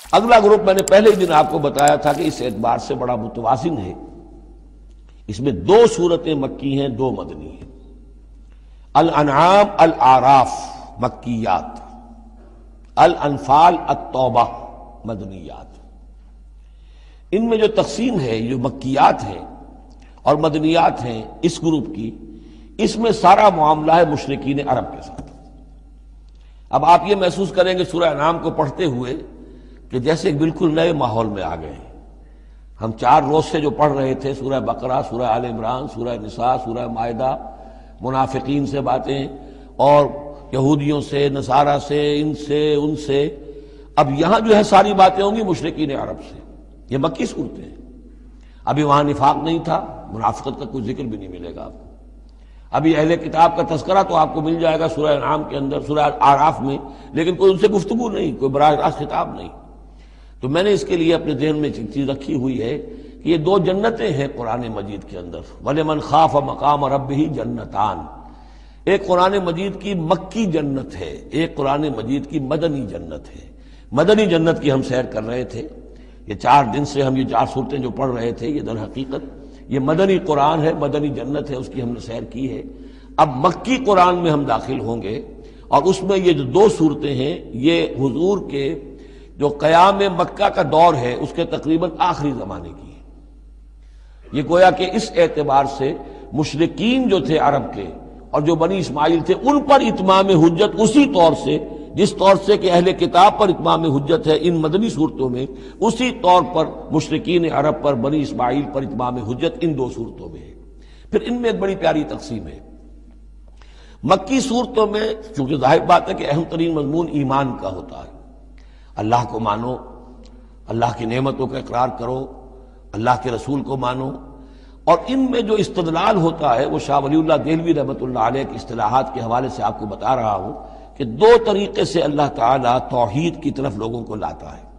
اگلا گروپ میں نے پہلے ہی دن آپ کو بتایا تھا کہ اس اعتبار سے بڑا متوازن ہے، اس میں 2 سورتیں مکی ہیں، 2 مدنی ہیں۔ الانعام الاعراف مکیات، الانفال التوبہ مدنیات۔ ان میں جو تقسیم ہے، جو مکیات ہیں اور مدنیات ہیں اس گروپ کی، اس میں سارا معاملہ ہے مشرکین عرب کے ساتھ۔ اب آپ یہ محسوس کریں گے سورہ انعام کو پڑھتے ہوئے کہ جیسے ایک بالکل نئے ماحول میں آ گئے ہیں۔ ہم 4 روز سے جو پڑھ رہے تھے سورہ بقرہ، سورہ آل عمران، سورہ نساء، سورہ مائدہ، منافقین سے باتیں اور یہودیوں سے، نصارہ سے، ان سے، اب یہاں جو ہے ساری باتیں ہوں گی مشرکین عرب سے۔ یہ مکی صورتیں ہیں۔ ابھی وہاں نفاق نہیں تھا، منافقت کا کوئی ذکر بھی نہیں ملے گا آپ کو۔ ابھی اہل کتاب کا تذکرہ تو آپ کو مل جائے گا سورہ انعام کے اندر، سورہ اعراف میں، لیکن کوئی ان سے گفتگو نہیں، کوئی براہ راست خطاب نہیں۔ تو میں نے اس کے لیے اپنے ذہن میں ایک چیز رکھی ہوئی ہے کہ یہ 2 جنتیں ہیں قرآن مجید کے اندر، وَلِمَنْ خَافَ مَقَامَ رَبِّهِ جنتان۔ ایک قرآن مجید کی مکی جنت ہے، ایک قرآن مجید کی مدنی جنت ہے۔ مدنی جنت کی ہم سیر کر رہے تھے، یہ 4 دن سے ہم یہ 4 صورتیں جو پڑھ رہے تھے، یہ در حقیقت یہ مدنی قرآن ہے، مدنی جنت ہے، اس کی ہم نے سیر کی ہے۔ اب مکی قرآن میں ہم داخل ہوں گے، اور اس میں یہ جو 2 صورتیں ہیں یہ حضور کے جو قیام مکہ کا دور ہے اس کے تقریباً آخری زمانے کی ہے۔ یہ گویا کہ اس اعتبار سے مشرکین جو تھے عرب کے اور جو بنی اسماعیل تھے ان پر اتمام حجت اسی طور سے جس طور سے کہ اہل کتاب پر اتمام حجت ہے ان مدنی صورتوں میں، اسی طور پر مشرکین عرب پر، بنی اسماعیل پر اتمام حجت ان 2 صورتوں میں ہے۔ پھر ان میں ایک بڑی پیاری تقسیم ہے۔ مکی صورتوں میں چونکہ ظاہر بات ہے کہ اہم ترین مضمون ایمان کا ہوتا ہے، اللہ کو مانو، اللہ کی نعمتوں کا اقرار کرو، اللہ کے رسول کو مانو، اور ان میں جو استدلال ہوتا ہے وہ شاہ ولی اللہ دہلوی رحمۃ اللہ علیہ کی اصطلاحات کے حوالے سے آپ کو بتا رہا ہوں کہ 2 طریقے سے اللہ تعالیٰ توحید کی طرف لوگوں کو لاتا ہے۔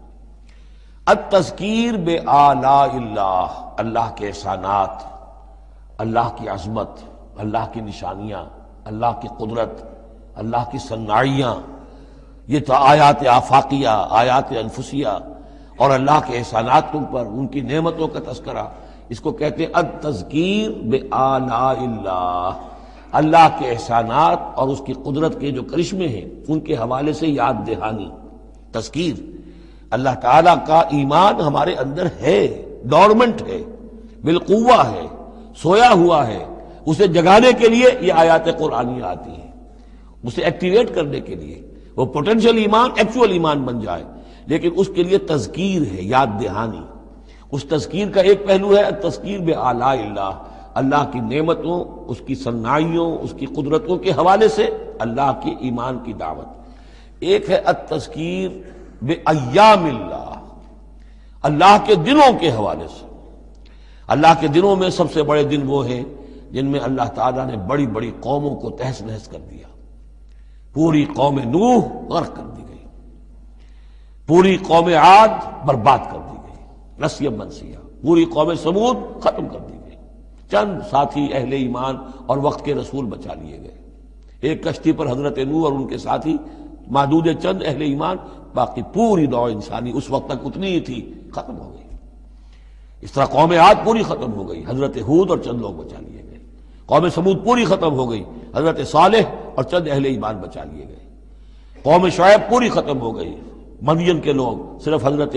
التذکیر بآلاء اللہ، اللہ کے احسانات، اللہ کی عظمت، اللہ کی نشانیاں، اللہ کی قدرت، اللہ کی صنائیاں، یہ تو آیات آفاقیہ، آیات انفسیہ، اور اللہ کے احسانات تم پر، ان کی نعمتوں کا تذکرہ، اس کو کہتے ہیں التذکیر بآلاء اللہ، اللہ کے احسانات اور اس کی قدرت کے جو کرشمے ہیں ان کے حوالے سے یاد دہانی، تذکیر۔ اللہ تعالیٰ کا ایمان ہمارے اندر ہے، ڈورمنٹ ہے، بالقوہ ہے، سویا ہوا ہے، اسے جگانے کے لیے یہ آیات قرآنیہ آتی ہیں، اسے ایکٹیویٹ کرنے کے لیے وہ پوٹینشیل ایمان ایکچوئل ایمان بن جائے، لیکن اس کے لیے تذکیر ہے، یاد دہانی۔ اس تذکیر کا ایک پہلو ہے التذکیر بآلاء اللہ، اللہ کی نعمتوں، اس کی صنائیوں، اس کی قدرتوں کے حوالے سے اللہ کی ایمان کی دعوت۔ ایک ہے التذکیر بایام اللہ، اللہ کے دنوں کے حوالے سے۔ اللہ کے دنوں میں سب سے بڑے دن وہ ہیں جن میں اللہ تعالیٰ نے بڑی بڑی قوموں کو تہس نہس کر دیا۔ پوری قوم نوح غرق کر دی گئی، پوری قوم عاد برباد کر دی گئی، نسیا منسیا، پوری قوم سمود ختم کر دی گئی، چند ساتھی اہل ایمان اور وقت کے رسول بچا لیے گئے۔ ایک کشتی پر حضرت نوح اور ان کے ساتھی، محدود چند اہل ایمان، باقی پوری نوع انسانی اس وقت تک اتنی ہی تھی، ختم ہو گئی۔ اس طرح قوم عاد پوری ختم ہو گئی، حضرت ہود اور چند لوگ بچا لیے گئے۔ قوم سمود پوری ختم ہو گئی، حضرت صالح اور چند اہل ایمان بچا لیے گئے۔ قوم شعیب پوری ختم ہو گئی، مدین کے لوگ، صرف حضرت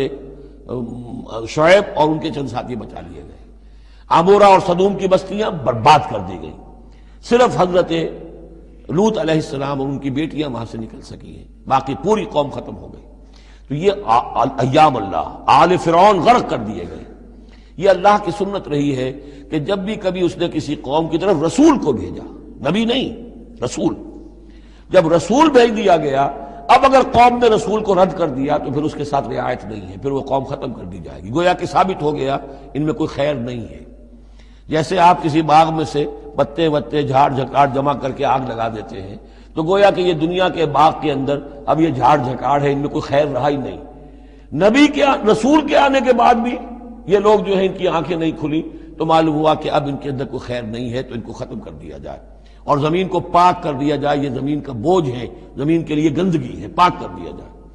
شعیب اور ان کے چند ساتھی بچا لیے گئے۔ عمورہ اور صدوم کی بستیاں برباد کر دی گئی، صرف حضرت لوط علیہ السلام اور ان کی بیٹیاں وہاں سے نکل سکی ہیں، باقی پوری قوم ختم ہو گئی۔ تو یہ ایام اللہ، آل فرعون غرق کر دیے گئے۔ یہ اللہ کی سنت رہی ہے کہ جب بھی کبھی اس نے کسی قوم کی طرف رسول کو بھیجا، نبی نہیں، رسول، جب رسول بھیج دیا گیا، اب اگر قوم نے رسول کو رد کر دیا تو پھر اس کے ساتھ رعایت نہیں ہے، پھر وہ قوم ختم کر دی جائے گی، گویا کہ ثابت ہو گیا ان میں کوئی خیر نہیں ہے۔ جیسے آپ کسی باغ میں سے پتے وتے جھاڑ جھکاڑ جمع کر کے آگ لگا دیتے ہیں، تو گویا کہ یہ دنیا کے باغ کے اندر اب یہ جھاڑ جھکاڑ ہے، ان میں کوئی خیر رہا ہی نہیں۔ نبی کے، رسول کے آنے کے بعد بھی یہ لوگ جو ہیں ان کی آنکھیں نہیں کھلی تو معلوم ہوا کہ اب ان کے اندر کوئی خیر نہیں ہے، تو ان کو ختم کر دیا جائے اور زمین کو پاک کر دیا جائے۔ یہ زمین کا بوجھ ہے، زمین کے لیے گندگی ہے، پاک کر دیا جائے۔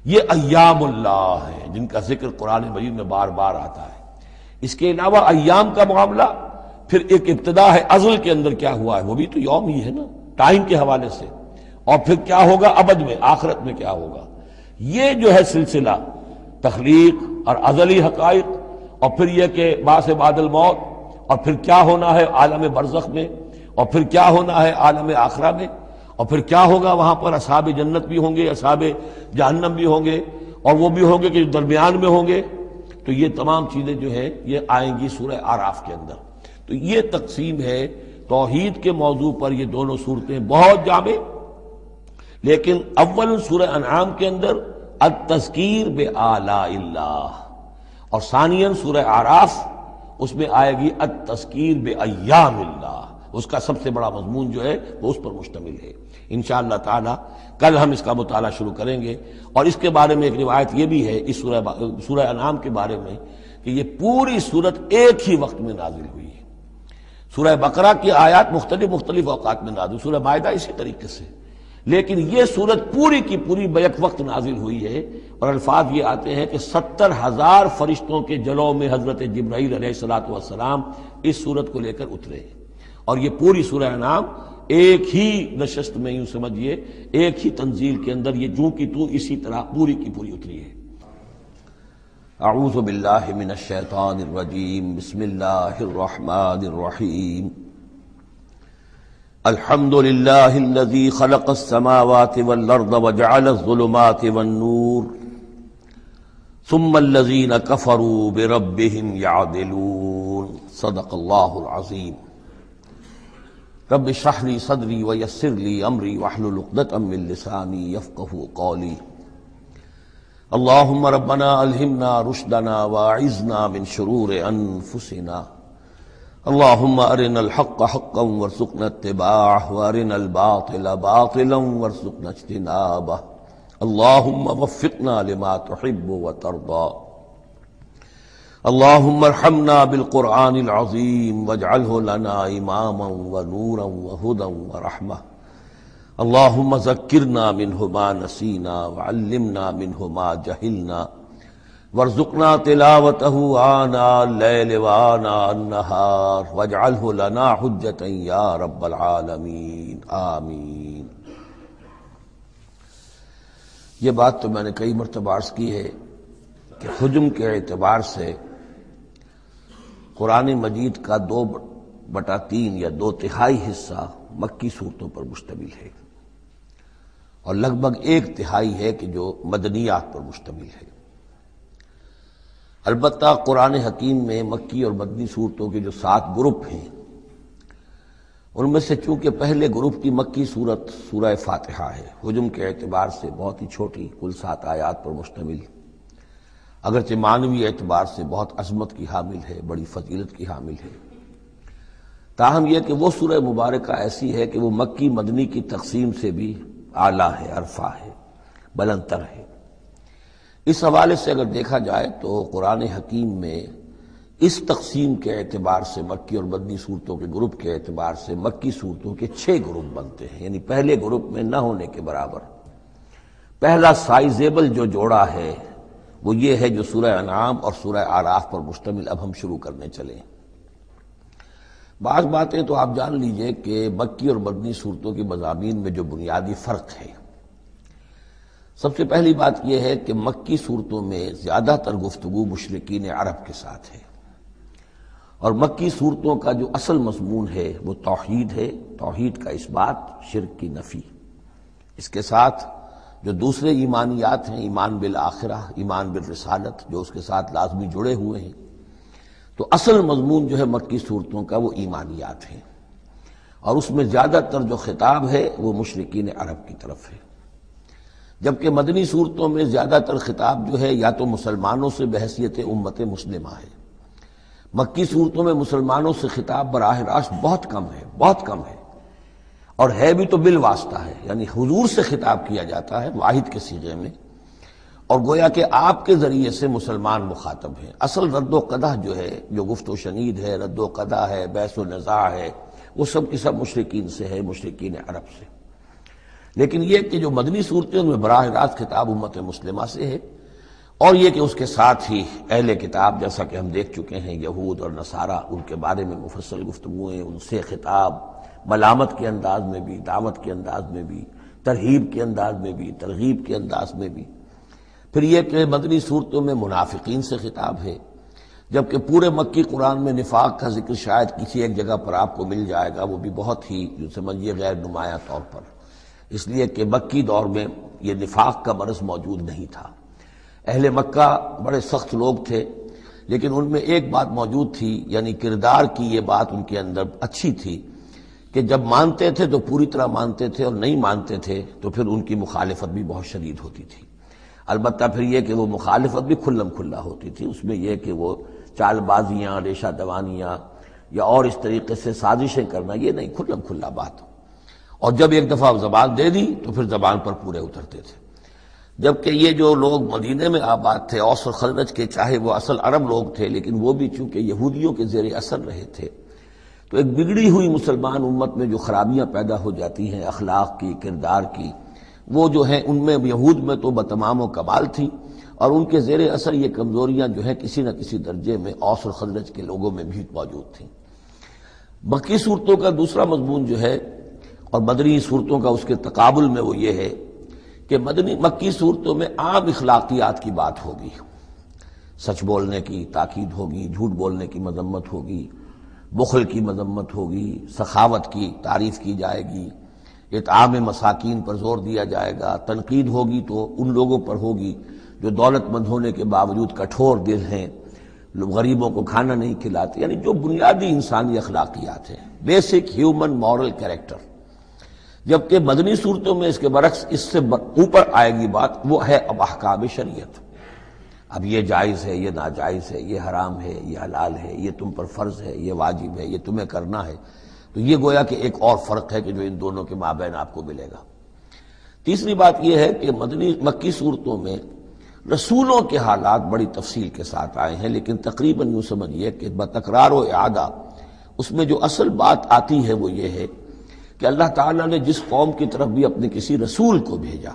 یہ ایام اللہ ہے جن کا ذکر قرآن مجید میں بار بار آتا ہے۔ اس کے علاوہ ایام کا معاملہ پھر ایک ابتدا ہے، ازل کے اندر کیا ہوا ہے وہ بھی تو یوم ہی ہے نا، ٹائم کے حوالے سے، اور پھر کیا ہوگا ابد میں، آخرت میں کیا ہوگا۔ یہ جو ہے سلسلہ تخلیق اور ازلی حقائق، اور پھر یہ کہ بعث بعد الموت، اور پھر کیا ہونا ہے عالم برزخ میں، اور پھر کیا ہونا ہے عالم آخرہ میں، اور پھر کیا ہوگا وہاں پر اصحاب جنت بھی ہوں گے، اصحاب جہنم بھی ہوں گے، اور وہ بھی ہوں گے کہ جو درمیان میں ہوں گے۔ تو یہ تمام چیزیں جو ہیں یہ آئیں گی سورہ اعراف کے اندر۔ تو یہ تقسیم ہے توحید کے موضوع پر، یہ دونوں صورتیں بہت جامع، لیکن اول سورہ انعام کے اندر التذکیر بآلاء اللہ، اور ثانیاً سورہ اعراف اس میں آئے گی التذکیر بایام اللہ، اس کا سب سے بڑا مضمون جو ہے وہ اس پر مشتمل ہے۔ انشاءاللہ تعالی کل ہم اس کا مطالعہ شروع کریں گے، اور اس کے بارے میں ایک روایت یہ بھی ہے اس سورہ انعام کے بارے میں کہ یہ پوری سورت ایک ہی وقت میں نازل ہوئی ہے۔ سورہ بقرہ کی آیات مختلف اوقات میں نازل، سورہ مائدہ اسی طریقے سے، لیکن یہ سورت پوری کی پوری بیک وقت نازل ہوئی ہے، اور الفاظ یہ آتے ہیں کہ 70,000 فرشتوں کے جلوں میں حضرت جبرائیل علیہ السلام اس سورت کو لے کر اترے ہیں، اور یہ پوری سورہ انعام ایک ہی نشست میں، یوں سمجھیے ایک ہی تنزیل کے اندر یہ جوں کی تو اسی طرح پوری کی پوری اتری ہے۔ اعوذ باللہ من الشیطان الرجیم، بسم اللہ الرحمن الرحیم۔ الحمد للہ الذی خلق السماوات والارض وجعل الظلمات والنور ثم الذین کفروا بربهم یعدلون، صدق اللہ العظیم۔ رب اشرح لی صدری ویسر لی امری واحلل عقدۃ من لسانی یفقہوا قولی۔ اللہم ربنا الہمنا رشدنا واعذنا من شرور انفسنا، اللہم ارنا الحق حقا وارزقنا اتباعہ وارنا الباطل باطلا وارزقنا اجتنابہ، اللہم وفقنا لما تحب وترضى، اللہم ارحمنا بالقرآن العظیم واجعلہ لنا اماما ونورا وہدا ورحمہ، اللہم ذکرنا منہ ما نسینا وعلمنا منہ ما جہلنا وارزقنا تلاوتہ آناء اللیل وآناء النہار واجعلہ لنا حجتا یا رب العالمین، آمین۔ یہ بات تو میں نے کئی مرتبہ عرض کی ہے کہ حجم کے اعتبار سے قرآن مجید کا 2/3 یا 2/3 حصہ مکی صورتوں پر مشتمل ہے، اور لگ بھگ 1/3 ہے کہ جو مدنیات پر مشتمل ہے۔ البتہ قرآن حکیم میں مکی اور مدنی صورتوں کے جو 7 گروپ ہیں، ان میں سے چونکہ پہلے گروپ کی مکی صورت سورہ فاتحہ ہے، حجم کے اعتبار سے بہت ہی چھوٹی، کل 7 آیات پر مشتمل، اگرچہ معنوی اعتبار سے بہت عظمت کی حامل ہے، بڑی فضیلت کی حامل ہے، تاہم یہ کہ وہ سورہ مبارکہ ایسی ہے کہ وہ مکی مدنی کی تقسیم سے بھی اعلیٰ ہے، ارفع ہے، بلندتر ہے۔ اس حوالے سے اگر دیکھا جائے تو قرآن حکیم میں اس تقسیم کے اعتبار سے، مکی اور مدنی صورتوں کے گروپ کے اعتبار سے، مکی صورتوں کے 6 گروپ بنتے ہیں، یعنی پہلے گروپ میں نہ ہونے کے برابر۔ پہلا سائزیبل جو جوڑا ہے وہ یہ ہے جو سورہ انعام اور سورہ اعراف پر مشتمل اب ہم شروع کرنے چلیں۔ بعض باتیں تو آپ جان لیجئے کہ مکی اور مدنی صورتوں کی مضامین میں جو بنیادی فرق ہے، سب سے پہلی بات یہ ہے کہ مکی صورتوں میں زیادہ تر گفتگو مشرکین عرب کے ساتھ ہے، اور مکی صورتوں کا جو اصل مضمون ہے وہ توحید ہے، توحید کا اس بات، شرک کی نفی۔ اس کے ساتھ جو دوسرے ایمانیات ہیں، ایمان بالآخرہ، ایمان بالرسالت، جو اس کے ساتھ لازمی جڑے ہوئے ہیں، تو اصل مضمون جو ہے مکی صورتوں کا وہ ایمانیات ہیں، اور اس میں زیادہ تر جو خطاب ہے وہ مشرکین عرب کی طرف ہے، جبکہ مدنی صورتوں میں زیادہ تر خطاب جو ہے یا تو مسلمانوں سے بحیثیت امت مسلمہ ہے۔ مکی صورتوں میں مسلمانوں سے خطاب براہ راست بہت کم ہے، بہت کم ہے، اور ہے بھی تو بالواسطہ ہے، یعنی حضور سے خطاب کیا جاتا ہے واحد کے صیغے میں، اور گویا کہ آپ کے ذریعے سے مسلمان مخاطب ہیں۔ اصل رد و قدح جو ہے، جو گفت و شنید ہے، رد و قدح ہے، بحث و نزاع ہے، وہ سب کی سب مشرکین سے ہے، مشرکین عرب سے۔ لیکن یہ کہ جو مدنی صورتیں ان میں براہ راست خطاب امت مسلمہ سے ہے، اور یہ کہ اس کے ساتھ ہی اہل کتاب جیسا کہ ہم دیکھ چکے ہیں یہود اور نصارہ، ان کے بارے میں مفصل گفتگویں، ان سے خطاب ملامت کے انداز میں بھی، دعوت کے انداز میں بھی، ترہیب کے انداز میں بھی، ترغیب کے انداز میں بھی۔ پھر یہ کہ مدنی صورتوں میں منافقین سے خطاب ہے، جبکہ پورے مکی قرآن میں نفاق کا ذکر شاید کسی ایک جگہ پر آپ کو مل جائے گا، وہ بھی بہت ہی جو سمجھیے غیر نمایاں طور پر، اس لیے کہ مکی دور میں یہ نفاق کا مرض موجود نہیں تھا۔ اہل مکہ بڑے سخت لوگ تھے، لیکن ان میں ایک بات موجود تھی، یعنی کردار کی یہ بات ان کے اندر اچھی تھی کہ جب مانتے تھے تو پوری طرح مانتے تھے، اور نہیں مانتے تھے تو پھر ان کی مخالفت بھی بہت شدید ہوتی تھی۔ البتہ پھر یہ کہ وہ مخالفت بھی کھلم کھلا ہوتی تھی، اس میں یہ کہ وہ چال بازیاں، ریشہ دوانیاں یا اور اس طریقے سے سازشیں کرنا، یہ نہیں، کھلم کھلا بات۔ اور جب ایک دفعہ زبان دے دی تو پھر زبان پر پورے اترتے تھے۔ جبکہ یہ جو لوگ مدینے میں آباد تھے، اوس اور خزرج کے، چاہے وہ اصل عرب لوگ تھے لیکن وہ بھی چونکہ یہودیوں کے زیر اثر رہے تھے، تو ایک بگڑی ہوئی مسلمان امت میں جو خرابیاں پیدا ہو جاتی ہیں اخلاق کی، کردار کی، وہ جو ہیں ان میں یہود میں تو بتمام و کمال تھی، اور ان کے زیر اثر یہ کمزوریاں جو ہیں کسی نہ کسی درجے میں اوس اور خزرج کے لوگوں میں بھی موجود تھیں۔ مکی صورتوں کا دوسرا مضمون جو ہے اور مدنی صورتوں کا اس کے تقابل میں وہ یہ ہے کہ مکی صورتوں میں عام اخلاقیات کی بات ہوگی، سچ بولنے کی تاکید ہوگی، جھوٹ بولنے کی مذمت ہوگی، بخل کی مذمت ہوگی، سخاوت کی تعریف کی جائے گی، اطعام مساکین پر زور دیا جائے گا، تنقید ہوگی تو ان لوگوں پر ہوگی جو دولت مند ہونے کے باوجود کٹھور دل ہیں، غریبوں کو کھانا نہیں کھلاتے، یعنی جو بنیادی انسانی اخلاقیات ہیں، بیسک ہیومن مورل کریکٹر۔ جبکہ مدنی صورتوں میں اس کے برعکس اس سے اوپر آئے گی بات، وہ ہے اب احکام شریعت۔ اب یہ جائز ہے، یہ ناجائز ہے، یہ حرام ہے، یہ حلال ہے، یہ تم پر فرض ہے، یہ واجب ہے، یہ تمہیں کرنا ہے۔ تو یہ گویا کہ ایک اور فرق ہے کہ جو ان دونوں کے مابین آپ کو ملے گا۔ تیسری بات یہ ہے کہ مکی صورتوں میں رسولوں کے حالات بڑی تفصیل کے ساتھ آئے ہیں، لیکن تقریباً یوں سمجھیے کہ بتکرار و اعادہ اس میں جو اصل بات آتی ہے وہ یہ ہے کہ اللہ تعالیٰ نے جس قوم کی طرف بھی اپنے کسی رسول کو بھیجا،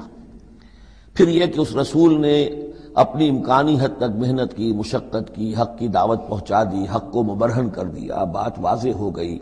پھر یہ کہ اس رسول نے اپنی امکانی حد تک محنت کی، مشقت کی، حق کی دعوت پہنچا دی، حق کو مبرہن کر دیا، بات واضح ہو گئی،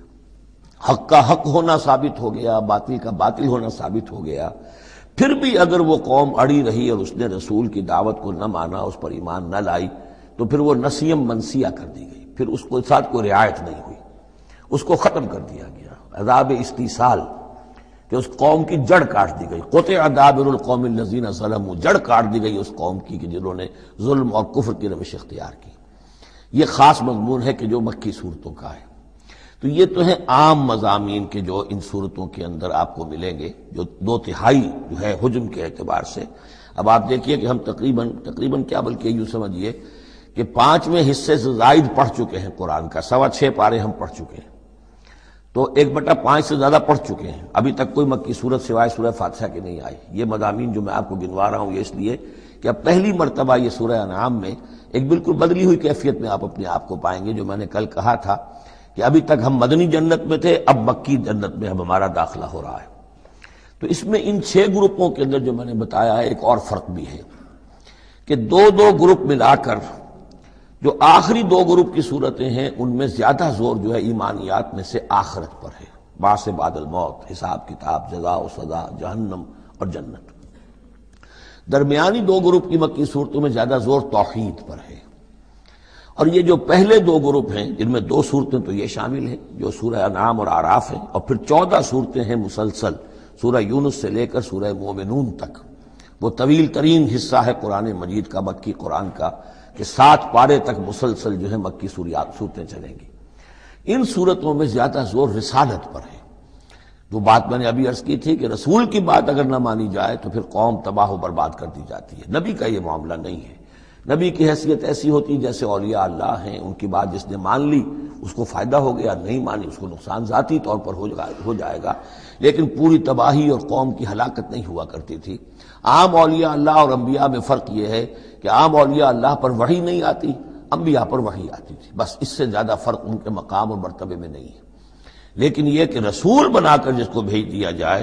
حق کا حق ہونا ثابت ہو گیا، باطل کا باطل ہونا ثابت ہو گیا، پھر بھی اگر وہ قوم اڑی رہی اور اس نے رسول کی دعوت کو نہ مانا، اس پر ایمان نہ لائی، تو پھر وہ نسیم منسیہ کر دی گئی، پھر اس کو ساتھ کوئی رعایت نہیں ہوئی، اس کو ختم کر دیا گیا، عذاب استیصال کہ اس قوم کی جڑ کاٹ دی گئی، قطع دابر القوم الذین ظلموا، جڑ کاٹ دی گئی اس قوم کی کہ جنہوں نے ظلم اور کفر کی روش اختیار کی۔ یہ خاص مضمون ہے کہ جو مکی صورتوں کا ہے۔ تو یہ تو ہیں عام مضامین کے جو ان صورتوں کے اندر آپ کو ملیں گے، جو 2/3 جو ہے حجم کے اعتبار سے۔ اب آپ دیکھیے کہ ہم تقریباً کیا بلکہ یوں سمجھیے کہ 5ویں حصے سے زائد پڑھ چکے ہیں قرآن کا، 6.25 پارے ہم پڑھ چکے ہیں، تو 1/5 سے زیادہ پڑھ چکے ہیں۔ ابھی تک کوئی مکی صورت سوائے سورہ فاتحہ کی نہیں آئی۔ یہ مضامین جو میں آپ کو گنوا رہا ہوں یہ اس لیے کہ اب پہلی مرتبہ یہ سورہ انعام میں ایک بالکل بدلی ہوئی کیفیت میں آپ اپنے آپ کو پائیں گے، جو میں نے کل کہا تھا کہ ابھی تک ہم مدنی جنت میں تھے، اب مکی جنت میں اب ہمارا داخلہ ہو رہا ہے۔ تو اس میں ان 6 گروپوں کے اندر جو میں نے بتایا ہے ایک اور فرق بھی ہے کہ 2 گروپ ملا کر جو آخری 2 گروپ کی صورتیں ہیں ان میں زیادہ زور جو ہے ایمانیات میں سے آخرت پر ہے، بعث بعد الموت، حساب کتاب، جزا و سزا، جہنم اور جنت۔ درمیانی 2 گروپ کی مکی صورتوں میں زیادہ زور توحید پر ہے، اور یہ جو پہلے 2 گروپ ہیں جن میں 2 صورتیں تو یہ شامل ہیں جو سورہ انعام اور اعراف ہیں، اور پھر 14 صورتیں ہیں مسلسل سورہ یونس سے لے کر سورہ مومنون تک۔ وہ طویل ترین حصہ ہے قرآن مجید کا، مکی قرآن کا، کہ 7 پارے تک مسلسل جو ہے مکی صورتیں چلیں گی۔ ان صورتوں میں زیادہ زور رسالت پر ہے۔ جو بات میں نے ابھی عرض کی تھی کہ رسول کی بات اگر نہ مانی جائے تو پھر قوم تباہ و برباد کر دی جاتی ہے۔ نبی کا یہ معاملہ نہیں ہے، نبی کی حیثیت ایسی ہوتی جیسے اولیاء اللہ ہیں، ان کی بات جس نے مان لی اس کو فائدہ ہو گیا، نہیں مانی اس کو نقصان ذاتی طور پر ہو جائے گا، لیکن پوری تباہی اور قوم کی ہلاکت نہیں ہوا کرتی تھی۔ عام اولیاء اللہ اور انبیاء میں فرق یہ ہے کہ عام اولیاء اللہ پر وحی نہیں آتی، انبیاء پر وحی آتی تھی، بس اس سے زیادہ فرق ان کے مقام اور مرتبے میں نہیں ہے۔ لیکن یہ کہ رسول بنا کر جس کو بھیج دیا جائے،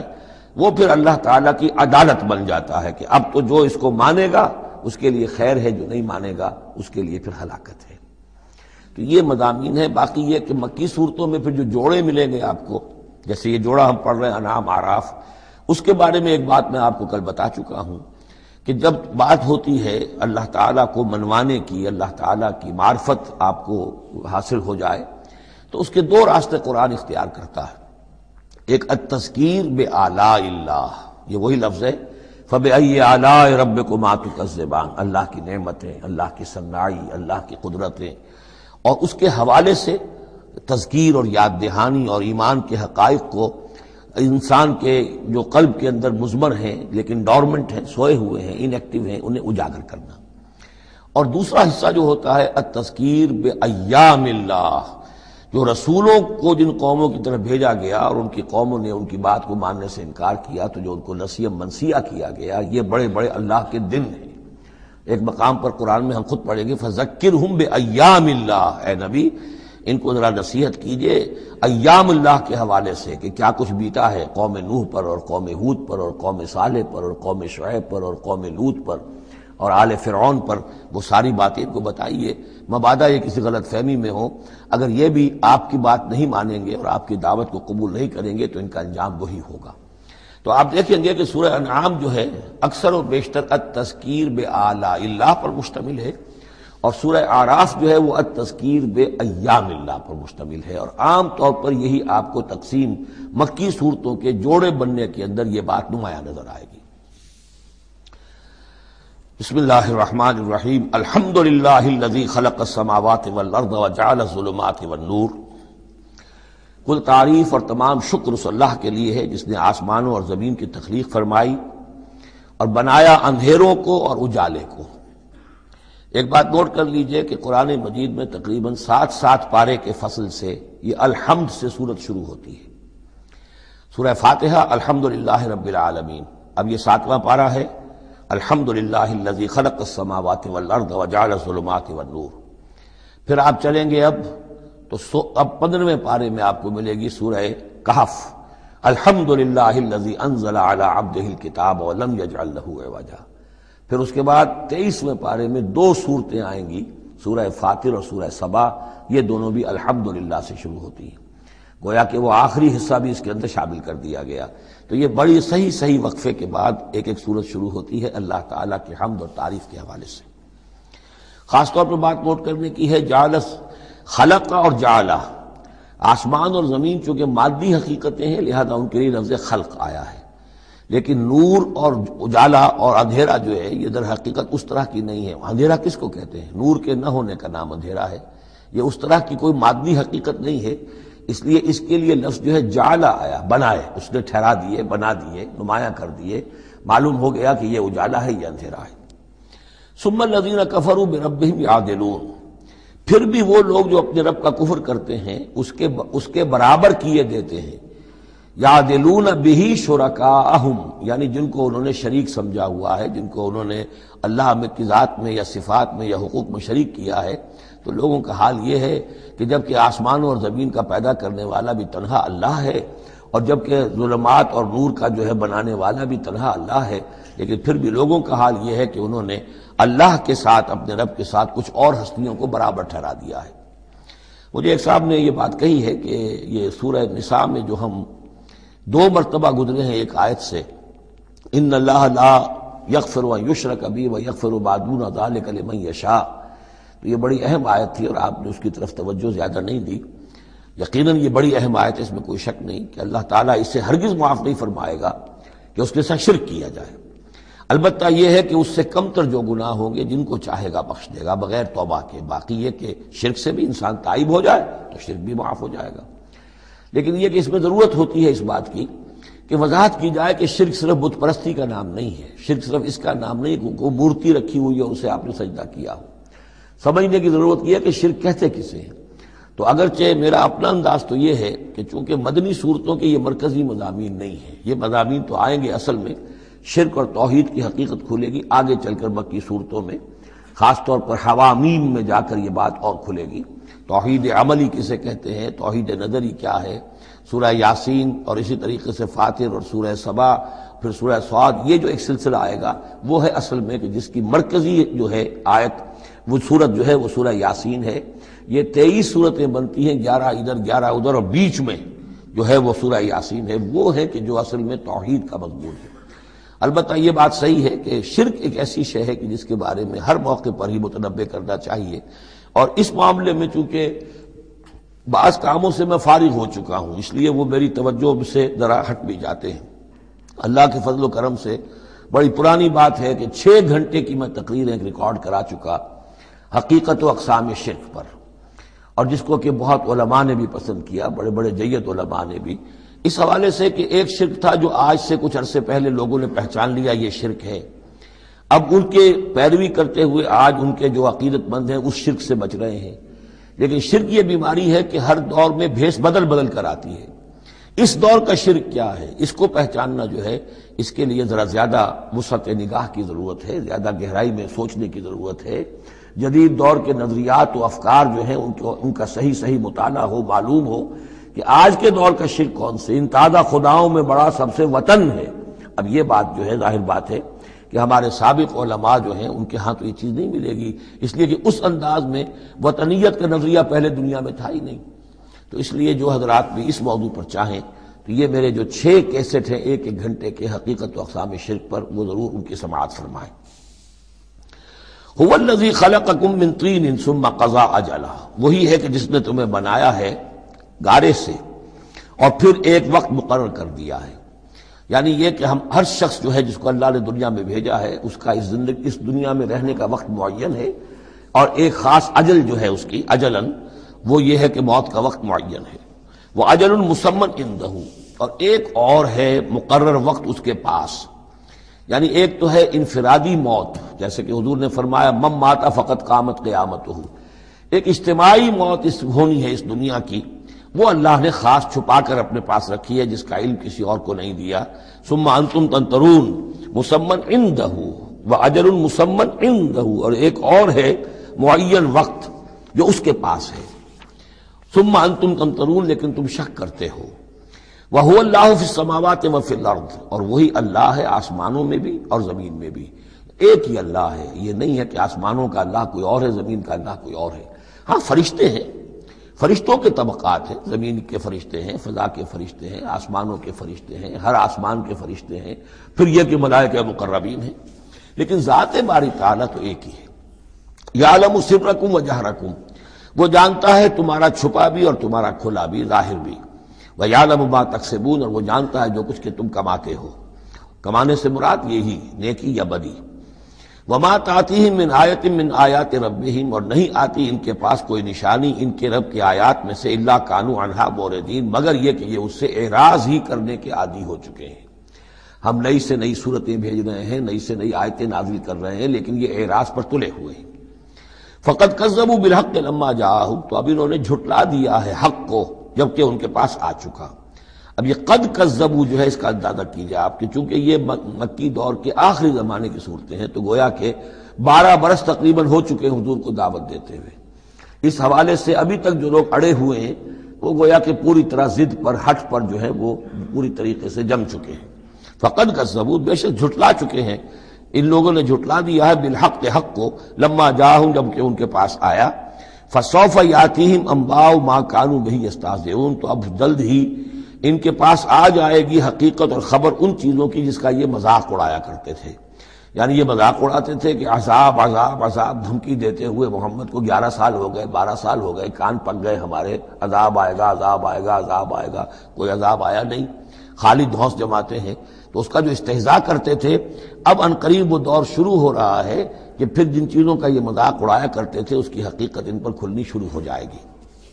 وہ پھر اللہ تعالیٰ کی عدالت بن جاتا ہے کہ اب تو جو اس کو مانے گا اس کے لیے خیر ہے، جو نہیں مانے گا اس کے لیے پھر ہلاکت ہے۔ تو یہ مضامین ہے۔ باقی یہ کہ مکی صورتوں میں پھر جو جوڑے ملیں گے آپ کو، جیسے یہ جوڑا ہم پڑھ رہے ہیں انعام اعراف، اس کے بارے میں ایک بات میں آپ کو کل بتا چکا ہوں کہ جب بات ہوتی ہے اللہ تعالیٰ کو منوانے کی، اللہ تعالیٰ کی معرفت آپ کو حاصل ہو جائے، تو اس کے دو راستے قرآن اختیار کرتا ہے۔ ایک التذکیر بآلاء اللہ، یہ وہی لفظ ہے فبأي آلاء ربكما تكذبان، اللہ کی نعمتیں، اللہ کی صنائی، اللہ کی قدرتیں، اور اس کے حوالے سے تذکیر اور یاد دہانی اور ایمان کے حقائق کو انسان کے جو قلب کے اندر مضمر ہیں لیکن ڈورمنٹ ہیں، سوئے ہوئے ہیں، ان ایکٹیو ہیں، انہیں اجاگر کرنا۔ اور دوسرا حصہ جو ہوتا ہے التذکیر بایام اللہ، جو رسولوں کو جن قوموں کی طرف بھیجا گیا اور ان کی قوموں نے ان کی بات کو ماننے سے انکار کیا، تو جو ان کو نسیہ منسیہ کیا گیا، یہ بڑے بڑے اللہ کے دن ہیں۔ ایک مقام پر قرآن میں ہم خود پڑھیں گے فذکرہم بایام اللہ، اے نبی ان کو ذرا نصیحت کیجئے ایام اللہ کے حوالے سے کہ کیا کچھ بیتا ہے قوم نوح پر اور قوم ہود پر اور قوم صالح پر اور قوم شعیب پر اور قوم لوط پر اور آل فرعون پر، وہ ساری باتیں ان کو بتائیے، مبادا یہ کسی غلط فہمی میں ہو۔ اگر یہ بھی آپ کی بات نہیں مانیں گے اور آپ کی دعوت کو قبول نہیں کریں گے تو ان کا انجام وہی ہوگا۔ تو آپ دیکھیں گے کہ سورہ انعام جو ہے اکثر و بیشتر التذکیر بآلاء اللہ پر مشتمل ہے، اور سورہ اعراف جو ہے وہ التذکیر بایام اللہ پر مشتمل ہے، اور عام طور پر یہی آپ کو تقسیم مکی صورتوں کے جوڑے بننے کے اندر یہ بات نمایاں نظر آئے گی۔ بسم اللہ الرحمن الرحیم، الحمد للہ الذی خلق السماوات والارض وجعل الظلمات والنور۔ کل تعریف اور تمام شکر اس اللہ کے لیے ہے جس نے آسمانوں اور زمین کی تخلیق فرمائی اور بنایا اندھیروں کو اور اجالے کو۔ ایک بات نوٹ کر لیجئے کہ قرآن مجید میں تقریباً 7 پارے کے فصل سے یہ الحمد سے سورت شروع ہوتی ہے۔ سورہ فاتحہ الحمدللہ رب العالمین، اب یہ 7واں پارہ ہے، الحمدللہ الذی خلق السماوات والارض وجعل الظلمات والنور۔ پھر آپ چلیں گے اب 15ویں پارے میں آپ کو ملے گی سورہ کہف، الحمدللہ الذی انزل علی عبدہ الکتاب ولم یجعل لہ عوجا۔ پھر اس کے بعد 23ویں پارے میں 2 صورتیں آئیں گی، سورہ فاطر اور سورہ سبا، یہ دونوں بھی الحمدللہ سے شروع ہوتی ہیں، گویا کہ وہ آخری حصہ بھی اس کے اندر شامل کر دیا گیا۔ تو یہ بڑی صحیح وقفے کے بعد ایک سورت شروع ہوتی ہے اللہ تعالیٰ کے حمد اور تعریف کے حوالے سے۔ خاص طور پر بات نوٹ کرنے کی ہے جعل، خلق اور جعل، آسمان اور زمین چونکہ مادی حقیقتیں ہیں لہذا ان کے لیے لفظ خلق آیا ہے، لیکن نور اور اجالا اور اندھیرا جو ہے یہ در حقیقت اس طرح کی نہیں ہے۔ اندھیرا کس کو کہتے ہیں؟ نور کے نہ ہونے کا نام اندھیرا ہے، یہ اس طرح کی کوئی مادی حقیقت نہیں ہے، اس لیے اس کے لیے لفظ جو ہے جعل آیا، بنائے، اس نے ٹھہرا دیے، بنا دیے، نمایاں کر دیے، معلوم ہو گیا کہ یہ اجالا ہے، یہ اندھیرا ہے۔ ثم الذین کفروا بربہم یعدلون، پھر بھی وہ لوگ جو اپنے رب کا کفر کرتے ہیں اس کے برابر کیے دیتے ہیں، یعدلون بہ شرکاءہم، یعنی جن کو انہوں نے شریک سمجھا ہوا ہے، جن کو انہوں نے اللہ کی ذات میں یا صفات میں یا حقوق میں شریک کیا ہے، تو لوگوں کا حال یہ ہے کہ جبکہ آسمان اور زمین کا پیدا کرنے والا بھی تنہا اللہ ہے، اور جبکہ ظلمات اور نور کا جو ہے بنانے والا بھی تنہا اللہ ہے، لیکن پھر بھی لوگوں کا حال یہ ہے کہ انہوں نے اللہ کے ساتھ، اپنے رب کے ساتھ کچھ اور ہستیوں کو برابر ٹھہرا دیا ہے۔ مجھے ایک صاحب نے یہ بات کہی ہے کہ یہ سورہ نساء میں جو ہم 2 مرتبہ گزرے ہیں ایک آیت سے، ان اللہ لا یغفر ان یشرک بہ ویغفر ما دون ذلک لمن یشاء، تو یہ بڑی اہم آیت تھی اور آپ نے اس کی طرف توجہ زیادہ نہیں دی۔ یقیناً یہ بڑی اہم آیت ہے، اس میں کوئی شک نہیں کہ اللہ تعالیٰ اسے ہرگز معاف نہیں فرمائے گا کہ اس کے ساتھ شرک کیا جائے۔ البتہ یہ ہے کہ اس سے کم تر جو گناہ ہوں گے جن کو چاہے گا بخش دے گا بغیر توبہ کے، باقی یہ کہ شرک سے بھی انسان تائب ہو جائے تو شرک بھی معاف ہو جائے گا۔ لیکن یہ کہ اس میں ضرورت ہوتی ہے اس بات کی کہ وضاحت کی جائے کہ شرک صرف بت پرستی کا نام نہیں ہے، شرک صرف اس کا نام نہیں کہ کوئی مورتی رکھی ہوئی ہے اسے آپ نے سجدہ کیا ہو۔ سمجھنے کی ضرورت یہ ہے کہ شرک کہتے کسے ہیں۔ تو اگرچہ میرا اپنا انداز تو یہ ہے کہ چونکہ مدنی صورتوں کے یہ مرکزی مضامین نہیں ہیں، یہ مضامین تو آئیں گے، اصل میں شرک اور توحید کی حقیقت کھلے گی آگے چل کر مکی صورتوں میں، خاص طور پر حوامیم میں جا کر یہ بات اور کھلے گی۔ توحید عملی کسے کہتے ہیں، توحید نظری کیا ہے، سورہ یاسین اور اسی طریقے سے فاطر اور سورہ سبا، پھر سورہ صاد، یہ جو ایک سلسلہ آئے گا وہ ہے اصل میں کہ جس کی مرکزی جو ہے آیت، وہ سورت جو ہے وہ سورہ یاسین ہے۔ یہ 23 صورتیں بنتی ہیں، 11 ادھر 11 ادھر، اور بیچ میں جو ہے وہ سورہ یاسین ہے، وہ ہے کہ جو اصل میں توحید کا مضمون ہے۔ البتہ یہ بات صحیح ہے کہ شرک ایک ایسی شے ہے کہ جس کے بارے میں ہر موقع پر ہی متنبہ کرنا چاہیے، اور اس معاملے میں چونکہ بعض کاموں سے میں فارغ ہو چکا ہوں، اس لیے وہ میری توجہ سے ذرا ہٹ بھی جاتے ہیں۔ اللہ کے فضل و کرم سے بڑی پرانی بات ہے کہ 6 گھنٹے کی میں تقریر ایک ریکارڈ کرا چکا حقیقت و اقسام شرک پر، اور جس کو کہ بہت علماء نے بھی پسند کیا، بڑے بڑے جید علماء نے بھی، اس حوالے سے کہ ایک شرک تھا جو آج سے کچھ عرصے پہلے لوگوں نے پہچان لیا یہ شرک ہے، اب ان کے پیروی کرتے ہوئے آج ان کے جو عقیدت مند ہیں اس شرک سے بچ رہے ہیں۔ لیکن شرک یہ بیماری ہے کہ ہر دور میں بھیس بدل بدل کر آتی ہے۔ اس دور کا شرک کیا ہے، اس کو پہچاننا جو ہے، اس کے لیے ذرا زیادہ وسعت نگاہ کی ضرورت ہے، زیادہ گہرائی میں سوچنے کی ضرورت ہے۔ جدید دور کے نظریات و افکار جو ہیں ان کا صحیح مطالعہ ہو، معلوم ہو کہ آج کے دور کا شرک کون سے، ان تازہ خداؤں میں بڑا سب سے وطن ہے۔ اب یہ بات جو ہے ظاہر بات ہے کہ ہمارے سابق علماء جو ہیں ان کے ہاں تو یہ چیز نہیں ملے گی، اس لیے کہ اس انداز میں وطنیت کا نظریہ پہلے دنیا میں تھا ہی نہیں۔ تو اس لیے جو حضرات بھی اس موضوع پر چاہیں تو یہ میرے جو 6 کیسٹ ہیں 1 گھنٹے کے حقیقت و اقسام شرک پر، وہ ضرور ان کی سماعت فرمائیں۔ هو الذی خلقکم من طین ثم قضى اجلا، وہی ہے کہ جس نے تمہیں بنایا ہے گارے سے اور پھر ایک وقت مقرر کر دیا ہے۔ یعنی یہ کہ ہم ہر شخص جو ہے جس کو اللہ نے دنیا میں بھیجا ہے اس کا اس دنیا میں رہنے کا وقت معین ہے، اور ایک خاص اجل جو ہے اس کی اجلاً وہ یہ ہے کہ موت کا وقت معین ہے۔ وہ اجل مسمى عندہ، اور ایک اور ہے مقرر وقت اس کے پاس۔ یعنی ایک تو ہے انفرادی موت، جیسے کہ حضور نے فرمایا من مات فقط قامت قیامتہ، ایک اجتماعی موت ہونی ہے اس دنیا کی، وہ اللہ نے خاص چھپا کر اپنے پاس رکھی ہے، جس کا علم کسی اور کو نہیں دیا۔ ثم انتم تنظرون مسمى عندہ واجل مسمى عندہ، اور ایک اور ہے معین وقت جو اس کے پاس ہے۔ ثم انتم تنظرون، لیکن تم شک کرتے ہو۔ وَهُوَ اللَّهُ فِي السَّمَاوَاتِ وَفِي الْأَرْضِ، اور وہی اللہ ہے آسمانوں میں بھی اور زمین میں بھی، ایک ہی اللہ ہے۔ یہ نہیں ہے کہ آسمانوں کا اللہ کوئی اور ہے، زمین کا اللہ کوئی اور ہے۔ ہاں فرشتے ہیں، فرشتوں کے طبقات ہیں، زمین کے فرشتے ہیں، فضا کے فرشتے ہیں، آسمانوں کے فرشتے ہیں، ہر آسمان کے فرشتے ہیں، پھر یہ کہ ملائکہ مقربین ہیں، لیکن ذات باری تعالیٰ تو ایک ہی ہے۔ یعلم سرکم وجہرکم، وہ جانتا ہے تمہارا چھپا بھی اور تمہارا کھلا بھی، ظاہر بھی۔ وَيَعْلَمُ مَا تَكْسِبُونَ، اور وہ جانتا ہے جو کچھ کہ تم کماتے ہو۔ کمانے سے مراد یہی نیکی یا بدی۔ وَمَا تَأْتِيهِم مِّنْ آیَةٍ مِّنْ آیَاتِ رَبِّهِمْ، اور نہیں آتی ان کے پاس کوئی نشانی ان کے رب کی آیات میں سے، إِلَّا كَانُوا عَنْهَا مُعْرِضِينَ، مگر یہ کہ یہ اس سے اعراض ہی کرنے کے عادی ہو چکے ہیں۔ ہم نئی سے نئی صورتیں بھیج رہے ہیں، نئی سے نئی آیتیں نازل کر رہے ہیں، لیکن یہ اعراض پر تلے ہوئے ہیں۔ فَقَدْ كَذَّبُوا بِالْحَقِّ لَمَّا جَاءَهُمْ، تو اب انہوں نے جھٹلا دیا ہے حق کو جبکہ ان کے پاس آ چکا۔ اب یہ قد کذبوا جو ہے اس کا اندازہ کیجئے آپ کہ چونکہ یہ مکی دور کے آخری زمانے کی صورتیں ہیں، تو گویا کہ 12 برس تقریباً ہو چکے ہیں حضور کو دعوت دیتے ہوئے۔ اس حوالے سے ابھی تک جو لوگ اڑے ہوئے ہیں وہ گویا کہ پوری طرح ضد پر، ہٹ پر جو ہے وہ پوری طریقے سے جم چکے ہیں۔ فقد کذبوا، بے شک جھٹلا چکے ہیں ان لوگوں نے، جھٹلا دیا ہے بالحق، حق کو، لما جاءہم، جب کہ ان کے پاس آیا۔ فسوف یاتیہم انباء ما كانوا به یستہزئون، تو اب جلد ہی ان کے پاس آ جائے گی حقیقت اور خبر ان چیزوں کی جس کا یہ مذاق اڑایا کرتے تھے۔ یعنی یہ مذاق اڑاتے تھے کہ عذاب عذاب عذاب، دھمکی دیتے ہوئے محمد کو 11 سال ہو گئے، 12 سال ہو گئے، کان پک گئے ہمارے، عذاب آئے گا عذاب آئے گا عذاب آئے گا، کوئی عذاب آیا نہیں، خالی دھونس جماتے ہیں۔ تو اس کا جو استہزاء کرتے تھے، اب عنقریب وہ دور شروع ہو رہا ہے کہ پھر جن چیزوں کا یہ مذاق اڑایا کرتے تھے اس کی حقیقت ان پر کھلنی شروع ہو جائے گی۔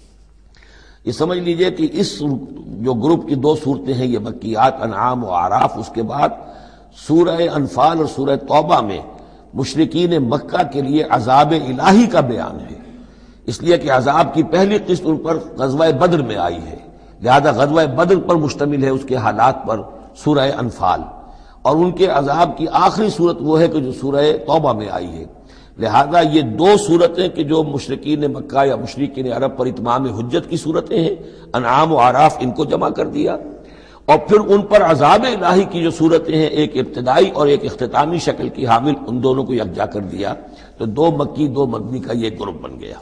یہ سمجھ لیجئے کہ اس جو گروپ کی 2 صورتیں ہیں یہ مکیات انعام و اعراف، اس کے بعد سورہ انفال اور سورہ توبہ میں مشرکین مکہ کے لیے عذاب الہی کا بیان ہے، اس لیے کہ عذاب کی پہلی قسط ان پر غزوہ بدر میں آئی ہے، لہذا غزوہ بدر پر مشتمل ہے اس کے حالات پر سورہ انفال، اور ان کے عذاب کی آخری صورت وہ ہے کہ جو سورہ توبہ میں آئی ہے، لہذا یہ دو صورتیں کہ جو مشرکین مکہ یا مشرکین عرب پر اتمام حجت کی صورتیں ہیں، انعام و اعراف، ان کو جمع کر دیا، اور پھر ان پر عذاب الہی کی جو صورتیں ہیں، ایک ابتدائی اور ایک اختتامی شکل کی حامل، ان دونوں کو یکجا کر دیا، تو دو مکی دو مدنی کا یہ گروپ بن گیا۔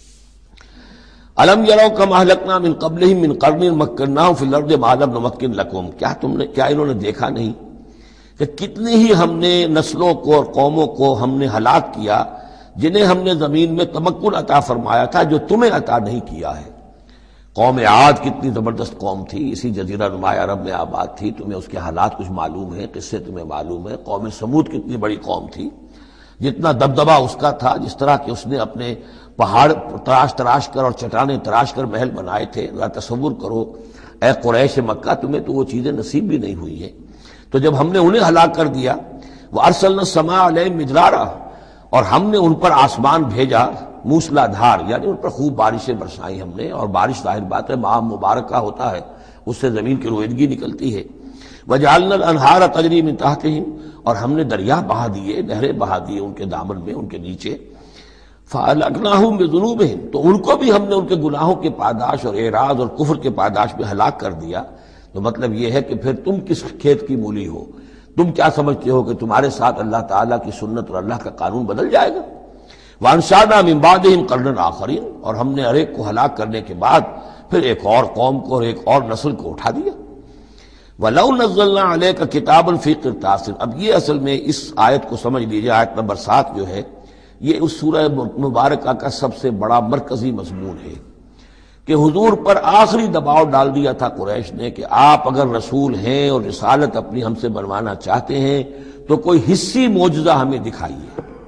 الم یروا کما اہلکنا من قبلہم من قرن مکناہم فی الارض ما لم نمکن لکم، کیا انہوں نے دیکھا نہیں کہ کتنی ہی ہم نے نسلوں کو اور قوموں کو ہم نے ہلاک کیا جنہیں ہم نے زمین میں تمکن عطا فرمایا تھا جو تمہیں عطا نہیں کیا ہے۔ قوم عاد کتنی زبردست قوم تھی، اسی جزیرہ نما عرب میں آباد تھی، تمہیں اس کے حالات کچھ معلوم ہیں، قصے تمہیں معلوم ہے۔ قوم سمود کتنی بڑی قوم تھی، جتنا دبدبہ اس کا تھا، جس طرح کہ اس نے اپنے پہاڑ تراش کر اور چٹانیں تراش کر محل بنائے تھے، ذرا تصور کرو اے قریش مکہ، تمہیں تو وہ چیزیں نصیب بھی نہیں ہوئی ہیں۔ تو جب ہم نے انہیں ہلاک کر دیا، وَأَرْسَلْنَا السَّمَاءَ عَلَيْهِم مِّدْرَارًا، اور ہم نے ان پر آسمان بھیجا موسلا دھار، یعنی ان پر خوب بارشیں برسائی ہم نے، اور بارش ظاہر بات ہے ماہ مبارکہ ہوتا ہے، اس سے زمین کی رویدگی نکلتی ہے۔ وَجَعَلْنَا الْأَنْهَارَ تَجْرِي مِن تَحْتِهِمْ، اور ہم نے دریا بہا دیے، نہریں بہا دیے ان کے دامن میں، ان کے نیچے۔ فَأَهْلَكْنَاهُمْ بِذُنُوبِهِمْ، تو ان کو بھی ہم نے ان کے گناہوں کے پاداش اور اعراض اور کفر کے پاداش میں ہلاک کر دیا۔ تو مطلب یہ ہے کہ پھر تم کس کھیت کی مولی ہو؟ تم کیا سمجھتے ہو کہ تمہارے ساتھ اللہ تعالیٰ کی سنت اور اللہ کا قانون بدل جائے گا؟ وَأَنشَأْنَا مِن بَعْدِهِمْ قَرْنًا آخَرِينَ، اور ہم نے ہر ایک کو ہلاک کرنے کے بعد پھر ایک اور قوم کو اور ایک اور نسل کو اٹھا دیا۔ وَلَوْ نَزَّلْنَا عَلَيْكَ كِتَابًا فِي قِرْطَاسٍ، اب یہ اصل میں اس آیت کو سمجھ لیجیے، آیت نمبر 7 جو ہے یہ اس سورہ مبارکہ کا سب سے بڑا مرکزی مضمون ہے کہ حضور پر آخری دباؤ ڈال دیا تھا قریش نے کہ آپ اگر رسول ہیں اور رسالت اپنی ہم سے بنوانا چاہتے ہیں تو کوئی حصی معجزہ ہمیں دکھائیے،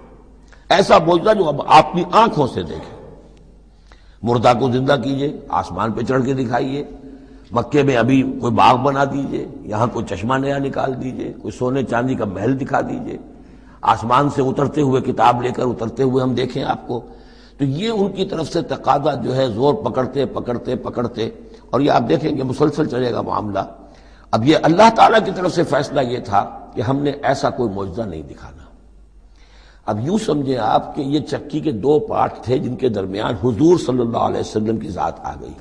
ایسا معجزہ جو اب آپ اپنی آنکھوں سے دیکھیں۔ مردہ کو زندہ کیجئے، آسمان پہ چڑھ کے دکھائیے، مکے میں ابھی کوئی باغ بنا دیجئے، یہاں کوئی چشمہ نیا نکال دیجئے، کوئی سونے چاندی کا محل دکھا دیجئے، آسمان سے اترتے ہوئے کتاب لے کر اترتے ہوئے ہم دیکھیں آپ کو۔ تو یہ ان کی طرف سے تقاضا جو ہے زور پکڑتے، اور یہ آپ دیکھیں کہ مسلسل چلے گا معاملہ۔ اب یہ اللہ تعالیٰ کی طرف سے فیصلہ یہ تھا کہ ہم نے ایسا کوئی معجزہ نہیں دکھانا۔ اب یوں سمجھیں آپ کہ یہ چکی کے دو پارٹ تھے جن کے درمیان حضور صلی اللہ علیہ وسلم کی ذات آ گئی۔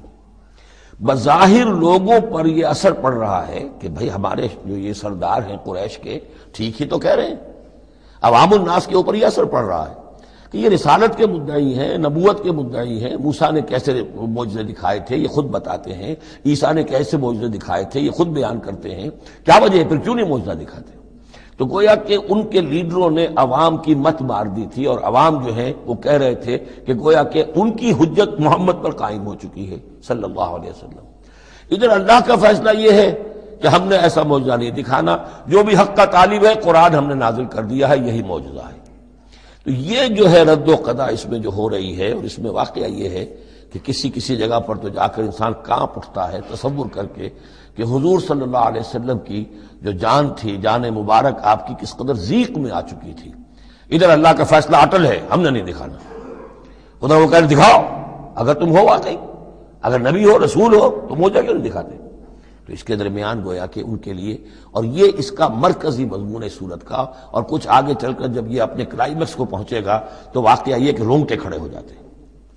بظاہر لوگوں پر یہ اثر پڑ رہا ہے کہ بھئی ہمارے جو یہ سردار ہیں قریش کے ٹھیک ہی تو کہہ رہے ہیں، عوام الناس کے اوپر یہ اثر پڑ رہا ہے کہ یہ رسالت کے مدعی ہیں، نبوت کے مدعی ہیں۔ موسیٰ نے کیسے معجزے دکھائے تھے یہ خود بتاتے ہیں، عیسیٰ نے کیسے معجزے دکھائے تھے یہ خود بیان کرتے ہیں، کیا وجہ ہے پھر کیوں نہیں معجزہ دکھاتے؟ تو گویا کہ ان کے لیڈروں نے عوام کی مت مار دی تھی، اور عوام جو ہیں وہ کہہ رہے تھے کہ گویا کہ ان کی حجت محمد پر قائم ہو چکی ہے صلی اللہ علیہ وسلم۔ ادھر اللہ کا فیصلہ یہ ہے کہ ہم نے ایسا معجزہ نہیں دکھانا، جو بھی حق کا طالب ہے قرآن ہم نے نازل کر دیا ہے، یہی معجزہ ہے۔ تو یہ جو ہے رد و قضا اس میں جو ہو رہی ہے، اور اس میں واقعہ یہ ہے کہ کسی جگہ پر تو جا کر انسان کانپ اٹھتا ہے تصور کر کے کہ حضور صلی اللہ علیہ وسلم کی جو جان تھی، جان مبارک آپ کی کس قدر ضیق میں آ چکی تھی۔ ادھر اللہ کا فیصلہ اٹل ہے، ہم نے نہیں دکھانا، ادھر وہ کہہ رہے دکھاؤ، اگر تم ہو واقعی، اگر نبی ہو رسول ہو تو معجزہ کیوں نہیں دکھاتے؟ تو اس کے درمیان گویا کہ ان کے لیے، اور یہ اس کا مرکزی مضمون ہے سورت کا، اور کچھ آگے چل کر جب یہ اپنے کلائمیکس کو پہنچے گا تو واقعہ یہ کہ رونگٹے کھڑے ہو جاتے ہیں۔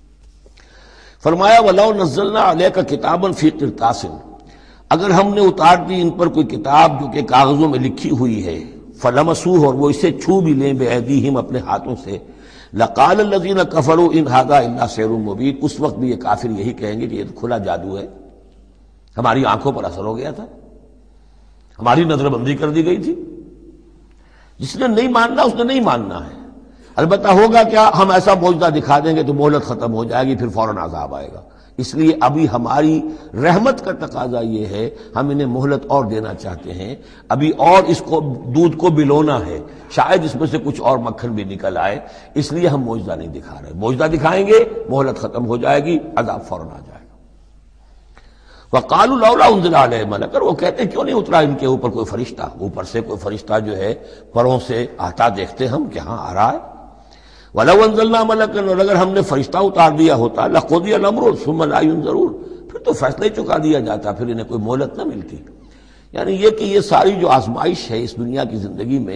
فرمایا وَلَوْ نَزَّلْنَا عَلَيْكَ كِتَابًا فِي قِرْطَاسٍ، اگر ہم نے اتار دی ان پر کوئی کتاب جو کہ کاغذوں میں لکھی ہوئی ہے، فَلَمَسُوهُ، اور وہ اسے چھو بھی لیں بِأَيْدِيهِمْ اپنے ہاتھوں سے، لَقَالَ الَّذِينَ كَفَرُوا إِنْ هَذَا إِلَّا سِحْرٌ مُبِينٌ، اس وقت بھی یہ کافر یہی کہیں گے کہ یہ کھلا جادو ہے، ہماری آنکھوں پر اثر ہو گیا تھا، ہماری نظر بندی کر دی گئی تھی۔ جس نے نہیں ماننا اس نے نہیں ماننا ہے، البتہ ہوگا کیا، ہم ایسا معجزہ دکھا دیں گے تو مہلت ختم ہو جائے گی، پھر فوراً عذاب آئے گا۔ اس لیے ابھی ہماری رحمت کا تقاضا یہ ہے، ہم انہیں مہلت اور دینا چاہتے ہیں، ابھی اور اس کو دودھ کو بلونا ہے، شاید اس میں سے کچھ اور مکھن بھی نکل آئے، اس لیے ہم معجزہ نہیں دکھا رہے۔ معجزہ دکھائیں گے مہلت ختم ہو جائے گی، عذاب فوراً آ جائے گا۔ وَقَالُوا لَوْلَا أُنزِلَ عَلَيْهِ مَلَكٌ، وہ کہتے ہیں کیوں نہیں اترا ان کے اوپر کوئی فرشتہ، اوپر سے کوئی فرشتہ جو ہے پروں سے آتا دیکھتے ہم کہ ہاں آ رہا ہے۔ وَلَوْ أَنزَلْنَا مَلَكًا، اور اگر ہم نے فرشتہ اتار دیا ہوتا، لَقُضِيَ الْأَمْرُ ثُمَّ لَا يُنظَرُونَ، پھر تو فیصلہ ہی چکا دیا جاتا، پھر انہیں کوئی مہلت نہ ملتی۔ یعنی یہ کہ یہ ساری جو آزمائش ہے اس دنیا کی زندگی میں،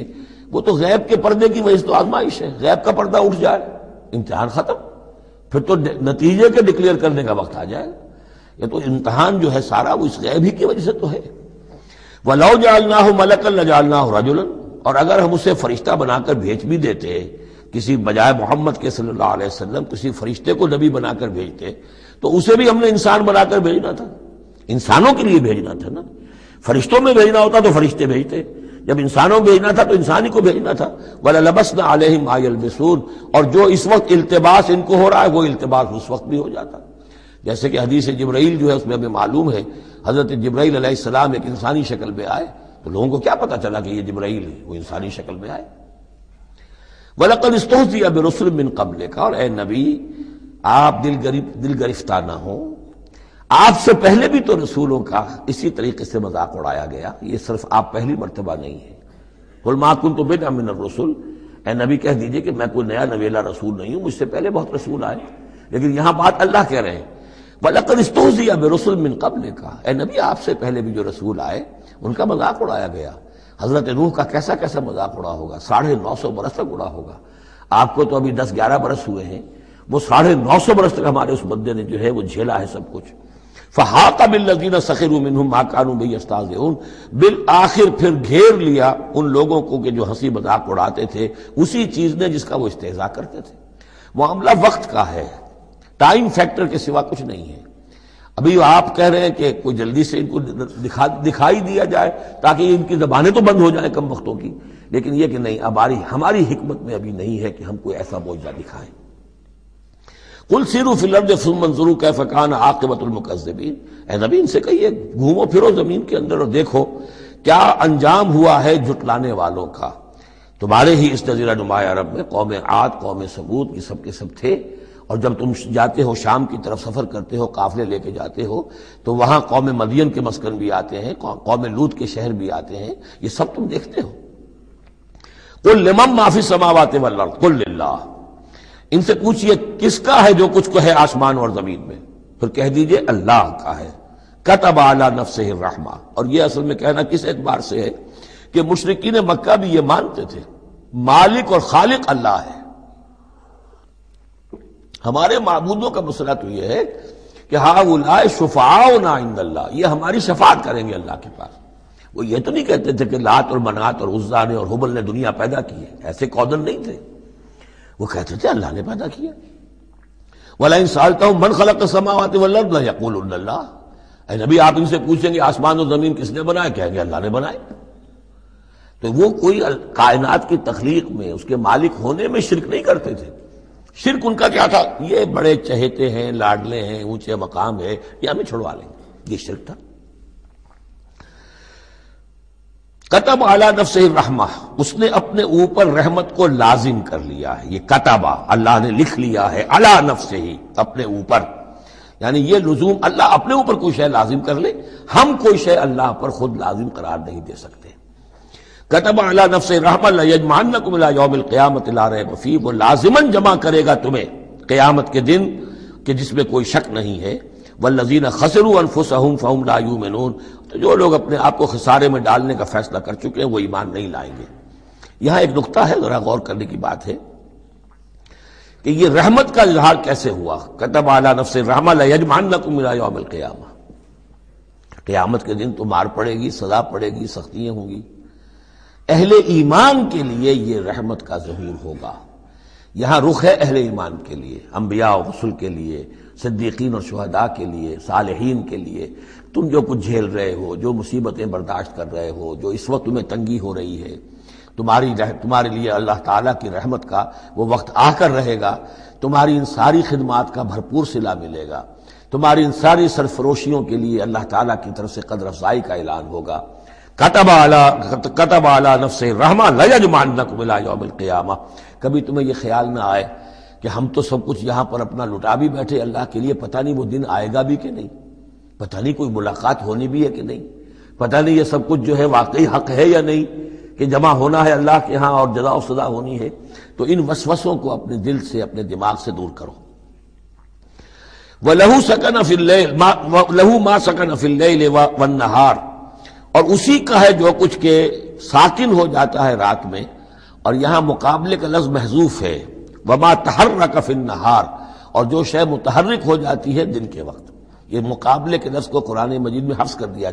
وہ تو غیب کے پردے کی وجہ سے تو آزمائش ہے، غیب کا پردہ اٹھ جائے امتحان ختم، پھر تو نتیجے کے ڈکلیئر کرنے کا وقت آ جائے گا۔ یہ تو امتحان جو ہے سارا وہ اس غیب ہی کی وجہ سے تو ہے۔ وَلَوْ جَعَلْنَاهُ مَلَكًا لَجَعَلْنَاهُ رَجُلًا، اور اگر ہم اسے فرشتہ بنا کر بھیج بھی دیتے، کسی بجائے محمد کے صلی اللہ علیہ وسلم کسی فرشتے کو نبی بنا کر بھیجتے، تو اسے بھی ہم نے انسان بنا کر بھیجنا تھا، انسانوں کے لیے بھیجنا تھا نا۔ فرشتوں میں بھیجنا ہوتا تو فرشتے بھیجتے، جب انسانوں میں بھیجنا تھا تو انسانی کو بھیجنا تھا۔ وَلَلَبَسْنَا عَلَيْهِمْ مَا يَلْبِسُونَ، اور جو اس وقت التباس ان کو ہو رہا ہے وہ التباس اس وقت بھی ہو جاتا، جیسے کہ حدیث جبرائیل جو ہے اس میں ہمیں معلوم ہے حضرت جبرائیل علیہ السلام ایک انسانی شکل میں آئے تو لوگوں کو کیا پتا چلا کہ یہ جبرائیل ہے، وہ انسانی شکل میں آئے۔ وَلَقَدِ اسْتُهْزِئَ بِرُسُلٍ مِّن قَبْلِكَ، اور اے نبی آپ دل گرفتہ نہ ہوں، آپ سے پہلے بھی تو رسولوں کا اسی طریقے سے مذاق اڑایا گیا، یہ صرف آپ پہلی مرتبہ نہیں ہے۔ قُلْ مَا كُنْتُ بِدْعًا مِّنَ الرُّسُلِ، اے نبی کہہ دیجئے کہ میں کوئی نیا نویلا رسول نہیں ہوں، مجھ سے پہلے بہت رسول آئے، لیکن یہاں بات اللہ کہہ رہے ہیں وَلَقَدِ اسْتُهْزِئَ بِرُسُلٍ مِّن قَبْلِكَ، اے نبی آپ سے پہلے بھی جو رسول آئے ان کا مذاق اڑایا گیا۔ حضرت نوح کا کیسا کیسا مذاق اڑا ہوگا، 950 برس تک اڑا ہوگا۔ آپ کو تو ابھی 10-11 برس ہوئے ہیں، وہ 950 برس تک ہمارے اس بندے نے جو ہے وہ جھیلا ہے سب کچھ۔ فَحَاقَ بِالَّذِينَ سَخِرُوا مِنْهُمْ مَا كَانُوا بِهِ يَسْتَهْزِئُونَ، بالآخر پھر گھیر لیا ان لوگوں کو کہ جو ہنسی مذاق اڑاتے تھے اسی چیز نے جس کا وہ استہزاء کرتے تھے۔ معاملہ وقت کا ہے، ٹائم فیکٹر کے سوا کچھ نہیں ہے۔ ابھی آپ کہہ رہے ہیں کہ کوئی جلدی سے ان کو دکھائی دیا جائے تاکہ ان کی زبانیں تو بند ہو جائیں کم وقتوں کی، لیکن یہ کہ نہیں، اب ہماری حکمت میں ابھی نہیں ہے کہ ہم کوئی ایسا معجزہ دکھائیں۔ قُلْ سِیرُوا فِی الْأَرْضِ ثُمَّ انظُرُوا کَیْفَ کَانَ عَاقِبَةُ الْمُکَذِّبِینَ، اے نبی ان سے کہیے گھومو پھرو زمین کے اندر اور دیکھو کیا انجام ہوا ہے جھٹلانے والوں کا۔ تمہارے ہی اس جزیرہ نما عرب میں قوم عاد، قوم ثمود، یہ سب کے سب تھے، اور جب تم جاتے ہو شام کی طرف سفر کرتے ہو، قافلے لے کے جاتے ہو، تو وہاں قوم مدین کے مسکن بھی آتے ہیں، قوم لوط کے شہر بھی آتے ہیں، یہ سب تم دیکھتے ہو۔ قُلْ لِمَن مَّا فِی السَّمَاوَاتِ وَالْأَرْضِ قُلْ لِلَّهِ، ان سے پوچھئے کس کا ہے جو کچھ کو ہے آسمان اور زمین میں، پھر کہہ دیجئے اللہ کا ہے۔ كَتَبَ عَلَى نَفْسِهِ الرَّحْمَةَ، اور یہ اصل میں کہنا کس اعتبار سے ہے کہ مشرکین مکہ بھی یہ مانتے تھے مالک اور خالق اللہ ہے۔ ہمارے معبودوں کا مسئلہ تو یہ ہے کہ ہؤلاء شفعاؤنا عند اللہ، یہ ہماری شفاعت کریں گے اللہ کے پاس۔ وہ یہ تو نہیں کہتے تھے کہ لات اور منات اور عزا نے اور حبل نے دنیا پیدا کی ہے، ایسے قودن نہیں تھے، وہ کہتے تھے اللہ نے پیدا کیا۔ وَلَئِن سَأَلْتَهُم مَّنْ خَلَقَ السَّمَاوَاتِ وَالْأَرْضَ لَيَقُولُنَّ اللَّهُ، اے نبی آپ ان سے پوچھیں گے آسمان و زمین کس نے بنائے، کہیں گے اللہ نے بنائے۔ تو وہ کوئی کائنات کی تخلیق میں اس کے مالک ہونے میں شرک نہیں کرتے تھے۔ شرک ان کا کیا تھا، یہ بڑے چہیتے ہیں، لاڈلے ہیں، اونچے مقام ہے، یہ ہمیں چھڑوا لیں گے، یہ شرک تھا۔ کتب علی نفسہ الرحمہ، اس نے اپنے اوپر رحمت کو لازم کر لیا ہے، یہ کتبہ اللہ نے لکھ لیا ہے، علی نفسہ ہی اپنے اوپر، یعنی یہ لزوم اللہ اپنے اوپر کوئی شے لازم کر لے، ہم کوئی شے اللہ پر خود لازم قرار نہیں دے سکتے۔ کتب علی نفسہ الرحمہ لیجمعنکم الی یوم القیامۃ لا ریب فیہ، وہ لازماً جمع کرے گا تمہیں قیامت کے دن کہ جس میں کوئی شک نہیں ہے۔ والذین خسروا انفسہم فہم لا یؤمنون، تو جو لوگ اپنے آپ کو خسارے میں ڈالنے کا فیصلہ کر چکے ہیں وہ ایمان نہیں لائیں گے۔ یہاں ایک نقطہ ہے، ذرا غور کرنے کی بات ہے کہ یہ رحمت کا اظہار کیسے ہوا۔ کتب علی نفسہ الرحمہ لیجمعنکم الی یوم القیامہ، قیامت کے دن تو مار پڑے گی، سزا پڑے گی، سختیاں ہوں گی۔ اہل ایمان کے لیے یہ رحمت کا ظہور ہوگا، یہاں رخ ہے اہل ایمان کے لیے، انبیاء و رسل کے لیے، صدیقین اور شہداء کے لیے، صالحین کے لیے۔ تم جو کچھ جھیل رہے ہو، جو مصیبتیں برداشت کر رہے ہو، جو اس وقت تمہیں تنگی ہو رہی ہے، تمہارے لیے اللہ تعالیٰ کی رحمت کا وہ وقت آ کر رہے گا، تمہاری ان ساری خدمات کا بھرپور صلہ ملے گا، تمہاری ان سرفروشیوں کے لیے اللہ تعالیٰ کی طرف سے قدر افزائی کا اعلان ہوگا۔ کتب علی نفسہ الرحمہ لیجمعنکم الی یوم القیامہ۔ کبھی تمہیں یہ خیال نہ آئے کہ ہم تو سب کچھ یہاں پر اپنا لٹا بھی بیٹھے اللہ کے لیے، پتہ نہیں وہ دن آئے گا بھی کہ نہیں، پتہ نہیں کوئی ملاقات ہونی بھی ہے کہ نہیں، پتہ نہیں یہ سب کچھ جو ہے واقعی حق ہے یا نہیں کہ جمع ہونا ہے اللہ کے ہاں اور جزا و سزا ہونی ہے۔ تو ان وسوسوں کو اپنے دل سے، اپنے دماغ سے دور کرو۔ وَلَهُ سَكَنَ فِي اللَّيْلِ لَهُ مَا سَكَنَ فِي اللَّيْلِ وَالنَّهَارِ، اور اسی کا ہے جو کچھ کہ ساکن ہو جاتا ہے رات میں اور یہاں مقابلے کا لفظ محذوف ہے، وما تحرک فی النہار، اور جو شے متحرک ہو جاتی ہے دن کے وقت. یہ مقابلے کے لفظ کو قرآن مجید میں حذف کر دیا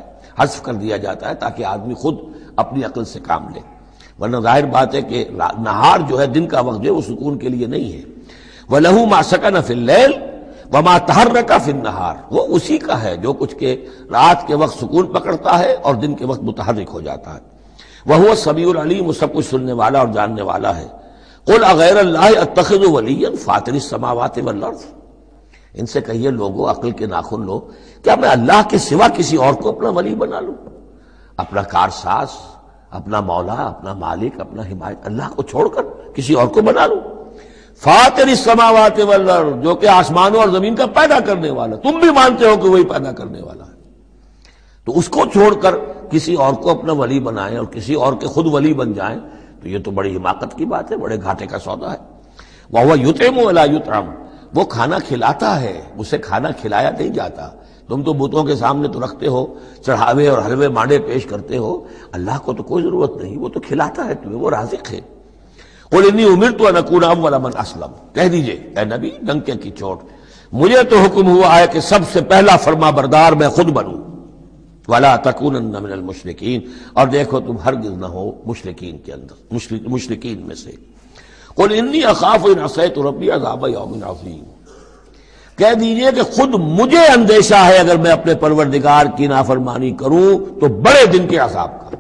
جاتا ہے تاکہ آدمی خود اپنی عقل سے کام لے، ورنہ ظاہر بات ہے کہ نہار جو ہے دن کا وقت جو ہے وہ سکون کے لیے نہیں ہے. وَلَهُ مَا سَكَنَ فِي اللَّيْلِ وَمَا تَحَرَّكَ فِي النَّهَارِ، وہ اسی کا ہے جو کچھ کے رات کے وقت سکون پکڑتا ہے اور دن کے وقت متحرک ہو جاتا ہے. وَهُوَ السَّمِيعُ الْعَلِيمُ، وہ سب کچھ سننے والا اور جاننے والا ہے. قُلْ أَغَيْرَ اللَّهِ أَتَّخِذُ وَلِيًّا فَاطِرِ السَّمَاوَاتِ وَالْأَرْضِ، ان سے کہیے لوگو، عقل کے ناخن لو، کیا میں اللہ کے سوا کسی اور کو اپنا ولی بنا لوں؟ اپنا کارساز، اپنا مولا، اپنا مالک، اپنا حمایت، اللہ کو چھوڑ کر کسی اور کو بنا لوں؟ فاطر السماوات والارض، جو کہ آسمانوں اور زمین کا پیدا کرنے والا، تم بھی مانتے ہو کہ وہی پیدا کرنے والا ہے، تو اس کو چھوڑ کر کسی اور کو اپنا ولی بنائیں اور کسی اور کے خود ولی بن جائیں، تو یہ تو بڑی حماقت کی بات ہے، بڑے گھاٹے کا سودا ہے. وَهُوَ يُطْعِمُ وَلَا يُطْعَمُ، وہ کھانا کھلاتا ہے، اسے کھانا کھلایا نہیں جاتا. تم تو بتوں کے سامنے تو رکھتے ہو، چڑھاوے اور حلوے مانڈے پیش کرتے ہو، اللہ کو تو کوئی ضرورت نہیں، وہ تو کھلاتا ہے تمہیں، وہ رازق ہے. قُلْ إِنِّي أُمِرْتُ أَنْ أَكُونَ أَوَّلَ مَنْ أَسْلَمَ، کہہ دیجئے اے نبی ڈنکے کی چوٹ، مجھے تو حکم ہوا ہے کہ سب سے پہلا فرما بردار میں خود بنوں. وَلَا تَكُونَنَّ مِنَ الْمُشْرِكِينَ، اور دیکھو تم ہرگز نہ ہو مشرکین کے اندر، مشرکین میں سے. قُلْ إِنِّي أَخَافُ إِنْ عَصَيْتُ رَبِّي عَذَابَ يَوْمٍ عَظِيمٍ، کہہ دیجئے کہ خود مجھے اندیشہ ہے اگر میں اپنے پروردگار کی نافرمانی کروں تو بڑے دن کے عذاب کا.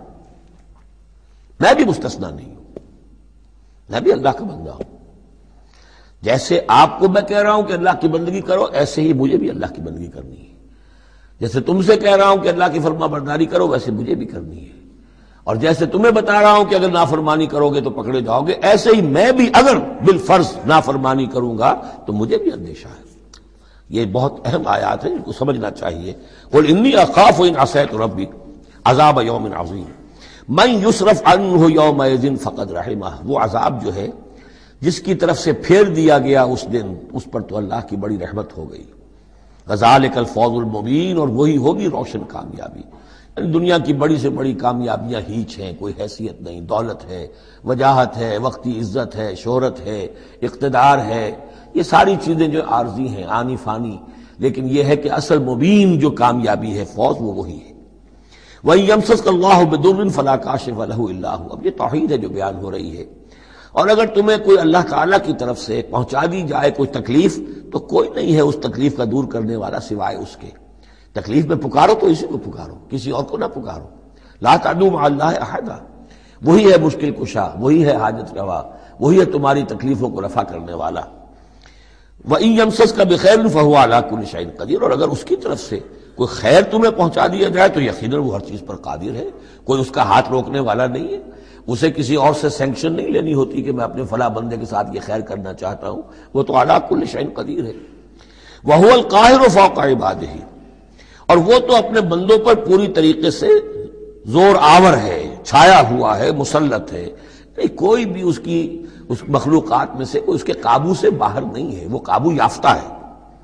میں بھی مستثنا نہیں ہوں، میں بھی اللہ کا بندہ ہوں. جیسے آپ کو میں کہہ رہا ہوں کہ اللہ کی بندگی کرو، ایسے ہی مجھے بھی اللہ کی بندگی کرنی ہے. جیسے تم سے کہہ رہا ہوں کہ اللہ کی فرما برداری کرو، ویسے مجھے بھی کرنی ہے. اور جیسے تمہیں بتا رہا ہوں کہ اگر نافرمانی کرو گے تو پکڑے جاؤ گے، ایسے ہی میں بھی اگر بالفرض نافرمانی کروں گا تو مجھے بھی اندیشہ ہے. یہ بہت اہم آیات ہیں جن کو سمجھنا چاہیے. قل انی اخاف ان عصیت ربی عذاب یوم عظیم من یصرف عنہ یومئذ فقد رحمہ، وہ عذاب جو ہے جس کی طرف سے پھیر دیا گیا اس دن، اس پر تو اللہ کی بڑی رحمت ہو گئی. ذالک الفوز المبین، اور وہی ہوگی روشن کامیابی. دنیا کی بڑی سے بڑی کامیابیاں ہیچ ہیں، کوئی حیثیت نہیں. دولت ہے، وجاہت ہے، وقتی عزت ہے، شہرت ہے، اقتدار ہے، یہ ساری چیزیں جو عارضی ہیں، آنی فانی. لیکن یہ ہے کہ اصل مبین جو کامیابی ہے، فوز، وہ وہی ہے. وَإِن يَمْسَسْكَ اللَّهُ بِضُرٍّ فَلَا كَاشِفَ لَهُ إِلَّا هُوَ، اب یہ توحید ہے جو بیان ہو رہی ہے. اور اگر تمہیں کوئی اللہ تعالیٰ کی طرف سے پہنچا دی جائے کوئی تکلیف، تو کوئی نہیں ہے اس تکلیف کا دور کرنے والا سوائے اس کے. تکلیف میں پکارو تو اسی کو پکارو، کسی اور کو نہ پکارو. لا تدعوا مع اللہ احدا، وہی ہے مشکل کشا، وہی ہے حاجت روا، وہی ہے تمہاری تکلیفوں کو رفع کرنے والا. وَإِن يَمْسَسْكَ بِخَيْرٍ فَهُوَ عَلَىٰ كُلِّ شَيْءٍ قَدِيرٌ، اور اگر اس کی طرف سے کوئی خیر تمہیں پہنچا دیا جائے تو یقیناً وہ ہر چیز پر قادر ہے، کوئی اس کا ہاتھ روکنے والا نہیں ہے. اسے کسی اور سے سینکشن نہیں لینی ہوتی کہ میں اپنے فلاں بندے کے ساتھ یہ خیر کرنا چاہتا ہوں، وہ تو عَلَىٰ كُلِّ شَيْءٍ قدیر ہے. وَهُوَ الْقَاهِرُ فَوْقَ عِبَادِهِ، اور وہ تو اپنے بندوں پر پوری طریقے سے زور آور ہے، چھایا ہوا ہے، مسلط ہے. کوئی بھی اس مخلوقات میں سے کوئی اس کے قابو سے باہر نہیں ہے، وہ قابو یافتہ ہے.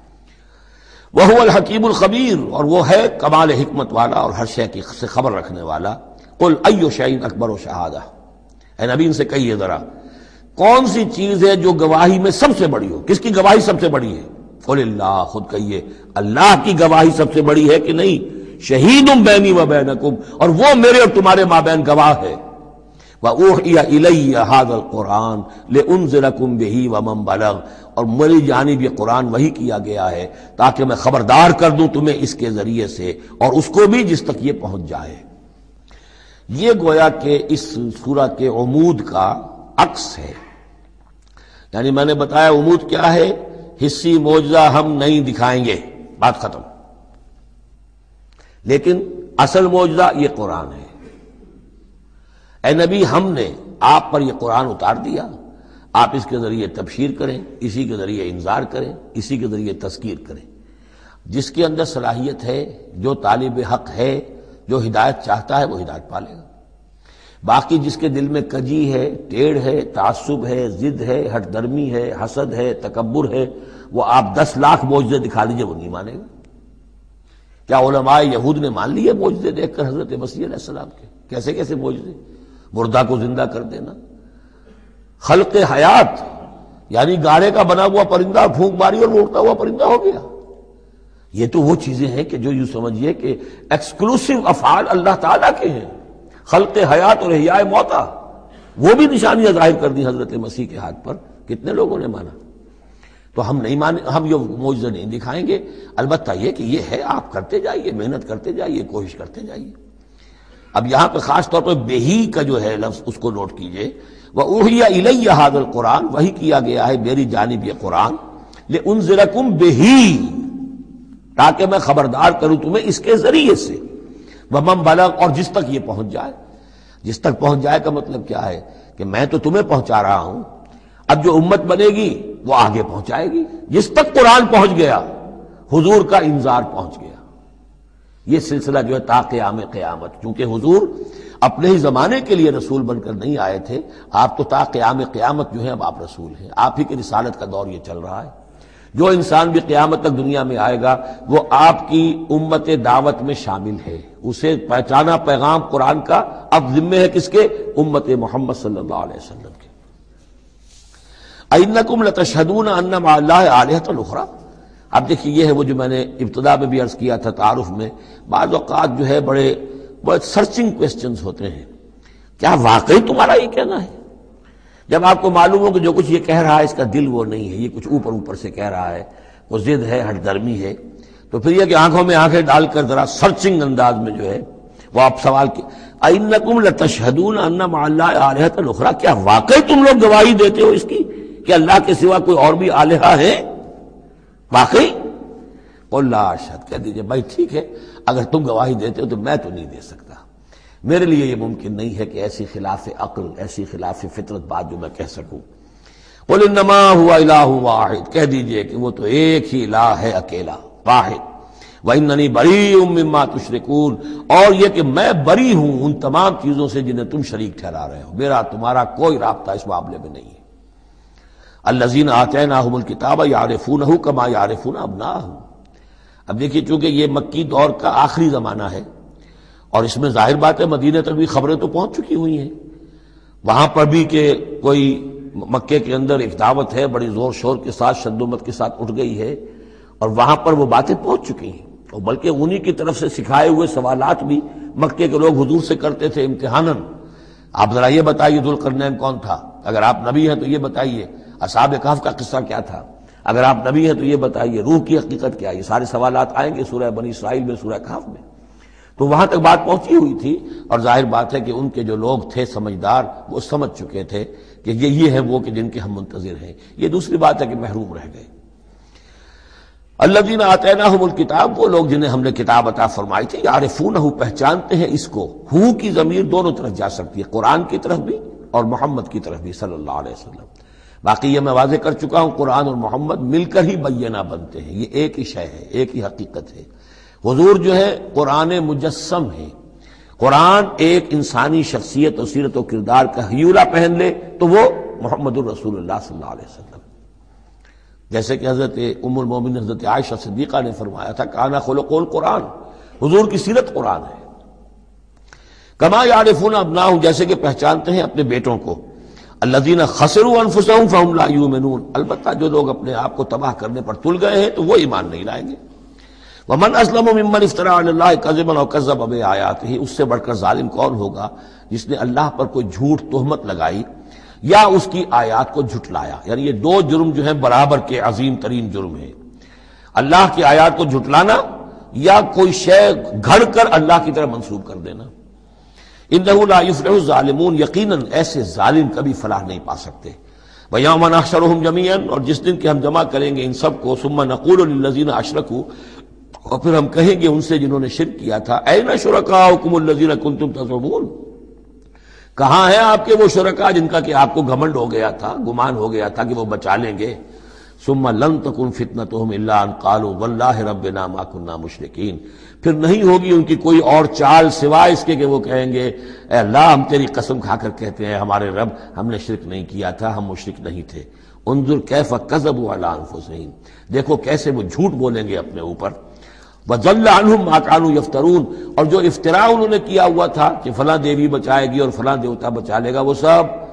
وَهُوَ الْحَكِيمُ الْخَبِيرُ، اور وہ ہے کمال حکمت والا اور ہر شے کی سے خبر رکھنے والا. قُلْ أَيُّ شَيْءٍ أَكْبَرُ شَهَادَةً، اے نبی ان سے کہیے ذرا کون سی چیز ہے جو گواہی میں سب سے بڑی ہو؟ کس کی گواہی سب سے بڑی ہے؟ قُلِ اللَّهُ، خود کہیے اللہ کی گواہی سب سے بڑی ہے کہ نہیں؟ شہید بینی و بینکم، اور وہ میرے اور تمہارے مابین گواہ ہے. وَأُوحِيَ إِلَيَّ هَذَا الْقُرْآنُ لِأُنذِرَكُم بِهِ وَمَن بَلَغَ، اور میری جانب یہ قرآن وحی کیا گیا ہے تاکہ میں خبردار کر دوں تمہیں اس کے ذریعے سے اور اس کو بھی جس تک یہ پہنچ جائے. یہ گویا کہ اس سورہ کے عمود کا عکس ہے. یعنی میں نے بتایا عمود کیا ہے، حصی معجزہ ہم نہیں دکھائیں گے، بات ختم. لیکن اصل معجزہ یہ قرآن ہے. اے نبی ہم نے آپ پر یہ قرآن اتار دیا، آپ اس کے ذریعے تبشیر کریں، اسی کے ذریعے انذار کریں، اسی کے ذریعے تذکیر کریں. جس کے اندر صلاحیت ہے، جو طالب حق ہے، جو ہدایت چاہتا ہے، وہ ہدایت پالے گا. باقی جس کے دل میں کجی ہے، ٹیڑھ ہے، تعصب ہے، ضد ہے، ہٹ درمی ہے، حسد ہے، تکبر ہے، وہ آپ 10 لاکھ معجزے دکھا دیجئے وہ نہیں مانے گا. کیا علماء یہود نے مان لیے معجزے دیکھ کر حضرت مسیح علیہ السلام کے؟ کیسے کیسے معجزے؟ مردہ کو زندہ کر دینا، خلق حیات یعنی گاڑے کا بنا ہوا پرندہ پھونک ماری اور وہ اڑتا ہوا پرندہ ہو گیا. یہ تو وہ چیزیں ہیں کہ جو یوں سمجھیے کہ ایکسکلوسیو افعال اللہ تعالیٰ کے ہیں. خلق حیات اور احیاء موتا وہ بھی نشانیاں ظاہر کر دی حضرت مسیح کے ہاتھ پر. کتنے لوگوں نے مانا؟ تو ہم نہیں مانے، ہم یہ معجزہ نہیں دکھائیں گے. البتہ یہ کہ یہ ہے، آپ کرتے جائیے، محنت کرتے جائیے، کوشش کرتے جائیے. اب یہاں پہ خاص طور پر بہی کا جو ہے لفظ اس کو نوٹ کیجئے. وَأُوحِيَ إِلَيَّ هَذَا الْقُرْآنُ، وحی کیا گیا ہے میری جانب یہ قرآن، لِأُنذِرَكُمْ بِهِ، تاکہ میں خبردار کروں تمہیں اس کے ذریعے سے. وَمَنْ بَلَغَ، اور جس تک یہ پہنچ جائے. جس تک پہنچ جائے کا مطلب کیا ہے کہ میں تو تمہیں پہنچا رہا ہوں، اب جو امت بنے گی وہ آگے پہنچائے گی. جس تک قرآن پہنچ گیا حضور کا انذار پہنچ گیا. یہ سلسلہ جو ہے تا قیام قیامت، چونکہ حضور اپنے ہی زمانے کے لیے رسول بن کر نہیں آئے تھے، آپ تو تا قیام قیامت جو ہے اب آپ رسول ہیں. آپ ہی کی رسالت کا دور یہ چل رہا ہے. جو انسان بھی قیامت تک دنیا میں آئے گا وہ آپ کی امت دعوت میں شامل ہے. اسے پہچانا پیغام قرآن کا اب ذمہ ہے کس کے؟ امت محمد صلی اللہ علیہ وسلم کے. اِنَّكُمْ لَتَشْهَدُونَ أَنَّ مَعَ اللَّهِ آلِهَةً أُخْرَىٰ. اب دیکھیے یہ ہے وہ جو میں نے ابتدا میں بھی عرض کیا تھا تعارف میں، بعض اوقات جو ہے بڑے سرچنگ کویسچنز ہوتے ہیں. کیا واقعی تمہارا یہ کہنا ہے؟ جب آپ کو معلوم ہو کہ جو کچھ یہ کہہ رہا ہے اس کا دل وہ نہیں ہے، یہ کچھ اوپر اوپر سے کہہ رہا ہے، وہ ضد ہے، ہٹ درمی ہے، تو پھر یہ کہ آنکھوں میں آنکھیں ڈال کر ذرا سرچنگ انداز میں جو ہے وہ آپ سوال کی اِنَّكُمْ لَتَشْهَدُونَ أَنَّ مَعَ اللَّهِ آلِهَةً أُخْرَىٰ، کیا واقعی تم لوگ گواہی دیتے ہو اس کی کہ اللہ کے سوا کوئی اور بھی الہہ ہے؟ واقعی؟ قُل لَا أَشْهَدُ، کہہ دیجئے بھائی ٹھیک ہے، اگر تم گواہی دیتے ہو تو میں تو نہیں دے سکتا. میرے لیے یہ ممکن نہیں ہے کہ ایسی خلاف عقل، ایسی خلاف فطرت بات جو میں کہہ سکوں. قُلْ إِنَّمَا هُوَ إِلَٰهٌ وَاحِدٌ، کہہ دیجئے کہ وہ تو ایک ہی الہ ہے، اکیلا، واحد. وَإِنَّنِي بَرِيءٌ مِّمَّا تُشْرِكُونَ، اور یہ کہ میں بری ہوں ان تمام چیزوں سے جنہیں تم شریک ٹھہرا رہے ہو. میرا تمہارا کوئی رابطہ اس معاملے میں نہیں ہے. الَّذِينَ آتَيْنَاهُمُ الْكِتَابَ يَعْرِفُونَهُ كَمَا يَعْرِفُونَ أَبْنَاءَهُمْ. اب دیکھیے چونکہ یہ مکی دور کا آخری زمانہ ہے اور اس میں ظاہر بات ہے مدینہ تک بھی خبریں تو پہنچ چکی ہوئی ہیں، وہاں پر بھی کہ کوئی مکے کے اندر ایک دعوت ہے بڑی زور شور کے ساتھ، شدومت کے ساتھ اٹھ گئی ہے، اور وہاں پر وہ باتیں پہنچ چکی ہیں. اور بلکہ انہی کی طرف سے سکھائے ہوئے سوالات بھی مکے کے لوگ حضور سے کرتے تھے امتحاناً. آپ ذرا یہ بتائیے ذوالقرنین کون تھا؟ اگر آپ نبی ہیں تو یہ بتائیے. اصحاب کہف کا قصہ کیا تھا؟ اگر آپ نبی ہیں تو یہ بتائیے. روح کی حقیقت کیا ہے؟ یہ سارے سوالات آئیں گے سورہ بنی اسرائیل میں، سورہ کہف میں. تو وہاں تک بات پہنچی ہوئی تھی، اور ظاہر بات ہے کہ ان کے جو لوگ تھے سمجھدار وہ سمجھ چکے تھے کہ یہ ہے وہ کہ جن کے ہم منتظر ہیں. یہ دوسری بات ہے کہ محروم رہ گئے. الذین آتیناہم الکتاب، وہ لوگ جنہیں ہم نے کتاب عطا فرمائی تھی، یعرفونہ، پہچانتے ہیں اس کو. ہو کی ضمیر دونوں طرف جا سکتی ہے، قرآن کی طرف بھی اور محمد کی طرف بھی صلی اللہ علیہ وسلم. باقی یہ میں واضح کر چکا ہوں قرآن اور محمد مل کر ہی بینہ بنتے ہیں، یہ ایک ہی شے ہے، ایک ہی حقیقت ہے. حضور جو ہے قرآن مجسم ہے. قرآن ایک انسانی شخصیت اور سیرت و کردار کا ہیولہ پہن لے تو وہ محمد الرسول اللہ صلی اللہ علیہ وسلم. جیسے کہ حضرت ام المومنین حضرت عائشہ صدیقہ نے فرمایا تھا کانا خلق القرآن، حضور کی سیرت قرآن ہے. کما یعرفون ابناہم، جیسے کہ پہچانتے ہیں اپنے بیٹوں کو. الذین خسروا انفسہم فہم لا یؤمنون، البتہ جو لوگ اپنے آپ کو تباہ کرنے پر تل گئے ہیں تو وہ ایمان نہیں لائیں گے. ومن اسلم ممن افترى علی اللہ کذبا او کذب بآیاتہ، اس سے بڑھ کر ظالم کون ہوگا جس نے اللہ پر کوئی جھوٹ تہمت لگائی یا اس کی آیات کو جھٹلایا. یعنی یہ دو جرم جو ہیں برابر کے عظیم ترین جرم ہیں، اللہ کی آیات کو جھٹلانا یا کوئی شے گھڑ کر اللہ کی طرف منسوب کر دینا. انہ لا یفلح الظالمون، یقیناً ایسے ظالم کبھی فلاح نہیں پا سکتے. ویوم نحشرہم جمیعا، اور جس دن کہ ہم جمع کریں گے ان سب کو. ثم نقول للذین اشرکوا، اور پھر ہم کہیں گے ان سے جنہوں نے شرک کیا تھا، این شرکاؤکم الذین کنتم تزعمون، کہاں ہیں آپ کے وہ شرکا جن کا کہ آپ کو گھمنڈ ہو گیا تھا، گمان ہو گیا تھا کہ وہ بچا لیں گے. ثم لن تکن فتنتہم الا ان قالوا واللہ ربنا ما کنا مشرکین، پھر نہیں ہوگی ان کی کوئی اور چال سوائے اس کے کہ وہ کہیں گے اے اللہ ہم تیری قسم کھا کر کہتے ہیں ہمارے رب ہم نے شرک نہیں کیا تھا، ہم مشرک نہیں تھے. انظر کیف کذبوا علی انفسہم، دیکھو کیسے وہ جھوٹ بولیں گے اپنے اوپر. وَضَلَّ عَنْهُمْ مَا كَانُوا يَفْتَرُونَ، اور جو افتراء انہوں نے کیا ہوا تھا کہ فلاں دیوی بچائے گی اور فلاں دیوتا بچا لے گا، وہ سب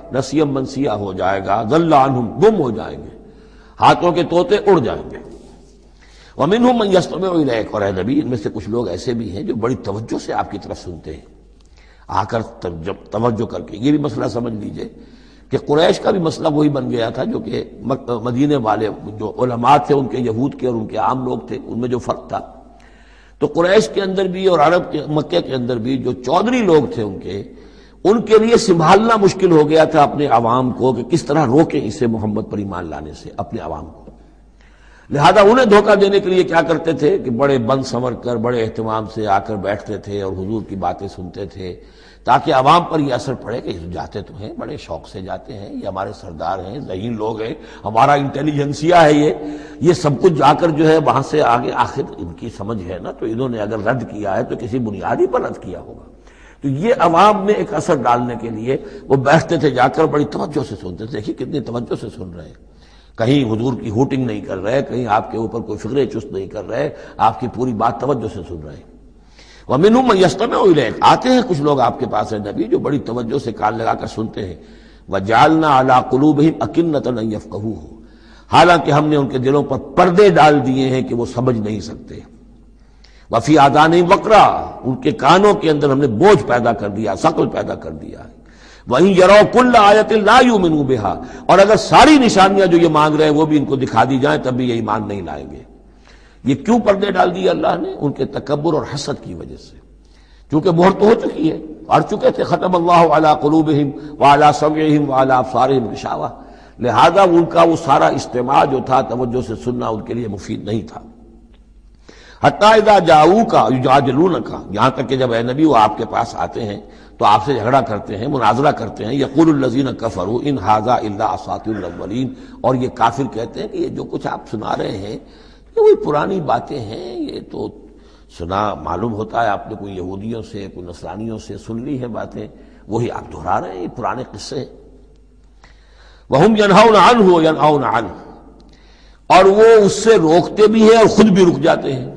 نسیم منسیہ ہو جائے گا، ضل عنہم گم ہو جائیں گے، ہاتھوں کے طوطے اڑ جائیں گے۔ ومنہم من یستمع الیک، اور اے نبی ان میں سے کچھ لوگ ایسے بھی ہیں جو بڑی توجہ سے آپ کی طرف سنتے ہیں، آ کر توجہ کر کے۔ یہ بھی مسئلہ سمجھ لیجئے کہ قریش کا بھی مسئلہ وہی بن گیا تھا جو کہ مدینے والے جو علماء تھے ان کے، یہود کے اور ان کے عام لوگ تھے، ان میں جو فرق تھا۔ تو قریش کے اندر بھی اور عرب کے مکہ کے اندر بھی جو چودھری لوگ تھے ان کے لیے سنبھالنا مشکل ہو گیا تھا اپنے عوام کو کہ کس طرح روکیں اسے محمد پر ایمان لانے سے اپنے عوام کو۔ لہذا انہیں دھوکہ دینے کے لیے کیا کرتے تھے کہ بڑے بند سنور کر بڑے اہتمام سے آ کر بیٹھتے تھے اور حضور کی باتیں سنتے تھے، تاکہ عوام پر یہ اثر پڑے کہ جاتے تو ہیں، بڑے شوق سے جاتے ہیں، یہ ہمارے سردار ہیں، ذہین لوگ ہیں، ہمارا انٹیلیجنسیا ہے، یہ سب کچھ جا کر جو ہے وہاں سے آگے آخر ان کی سمجھ ہے نا، تو انہوں نے اگر رد کیا ہے تو کسی بنیادی پر رد کیا ہوگا۔ تو یہ عوام میں ایک اثر ڈالنے کے لیے وہ بیٹھتے تھے جا کر، بڑی توجہ سے سنتے تھے۔ دیکھیے کتنی توجہ سے سن رہے ہیں، کہیں حضور کی ہوٹنگ نہیں کر رہے، کہیں آپ کے اوپر کوئی فکرے چست نہیں کر رہے، آپ کی پوری بات توجہ سے سن رہے ہیں۔ وَمِنْهُمْ مَن يَسْتَمِعُ إِلَيْكَ، آتے ہیں کچھ لوگ آپ کے پاس ہیں نبی جو بڑی توجہ سے کان لگا کر سنتے ہیں۔ وَجَعَلْنَا عَلَىٰ قُلُوبِهِمْ أَكِنَّةً أَن يَفْقَهُوهُ، حالانکہ ہم نے ان کے دلوں پر پردے ڈال دیے ہیں کہ وہ سمجھ نہیں سکتے۔ وَفِي آذَانِهِمْ وَقْرًا، ان کے کانوں کے اندر ہم نے بوجھ پیدا کر دیا، ثقل پیدا کر دیا ہے۔ وَإِن يَرَوْا كُلَّ آيَةٍ لَا يُؤْمِنُوا بِهَا، اور اگر ساری نشانیاں جو یہ مانگ رہے ہیں وہ بھی ان کو دکھا دی جائیں تب بھی یہ ایمان نہیں لائیں گے۔ یہ کیوں پردے ڈال دیے اللہ نے؟ ان کے تکبر اور حسد کی وجہ سے، چونکہ مہر تو ہو چکی ہے، اڑ چکے تھے، ختم اللہ علی قلوبہم وعلی سمعہم وعلی ابصارہم غشاوہ، لہذا ان کا وہ سارا استماع جو تھا، توجہ سے سننا ان کے لیے مفید نہیں تھا۔ حتی اذا جاؤوک یجادلونک، یہاں تک کہ جب اے نبی وہ آپ کے پاس آتے ہیں تو آپ سے جھگڑا کرتے ہیں، مناظرہ کرتے ہیں۔ یقول الذین کفروا ان ھذا الا اساطیر الاولین، اور یہ کافر کہتے ہیں کہ یہ جو کچھ آپ سنا رہے ہیں یہ وہی پرانی باتیں ہیں، یہ تو سنا معلوم ہوتا ہے آپ نے کوئی یہودیوں سے کوئی نصرانیوں سے سن لی ہے باتیں، وہی آپ دہرا رہے ہیں، یہ پرانے قصے ہیں۔ وَهُمْ يَنْهَوْنَ عَنْهُ وَيَنْأَوْنَ عَنْهُ، اور وہ اس سے روکتے بھی ہیں اور خود بھی رک جاتے ہیں۔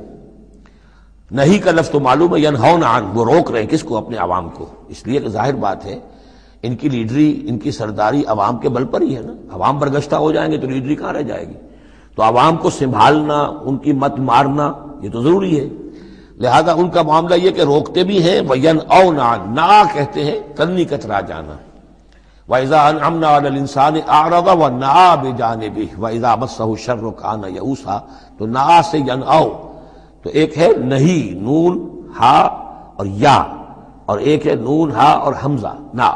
نہیں کا لفظ تو معلوم ہے، ینہون عن، وہ روک رہے ہیں کس کو؟ اپنے عوام کو، اس لیے کہ ظاہر بات ہے ان کی لیڈری، ان کی سرداری عوام کے بل پر ہی ہے نا، عوام برگشتہ ہو جائیں گے تو لیڈری کہاں رہ جائے گی؟ تو عوام کو سنبھالنا، ان کی مت مارنا یہ تو ضروری ہے۔ لہذا ان کا معاملہ یہ کہ روکتے بھی ہیں، وَيَنْأَوْنَ عَنْ، نا کہتے ہیں کنی کترا جانا۔ وَإِذَا أَنْعَمْنَا عَلَى الْإِنسَانِ أَعْرَضَ وَنَأَىٰ بِجَانِبِهِ وَإِذَا مَسَّهُ الشَّرُّ كَانَ يَئُوسًا، تو نا سے ینأو، تو ایک ہے نہیں، نون ہا اور یا، اور ایک ہے نون ہا اور حمزہ نا۔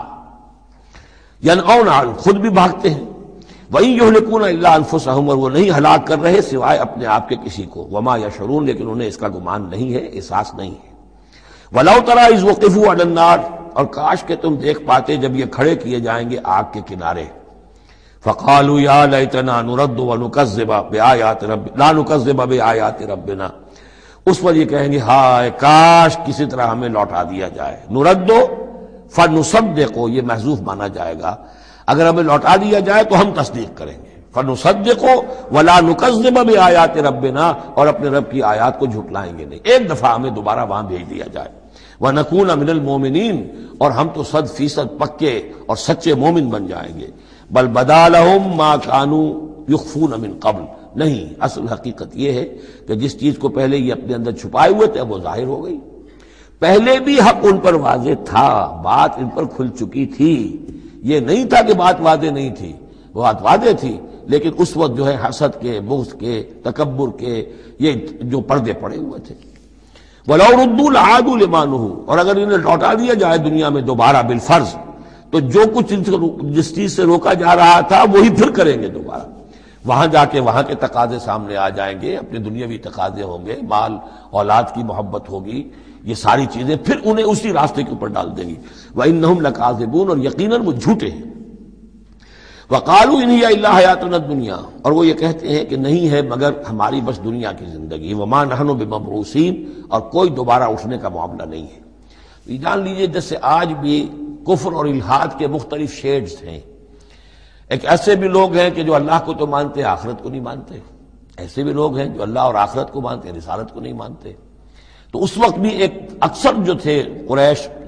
ینأون عن، خود بھی بھاگتے ہیں۔ وَإِن يُهْلِكُونَ إِلَّا أَنفُسَهُمْ، اور وہ نہیں ہلاک کر رہے سوائے اپنے آپ کے کسی کو۔ وَمَا يَشْعُرُونَ، لیکن انہیں اس کا گمان نہیں ہے، احساس نہیں ہے۔ وَلَوْ تَرَىٰ إِذْ وُقِفُوا عَلَى النَّارِ، اور کاش کہ تم دیکھ پاتے جب یہ کھڑے کیے جائیں گے آگ کے کنارے۔ فَقَالُوا يَا لَيْتَنَا نُرَدُّ وَنُكَذِّبَ بِآيَاتِ رَبِّنَا لَا نُكَذِّبَ بِآيَاتِ رَبِّنَا، اس پر یہ کہیں گے ہائے کاش کسی طرح ہمیں لوٹا دیا جائے۔ نُرَدُّ فَنُصَدِّقُ، یہ محذوف مانا جائے گا، اگر ہمیں لوٹا دیا جائے تو ہم تصدیق کریں گے۔ فَنُصَدِّقُ وَلَا نُكَذِّبَ بِآيَاتِ رَبِّنَا، اور اپنے رب کی آیات کو جھٹلائیں گے نہیں، ایک دفعہ ہمیں دوبارہ وہاں بھیج دیا جائے۔ وَنَكُونَ مِنَ الْمُؤْمِنِينَ، اور ہم تو 100% پکے اور سچے مومن بن جائیں گے۔ بل بدا لهم ما كانوا يخفون من قبل، نہیں، اصل حقیقت یہ ہے کہ جس چیز کو پہلے یہ اپنے اندر چھپائے ہوئے تھے اب وہ ظاہر ہو گئی۔ پہلے بھی حق ان پر واضح تھا، بات ان پر کھل چکی تھی، یہ نہیں تھا کہ بات واضح نہیں تھی، بات واضح تھی، لیکن اس وقت جو ہے حسد کے، بغض کے، تکبر کے یہ جو پردے پڑے ہوئے تھے۔ وَلَوْ رُدُّوا لَعَادُوا لِمَا نُهُوا، اور اگر انہیں لوٹا دیا جائے دنیا میں دوبارہ بالفرض، تو جو کچھ جس چیز سے روکا جا رہا تھا وہی پھر کریں گے دوبارہ۔ وہاں جا کے وہاں کے تقاضے سامنے آ جائیں گے، اپنے دنیاوی تقاضے ہوں گے، مال اولاد کی محبت ہوگی، یہ ساری چیزیں پھر انہیں اسی راستے کے اوپر ڈال دیں گی۔ وَإِنَّهُمْ لَكَاذِبُونَ، اور یقیناً وہ جھوٹے ہیں۔ وَقَالُوا إِنْ هِيَ إِلَّا حَيَاتُنَا الدُّنْيَا، اور وہ یہ کہتے ہیں کہ نہیں ہے مگر ہماری بس دنیا کی زندگی۔ وَمَا نَحْنُ بِمَبْعُوثِينَ، اور کوئی دوبارہ اٹھنے کا معاملہ نہیں ہے۔ یہ جان لیجئے جیسے آج بھی کفر اور الحاد کے مختلف شیڈز ہیں۔ ایک ایسے بھی لوگ ہیں کہ جو اللہ کو تو مانتے ہیں، آخرت کو نہیں مانتے، ایسے بھی لوگ ہیں جو اللہ اور آخرت کو مانتے ہیں، رسالت کو نہیں مانتے۔ تو اس وقت بھی ایک اکثر جو تھے قریش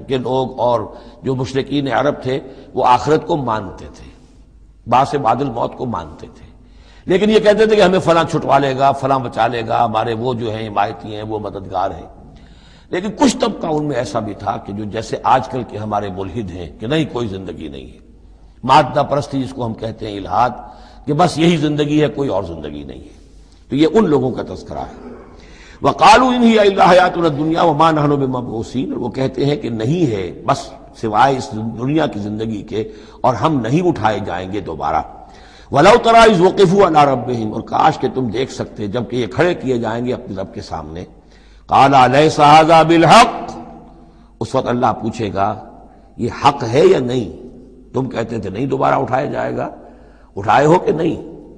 کے لوگ اور جو مشرکین عرب تھے وہ آخرت کو مانتے تھے، باعث بعد الموت کو مانتے تھے، لیکن یہ کہتے تھے کہ ہمیں فلاں چھٹوا لے گا، فلاں بچا لے گا، ہمارے وہ جو ہیں حمایتی ہیں، وہ مددگار ہیں۔ لیکن کچھ طبقہ ان میں ایسا بھی تھا کہ جو جیسے آج کل کے ہمارے ملحد ہیں کہ نہیں کوئی زندگی نہیں ہے، مادہ پرستی جس کو ہم کہتے ہیں، الحاد، کہ بس یہی زندگی ہے، کوئی اور زندگی نہیں ہے۔ تو یہ ان لوگوں کا تذکرہ ہے۔ وَقَالُوا إِنْ هِيَ إِلَّا حَيَاتُنَا الدُّنْيَا وَمَا نَحْنُ بِمَبْعُوثِينَ، اور وہ کہتے ہیں کہ نہیں ہے بس سوائے اس دنیا کی زندگی کے، اور ہم نہیں اٹھائے جائیں گے دوبارہ۔ وَلَوْ تَرَىٰ إِذْ وُقِفُوا عَلَىٰ رَبِّهِمْ، اور کاش کہ تم دیکھ سکتے جبکہ یہ کھڑے کیے جائیں گے اپنے رب کے سامنے۔ قَالَ أَلَيْسَ هَٰذَا بِالْحَقِّ، اس وقت اللہ پوچھے گا یہ حق ہے یا نہیں؟ تم کہتے تھے نہیں دوبارہ اٹھایا جائے گا، اٹھائے ہو کہ نہیں؟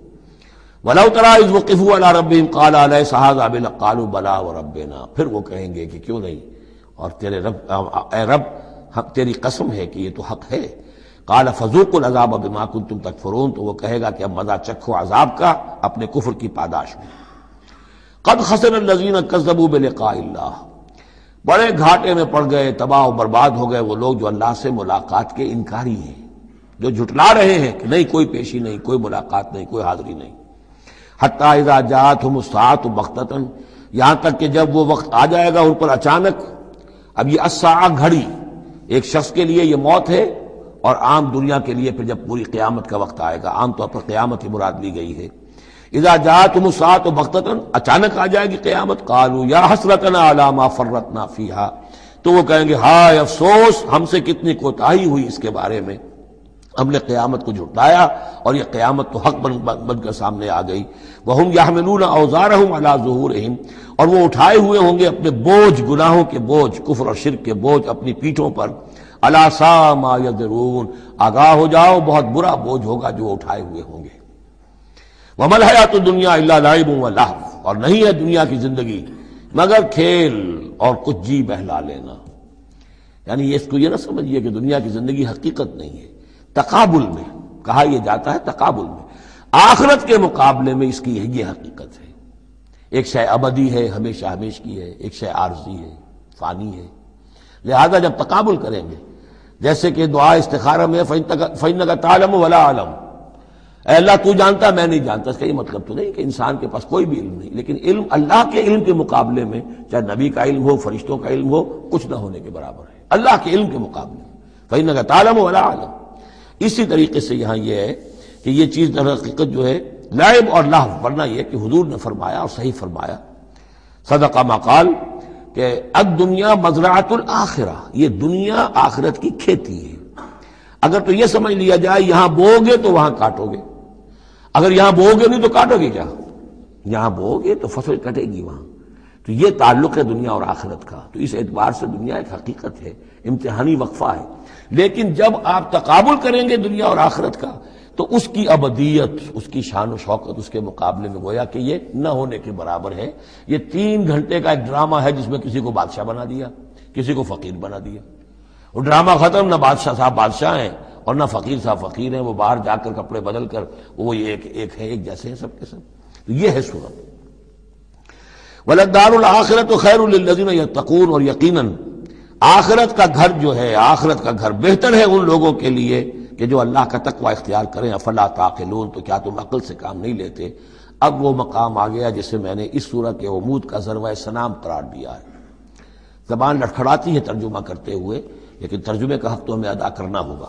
وَلَوْ تَرَىٰ إِذْ وُقِفُوا عَلَىٰ رَبِّهِمْ قَالَ أَلَيْسَ هَٰذَا بِالْحَقِّ قَالُوا بَلَىٰ وَرَبِّنَا، پھر وہ کہیں گے کہ کیوں نہیں، اور تیرے رب، اے رب تیری قسم ہے کہ یہ تو حق ہے۔ قَالَ فَذُوقُوا الْعَذَابَ بِمَا كُنتُمْ تَكْفُرُونَ، تو وہ کہے گا کہ اب مزہ چکھو عذاب کا اپنے کفر کی پاداش میں۔ قَدْ خَسِرَ الَّذِينَ كَذَّبُوا بِلِقَاءِ اللَّهِ، بڑے گھاٹے میں پڑ گئے، تباہ و برباد ہو گئے وہ لوگ جو اللہ سے ملاقات کے انکاری ہیں، جو جھٹلا رہے ہیں کہ نہیں کوئی پیشی نہیں، کوئی ملاقات نہیں، کوئی حاضری نہیں۔ حتیٰ اذا جاءتهم الساعة بغتة، یہاں تک کہ جب وہ وقت آ جائے گا ان پر اچانک۔ اب یہ الساعہ گھڑی ایک شخص کے لیے یہ موت ہے، اور عام دنیا کے لیے پھر جب پوری قیامت کا وقت آئے گا، عام طور پر قیامت ہی مراد لی گئی ہے۔ اذا جاءتهم الساعة بغتة، اچانک آ جائے گی قیامت۔ قالوا یا حسرتنا علی ما فرطنا فیہا، تو وہ کہیں گے ہائے افسوس ہم سے کتنی کوتاہی ہوئی اس کے بارے میں، ہم نے قیامت کو جھٹلایا اور یہ قیامت تو حق بن کر سامنے آ گئی۔ وَهُمْ يَحْمِلُونَ أَوْزَارَهُمْ عَلَىٰ ظُهُورِهِمْ، اور وہ اٹھائے ہوئے ہوں گے اپنے بوجھ، گناہوں کے بوجھ، کفر اور شرک کے بوجھ اپنی پیٹھوں پر۔ أَلَا سَاءَ مَا يَزِرُونَ، آگاہ ہو جاؤ بہت برا بوجھ ہوگا جو اٹھائے ہوئے ہوں گے۔ وَمَا الْحَيَاةُ الدُّنْيَا إِلَّا لَعِبٌ وَلَهْوٌ، اور نہیں ہے دنیا کی زندگی مگر کھیل اور کچھ جی بہلا لینا۔ یعنی اس کو یہ نہ سمجھیے کہ دنیا کی زندگی حقیقت نہیں ہے، تقابل میں کہا یہ جاتا ہے، تقابل میں آخرت کے مقابلے میں اس کی یہ حقیقت ہے۔ ایک شے ابدی ہے، ہمیشہ ہمیش کی ہے، ایک شے عارضی ہے، فانی ہے۔ لہذا جب تقابل کریں گے، جیسے کہ دعا استخارہ میں فَإِنَّكَ تَعْلَمُ وَلَا أَعْلَمُ، اے اللہ تو جانتا میں نہیں جانتا، اس کا یہ مطلب تو نہیں کہ انسان کے پاس کوئی بھی علم نہیں، لیکن علم اللہ کے علم کے مقابلے میں، چاہے نبی کا علم ہو، فرشتوں کا علم ہو، کچھ نہ ہونے کے برابر ہے اللہ کے علم کے مقابلے میں۔ فَإِنَّكَ تَعْلَمُ وَلَا أَعْلَمُ۔ اسی طریقے سے یہاں یہ ہے کہ یہ چیز در حقیقت جو ہے لعب اور لہو، ورنہ یہ کہ حضور نے فرمایا اور صحیح فرمایا، صدق ما قال، کہ الدنیا مزرعۃ الآخرہ، یہ دنیا آخرت کی کھیتی ہے۔ اگر تو یہ سمجھ لیا جائے یہاں بو گے تو وہاں کاٹو گے، اگر یہاں بو گے نہیں تو کاٹو گے کیا؟ یہاں بو گے تو فصل کٹے گی وہاں۔ تو یہ تعلق ہے دنیا اور آخرت کا۔ تو اس اعتبار سے دنیا ایک حقیقت ہے، امتحانی وقفہ ہے، لیکن جب آپ تقابل کریں گے دنیا اور آخرت کا تو اس کی ابدیت، اس کی شان و شوکت اس کے مقابلے میں گویا کہ یہ نہ ہونے کے برابر ہے۔ یہ 3 گھنٹے کا ایک ڈرامہ ہے جس میں کسی کو بادشاہ بنا دیا، کسی کو فقیر بنا دیا، وہ ڈرامہ ختم، نہ بادشاہ صاحب بادشاہ ہیں اور نہ فقیر صاحب فقیر ہیں، وہ باہر جا کر کپڑے بدل کر وہ ایک ہے، ایک جیسے ہیں سب کے سب۔ تو یہ ہے صورت۔ وَلَلدَّارُ الْآخِرَةُ خَيْرٌ لِّلَّذِينَ يَتَّقُونَ، اور یقیناً آخرت کا گھر جو ہے، آخرت کا گھر بہتر ہے ان لوگوں کے لیے کہ جو اللہ کا تقوی اختیار کریں۔ افلا تعقلون، تو کیا تم عقل سے کام نہیں لیتے؟ اب وہ مقام آ گیا جسے میں نے اس سورہ کے عمود کا ذروۂ سنام قرار دیا ہے۔ زبان لڑکھڑاتی ہے ترجمہ کرتے ہوئے، لیکن ترجمے کا حق تو ہمیں ادا کرنا ہوگا۔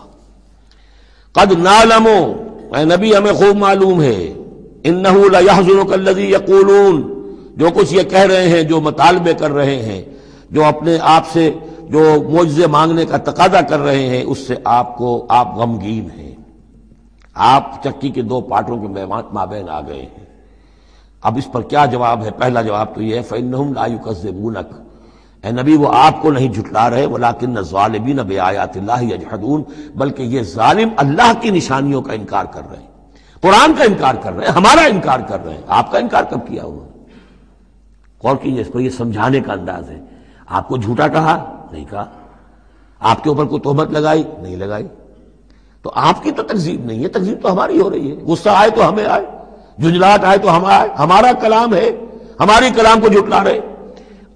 قد نعلم، اے نبی ہمیں خوب معلوم ہے، انہ لیحزنک الذی یقولون، جو کچھ یہ کہہ رہے ہیں، جو مطالبے کر رہے ہیں، جو اپنے آپ سے جو معجزے مانگنے کا تقاضا کر رہے ہیں، اس سے آپ غمگین ہیں، آپ چکی کے 2 پاٹوں کے مابین آ گئے ہیں۔ اب اس پر کیا جواب ہے؟ پہلا جواب تو یہ ہے فإنہم لا یکذبونک، اے نبی وہ آپ کو نہیں جھٹلا رہے، ولکن الظالمین بآیات اللہ یجحدون، بلکہ یہ ظالم اللہ کی نشانیوں کا انکار کر رہے ہیں، قرآن کا انکار کر رہے ہیں، ہمارا انکار کر رہے ہیں۔ آپ کا انکار کب کیا انہوں نے؟ غور کیجیے، اس کو یہ سمجھانے کا انداز ہے۔ آپ کو جھوٹا کہا؟ نہیں کہا۔ آپ کے اوپر کوئی تہمت لگائی؟ نہیں لگائی۔ تو آپ کی تو تکذیب نہیں ہے، تکذیب تو ہماری ہو رہی ہے۔ غصہ آئے تو ہمیں آئے، جھنجھلاہٹ آئے تو ہم آئے، ہمارا کلام ہے، ہماری کلام کو جھٹلا رہے۔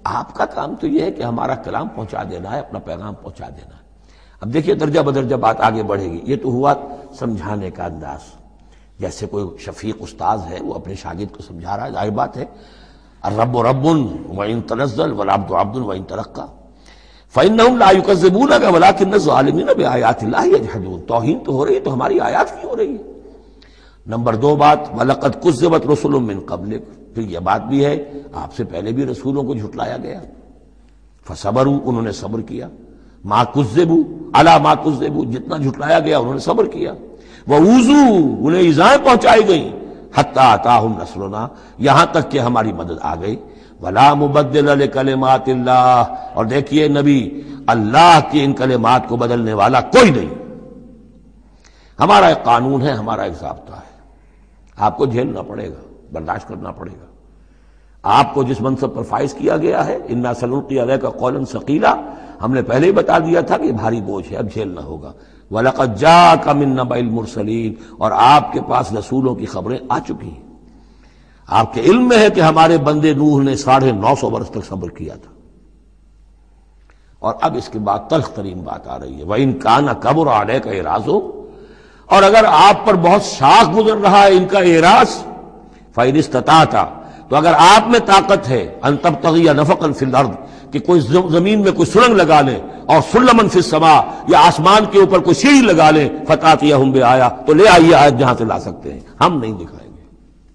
آپ کا کام تو یہ ہے کہ ہمارا کلام پہنچا دینا ہے، اپنا پیغام پہنچا دینا ہے۔ اب دیکھیے درجہ بدرجہ بات آگے بڑھے گی۔ یہ تو ہوا سمجھانے کا انداز، جیسے کوئی شفیق استاذ ہے وہ اپنے شاگرد کو سمجھا رہا ہے، ظاہر بات ہے الرب رب وان تنزل والعبد عبد وان ترقى فانهم لا يكذبونك ولكن الظالمين بآيات الله يجحدون۔ توہین تو ہو رہی ہے تو ہماری آیات کی ہو رہی ہے۔ نمبر 2 بات وَلَقَدْ كُذِّبَتْ رُسُلٌ مِّن قَبْلِكَ، پھر یہ بات بھی ہے آپ سے پہلے بھی رسولوں کو جھٹلایا گیا، فصبروا، انہوں نے صبر کیا، ما كُذِّبوا عَلَى ما كُذِّبوا، جتنا جھٹلایا گیا انہوں نے صبر کیا، وَأُوذُوا، انہیں ایذائیں پہنچائی گئیں، حَتَّىٰ أَتَاهُمْ نَصْرُنَا، یہاں تک کہ ہماری مدد آ گئی، وَلَا مُبَدِّلَ لِكَلِمَاتِ اللَّهِ، اور دیکھیے نبی اللہ کی ان کلمات کو بدلنے والا کوئی نہیں۔ ہمارا ایک قانون ہے، ہمارا ایک ضابطہ ہے، آپ کو جھیلنا پڑے گا، برداشت کرنا پڑے گا۔ آپ کو جس منصب پر فائز کیا گیا ہے اِنَّا سَنُلْقِي عَلَيْكَ قَوْلًا ثَقِيلًا، ہم نے پہلے ہی بتا دیا تھا کہ یہ بھاری بوجھ ہے، اب جھیلنا ہوگا۔ وَلَقَدْ جَاءَكَ مِن نَّبَإِ الْمُرْسَلِينَ، اور آپ کے پاس رسولوں کی خبریں آ چکی ہیں۔ آپ کے علم میں ہے کہ ہمارے بندے نوح نے 950 برس تک صبر کیا تھا، اور اب اس کے بعد تلخ ترین بات آ رہی ہے وَإِن كَانَ كَبُرَ عَلَيْكَ إِعْرَاضُهُمْ، اور اگر آپ پر بہت شاق گزر رہا ہے ان کا اعراض، فَإِنِ اسْتَطَعْتَ، تو اگر آپ میں طاقت ہے أَن تَبْتَغِيَ نَفَقًا فِي الْأَرْضِ، کہ کوئی زمین میں کوئی سرنگ لگا لیں، اور سلمًا فی السماء، یا آسمان کے اوپر کوئی سیڑھی لگا لیں، فَتَأْتِيَهُم بِآیَةٍ، تو لے آئیے آیت جہاں سے لا سکتے ہیں، ہم نہیں دکھائیں گے۔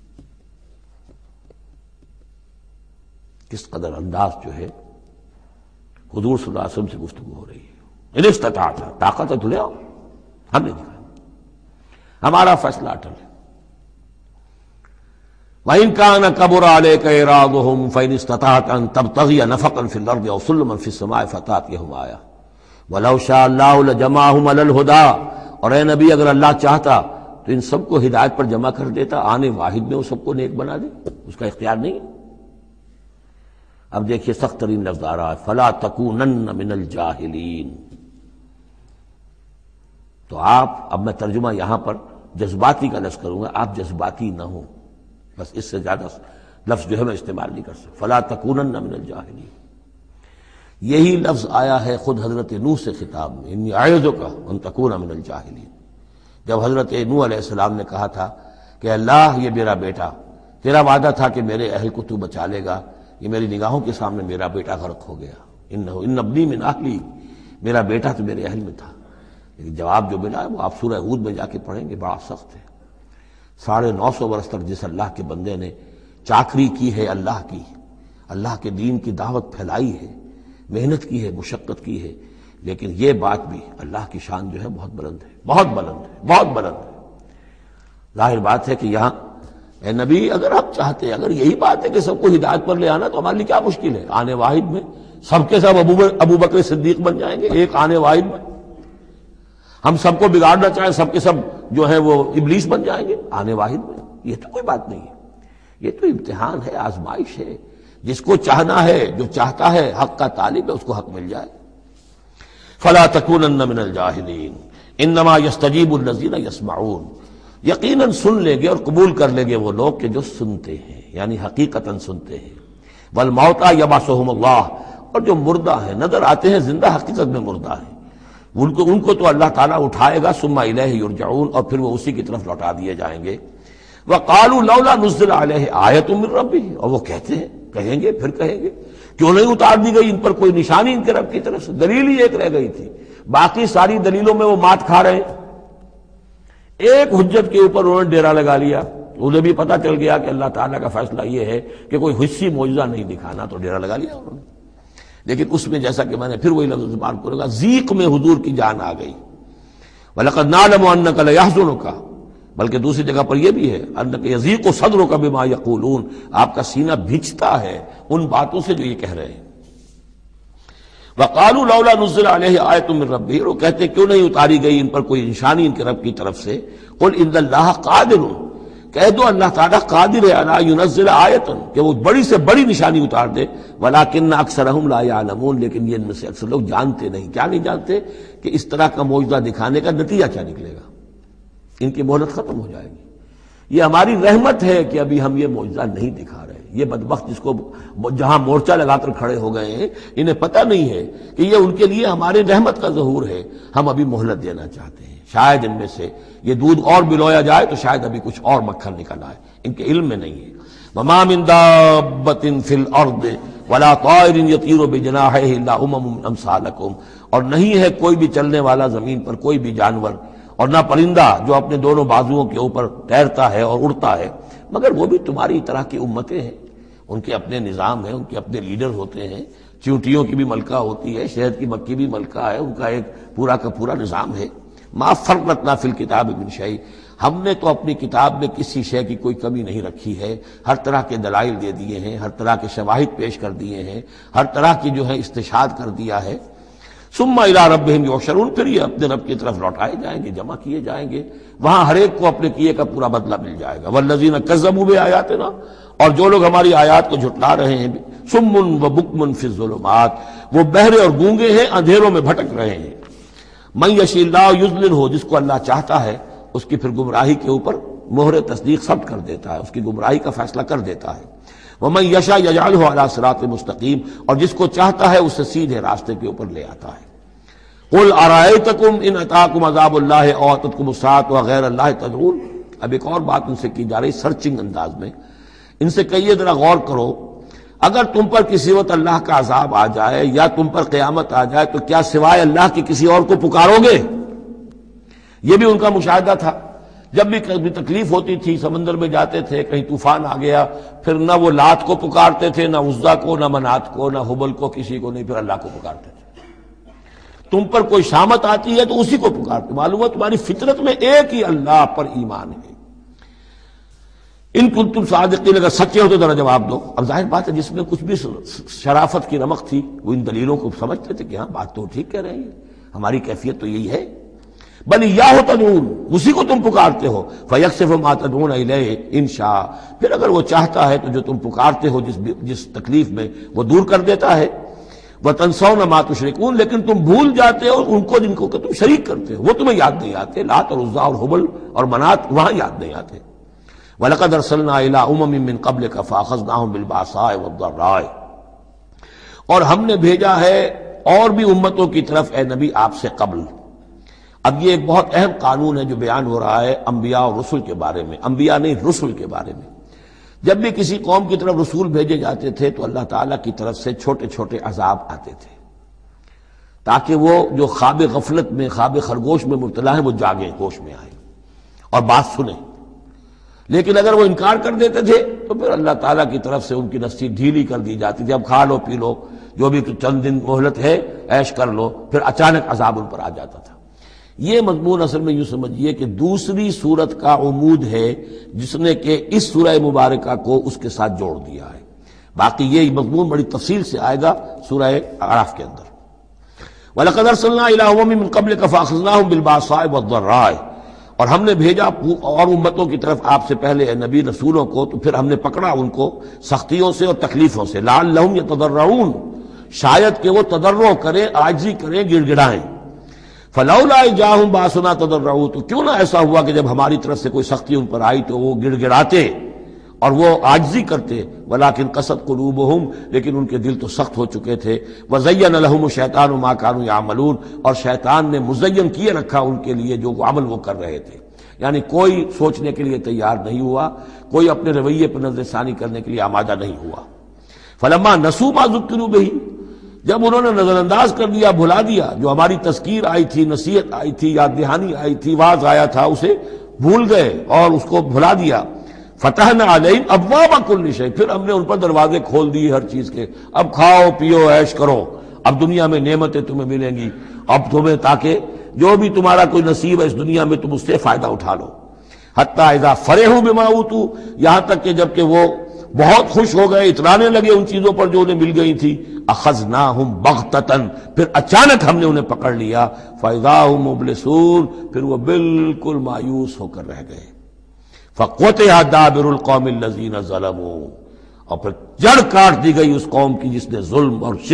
کس قدر انداز جو ہے حضور صلی اللہ علیہ وسلم سے گفتگو ہو رہی ہے۔ ان استطاعت، طاقت ہے تو لے آؤ، ہم نہیں دکھائیں گے، ہمارا فیصلہ اٹل ہے۔ وَإِن كَانَ كَبُرَ عَلَيْكَ إِعْرَاضُهُمْ فَإِنِ اسْتَطَعْتَ أَن تَبْتَغِيَ نَفَقًا فِي الْأَرْضِ أَوْ سُلَّمًا فِي السَّمَاءِ فَتَأْتِيَهُمْ آیَةٌ وَلَوْ شَاءَ اللَّهُ لَجَمَعَهُمْ عَلَى الْهُدَىٰ، اور اے نبی اگر اللہ چاہتا تو ان سب کو ہدایت پر جمع کر دیتا، آنے واحد میں وہ سب کو نیک بنا دے، اس کا اختیار نہیں ہے۔ اب دیکھیے سخت ترین لفظ آ رہا ہے فَلَا تَكُونَنَّ مِنَ الْجَاهِلِينَ۔ تو آپ، اب میں ترجمہ یہاں پر جذباتی کا لفظ کروں گا، آپ جذباتی نہ ہوں، بس اس سے زیادہ لفظ جو ہے میں استعمال نہیں کر سکتا۔ فَلَا تَكُونَنَّ مِنَ الْجَاهِلِينَ، یہی لفظ آیا ہے خود حضرت نوح سے خطاب میں، إِنِّي أَعِظُكَ أَن تَكُونَ مِنَ الْجَاهِلِينَ، جب حضرت نوح علیہ السلام نے کہا تھا کہ اللہ یہ میرا بیٹا، تیرا وعدہ تھا کہ میرے اہل کو تو بچا لے گا، یہ میری نگاہوں کے سامنے میرا بیٹا غرق ہو گیا، إِنَّ ابْنِي مِنْ أَهْلِي، میرا بیٹا تو میرے اہل میں تھا۔ لیکن جواب جو ملا ہے وہ آپ سورہ ہود میں جا کے پڑھیں گے، بڑا سخت ہے۔ 950 برس تک جس اللہ کے بندے نے چاکری کی ہے اللہ کی، اللہ کے دین کی دعوت پھیلائی ہے، محنت کی ہے، مشقت کی ہے، لیکن یہ بات بھی اللہ کی شان جو ہے بہت بلند ہے، بہت بلند ہے، بہت بلند ہے۔ ظاہر بات ہے کہ یہاں اے نبی اگر آپ چاہتے، اگر یہی بات ہے کہ سب کو ہدایت پر لے آنا، تو ہمارے لیے کیا مشکل ہے؟ آنے واحد میں سب کے سب ابو بکر صدیق بن جائیں گے، ایک آنے واحد میں۔ ہم سب کو بگاڑنا چاہیں، سب کے سب جو ہے وہ ابلیس بن جائیں گے آنے واحد میں، یہ تو کوئی بات نہیں ہے، یہ تو امتحان ہے، آزمائش ہے۔ جس کو چاہنا ہے، جو چاہتا ہے، حق کا طالب ہے، اس کو حق مل جائے۔ فَلَا تَكُونَنَّ مِنَ الْجَاهِلِينَ إِنَّمَا يَسْتَجِيبُ الَّذِينَ يَسْمَعُونَ، یقیناً سن لیں گے اور قبول کر لیں گے وہ لوگ کہ جو سنتے ہیں، یعنی حقیقتاً سنتے ہیں۔ وَالْمَوْتَىٰ يَبْعَثُهُمُ اللَّهُ، اور جو مردہ ہیں، نظر آتے ہیں زندہ، حقیقت میں مردہ ہیں، ان کو تو اللہ تعالیٰ اٹھائے گا، ثم الیہ یرجعون، اور پھر وہ اسی کی طرف لوٹا دیے جائیں گے۔ وقالوا لولا نزل علیہ آیۃ من ربہ، اور وہ کہتے ہیں، کہیں گے، پھر کہیں گے کیوں نہیں اتار دی گئی ان پر کوئی نشانی ان کے رب کی طرف سے؟ دلیل ہی ایک رہ گئی تھی، باقی ساری دلیلوں میں وہ مات کھا رہے ہیں۔ ایک حجت کے اوپر انہوں نے ڈیرا لگا لیا، انہیں بھی پتہ چل گیا کہ اللہ تعالیٰ کا فیصلہ یہ ہے کہ کوئی حسی معجزہ نہیں دکھانا، تو ڈیرا لگا لیا انہوں نے۔ لیکن اس میں جیسا کہ میں نے پھر وہی لفظ استعمال کروں گا، ذیق میں حضور کی جان آ گئی۔ وَلَقَدْ نَعْلَمُ أَنَّكَ لَيَحْزُنُكَ، بلکہ دوسری جگہ پر یہ بھی ہے أَنَّكَ يَضِيقُ صَدْرُكَ بِمَا يَقُولُونَ، آپ کا سینہ بھیجتا ہے ان باتوں سے جو یہ کہہ رہے ہیں۔ وَقَالُوا لَوْلَا نُزِّلَ عَلَيْهِ آیَةٌ مِّن رَبِّهِ، وہ کہتے کیوں نہیں اتاری گئی ان پر کوئی نشانی ان کے رب کی طرف سے۔ قُلْ إِنَّ اللَّهَ قَادِرٌ، کہہ دو اللہ تعالیٰ قادر ہے علی ينزل آیۃ، کہ وہ بڑی سے بڑی نشانی اتار دے، ولکن اکثرهم لا يعلمون، لیکن یہ ان میں سے اکثر لوگ جانتے نہیں۔ کیا نہیں جانتے؟ کہ اس طرح کا معجزہ دکھانے کا نتیجہ کیا نکلے گا، ان کی مہلت ختم ہو جائے گی۔ یہ ہماری رحمت ہے کہ ابھی ہم یہ معجزہ نہیں دکھا رہے. یہ بدبخت جس کو جہاں مورچہ لگا کر کھڑے ہو گئے ہیں انہیں پتہ نہیں ہے کہ یہ ان کے لیے ہماری رحمت کا ظہور ہے. ہم ابھی مہلت دینا چاہتے ہیں، شاید ان میں سے یہ دودھ اور بلویا جائے تو شاید ابھی کچھ اور مکھن نکل آئے، ان کے علم میں نہیں ہے. وَمَا مِن دَابَّةٍ فِي الْأَرْضِ وَلَا طَائِرٍ يَطِيرُ بِجَنَاحَيْهِ إِلَّا أُمَمٌ أَمْثَالُكُمْ، اور نہیں ہے کوئی بھی چلنے والا زمین پر، کوئی بھی جانور اور نہ پرندہ جو اپنے دونوں بازوؤں کے اوپر تیرتا ہے اور اڑتا ہے، مگر وہ بھی تمہاری طرح کی امتیں ہیں. ان کے اپنے نظام ہیں، ان کے اپنے لیڈر ہوتے ہیں. چیونٹیوں کی بھی ملکہ ہوتی ہے، شہد کی مکھی بھی ملکہ ہے، ان کا ایک پورا کا پورا نظام ہے. ما فرطنا فی الکتاب من شیء، ہم نے تو اپنی کتاب میں کسی شے کی کوئی کمی نہیں رکھی ہے. ہر طرح کے دلائل دے دیے ہیں، ہر طرح کے شواہد پیش کر دیے ہیں، ہر طرح کی جو ہے استشہاد کر دیا ہے. ثم الی ربہم یحشرون، پھر یہ اپنے رب کی طرف لوٹائے جائیں گے، جمع کیے جائیں گے. وہاں ہر ایک کو اپنے کیے کا پورا بدلہ مل جائے گا. والذین کذبوا بآیاتنا، اور جو لوگ ہماری آیات کو جھٹلا رہے ہیں، صم و بکم فی الظلمات، وہ بہرے اور گونگے ہیں، اندھیروں میں بھٹک رہے ہیں. من یشاء اللہ یضللہ، جس کو اللہ چاہتا ہے اس کی پھر گمراہی کے اوپر مہر تصدیق ثبت کر دیتا ہے، اس کی گمراہی کا فیصلہ کر دیتا ہے. ومن یشاء یجعلہ علی صراط مستقیم، اور جس کو چاہتا ہے اسے سیدھے راستے کے اوپر لے آتا ہے. قل ارأیتکم ان اتاکم عذاب اللہ او اتتکم الساعۃ وغیر اللہ تدعون. اب ایک اور بات ان سے کی جا رہی سرچنگ انداز میں. ان سے کہیے ذرا غور کرو، اگر تم پر کسی وقت اللہ کا عذاب آ جائے یا تم پر قیامت آ جائے تو کیا سوائے اللہ کی کسی اور کو پکارو گے؟ یہ بھی ان کا مشاہدہ تھا. جب بھی کبھی تکلیف ہوتی تھی سمندر میں جاتے تھے، کہیں طوفان آ گیا، پھر نہ وہ لات کو پکارتے تھے، نہ عزا کو، نہ منات کو، نہ حبل کو، کسی کو نہیں، پھر اللہ کو پکارتے تھے. تم پر کوئی شامت آتی ہے تو اسی کو پکارتے. معلوم ہے تمہاری فطرت میں ایک ہی اللہ پر ایمان ہے. ان کنتم صادقین، اگر سچے ہو تو ذرا جواب دو. اب ظاہر بات ہے جس میں کچھ بھی شرافت کی رمق تھی وہ ان دلیلوں کو سمجھتے تھے کہ ہاں بات تو ٹھیک کہہ رہے ہیں، ہماری کیفیت تو یہی ہے. بل ایاہ تدعون، اسی کو تم پکارتے ہو. فیکشف ما تدعون الیہ ان شاء، پھر اگر وہ چاہتا ہے تو جو تم پکارتے ہو جس تکلیف میں وہ دور کر دیتا ہے. وتنسون ما تشرکون، لیکن تم بھول جاتے ہو ان کو جن کو کہ تم شریک کرتے ہو، وہ تمہیں یاد نہیں آتے. لات اور عزا اور حبل اور منات وہاں یاد نہیں آتے. وَلَقَدْ أَرْسَلْنَا إِلَىٰ أُمَمٍ مِّن قَبْلِكَ فَأَخَذْنَاهُم بِالْبَأْسَاءِ وَالضَّرَّاءِ، اور ہم نے بھیجا ہے اور بھی امتوں کی طرف اے نبی آپ سے قبل. اب یہ ایک بہت اہم قانون ہے جو بیان ہو رہا ہے انبیاء اور رسل کے بارے میں، انبیاء نہیں رسل کے بارے میں. جب بھی کسی قوم کی طرف رسول بھیجے جاتے تھے تو اللہ تعالیٰ کی طرف سے چھوٹے چھوٹے عذاب آتے تھے تاکہ وہ جو خواب غفلت میں، خواب خرگوش میں مبتلا ہے وہ جاگیں، ہوش میں آئیں اور بات سنیں. لیکن اگر وہ انکار کر دیتے تھے تو پھر اللہ تعالیٰ کی طرف سے ان کی نصیب ڈھیلی کر دی جاتی تھی. اب کھا لو پی لو، جو بھی چند دن مہلت ہے عیش کر لو، پھر اچانک عذاب ان پر آ جاتا تھا. یہ مضمون اصل میں یوں سمجھیے کہ دوسری سورت کا عمود ہے جس نے کہ اس سورہ مبارکہ کو اس کے ساتھ جوڑ دیا ہے. باقی یہ مضمون بڑی تفصیل سے آئے گا سورہ اعراف کے اندر. وَلَقَدْ أَرْسَلْنَا إِلَىٰ أُمَمٍ مِّن قَبْلِكَ فَأَخَذْنَاهُم بِالْبَأْسَاءِ وَالضَّرَّاءِ، اور ہم نے بھیجا اور امتوں کی طرف آپ سے پہلے اے نبی رسولوں کو، تو پھر ہم نے پکڑا ان کو سختیوں سے اور تکلیفوں سے. لعلہم یتضرعون، شاید کہ وہ تضرع کریں، عاجزی کریں، گڑ گڑائیں. فلولا جاءہم باسنا تضرعوا، تو کیوں نہ ایسا ہوا کہ جب ہماری طرف سے کوئی سختی ان پر آئی تو وہ گڑ گڑاتے اور وہ عاجزی کرتے. ولکن قست قلوبہم، لیکن ان کے دل تو سخت ہو چکے تھے. وزین لہم الشیطان ما کانوا یعملون، اور شیطان نے مزین کیے رکھا ان کے لیے جو عمل وہ کر رہے تھے. یعنی کوئی سوچنے کے لیے تیار نہیں ہوا، کوئی اپنے رویے پر نظر ثانی کرنے کے لیے آمادہ نہیں ہوا. فلما نسوا ما ذکروا بہ، جب انہوں نے نظر انداز کر دیا، بھلا دیا، جو ہماری تذکیر آئی تھی، نصیحت آئی تھی، یاد دہانی آئی تھی، واعظ آیا تھا، اسے بھول گئے اور اس کو بھلا دیا. فتحنا علیہم ابواب کل شیء، پھر ہم نے ان پر دروازے کھول دیے ہر چیز کے. اب کھاؤ پیو عیش کرو، اب دنیا میں نعمتیں تمہیں ملیں گی، اب تمہیں تاکہ جو بھی تمہارا کوئی نصیب ہے اس دنیا میں تم اس سے فائدہ اٹھا لو. حتی اذا فرحوا بما اوتوا، یہاں تک کہ جب کہ وہ بہت خوش ہو گئے، اترانے لگے ان چیزوں پر جو انہیں مل گئی تھی. اخذناہم بغتۃ، پھر اچانک ہم نے انہیں پکڑ لیا. فاذا هم مبلسون، پھر وہ بالکل مایوس ہو کر رہ گئے. فقطع دابر القوم الذین ظلموا، اور پھر جڑ کاٹ دی گئی اس قوم کی جس نے ظلم اور شرک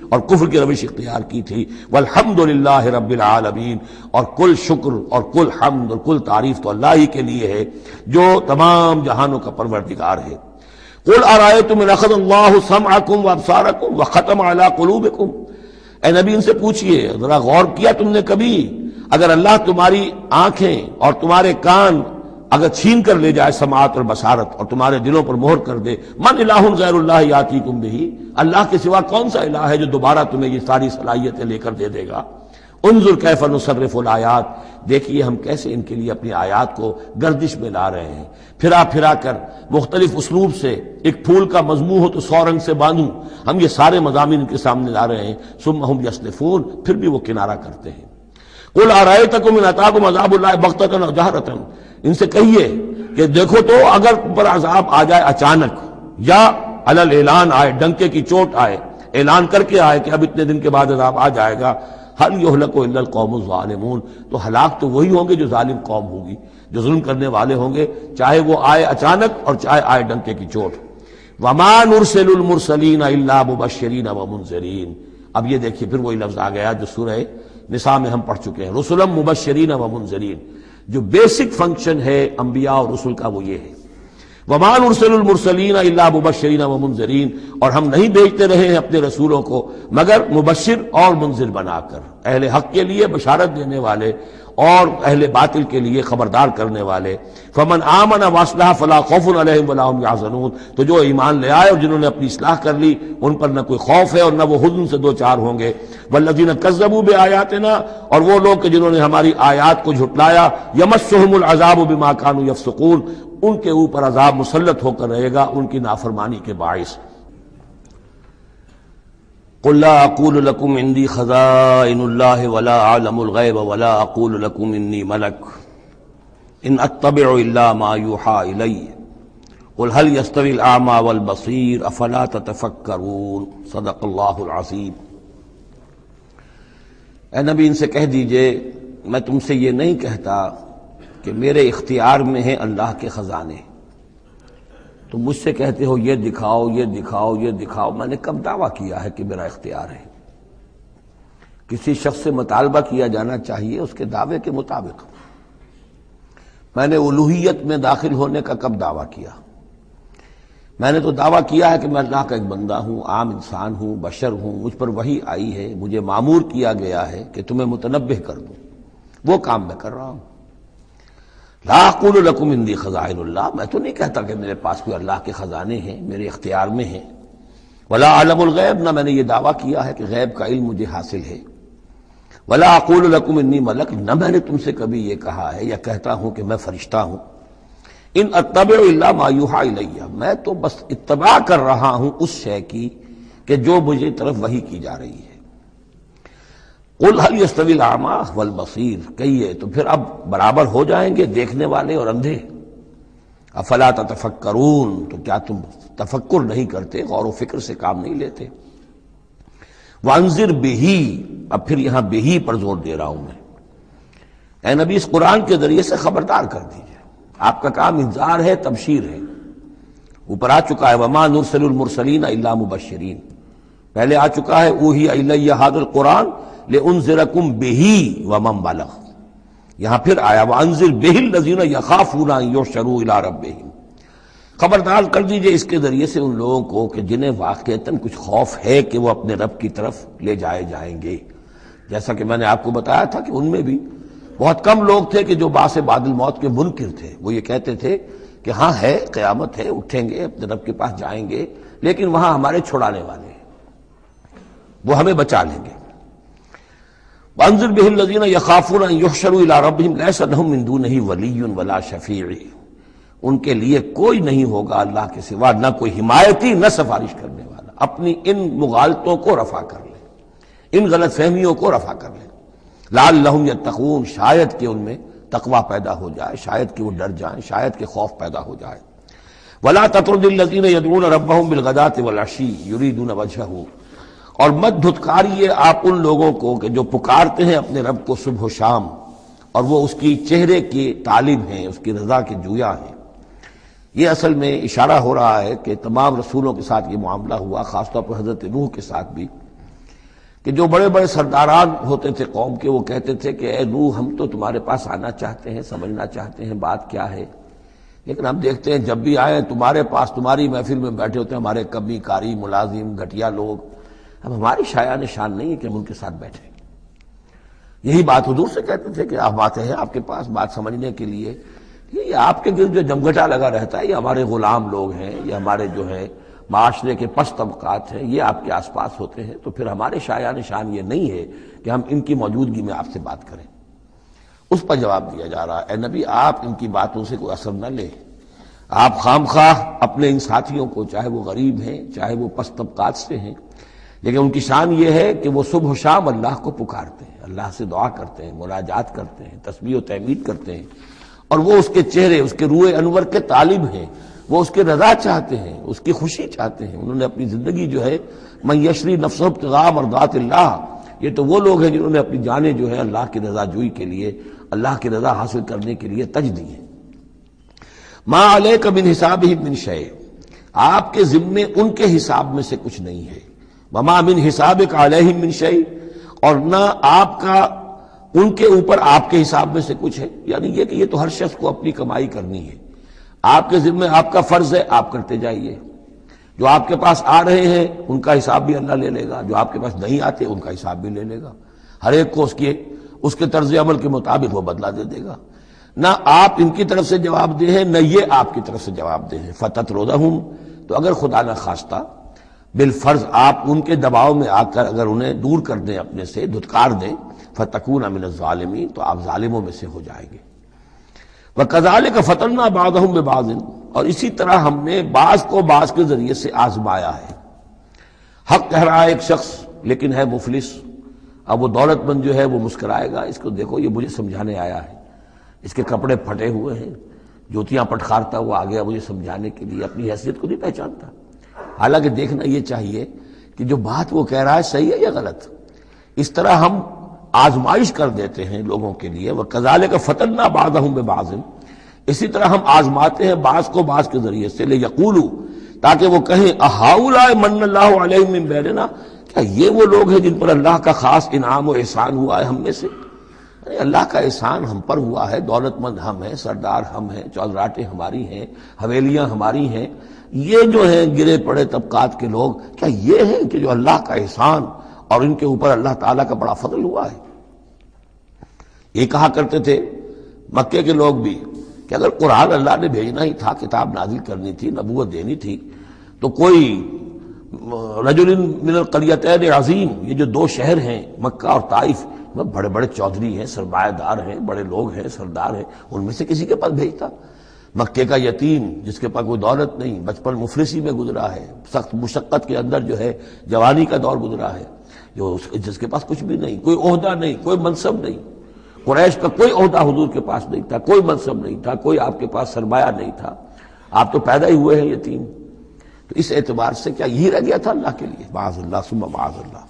اور کفر کی روش اختیار کی تھی۔ والحمدللہ رب العالمین، اور کل شکر اور کل حمد اور کل تعریف تو اللہ ہی کے لیے ہے جو تمام جہانوں کا پروردگار ہے۔ قل ارأیتم ان اخذ اللہ سمعکم وابصارکم وختم علی قلوبکم، اے نبی ان سے پوچھئے، ذرا غور کیا تم نے کبھی، اگر اللہ تمہاری آنکھیں اور تمہارے کان اگر چھین کر لے جائے سماعت اور بصارت، اور تمہارے دلوں پر مہر کر دے، من الہ غیر اللہ یاتیکم بہ، اللہ کے سوا کون سا الہ ہے جو دوبارہ تمہیں یہ ساری صلاحیتیں لے کر دے دے گا۔ انظر کیف نصرف الآیات، دیکھیے ہم کیسے ان کے لیے اپنی آیات کو گردش میں لا رہے ہیں، پھرا پھرا کر مختلف اسلوب سے۔ ایک پھول کا مضمون ہو تو 100 رنگ سے باندھوں، ہم یہ سارے مضامین ان کے سامنے لا رہے ہیں۔ ثم ہم یصدفون، پھر بھی وہ کنارہ کرتے ہیں۔ قل ارأیتکم ان اتاکم عذاب اللہ بغتۃ و جہرۃ، ان سے کہیے کہ دیکھو تو اگر تم پر عذاب آ جائے اچانک، یا علی الاعلان آئے، ڈنکے کی چوٹ آئے، اعلان کر کے آئے کہ اب اتنے دن کے بعد عذاب آ جائے گا، هل يهلك الا القوم الظالمون، تو ہلاک تو وہی ہوں گے جو ظالم قوم ہوگی، جو ظلم کرنے والے ہوں گے، چاہے وہ آئے اچانک اور چاہے آئے ڈنکے کی چوٹ۔ وما نرسل المرسلین الا مبشرین ومنذرین، اب یہ دیکھیے پھر وہی لفظ آ گیا جو سورہ نساء میں ہم پڑھ چکے ہیں، رسلا مبشرین ومنذرین، جو بیسک فنکشن ہے انبیاء اور رسل کا وہ یہ ہے۔ وما نرسل المرسلین الا مبشرین ومنذرین، اور ہم نہیں بھیجتے رہے ہیں اپنے رسولوں کو مگر مبشر اور منذر بنا کر، اہل حق کے لیے بشارت دینے والے اور اہل باطل کے لیے خبردار کرنے والے۔ فمن آمن واصلح فلا خوف علیہم ولا هم يحزنون، تو جو ایمان لے آئے اور جنہوں نے اپنی اصلاح کر لی ان پر نہ کوئی خوف ہے اور نہ وہ حزن سے دو چار ہوں گے۔ والذین کذبوا بآیاتنا، اور وہ لوگ کہ جنہوں نے ہماری آیات کو جھٹلایا، یمسهم العذاب بما كانوا يفسقون، ان کے اوپر عذاب مسلط ہو کر رہے گا ان کی نافرمانی کے باعث۔ قل لا اقول لكم عندي خزائن الله ولا اعلم الغيب ولا اقول لكم اني ملك ان اتبع الا ما يوحى الي قل هل يستوي الاعمى والبصير افلا تتفكرون صدق الله العظيم۔ اے نبی ان سے کہہ دیجئے میں تم سے یہ نہیں کہتا کہ میرے اختیار میں ہیں اللہ کے خزانے، تم مجھ سے کہتے ہو یہ دکھاؤ یہ دکھاؤ یہ دکھاؤ، میں نے کب دعویٰ کیا ہے کہ میرا اختیار ہے؟ کسی شخص سے مطالبہ کیا جانا چاہیے اس کے دعوے کے مطابق۔ میں نے الوہیت میں داخل ہونے کا کب دعویٰ کیا؟ میں نے تو دعویٰ کیا ہے کہ میں اللہ کا ایک بندہ ہوں، عام انسان ہوں، بشر ہوں، مجھ پر وحی آئی ہے، مجھے مامور کیا گیا ہے کہ تمہیں متنبہ کر دوں، وہ کام میں کر رہا ہوں۔ لا اقول لکم عندی خزائن اللہ، میں تو نہیں کہتا کہ میرے پاس کوئی اللہ کے خزانے ہیں، میرے اختیار میں ہیں۔ ولا اعلم الغیب، نہ میں نے یہ دعویٰ کیا ہے کہ غیب کا علم مجھے حاصل ہے۔ ولا اقول لکم انی ملک، نہ میں نے تم سے کبھی یہ کہا ہے یا کہتا ہوں کہ میں فرشتہ ہوں۔ ان اتبع الا ما یوحی الی، میں تو بس اتباع کر رہا ہوں اس شے کی کہ جو مجھے طرف وحی کی جا رہی ہے۔ قل هل يستوي الاعمى والبصير، کہیے تو پھر اب برابر ہو جائیں گے دیکھنے والے اور اندھے؟ افلا تتفکرون، تو کیا تم تفکر نہیں کرتے، غور و فکر سے کام نہیں لیتے؟ وانذر به، اب پھر یہاں به پر زور دے رہا ہوں میں، اے نبی اس قرآن کے ذریعے سے خبردار کر دیجئے، آپ کا کام انذار ہے، تبشیر ہے۔ اوپر آ چکا ہے وما نرسل المرسلین الا مبشرین، پہلے آ چکا ہے اوحی الی ھذا القرآن لانذرکم بہ ومن بلغ، یہاں پھر آیا وانذر بہ الذین یخافون ان یحشروا الی ربہم، خبردار کر دیجئے اس کے ذریعے سے ان لوگوں کو کہ جنہیں واقعتاً کچھ خوف ہے کہ وہ اپنے رب کی طرف لے جائے جائیں گے۔ جیسا کہ میں نے آپ کو بتایا تھا کہ ان میں بھی بہت کم لوگ تھے کہ جو باعث بعد الموت کے منکر تھے، وہ یہ کہتے تھے کہ ہاں ہے، قیامت ہے، اٹھیں گے، اپنے رب کے پاس جائیں گے، لیکن وہاں ہمارے چھڑانے والے ہیں، وہ ہمیں بچا لیں گے۔ وانذر به الذین یخافون ان یحشروا الی ربہم لیس لہم من دونہ ولی ولا شفیع، ان کے لیے کوئی نہیں ہوگا اللہ کے سوا، نہ کوئی حمایتی نہ سفارش کرنے والا۔ اپنی ان مغالطوں کو رفع کر لیں، ان غلط فہمیوں کو رفع کر لیں، لعلہم یتقون، شاید کہ ان میں تقوی پیدا ہو جائے، شاید کہ وہ ڈر جائیں، شاید کہ خوف پیدا ہو جائے۔ ولا تطرد الذین یدعون ربہم بالغداۃ والعشی یریدون وجہہ، اور مت دھتکاریے آپ ان لوگوں کو کہ جو پکارتے ہیں اپنے رب کو صبح و شام اور وہ اس کی چہرے کی طالب ہیں، اس کی رضا کے جویا ہیں۔ یہ اصل میں اشارہ ہو رہا ہے کہ تمام رسولوں کے ساتھ یہ معاملہ ہوا، خاص طور پر حضرت نوح کے ساتھ بھی، کہ جو بڑے بڑے سرداران ہوتے تھے قوم کے، وہ کہتے تھے کہ اے نوح ہم تو تمہارے پاس آنا چاہتے ہیں، سمجھنا چاہتے ہیں بات کیا ہے، لیکن ہم دیکھتے ہیں جب بھی آئے تمہارے پاس، تمہاری محفل میں بیٹھے ہوتے ہیں ہمارے کمی کاری ملازم گھٹیا لوگ، اب ہماری شایان شان نہیں ہے کہ ہم ان کے ساتھ بیٹھیں۔ یہی بات حضور سے کہتے تھے کہ آپ آتے ہیں آپ کے پاس بات سمجھنے کے لیے، یہ آپ کے گرد جو جمگھٹا لگا رہتا ہے یہ ہمارے غلام لوگ ہیں، یہ ہمارے جو ہے معاشرے کے پست طبقات ہیں، یہ آپ کے آس پاس ہوتے ہیں، تو پھر ہمارے شایان شان یہ نہیں ہے کہ ہم ان کی موجودگی میں آپ سے بات کریں۔ اس پر جواب دیا جا رہا ہے اے نبی آپ ان کی باتوں سے کوئی اثر نہ لیں، آپ خام خواہ اپنے ان ساتھیوں کو، چاہے وہ غریب ہیں چاہے وہ پست طبقات سے ہیں، لیکن ان کی شان یہ ہے کہ وہ صبح و شام اللہ کو پکارتے ہیں، اللہ سے دعا کرتے ہیں، مناجات کرتے ہیں، تسبیح و تحمید کرتے ہیں، اور وہ اس کے چہرے، اس کے روح انور کے طالب ہیں، وہ اس کے رضا چاہتے ہیں، اس کی خوشی چاہتے ہیں۔ انہوں نے اپنی زندگی جو ہے من یشری نفسہ ابتغاء مرضات اللہ، یہ تو وہ لوگ ہیں جنہوں نے اپنی جانیں جو ہے اللہ کی رضا جوئی کے لیے، اللہ کی رضا حاصل کرنے کے لیے تج دی ہیں۔ ما علیک من حسابہم من شیء، آپ کے ذمے ان کے حساب میں سے کچھ نہیں ہے، وما من حسابک علیہم من شیء، اور نہ آپ کا ان کے اوپر آپ کے حساب میں سے کچھ ہے، یعنی یہ کہ یہ تو ہر شخص کو اپنی کمائی کرنی ہے، آپ کے ذمے آپ کا فرض ہے آپ کرتے جائیے، جو آپ کے پاس آ رہے ہیں ان کا حساب بھی اللہ لے لے گا، جو آپ کے پاس نہیں آتے ان کا حساب بھی لے لے گا، ہر ایک کو اس کے طرز عمل کے مطابق وہ بدلہ دے دے گا۔ نہ آپ ان کی طرف سے جواب دہ ہیں نہ یہ آپ کی طرف سے جواب دہ ہیں۔ فتطردہم، تو اگر خدا نہ خواستہ بالفرض آپ ان کے دباؤ میں آ کر اگر انہیں دور کر دیں، اپنے سے دھتکار دیں، فتکون من الظالمین، تو آپ ظالموں میں سے ہو جائیں گے۔ وَكَذَلِكَ فَتَنَّا بَعْضَهُمْ بِبَعْضٍ، اور اسی طرح ہم نے بعض کو بعض کے ذریعے سے آزمایا ہے۔ حق کہہ رہا ہے ایک شخص لیکن ہے مفلس، اب وہ دولت مند جو ہے وہ مسکرائے گا، اس کو دیکھو یہ مجھے سمجھانے آیا ہے، اس کے کپڑے پھٹے ہوئے ہیں، جوتیاں پٹخارتا ہوا آ گیا مجھے سمجھانے کے لیے، اپنی حیثیت کو نہیں پہچانتا۔ حالانکہ دیکھنا یہ چاہیے کہ جو بات وہ کہہ رہا ہے صحیح ہے یا غلط۔ اس طرح ہم آزمائش کر دیتے ہیں لوگوں کے لیے، وَكَذَلِكَ فَتَنَّا بَعْضَهُمْ بِبَعْضٍ، اسی طرح ہم آزماتے ہیں بعض کو بعض کے ذریعے سے، لِيَقُولُوا، تاکہ وہ کہیں أَهَٰؤُلَاءِ مَنَّ اللَّهُ عَلَيْهِم مِّن بَيْنِنَا، کیا یہ وہ لوگ ہیں جن پر اللہ کا خاص انعام و احسان ہوا ہے ہم میں سے؟ اللہ کا احسان ہم پر ہوا ہے، دولت مند ہم ہیں، سردار ہم ہیں، چودراٹیں ہماری ہیں، حویلیاں ہماری ہیں، یہ جو ہیں گرے پڑے طبقات کے لوگ، کیا یہ ہیں کہ جو اللہ کا احسان اور ان کے اوپر اللہ تعالیٰ کا بڑا فضل ہوا ہے؟ یہ کہا کرتے تھے مکے کے لوگ بھی کہ اگر قرآن اللہ نے بھیجنا ہی تھا، کتاب نازل کرنی تھی، نبوت دینی تھی، تو کوئی رجل من القریتین عظیم، یہ جو دو شہر ہیں مکہ اور طائف، بڑے بڑے چودھری ہیں، سرمایہ دار ہیں، بڑے لوگ ہیں، سردار ہیں، ان میں سے کسی کے پاس بھیجتا۔ مکے کا یتیم جس کے پاس کوئی دولت نہیں، بچپن مفلسی میں گزرا ہے، سخت مشقت کے اندر جو ہے جوانی کا دور گزرا ہے، جس کے پاس کچھ بھی نہیں، کوئی عہدہ نہیں، کوئی منصب نہیں، قریش کا کوئی عہدہ حضور کے پاس نہیں تھا، کوئی منصب نہیں تھا، کوئی آپ کے پاس سرمایہ نہیں تھا، آپ تو پیدا ہی ہوئے ہیں یتیم، تو اس اعتبار سے کیا یہی رہ گیا تھا اللہ کے لیے؟ معاذ اللہ ثم معاذ اللہ۔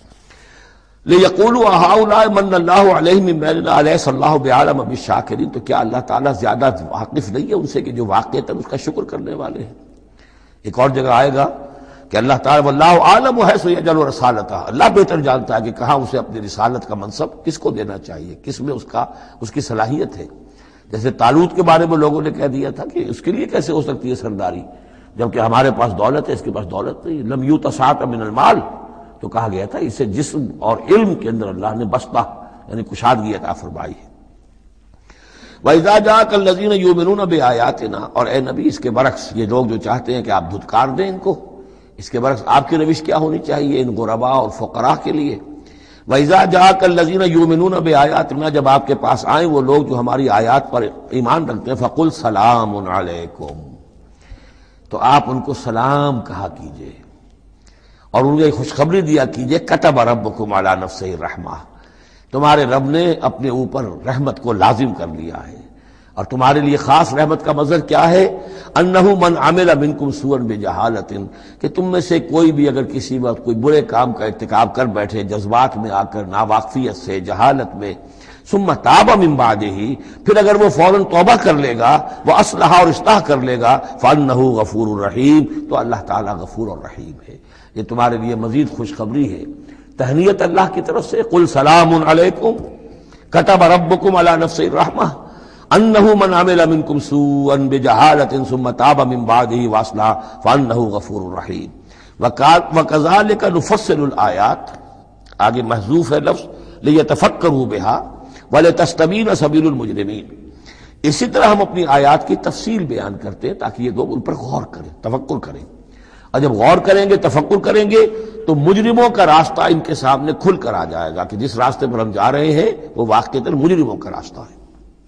لِيَقُولُوا أَهَٰؤُلَاءِ مَنَّ اللَّهُ عَلَيْهِم مِّن بَيْنِنَا أَلَيْسَ اللَّهُ بِأَعْلَمَ بِالشَّاكِرِينَ، تو کیا اللہ تعالیٰ زیادہ واقف نہیں ہے ان سے کہ جو واقعتاً اس کا شکر کرنے والے ہیں؟ ایک اور جگہ آئے گا کہ اللہ تعالیٰ وَاللَّهُ أَعْلَمُ حَيْثُ يَجْعَلُ رِسَالَتَهُ، اللہ بہتر جانتا ہے کہ کہاں اسے اپنی رسالت کا منصب کس کو دینا چاہیے، کس میں اس کی صلاحیت ہے۔ جیسے طالوت کے بارے میں لوگوں نے کہہ دیا تھا کہ اس کے لیے کیسے ہو سکتی ہے سرداری، جبکہ ہمارے پاس دولت ہے، اس کے پاس دولت نہیں، لم یؤت سعۃ من المال، تو کہا گیا تھا اسے جسم اور علم کے اندر اللہ نے بسطہ یعنی کشادگی عطا فرمائی ہے۔ وَإِذَا جَاءَكَ الَّذِينَ يُؤْمِنُونَ بِآيَاتِنَا، اور اے نبی اس کے برعکس یہ لوگ جو چاہتے ہیں کہ آپ دھتکار دیں ان کو، اس کے برعکس آپ کی روش کیا ہونی چاہیے ان غرباء اور فقراء کے لیے؟ وَإِذَا جَاءَكَ الَّذِينَ يُؤْمِنُونَ بِآيَاتِنَا، جب آپ کے پاس آئیں وہ لوگ جو ہماری آیات پر ایمان رکھتے ہیں، فَقُلْ سَلَامٌ عَلَيْكُمْ، تو آپ ان کو سلام کہا کیجئے اور انہیں خوشخبری دیا کیجئے، کتب ربکم علی نفسہ الرحمہ، تمہارے رب نے اپنے اوپر رحمت کو لازم کر لیا ہے، اور تمہارے لیے خاص رحمت کا مظہر کیا ہے؟ انہ من عمل منکم سوءا بجہالۃ، کہ تم میں سے کوئی بھی اگر کسی وقت کوئی برے کام کا ارتکاب کر بیٹھے، جذبات میں آ کر، ناواقفیت سے، جہالت میں، ثم تاب من بعدہ، پھر اگر وہ فوراً توبہ کر لے گا، وہ اصلاح اور اصلاح کر لے گا، فانہ غفور الرحیم، تو اللہ تعالیٰ غفور اور رحیم ہے۔ یہ تمہارے لیے مزید خوشخبری ہے تہنیت اللہ کی طرف سے، قل سلام علیکم کتب ربکم علی نفسہ الرحمہ انہ من عمل منکم سوءا بجہالۃ ثم تاب من بعدہ واصلح فانہ غفور رحیم وکذالک نفصل الآیات، آگے محذوف ہے لفظ لیتفکروا بہا ولتستبین سبیل المجرمین، اسی طرح ہم اپنی آیات کی تفصیل بیان کرتے ہیں تاکہ یہ لوگ ان پر غور کریں، تفکر کریں، اور جب غور کریں گے، تفکر کریں گے تو مجرموں کا راستہ ان کے سامنے کھل کر آ جائے گا کہ جس راستے پر ہم جا رہے ہیں وہ واقعتاً مجرموں کا راستہ ہے۔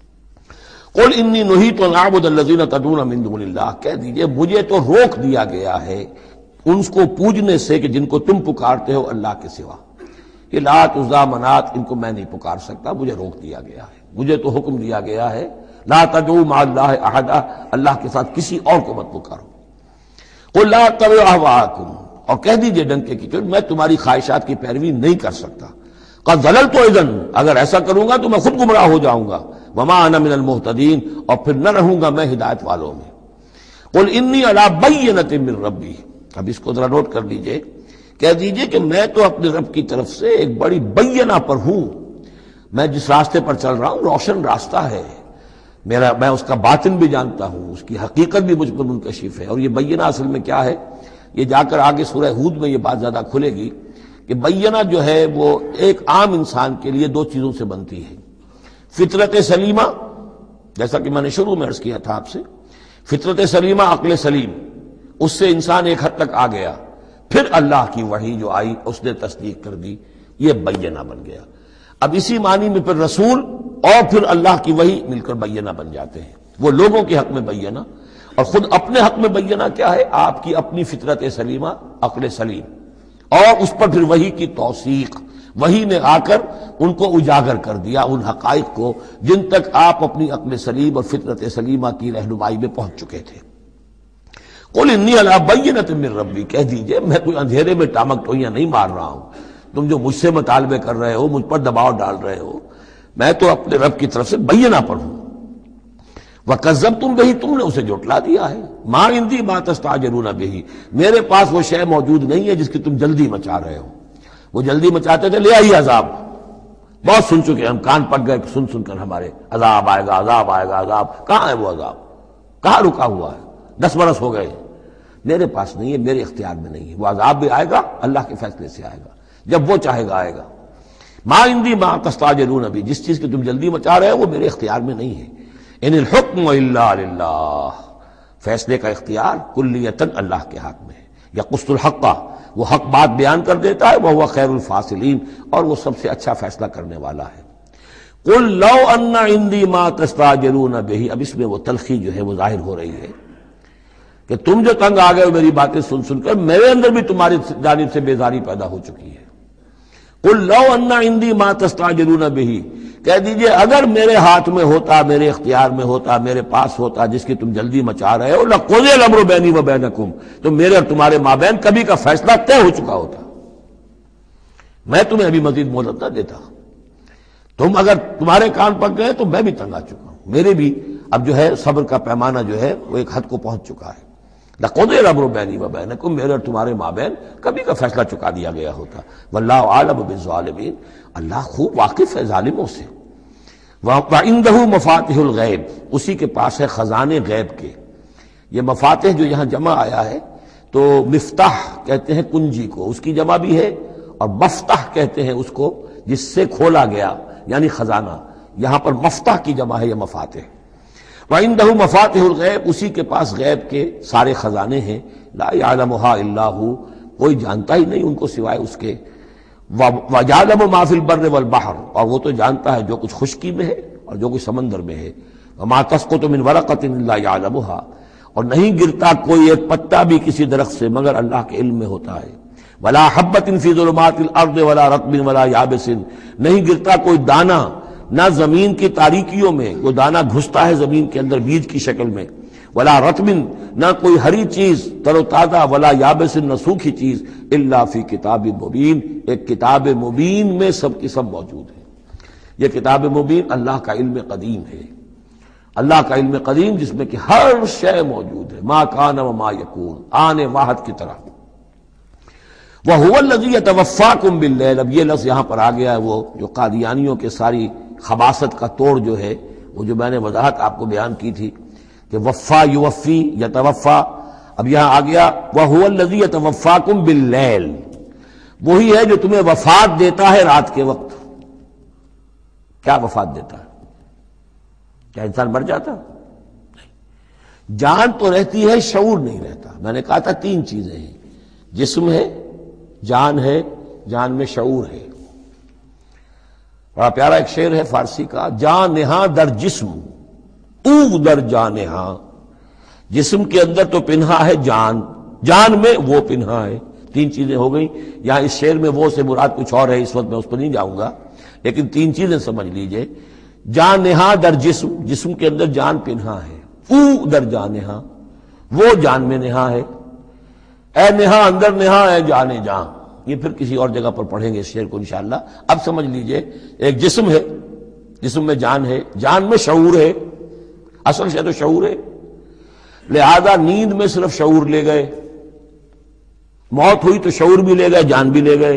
قل انی نہیت ان اعبد الذین تدعون من دون اللہ، کہہ دیجئے مجھے تو روک دیا گیا ہے ان کو پوجنے سے کہ جن کو تم پکارتے ہو اللہ کے سوا، یہ لات عزا منات ان کو میں نہیں پکار سکتا، مجھے روک دیا گیا ہے، مجھے تو حکم دیا گیا ہے لا تدعوا مع اللہ احدا، اللہ کے ساتھ کسی اور کو مت پکارو۔ قل لا اتبع اہواءکم، اور کہہ دیجئے ڈنکے کی چوٹ میں تمہاری خواہشات کی پیروی نہیں کر سکتا، قد ضللت اذا، اگر ایسا کروں گا تو میں خود گمراہ ہو جاؤں گا، وما انا من المہتدین، اور پھر نہ رہوں گا میں ہدایت والوں میں۔ قل انی علی بینۃ من ربی، اب اس کو ذرا نوٹ کر لیجئے، کہہ دیجئے کہ میں تو اپنے رب کی طرف سے ایک بڑی بینہ پر ہوں، میں جس راستے پر چل رہا ہوں روشن راستہ ہے، میں اس کا باطن بھی جانتا ہوں، اس کی حقیقت بھی مجھ پر منکشف ہے۔ اور یہ بینہ اصل میں کیا ہے، یہ جا کر آگے سورہ ہود میں یہ بات زیادہ کھلے گی کہ بینہ جو ہے وہ ایک عام انسان کے لیے دو چیزوں سے بنتی ہے، فطرت سلیمہ، جیسا کہ میں نے شروع میں عرض کیا تھا آپ سے، فطرت سلیمہ، عقل سلیم، اس سے انسان ایک حد تک آ گیا، پھر اللہ کی وحی جو آئی اس نے تصدیق کر دی، یہ بینہ بن گیا۔ اب اسی معنی میں پھر رسول اور پھر اللہ کی وحی مل کر بینہ بن جاتے ہیں، وہ لوگوں کے حق میں بینہ، اور خود اپنے حق میں بینہ کیا ہے، آپ کی اپنی فطرت سلیمہ، عقل سلیم، اور اس پر پھر وحی کی توثیق، وحی نے آ کر ان کو اجاگر کر دیا، ان حقائق کو جن تک آپ اپنی عقل سلیم اور فطرت سلیمہ کی رہنمائی میں پہنچ چکے تھے۔ قل انی علی بینۃ من ربی، کہہ دیجئے میں کوئی اندھیرے میں ٹامک ٹوئیاں نہیں مار رہا ہوں، تم جو مجھ سے مطالبے کر رہے ہو، مجھ پر دباؤ ڈال رہے ہو، میں تو اپنے رب کی طرف سے بینہ پر ہوں۔ وَكَذَّبْتُمْ بِهِ، تم نے اسے جھٹلا دیا ہے، مَا عِندِي مَا تَسْتَعْجِلُونَ بِهِ، میرے پاس وہ شے موجود نہیں ہے جس کی تم جلدی مچا رہے ہو۔ وہ جلدی مچاتے تھے، لے آئیے عذاب، بہت سن چکے ہم، کان پک گئے سن کر ہمارے، عذاب آئے گا، عذاب آئے گا، عذاب، کہاں ہے وہ عذاب، کہاں رکا ہوا ہے، 10 برس ہو گئے، میرے پاس نہیں ہے، میرے اختیار میں نہیں ہے، وہ عذاب بھی آئے گا اللہ کے فیصلے سے آئے گا، جب وہ چاہے گا آئے گا۔ ما عندی ما تستعجلون بھی، جس چیز کی تم جلدی مچا رہے ہو وہ میرے اختیار میں نہیں ہے۔ ان الحکم الا للہ، فیصلے کا اختیار کلیتاً اللہ کے ہاتھ میں ہے۔ یقص الحق، وہ حق بات بیان کر دیتا ہے، وہ خیر الفاصلین، اور وہ سب سے اچھا فیصلہ کرنے والا ہے۔ قل لو ان عندی ما تستعجلون بہ، اب اس میں وہ تلخی جو ہے وہ ظاہر ہو رہی ہے کہ تم جو تنگ آ گئے ہو میری باتیں سن کر، میرے اندر بھی تمہاری جانب سے بیزاری پیدا ہو چکی ہے۔ قل لو ان عندی ما تستعجلون بہ، کہہ دیجئے اگر میرے ہاتھ میں ہوتا، میرے اختیار میں ہوتا، میرے پاس ہوتا جس کی تم جلدی مچا رہے ہو، لقضی الامر بینی و بینکم، تو میرے اور تمہارے مابین کبھی کا فیصلہ طے ہو چکا ہوتا، میں تمہیں ابھی مزید مہلت نہ دیتا۔ تم اگر تمہارے کان پک گئے تو میں بھی تنگ آ چکا ہوں، میرے بھی اب جو ہے صبر کا پیمانہ جو ہے وہ ایک حد کو پہنچ چکا ہے۔ لقضی الامر بینی و بینکم، میرے اور تمہارے مابین کبھی کا فیصلہ چکا دیا گیا ہوتا۔ واللہ عالم بالظالمین، اللہ خوب واقف ہے ظالموں سے۔ وَعِندَهُ مَفَاتِحُ الْغَیب، اسی کے پاس ہے خزانے غیب کے۔ یہ مفاتح جو یہاں جمع آیا ہے تو مفتاح کہتے ہیں کنجی کو، اس کی جمع بھی ہے، اور مفتاح کہتے ہیں اس کو جس سے کھولا گیا، یعنی خزانہ، یہاں پر مفتاح کی جمع ہے یہ مفاتح۔ وَعِندَهُ مَفَاتِحُ الْغَیب، اسی کے پاس غیب کے سارے خزانے ہیں، لا يعلمها الا هو، کوئی جانتا ہی نہیں ان کو سوائے اس کے۔ وَيَعْلَمُ مَا فِي الْبَرِّ وَالْبَحْرِ، اور وہ تو جانتا ہے جو کچھ خشکی میں ہے اور جو کچھ سمندر میں ہے۔ وَمَا تَسْقُطُ مِنْ وَرَقَةٍ إِلَّا يَعْلَمُهَا، اور نہیں گرتا کوئی ایک پتا بھی کسی درخت سے مگر اللہ کے علم میں ہوتا ہے۔ وَلَا حَبَّةٍ فِي ظُلُمَاتِ الْأَرْضِ وَلَا رَطْبٍ وَلَا يَابِسٍ، نہیں گرتا کوئی دانہ، نہ زمین کی تاریکیوں میں وہ دانہ گھستا ہے زمین کے اندر بیج کی شکل میں، ولا رطبن، نہ کوئی ہری چیز تر و تازہ، ولا یابس، نہ سوکھی چیز، الا فی کتاب مبین، ایک کتاب مبین میں سب کی سب موجود ہے۔ یہ کتاب مبین اللہ کا علم قدیم ہے، اللہ کا علم قدیم جس میں کہ ہر شے موجود ہے، ما کان و ما یکون، آن واحد کی طرح۔ وَهُوَ الَّذِي يَتَوَفَّاكُم بِاللَّيْلِ، اب یہ لفظ یہاں پر آ گیا ہے وہ جو قادیانیوں کے ساری خباثت کا توڑ جو ہے، وہ جو میں نے وضاحت آپ کو بیان کی تھی کہ وفا یوفی یتوفا، اب یہاں آ گیا وَهُوَ الَّذِي يَتَوَفَّاكُم بِاللَّيْلِ، وہی ہے جو تمہیں وفات دیتا ہے رات کے وقت۔ کیا وفات دیتا ہے؟ کیا انسان مر جاتا؟ جان تو رہتی ہے، شعور نہیں رہتا۔ میں نے کہا تھا تین چیزیں ہیں، جسم ہے، جان ہے، جان میں شعور ہے۔ بڑا پیارا ایک شعر ہے فارسی کا، جان نہاں در جسم او در جان نہاں، جسم کے اندر تو پنہا ہے جان، جان میں وہ پنہا ہے۔ تین چیزیں ہو گئی۔ یہاں اس شعر میں وہ سے مراد کچھ اور ہے، اس وقت میں اس پر نہیں جاؤں گا، لیکن تین چیزیں سمجھ لیجئے۔ جان نہاں در جسم، جسم کے اندر جان پنہا ہے، او در جان نہاں، وہ جان میں نہا ہے، اے نہا اندر نہا اے جانے جان۔ یہ پھر کسی اور جگہ پر پڑھیں گے اس شعر کو انشاءاللہ۔ اب سمجھ لیجئے، ایک جسم ہے، جسم میں جان ہے، جان میں شعور ہے، اصل شے تو شعور ہے، لہذا نیند میں صرف شعور لے گئے، موت ہوئی تو شعور بھی لے گئے، جان بھی لے گئے،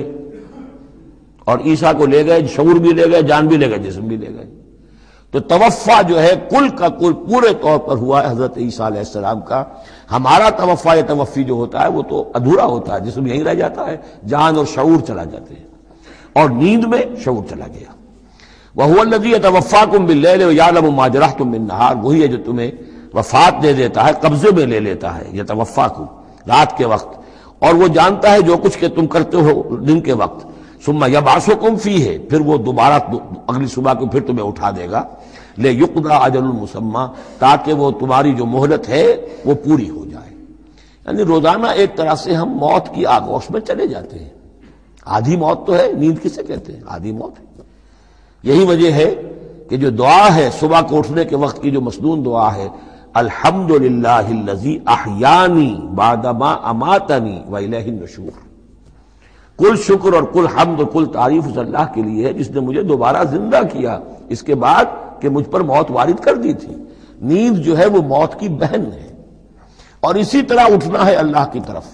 اور عیسیٰ کو لے گئے، شعور بھی لے گئے، جان بھی لے گئے، جسم بھی لے گئے۔ تو توفع جو ہے کل کا کل پورے طور پر ہوا ہے حضرت عیسیٰ علیہ السلام کا۔ ہمارا توفع یا توفی جو ہوتا ہے وہ تو ادھورا ہوتا ہے، جسم یہیں رہ جاتا ہے، جان اور شعور چلا جاتے ہیں، اور نیند میں شعور چلا گیا۔ وَهُوَ الَّذِي يَتَوَفَّاكُم بِاللَّيْلِ وَيَعْلَمُ مَا جَرَحْتُم بِالنَّهَارِ، وہی ہے جو تمہیں وفات دے دیتا ہے، قبضے میں لے لیتا ہے، یتوفاکم رات کے وقت، اور وہ جانتا ہے جو کچھ کہ تم کرتے ہو دن کے وقت۔ ثم یبعثکم فیہ، پھر وہ دوبارہ اگلی صبح کو پھر تمہیں اٹھا دے گا، لیقضی اجل مسمی، تاکہ وہ تمہاری جو مہلت ہے وہ پوری ہو جائے۔ یعنی روزانہ ایک طرح سے ہم موت کی آغوش میں چلے جاتے ہیں۔ آدھی موت تو ہے، نیند کسے کہتے ہیں؟ آدھی موت ہے۔ یہی وجہ ہے کہ جو دعا ہے صبح کو اٹھنے کے وقت کی، جو مسنون دعا ہے، الحمدللہ الذی احیانی بعدما اماتنی والیہ النشور، کل شکر اور کل حمد اور کل تعریف اس اللہ کے لیے ہے جس نے مجھے دوبارہ زندہ کیا اس کے بعد کہ مجھ پر موت وارد کر دی تھی۔ نیند جو ہے وہ موت کی بہن ہے، اور اسی طرح اٹھنا ہے اللہ کی طرف۔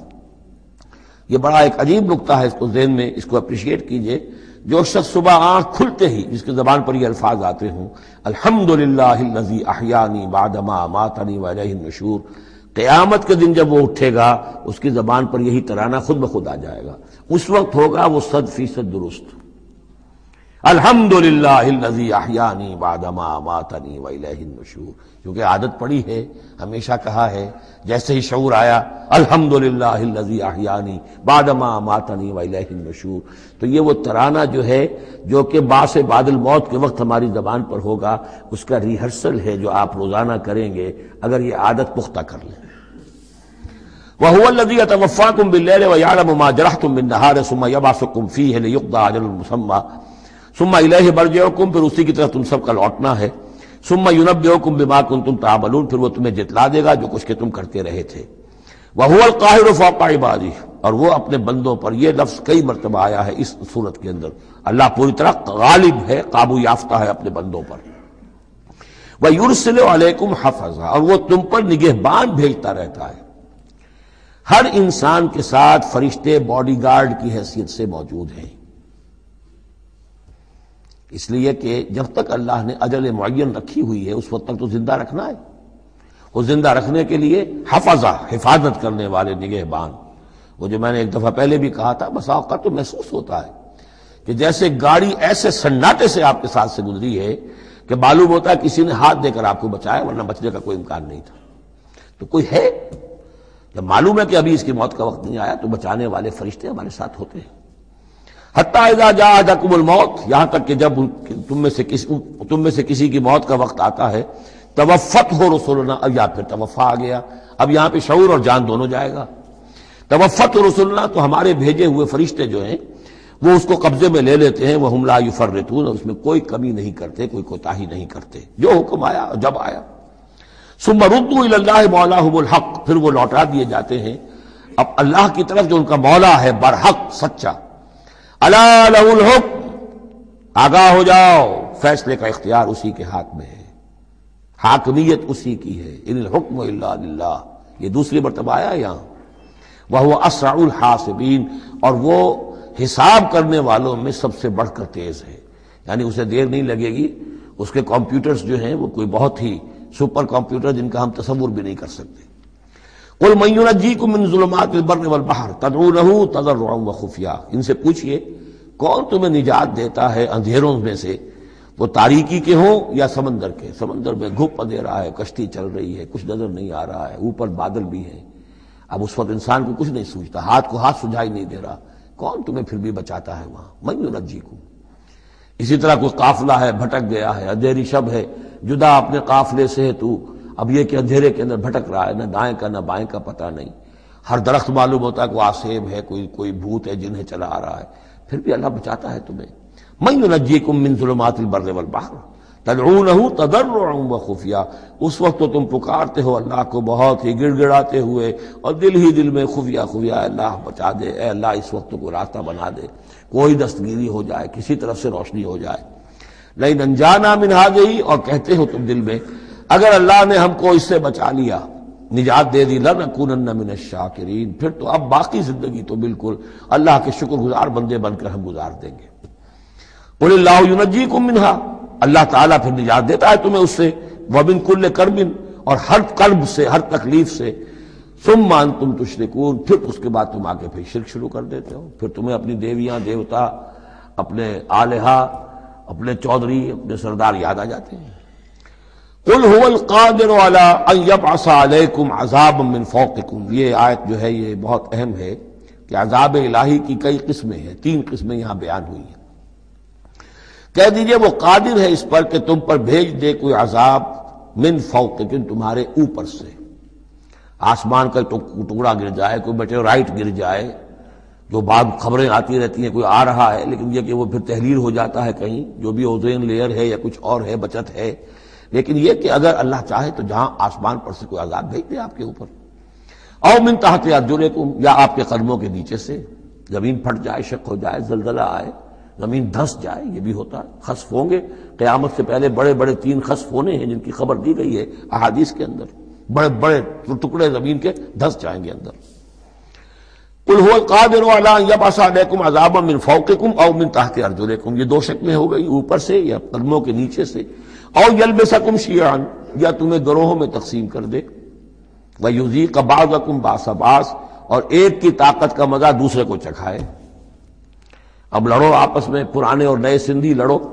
یہ بڑا ایک عجیب نکتہ ہے، اس کو ذہن میں اس کو اپریشیٹ کیجئے۔ جو شخص صبح آنکھ کھلتے ہی جس کی زبان پر یہ الفاظ آتے ہوں، الحمدللہ الذی احیانی بعدما اماتنی والیہ النشور، قیامت کے دن جب وہ اٹھے گا اس کی زبان پر یہی ترانہ خود بخود آ جائے گا، اس وقت ہوگا وہ 100% درست۔ الحمدللہ الذی احیانی بعدما اماتنی والیہ النشور، کیونکہ عادت پڑی ہے، ہمیشہ کہا ہے، جیسے ہی شعور آیا الحمدللہ الذی احیانی بعدما اماتنی والیہ النشور، تو یہ وہ ترانہ جو ہے جو کہ باعث بعد الموت کے وقت ہماری زبان پر ہوگا، اس کا ریہرسل ہے جو آپ روزانہ کریں گے اگر یہ عادت پختہ کر لیں۔ وَهُوَ الَّذِي يَتَوَفَّاكُم بِاللَّيْلِ وَيَعْلَمُ مَا جَرَحْتُم بِالنَّهَارِ ثُمَّ يَبْعَثُكُم فِيهِ لِيُقْضَىٰ أَجَلٌ مُّسَمًّى ثُمَّ إِلَيْهِ مَرْجِعُكُم، پھر اسی کی طرف تم سب کا لوٹنا ہے۔ ثُمَّ يُنَبِّئُكُم بِمَا كُنتُمْ تَعْمَلُونَ، پھر وہ تمہیں جتلا دے گا جو کچھ کہ تم کرتے رہے تھے۔ وَهُوَ الْقَاهِرُ فَوْقَ عِبَادِهِ، اور وہ اپنے بندوں پر، یہ لفظ کئی مرتبہ آیا ہے اس صورت کے اندر، اللہ پوری طرح غالب ہے، قابو یافتہ ہے اپنے بندوں پر۔ وَيُرْسِلُ عَلَيْكُمْ حَفَظًا، اور وہ تم پر نگہبان بھیجتا رہتا ہے۔ ہر انسان کے ساتھ فرشتے باڈی گارڈ کی حیثیت سے موجود ہیں، اس لیے کہ جب تک اللہ نے اجل معین رکھی ہوئی ہے اس وقت تک تو زندہ رکھنا ہے۔ وہ زندہ رکھنے کے لیے حفظہ، حفاظت کرنے والے نگہبان، وہ جو میں نے ایک دفعہ پہلے بھی کہا تھا، بسا اوقات تو محسوس ہوتا ہے کہ جیسے گاڑی ایسے سناٹے سے آپ کے ساتھ سے گزری ہے کہ معلوم ہوتا ہے کسی نے ہاتھ دے کر آپ کو بچایا، ورنہ بچنے کا کوئی امکان نہیں تھا۔ تو کوئی ہے، جب معلوم ہے کہ ابھی اس کی موت کا وقت نہیں آیا تو بچانے والے فرشتے ہمارے ساتھ ہوتے ہیں۔ حتیٰ اذا جاء احدکم الموت، یہاں تک کہ جب تم میں سے کسی کی موت کا وقت آتا ہے، توفتہ رسلنا، اب یا پھر توفا آ گیا، اب یہاں پہ شعور اور جان دونوں جائے گا۔ توفتہ رسلنا، تو ہمارے بھیجے ہوئے فرشتے جو ہیں وہ اس کو قبضے میں لے لیتے ہیں، وہم لا یفرطون، اور اس میں کوئی کمی نہیں کرتے، کوئی کوتاہی نہیں کرتے، جو حکم آیا اور جب آیا۔ ثم ردوا الی اللہ مولاہم الحق، پھر وہ لوٹا دیے جاتے ہیں اب اللہ کی طرف جو ان کا مولا ہے برحق، سچا۔ الا لہ الحکم، آگاہ ہو جاؤ، فیصلے کا اختیار اسی کے ہاتھ میں ہے، حاکمیت اسی کی ہے۔ ان الحکم الا للہ، یہ دوسری مرتبہ آیا یہاں۔ وَهُوَ أَسْرَعُ الْحَاسِبِينَ، اور وہ حساب کرنے والوں میں سب سے بڑھ کر تیز ہے، یعنی اسے دیر نہیں لگے گی۔ اس کے کمپیوٹرز جو ہیں وہ کوئی بہت ہی سپر کمپیوٹر جن کا ہم تصور بھی نہیں کر سکتے۔ قُلْ مَن يُنَجِّيكُم مِّن ظُلُمَاتِ الْبَرِّ وَالْبَحْرِ تَدْعُونَهُ تَضَرُّعًا وَخُفْيًا، ان سے پوچھئے کون تمہیں نجات دیتا ہے اندھیروں میں سے، وہ تاریکی کے ہوں یا سمندر کے۔ سمندر میں گھپ اندھیرا ہے، کشتی چل رہی ہے، کچھ نظر نہیں آ رہا ہے، اوپر بادل بھی ہیں، اب اس وقت انسان کو کچھ نہیں سوچتا، ہاتھ کو ہاتھ سجھائی نہیں دے رہا، کون تمہیں پھر بھی بچاتا ہے وہاں؟ مَن يُنَجِّيكُم۔ اسی طرح کوئی قافلہ ہے بھٹک گیا ہے، اندھیری شب ہے، جدا اپنے قافلے سے ہے تو اب یہ کہ اندھیرے کے اندر بھٹک رہا ہے، نہ دائیں کا نہ بائیں کا پتہ نہیں، ہر درخت معلوم ہوتا ہے کوئی آسیب ہے، کوئی بھوت ہے جنہیں چلا آ رہا ہے، پھر بھی اللہ بچاتا ہے تمہیں۔ مَن يُنَجِّيكُم مِّن ظُلُمَاتِ الْبَرِّ وَالْبَحْرِ تَدْعُونَهُ تَضَرُّعًا وَخُفْيًا، اس وقت تو تم پکارتے ہو اللہ کو بہت ہی گڑ گڑاتے ہوئے اور دل ہی دل میں خفیہ خفیہ، اے اللہ بچا دے، اے اللہ اس وقت کو راستہ بنا دے، کوئی دستگیری ہو جائے، کسی طرف سے روشنی ہو جائے۔ لئن انجانا من هذه، اور کہتے ہو تم دل میں اگر اللہ نے ہم کو اس سے بچا لیا، نجات دے دی، لنکونن من الشاکرین، پھر تو اب باقی زندگی تو بالکل اللہ کے شکر گزار بندے بن کر ہم گزار دیں گے۔ قل اللہ ینجیکم منہا، اللہ تعالیٰ پھر نجات دیتا ہے تمہیں اس سے، ومن کل کرب، اور ہر کرب سے، ہر تکلیف سے، ثم انتم تشرکون، پھر اس کے بعد تم آگے پھر شرک شروع کر دیتے ہو، پھر تمہیں اپنی دیویاں دیوتا، اپنے آلہہ، اپنے چودھری، اپنے سردار یاد آ جاتے ہیں۔ قل هو القادر على ان يبعث عليكم عذابا من فوقكم، یہ آیت جو ہے یہ بہت اہم ہے کہ عذاب الہی کی کئی قسمیں ہیں، 3 قسمیں یہاں بیان ہوئی ہیں۔ کہہ دیجئے وہ قادر ہے اس پر کہ تم پر بھیج دے کوئی عذاب من فوقکم، تمہارے اوپر سے، آسمان کا ٹکڑا گر جائے، کوئی میٹیورائٹ گر جائے، جو بعد خبریں آتی رہتی ہیں کوئی آ رہا ہے، لیکن یہ کہ وہ پھر تحریر ہو جاتا ہے کہیں، جو بھی اوزون لیئر ہے یا کچھ اور ہے بچت ہے، لیکن یہ کہ اگر اللہ چاہے تو جہاں آسمان پر سے کوئی عذاب بھیج دے آپ کے اوپر، او من تحت ارجلکم، یا آپ کے قدموں کے نیچے سے، زمین پھٹ جائے، شق ہو جائے، زلزلہ آئے، زمین دھنس جائے، یہ بھی ہوتا ہے۔ خسف ہوں گے، قیامت سے پہلے بڑے بڑے 3 خسف ہونے ہیں جن کی خبر دی گئی ہے احادیث کے اندر، بڑے بڑے ٹکڑے زمین کے دھنس جائیں گے اندر۔ قل هو القادر على ان يبعث عليكم عذابا من فوقكم او من تحت ارجلكم، یہ 2 شکلیں ہو گئی، اوپر سے یا قدموں کے نیچے سے، او يلبسكم شيعا، یا تمہیں گروہوں میں تقسیم کر دے، ويذيق بعضكم بعض بعض، اور ایک کی طاقت کا مزہ دوسرے کو چکھائے۔ اب لڑو آپس میں، پرانے اور نئے سندھی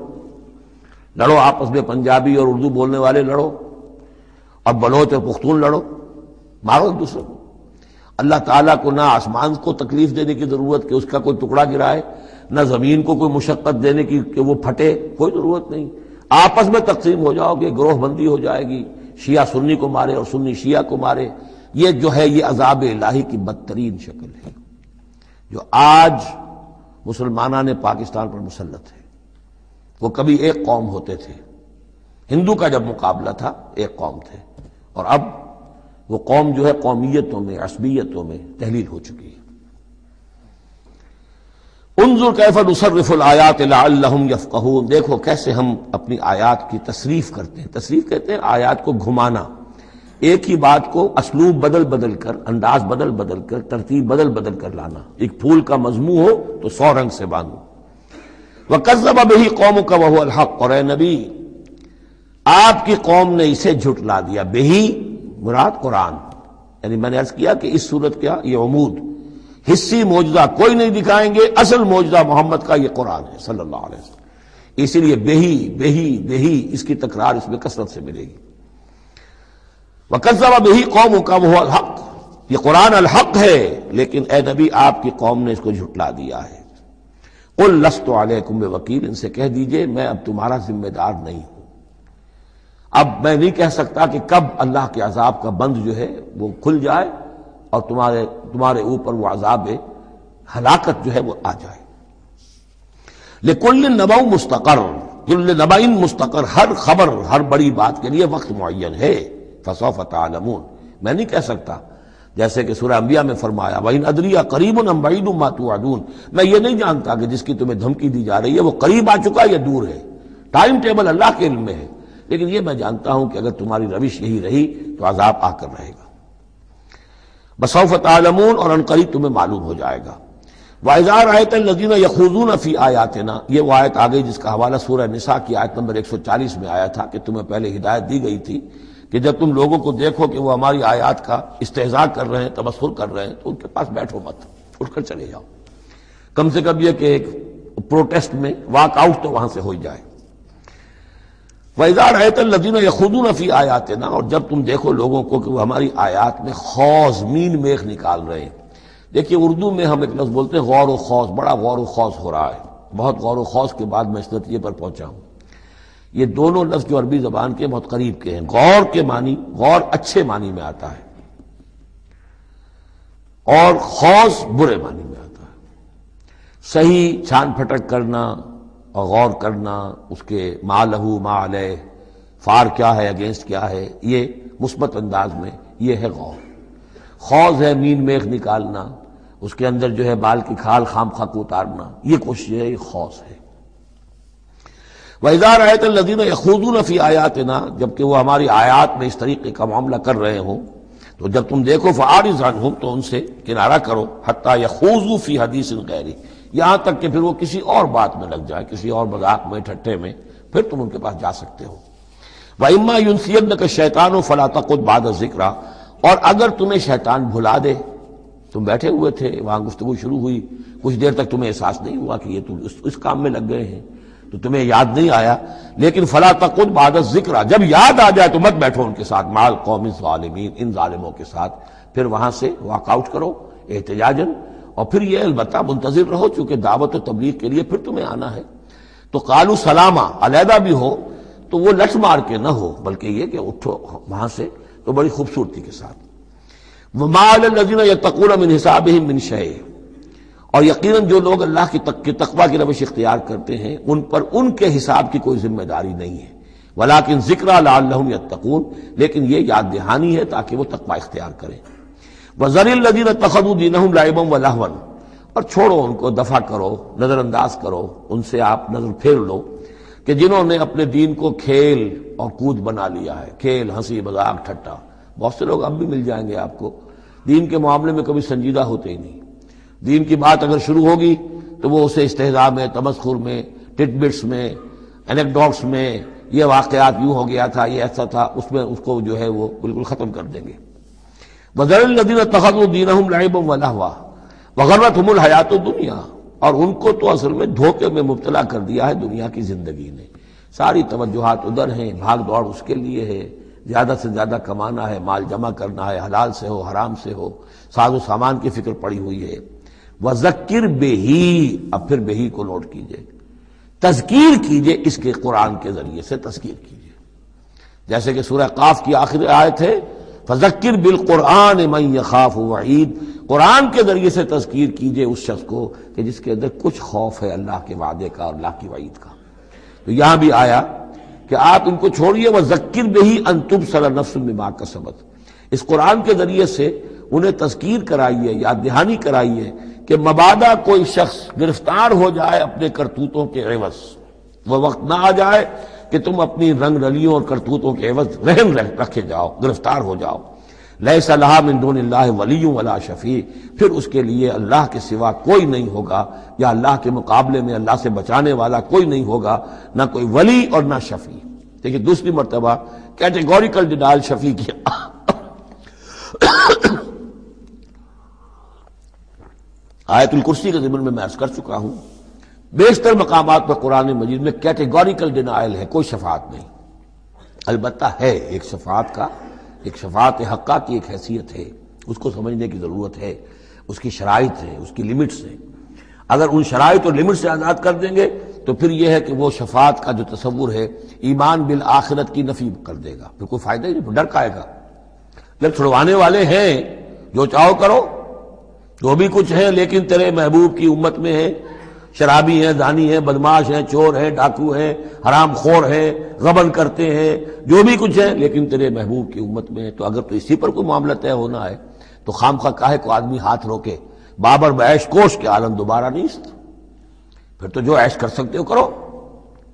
لڑو آپس میں، پنجابی اور اردو بولنے والے لڑو، اور بلوچ اور پختون لڑو، مارو ایک دوسرے کو۔ اللہ تعالیٰ کو نہ آسمان کو تکلیف دینے کی ضرورت کہ اس کا کوئی ٹکڑا گرائے، نہ زمین کو کوئی مشقت دینے کی کہ وہ پھٹے، کوئی ضرورت نہیں، آپس میں تقسیم ہو جاؤ گے، گروہ بندی ہو جائے گی، شیعہ سنی کو مارے اور سنی شیعہ کو مارے۔ یہ جو ہے یہ عذاب الہی کی بدترین شکل ہے جو آج مسلمانان پاکستان پر مسلط ہے۔ وہ کبھی ایک قوم ہوتے تھے، ہندو کا جب مقابلہ تھا ایک قوم تھے، اور اب وہ قوم جو ہے قومیتوں میں، عصبیتوں میں تحلیل ہو چکی ہے۔ انظر کیف نصرف الآیات لعلہم یفقہون، دیکھو کیسے ہم اپنی آیات کی تصریف کرتے ہیں۔ تصریف کہتے ہیں آیات کو گھمانا، ایک ہی بات کو اسلوب بدل کر، انداز بدل کر، ترتیب بدل کر لانا۔ ایک پھول کا مضمون ہو تو 100 رنگ سے باندھو۔ وَكَذَّبَ بِهِ قَوْمُكَ وَهُوَ الْحَقُّ، اور اے نبی آپ کی قوم نے اسے جھٹلا دیا۔ بہی مراد قرآن، یعنی میں نے عرض کیا کہ اس صورت کیا یہ عمود، حصی معجزہ کوئی نہیں دکھائیں گے، اصل معجزہ محمد کا یہ قرآن ہے صلی اللہ علیہ وسلم، اسی لیے بہی اس کی تکرار اس میں کثرت سے ملے گی۔ وَكَذَّبَ بِهِ قَوْمُكَ وَهُوَ الْحَقُّ، یہ قرآن الحق ہے، لیکن اے نبی آپ کی قوم نے اس کو جھٹلا دیا ہے۔ قُلْ لَسْتُ عَلَيْكُمْ بِوَكِيلٍ، ان سے کہہ دیجئے میں اب تمہارا ذمہ دار نہیں ہوں۔ اب میں نہیں کہہ سکتا کہ کب اللہ کے عذاب کا بند جو ہے وہ کھل جائے اور تمہارے اوپر وہ عذاب ہلاکت جو ہے وہ آ جائے۔ لِكُلٍّ نَبَوْ مُسْتَقَرٌ، كُلِّ نَبَإٍ مُسْتَقَرٌ، ہر خبر، ہر بڑی بات کے لیے وقت معین ہے۔ فَسَوْفَ تَعْلَمُونَ، میں نہیں کہہ سکتا، جیسے کہ سورہ انبیاء میں فرمایا وَإِنْ أَدْرِيَ قَرِيبٌ أَمْ بَعِيدٌ مَا تُوعَدُونَ، میں یہ نہیں جانتا کہ جس کی تمہیں دھمکی دی جا رہی ہے وہ قریب آ چکا یا دور ہے، ٹائم ٹیبل اللہ کے علم میں ہے، لیکن یہ میں جانتا ہوں کہ اگر تمہاری روش یہی رہی تو عذاب آ کر رہے گا۔ بسوف تعلمون، اور عنقریب تمہیں معلوم ہو جائے گا۔ وَإِذَا رَأَيْتَ الَّذِينَ يَخُوضُونَ فِي آيَاتِنَا، یہ وہ آیت آ گئی جس کا حوالہ سورہ نساء کی آیت نمبر 140 میں آیا تھا کہ تمہیں پہلے ہدایت دی گئی تھی کہ جب تم لوگوں کو دیکھو کہ وہ ہماری آیات کا استہزاء کر رہے ہیں، تمسخر کر رہے ہیں، تو ان کے پاس بیٹھو مت، اٹھ کر چلے جاؤ، کم سے کم یہ کہ ایک پروٹیسٹ میں واک آؤٹ تو وہاں سے ہو جائے۔ وَإِذَا رَأَيْتَ الَّذِينَ يَخُوضُونَ فِي آيَاتِنَا، اور جب تم دیکھو لوگوں کو کہ وہ ہماری آیات میں خوض مین میخ نکال رہے ہیں۔ دیکھیے اردو میں ہم ایک لفظ بولتے ہیں غور و خوض، بڑا غور و خوض ہو رہا ہے، بہت غور و خوض کے بعد میں اس نتیجے پر پہنچا ہوں۔ یہ دونوں لفظ جو عربی زبان کے بہت قریب کے ہیں۔ غور کے معنی، غور اچھے معنی میں آتا ہے، اور خوض برے معنی میں آتا ہے۔ صحیح چھان پھٹک کرنا اور غور کرنا، اس کے ما لہو ما علیہ، فار کیا ہے، اگینسٹ کیا ہے، یہ مثبت انداز میں یہ ہے غور۔ خوض ہے مین میخ نکالنا، اس کے اندر جو ہے بال کی کھال خام خواہ کو اتارنا، یہ کوشش ہے، یہ خوض ہے۔ وَإِذَا رَأَيْتَ الَّذِينَ يَخُوضُونَ فِي آيَاتِنَا، جبکہ وہ ہماری آیات میں اس طریقے کا معاملہ کر رہے ہوں، تو جب تم دیکھو فَأَعْرِضْ عَنْهُمْ، تو ان سے کنارہ کرو، حَتَّى يَخُوضُوا فِي حَدِيثٍ غَيْرِهِ، یہاں تک کہ پھر وہ کسی اور بات میں لگ جائے، کسی اور مذاق میں، ٹھٹے میں، پھر تم ان کے پاس جا سکتے ہو۔ وَإِمَّا يُنْسِيَنَّكَ الشَّيْطَانُ فَلَا تَقْعُدْ بَعْدَ الذِّكْرَىٰ، اور اگر تمہیں شیطان بھلا دے، تم بیٹھے ہوئے تھے وہاں، گفتگو شروع ہوئی، کچھ دیر تک تمہیں احساس نہیں ہوا کہ یہ تم اس کام میں لگ گئے ہیں، تو تمہیں یاد نہیں آیا، لیکن فلا تقعد بعد الذکر، جب یاد آ جائے تو مت بیٹھو ان کے ساتھ، مع القوم الظالمین، ان ظالموں کے ساتھ، پھر وہاں سے واک آؤٹ کرو احتجاجاً، اور پھر یہ البتہ منتظر رہو، چونکہ دعوت و تبلیغ کے لیے پھر تمہیں آنا ہے۔ تو قالوا سلاما، علیحدہ بھی ہو تو وہ لٹ مار کے نہ ہو، بلکہ یہ کہ اٹھو وہاں سے تو بڑی خوبصورتی کے ساتھ۔ وما علی الذین یتقون من حسابہم من شیء، اور یقیناً جو لوگ اللہ کی تقوی کی روش اختیار کرتے ہیں ان پر ان کے حساب کی کوئی ذمہ داری نہیں ہے، ولیکن ذکریٰ لعلہم یتقون، لیکن یہ یاد دہانی ہے تاکہ وہ تقوی اختیار کریں۔ وذر الذین اتخذوا دینہم لعبا ولہوا، اور چھوڑو ان کو، دفع کرو، نظر انداز کرو، ان سے آپ نظر پھیر لو کہ جنہوں نے اپنے دین کو کھیل اور کود بنا لیا ہے، کھیل، ہنسی مذاق، ٹھٹا۔ بہت سے لوگ اب بھی مل جائیں گے آپ کو دین کے معاملے میں کبھی سنجیدہ ہوتے ہی نہیں، دین کی بات اگر شروع ہوگی تو وہ اسے استہزاء میں، تمسخر میں، ٹٹ بٹس میں، انیکڈوٹس میں، یہ واقعات یوں ہو گیا تھا، یہ ایسا تھا، اس میں اس کو جو ہے وہ بالکل ختم کر دیں گے۔ وَذَرِ الَّذِينَ اتَّخَذُوا دِينَهُمْ لَعِبًا وَلَهْوًا وَغَرَّتْهُمُ الْحَيَاةُ الدُّنْيَا، اور ان کو تو اصل میں دھوکے میں مبتلا کر دیا ہے دنیا کی زندگی نے، ساری توجہات ادھر ہیں، بھاگ دوڑ اس کے لیے ہے، زیادہ سے زیادہ کمانا ہے، مال جمع کرنا ہے، حلال سے ہو حرام سے ہو، ساز و سامان کی فکر پڑی ہوئی ہے۔ وَذَكِّرْ بِهِ، اب پھر بہی کو نوٹ کیجئے، تذکیر کیجئے، اس کے قرآن کے ذریعے سے تذکیر کیجئے، جیسے کہ سورہ قاف کی آخری آیت ہے فَذَكِّرْ بِالْقُرْآنِ مَنْ يَخَافُ وَعِيدٍ، قرآن کے ذریعے سے تذکیر کیجئے اس شخص کو کہ جس کے اندر کچھ خوف ہے اللہ کے وعدے کا اور اللہ کی وعید کا۔ تو یہاں بھی آیا کہ آپ ان کو چھوڑیے، وَذَكِّرْ بِهِ أَن تُبْصَرَ نَفْسٌ بِمَا كَسَبَتْ، اس قرآن کے ذریعے سے انہیں تذکیر کرائیے، یاد دہانی کرائیے کہ مبادا کوئی شخص گرفتار ہو جائے اپنے کرتوتوں کے عوض، وہ وقت نہ آ جائے کہ تم اپنی رنگ رلیوں اور کرتوتوں کے عوض رہن رکھے جاؤ، گرفتار ہو جاؤ۔ لیس لہا من دون اللہ ولی ولا شفیع، پھر اس کے لیے اللہ کے سوا کوئی نہیں ہوگا، یا اللہ کے مقابلے میں اللہ سے بچانے والا کوئی نہیں ہوگا، نہ کوئی ولی اور نہ شفیع۔ دیکھیے دوسری مرتبہ کیٹیگوریکل ڈینائل شفیع کیا۔ آیت الکرسی کے ضمن میں عرض کر چکا ہوں، بیشتر مقامات پر قرآن مجید میں کیٹیگوریکل ڈینائل ہے، کوئی شفاعت نہیں۔ البتہ ہے ایک شفاعت کا، ایک شفاعت حقہ کی ایک حیثیت ہے، اس کو سمجھنے کی ضرورت ہے، اس کی شرائط ہے، اس کی لیمٹس ہیں۔ اگر ان شرائط اور لیمٹ سے آزاد کر دیں گے تو پھر یہ ہے کہ وہ شفاعت کا جو تصور ہے ایمان بالآخرت کی نفی کر دے گا، پھر کوئی فائدہ ہی نہیں، ڈر کا آئے گا۔ جب چھڑوانے والے ہیں جو چاہو کرو، جو بھی کچھ ہے، لیکن تیرے محبوب کی امت میں ہے، شرابی ہیں، زانی ہیں، بدماش ہیں، چور ہیں، ڈاکو ہیں، حرام خور ہیں، غبن کرتے ہیں، جو بھی کچھ ہے، لیکن تیرے محبوب کی امت میں ہے، تو اگر تو اسی پر کوئی معاملہ طے ہونا ہے تو خام خواہ کاہے کو آدمی ہاتھ روکے؟ بابر بعیش کوش کے عالم دوبارہ نیست، پھر تو جو عیش کر سکتے ہو کرو،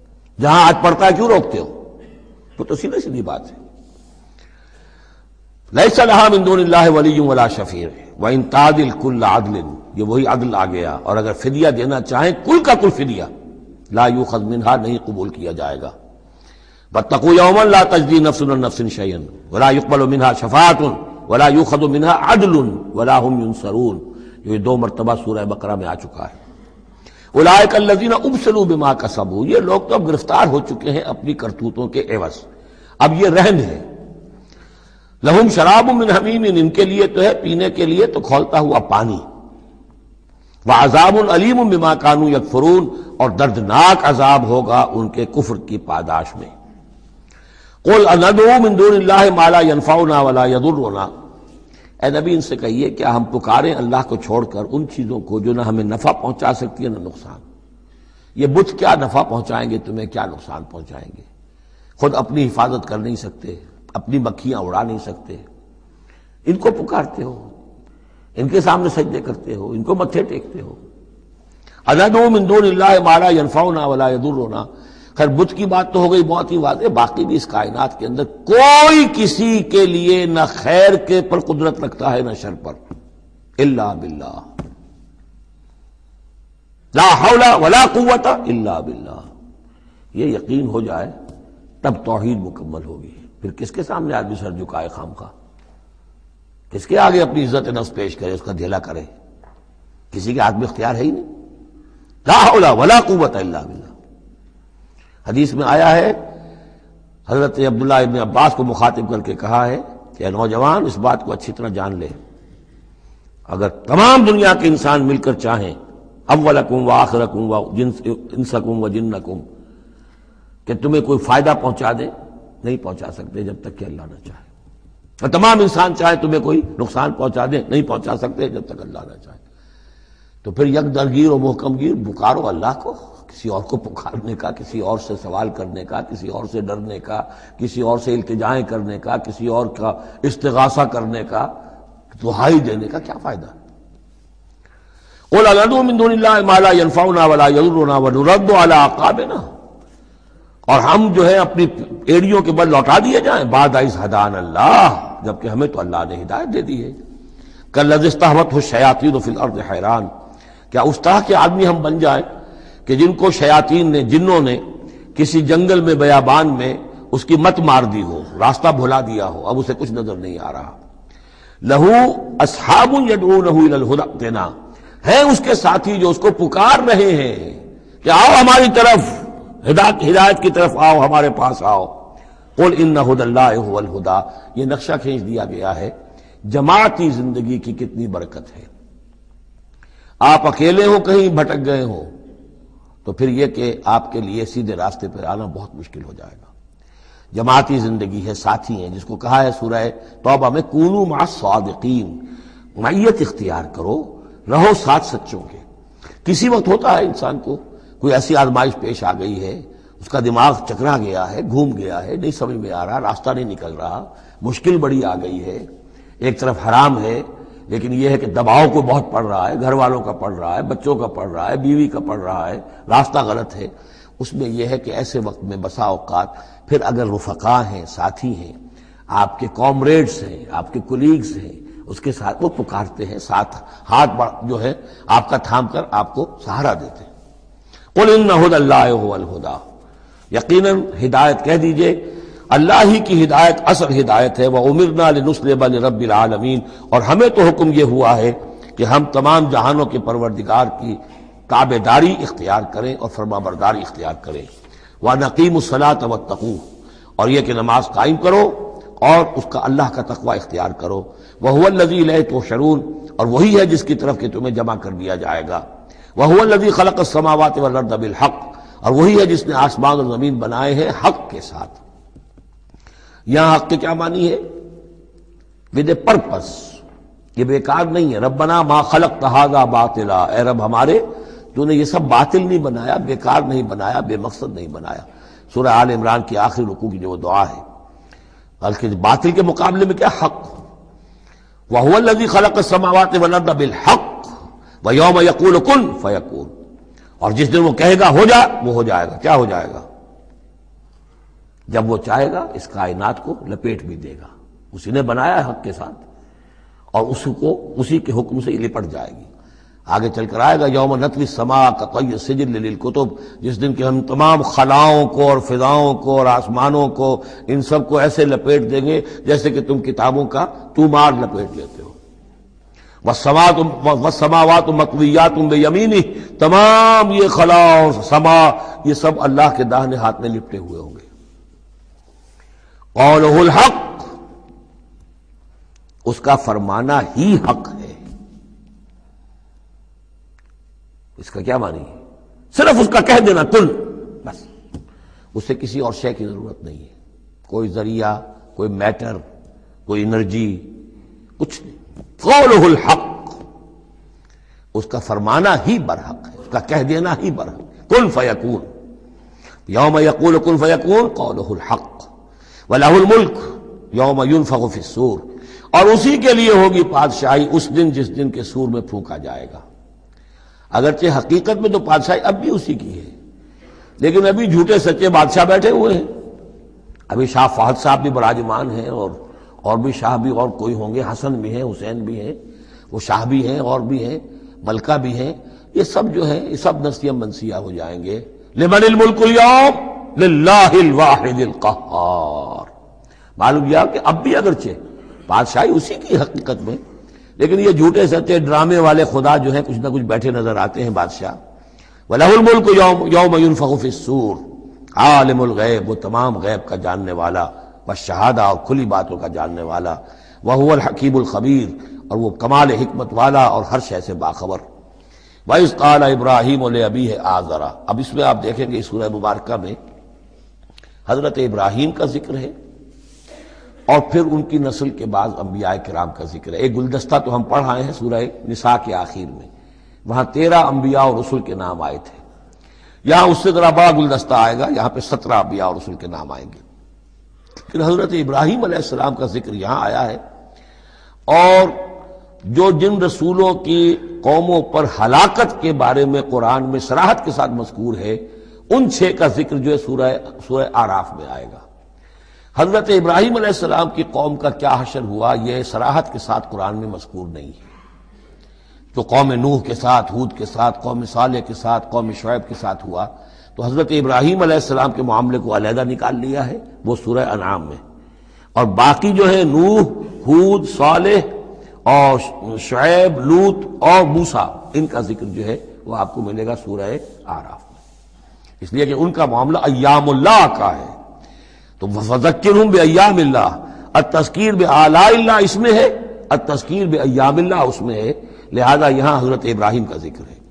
جہاں آج پڑتا ہے کیوں روکتے ہو؟ تو سیدھی سیدھی بات ہے۔ لیس لہا من دون اللہ ولی ولا شفیع وان تعدل کل عدل، یہ وہی عدل آ گیا، اور اگر فدیہ دینا چاہیں کل کا کل فدیہ لا یؤخذ منہا، نہیں قبول کیا جائے گا۔ واتقوا یوما لا تجزی نفس عن نفس شیئا ولا یقبل منہا شفاعۃ ولا یؤخذ منہا عدل ولا هم ینصرون، یہ 2 مرتبہ سورہ بقرہ میں آ چکا ہے۔ اولئک الذین ابسلوا بما کسبوا، یہ لوگ تو اب گرفتار ہو چکے ہیں اپنی کرتوتوں کے عوض، اب یہ رہن ہے۔ لہم شراب من حمیم، ان کے لیے تو ہے پینے کے لیے تو کھولتا ہوا پانی، وعذاب علیم بما کانوا یکفرون، اور دردناک عذاب ہوگا ان کے کفر کی پاداش میں۔ قل اندعو من دون اللہ ما لا ینفعنا ولا یضرنا، اے نبی ان سے کہیے کیا ہم پکاریں اللہ کو چھوڑ کر ان چیزوں کو جو نہ ہمیں نفع پہنچا سکتی ہے نہ نقصان؟ یہ بت کیا نفع پہنچائیں گے تمہیں، کیا نقصان پہنچائیں گے؟ خود اپنی حفاظت کر نہیں سکتے، اپنی مکھیاں اڑا نہیں سکتے، ان کو پکارتے ہو، ان کے سامنے سجدے کرتے ہو، ان کو متھے ٹیکتے ہو۔ اندعو من دون اللہ ما لا ینفعنا ولا یضرنا، خیر بت کی بات تو ہو گئی بہت ہی واضح، باقی بھی اس کائنات کے اندر کوئی کسی کے لیے نہ خیر کے پر قدرت رکھتا ہے نہ شر پر، الا باللہ، لا حول ولا قوت الا باللہ۔ یہ یقین ہو جائے تب توحید مکمل ہوگی، پھر کس کے سامنے آدمی سر جھکائے خامخواہ، کس کے آگے اپنی عزت نفس پیش کرے، اس کا دھیلا کرے؟ کسی کے ہاتھ میں اختیار ہے ہی نہیں، لا حول ولا قوت الا باللہ۔ حدیث میں آیا ہے، حضرت عبداللہ ابن عباس کو مخاطب کر کے کہا ہے کہ نوجوان اس بات کو اچھی طرح جان لے، اگر تمام دنیا کے انسان مل کر چاہیں، اولکم وآخرکم وانسکم وجنکم، کہ تمہیں کوئی فائدہ پہنچا دے، نہیں پہنچا سکتے جب تک کہ اللہ نہ چاہے، اور تمام انسان چاہے تمہیں کوئی نقصان پہنچا دے، نہیں پہنچا سکتے جب تک اللہ نہ چاہے۔ تو پھر یک درگیر و محکم گیر پکارو اللہ کو، کسی اور کو پکارنے کا، کسی اور سے سوال کرنے کا، کسی اور سے ڈرنے کا، کسی اور سے التجائیں کرنے کا، کسی اور کا استغاثہ کرنے کا، دہائی دینے کا کیا فائدہ؟ قل اندعو من دون اللہ ما لا ینفعنا ولا یضرنا ونرد علی اعقابنا، اور ہم جو ہے اپنی ایڑیوں کے بل لوٹا دیے جائیں، بعد اذ ہدانا اللہ، جبکہ ہمیں تو اللہ نے ہدایت دے دی ہے۔ کالذی استہوتہ الشیاطین فی الارض حیران، کیا اس طرح کے آدمی ہم بن جائیں کہ جن کو شیاطین نے، جنوں نے کسی جنگل میں بیابان میں اس کی مت مار دی ہو، راستہ بھلا دیا ہو، اب اسے کچھ نظر نہیں آ رہا۔ لہو اصحاب یدعونہ الی الہدی ائتنا، ہیں اس کے ساتھی جو اس کو پکار رہے ہیں کہ آؤ ہماری طرف، ہدایت کی طرف آؤ، ہمارے پاس آؤ۔ قل ان ھدی اللہ ھو الھدی، یہ نقشہ کھینچ دیا گیا ہے جماعتی زندگی کی کتنی برکت ہے۔ آپ اکیلے ہو، کہیں بھٹک گئے ہو، تو پھر یہ کہ آپ کے لیے سیدھے راستے پر آنا بہت مشکل ہو جائے گا۔ جماعتی زندگی ہے، ساتھی ہیں، جس کو کہا ہے سورہ توبہ میں کونوا مع الصادقین، معیت اختیار کرو، رہو ساتھ سچوں کے۔ کسی وقت ہوتا ہے انسان کو کوئی ایسی آزمائش پیش آ گئی ہے، اس کا دماغ چکرا گیا ہے، گھوم گیا ہے، نہیں سمجھ میں آ رہا، راستہ نہیں نکل رہا، مشکل بڑی آ گئی ہے، ایک طرف حرام ہے لیکن یہ ہے کہ دباؤ کو بہت پڑ رہا ہے، گھر والوں کا پڑ رہا ہے، بچوں کا پڑ رہا ہے، بیوی کا پڑ رہا ہے، راستہ غلط ہے۔ اس میں یہ ہے کہ ایسے وقت میں بسا اوقات پھر اگر رفقا ہیں، ساتھی ہیں، آپ کے کامریڈز ہیں، آپ کے کولیگز ہیں، اس کے ساتھ وہ پکارتے ہیں، ساتھ ہاتھ جو ہے آپ کا تھام کر آپ کو سہارا دیتے ہیں۔ قل ان ھدی اللہ ھو الھدی، یقیناً ہدایت کہہ دیجئے اللہ ہی کی ہدایت اصل ہدایت ہے۔ وَأُمِرْنَا لِنُسْلِمَ لِرَبِّ الْعَالَمِينَ، اور ہمیں تو حکم یہ ہوا ہے کہ ہم تمام جہانوں کے پروردگار کی تابع داری اختیار کریں اور فرما برداری اختیار کریں۔ وَنَقِيمُ الصَّلَاةَ وَاتَّقُوهُ، اور یہ کہ نماز قائم کرو اور اس کا اللہ کا تقوی اختیار کرو۔ وَهُوَ الَّذِي إِلَيْهِ تُحْشَرُونَ، اور وہی ہے جس کی طرف کہ تمہیں جمع کر دیا جائے گا۔ وَهُوَ الَّذِي خَلَقَ السَّمَاوَاتِ وَالْأَرْضَ بِالْحَقِّ، اور وہی ہے جس نے آسمان اور زمین بنائے ہیں حق کے ساتھ۔ یہاں حق کے کیا معنی ہے؟ ود اے پرپس، یہ بیکار نہیں ہے۔ ربنا ما خلقت ھذا باطلا، اے رب ہمارے تو نے یہ سب باطل نہیں بنایا، بیکار نہیں بنایا، بے مقصد نہیں بنایا۔ سورہ آل عمران کی آخری رکوع کی جو دعا ہے، بلکہ باطل کے مقابلے میں کیا؟ حق۔ وَهُوَ الَّذِي خَلَقَ السَّمَاوَاتِ وَالْأَرْضَ بِالْحَقِّ وَيَوْمَ يَقُولُ كُن فَيَكُونُ، اور جس دن وہ کہے گا ہو جا، وہ ہو جائے گا۔ کیا ہو جائے گا؟ جب وہ چاہے گا اس کائنات کو لپیٹ بھی دے گا۔ اسی نے بنایا ہے حق کے ساتھ، اور اسی کے حکم سے یہ لپٹ جائے گی۔ آگے چل کر آئے گا یوم نطوی السماء کطی السجل للکتب، جس دن کہ ہم تمام خلاؤں کو اور فضاؤں کو اور آسمانوں کو ان سب کو ایسے لپیٹ دیں گے جیسے کہ تم کتابوں کا تومار لپیٹ لیتے ہو۔ والسماوات مطویات بیمینہ، تمام یہ خلا اور سما یہ سب اللہ کے داہنے ہاتھ میں لپٹے ہوئے ہوں گے۔ قولہ الحق، اس کا فرمانا ہی حق ہے۔ اس کا کیا معنی ہے؟ صرف اس کا کہہ دینا کن، بس، اس سے کسی اور شے کی ضرورت نہیں ہے، کوئی ذریعہ، کوئی میٹر، کوئی انرجی، کچھ نہیں۔ قولہ الحق، اس کا فرمانا ہی برحق ہے، اس کا کہہ دینا ہی برحق ہے۔ کن فیکون، یوم یقول کن فیکون قولہ الحق، وَلَهُ الْمُلْكُ یوم يُنفخ فِي الصُّورِ، اور اسی کے لیے ہوگی بادشاہی اس دن جس دن کے سور میں پھونکا جائے گا۔ اگرچہ حقیقت میں تو بادشاہی اب بھی اسی کی ہے، لیکن ابھی جھوٹے سچے بادشاہ بیٹھے ہوئے ہیں۔ ابھی شاہ فہد صاحب بھی براجمان ہیں، اور بھی شاہ بھی اور کوئی ہوں گے، حسن بھی ہیں، حسین بھی ہیں، وہ شاہ بھی ہیں اور بھی ہیں، ملکہ بھی ہیں۔ یہ سب جو ہیں یہ سب نسیہ منسیہ ہو جائیں گے۔ لمن الملک اليوم للہ الواحد القہار۔ معلوم کیا کہ اب بھی اگرچہ بادشاہی اسی کی حقیقت میں، لیکن یہ جھوٹے سچے ڈرامے والے خدا جو ہیں کچھ نہ کچھ بیٹھے نظر آتے ہیں بادشاہ۔ وَلَهُ الْمُلْكُ يَوْمَ يُنفَخُ فِي الصُّورِ، عالم الغیب، وہ تمام غیب کا جاننے والا، والشہادہ، اور کھلی باتوں کا جاننے والا، وَهُوَ الْحَكِيمُ الْخَبِيرُ، اور وہ کمال حکمت والا اور ہر شے سے باخبر۔ وَإِذْ قَالَ إِبْرَاهِيمُ لِأَبِيهِ آزَرَ، اب اس میں آپ دیکھیں گے اس سورہ مبارکہ میں حضرت ابراہیم کا ذکر ہے، اور پھر ان کی نسل کے بعض انبیاء کرام کا ذکر ہے۔ ایک گلدستہ تو ہم پڑھ آئے ہیں سورہ نساء کے آخر میں، وہاں 13 انبیاء اور رسل کے نام آئے تھے۔ یہاں اس سے ذرا بڑا گلدستہ آئے گا، یہاں پہ 17 انبیاء اور رسل کے نام آئیں گے، پھر حضرت ابراہیم علیہ السلام کا ذکر یہاں آیا ہے، اور جو جن رسولوں کی قوموں پر ہلاکت کے بارے میں قرآن میں صراحت کے ساتھ مذکور ہے، ان 6 کا ذکر جو ہے سورہ اعراف میں آئے گا۔ حضرت ابراہیم علیہ السلام کی قوم کا کیا حشر ہوا یہ صراحت کے ساتھ قرآن میں مذکور نہیں ہے۔ جو قوم نوح کے ساتھ، ہود کے ساتھ، قوم صالح کے ساتھ، قوم شعیب کے ساتھ ہوا، تو حضرت ابراہیم علیہ السلام کے معاملے کو علیحدہ نکال لیا ہے، وہ سورہ انعام میں، اور باقی جو ہے نوح، ہود، صالح اور شعیب، لوط اور موسیٰ، ان کا ذکر جو ہے وہ آپ کو ملے گا سورہ اعراف میں، اس لیے کہ ان کا معاملہ ایام اللہ کا ہے۔ تو فذکرہم بایام اللہ، التذکیر بآلاء اللہ اس میں ہے، التذکیر بایام اللہ اس میں ہے، لہذا یہاں حضرت ابراہیم کا ذکر ہے۔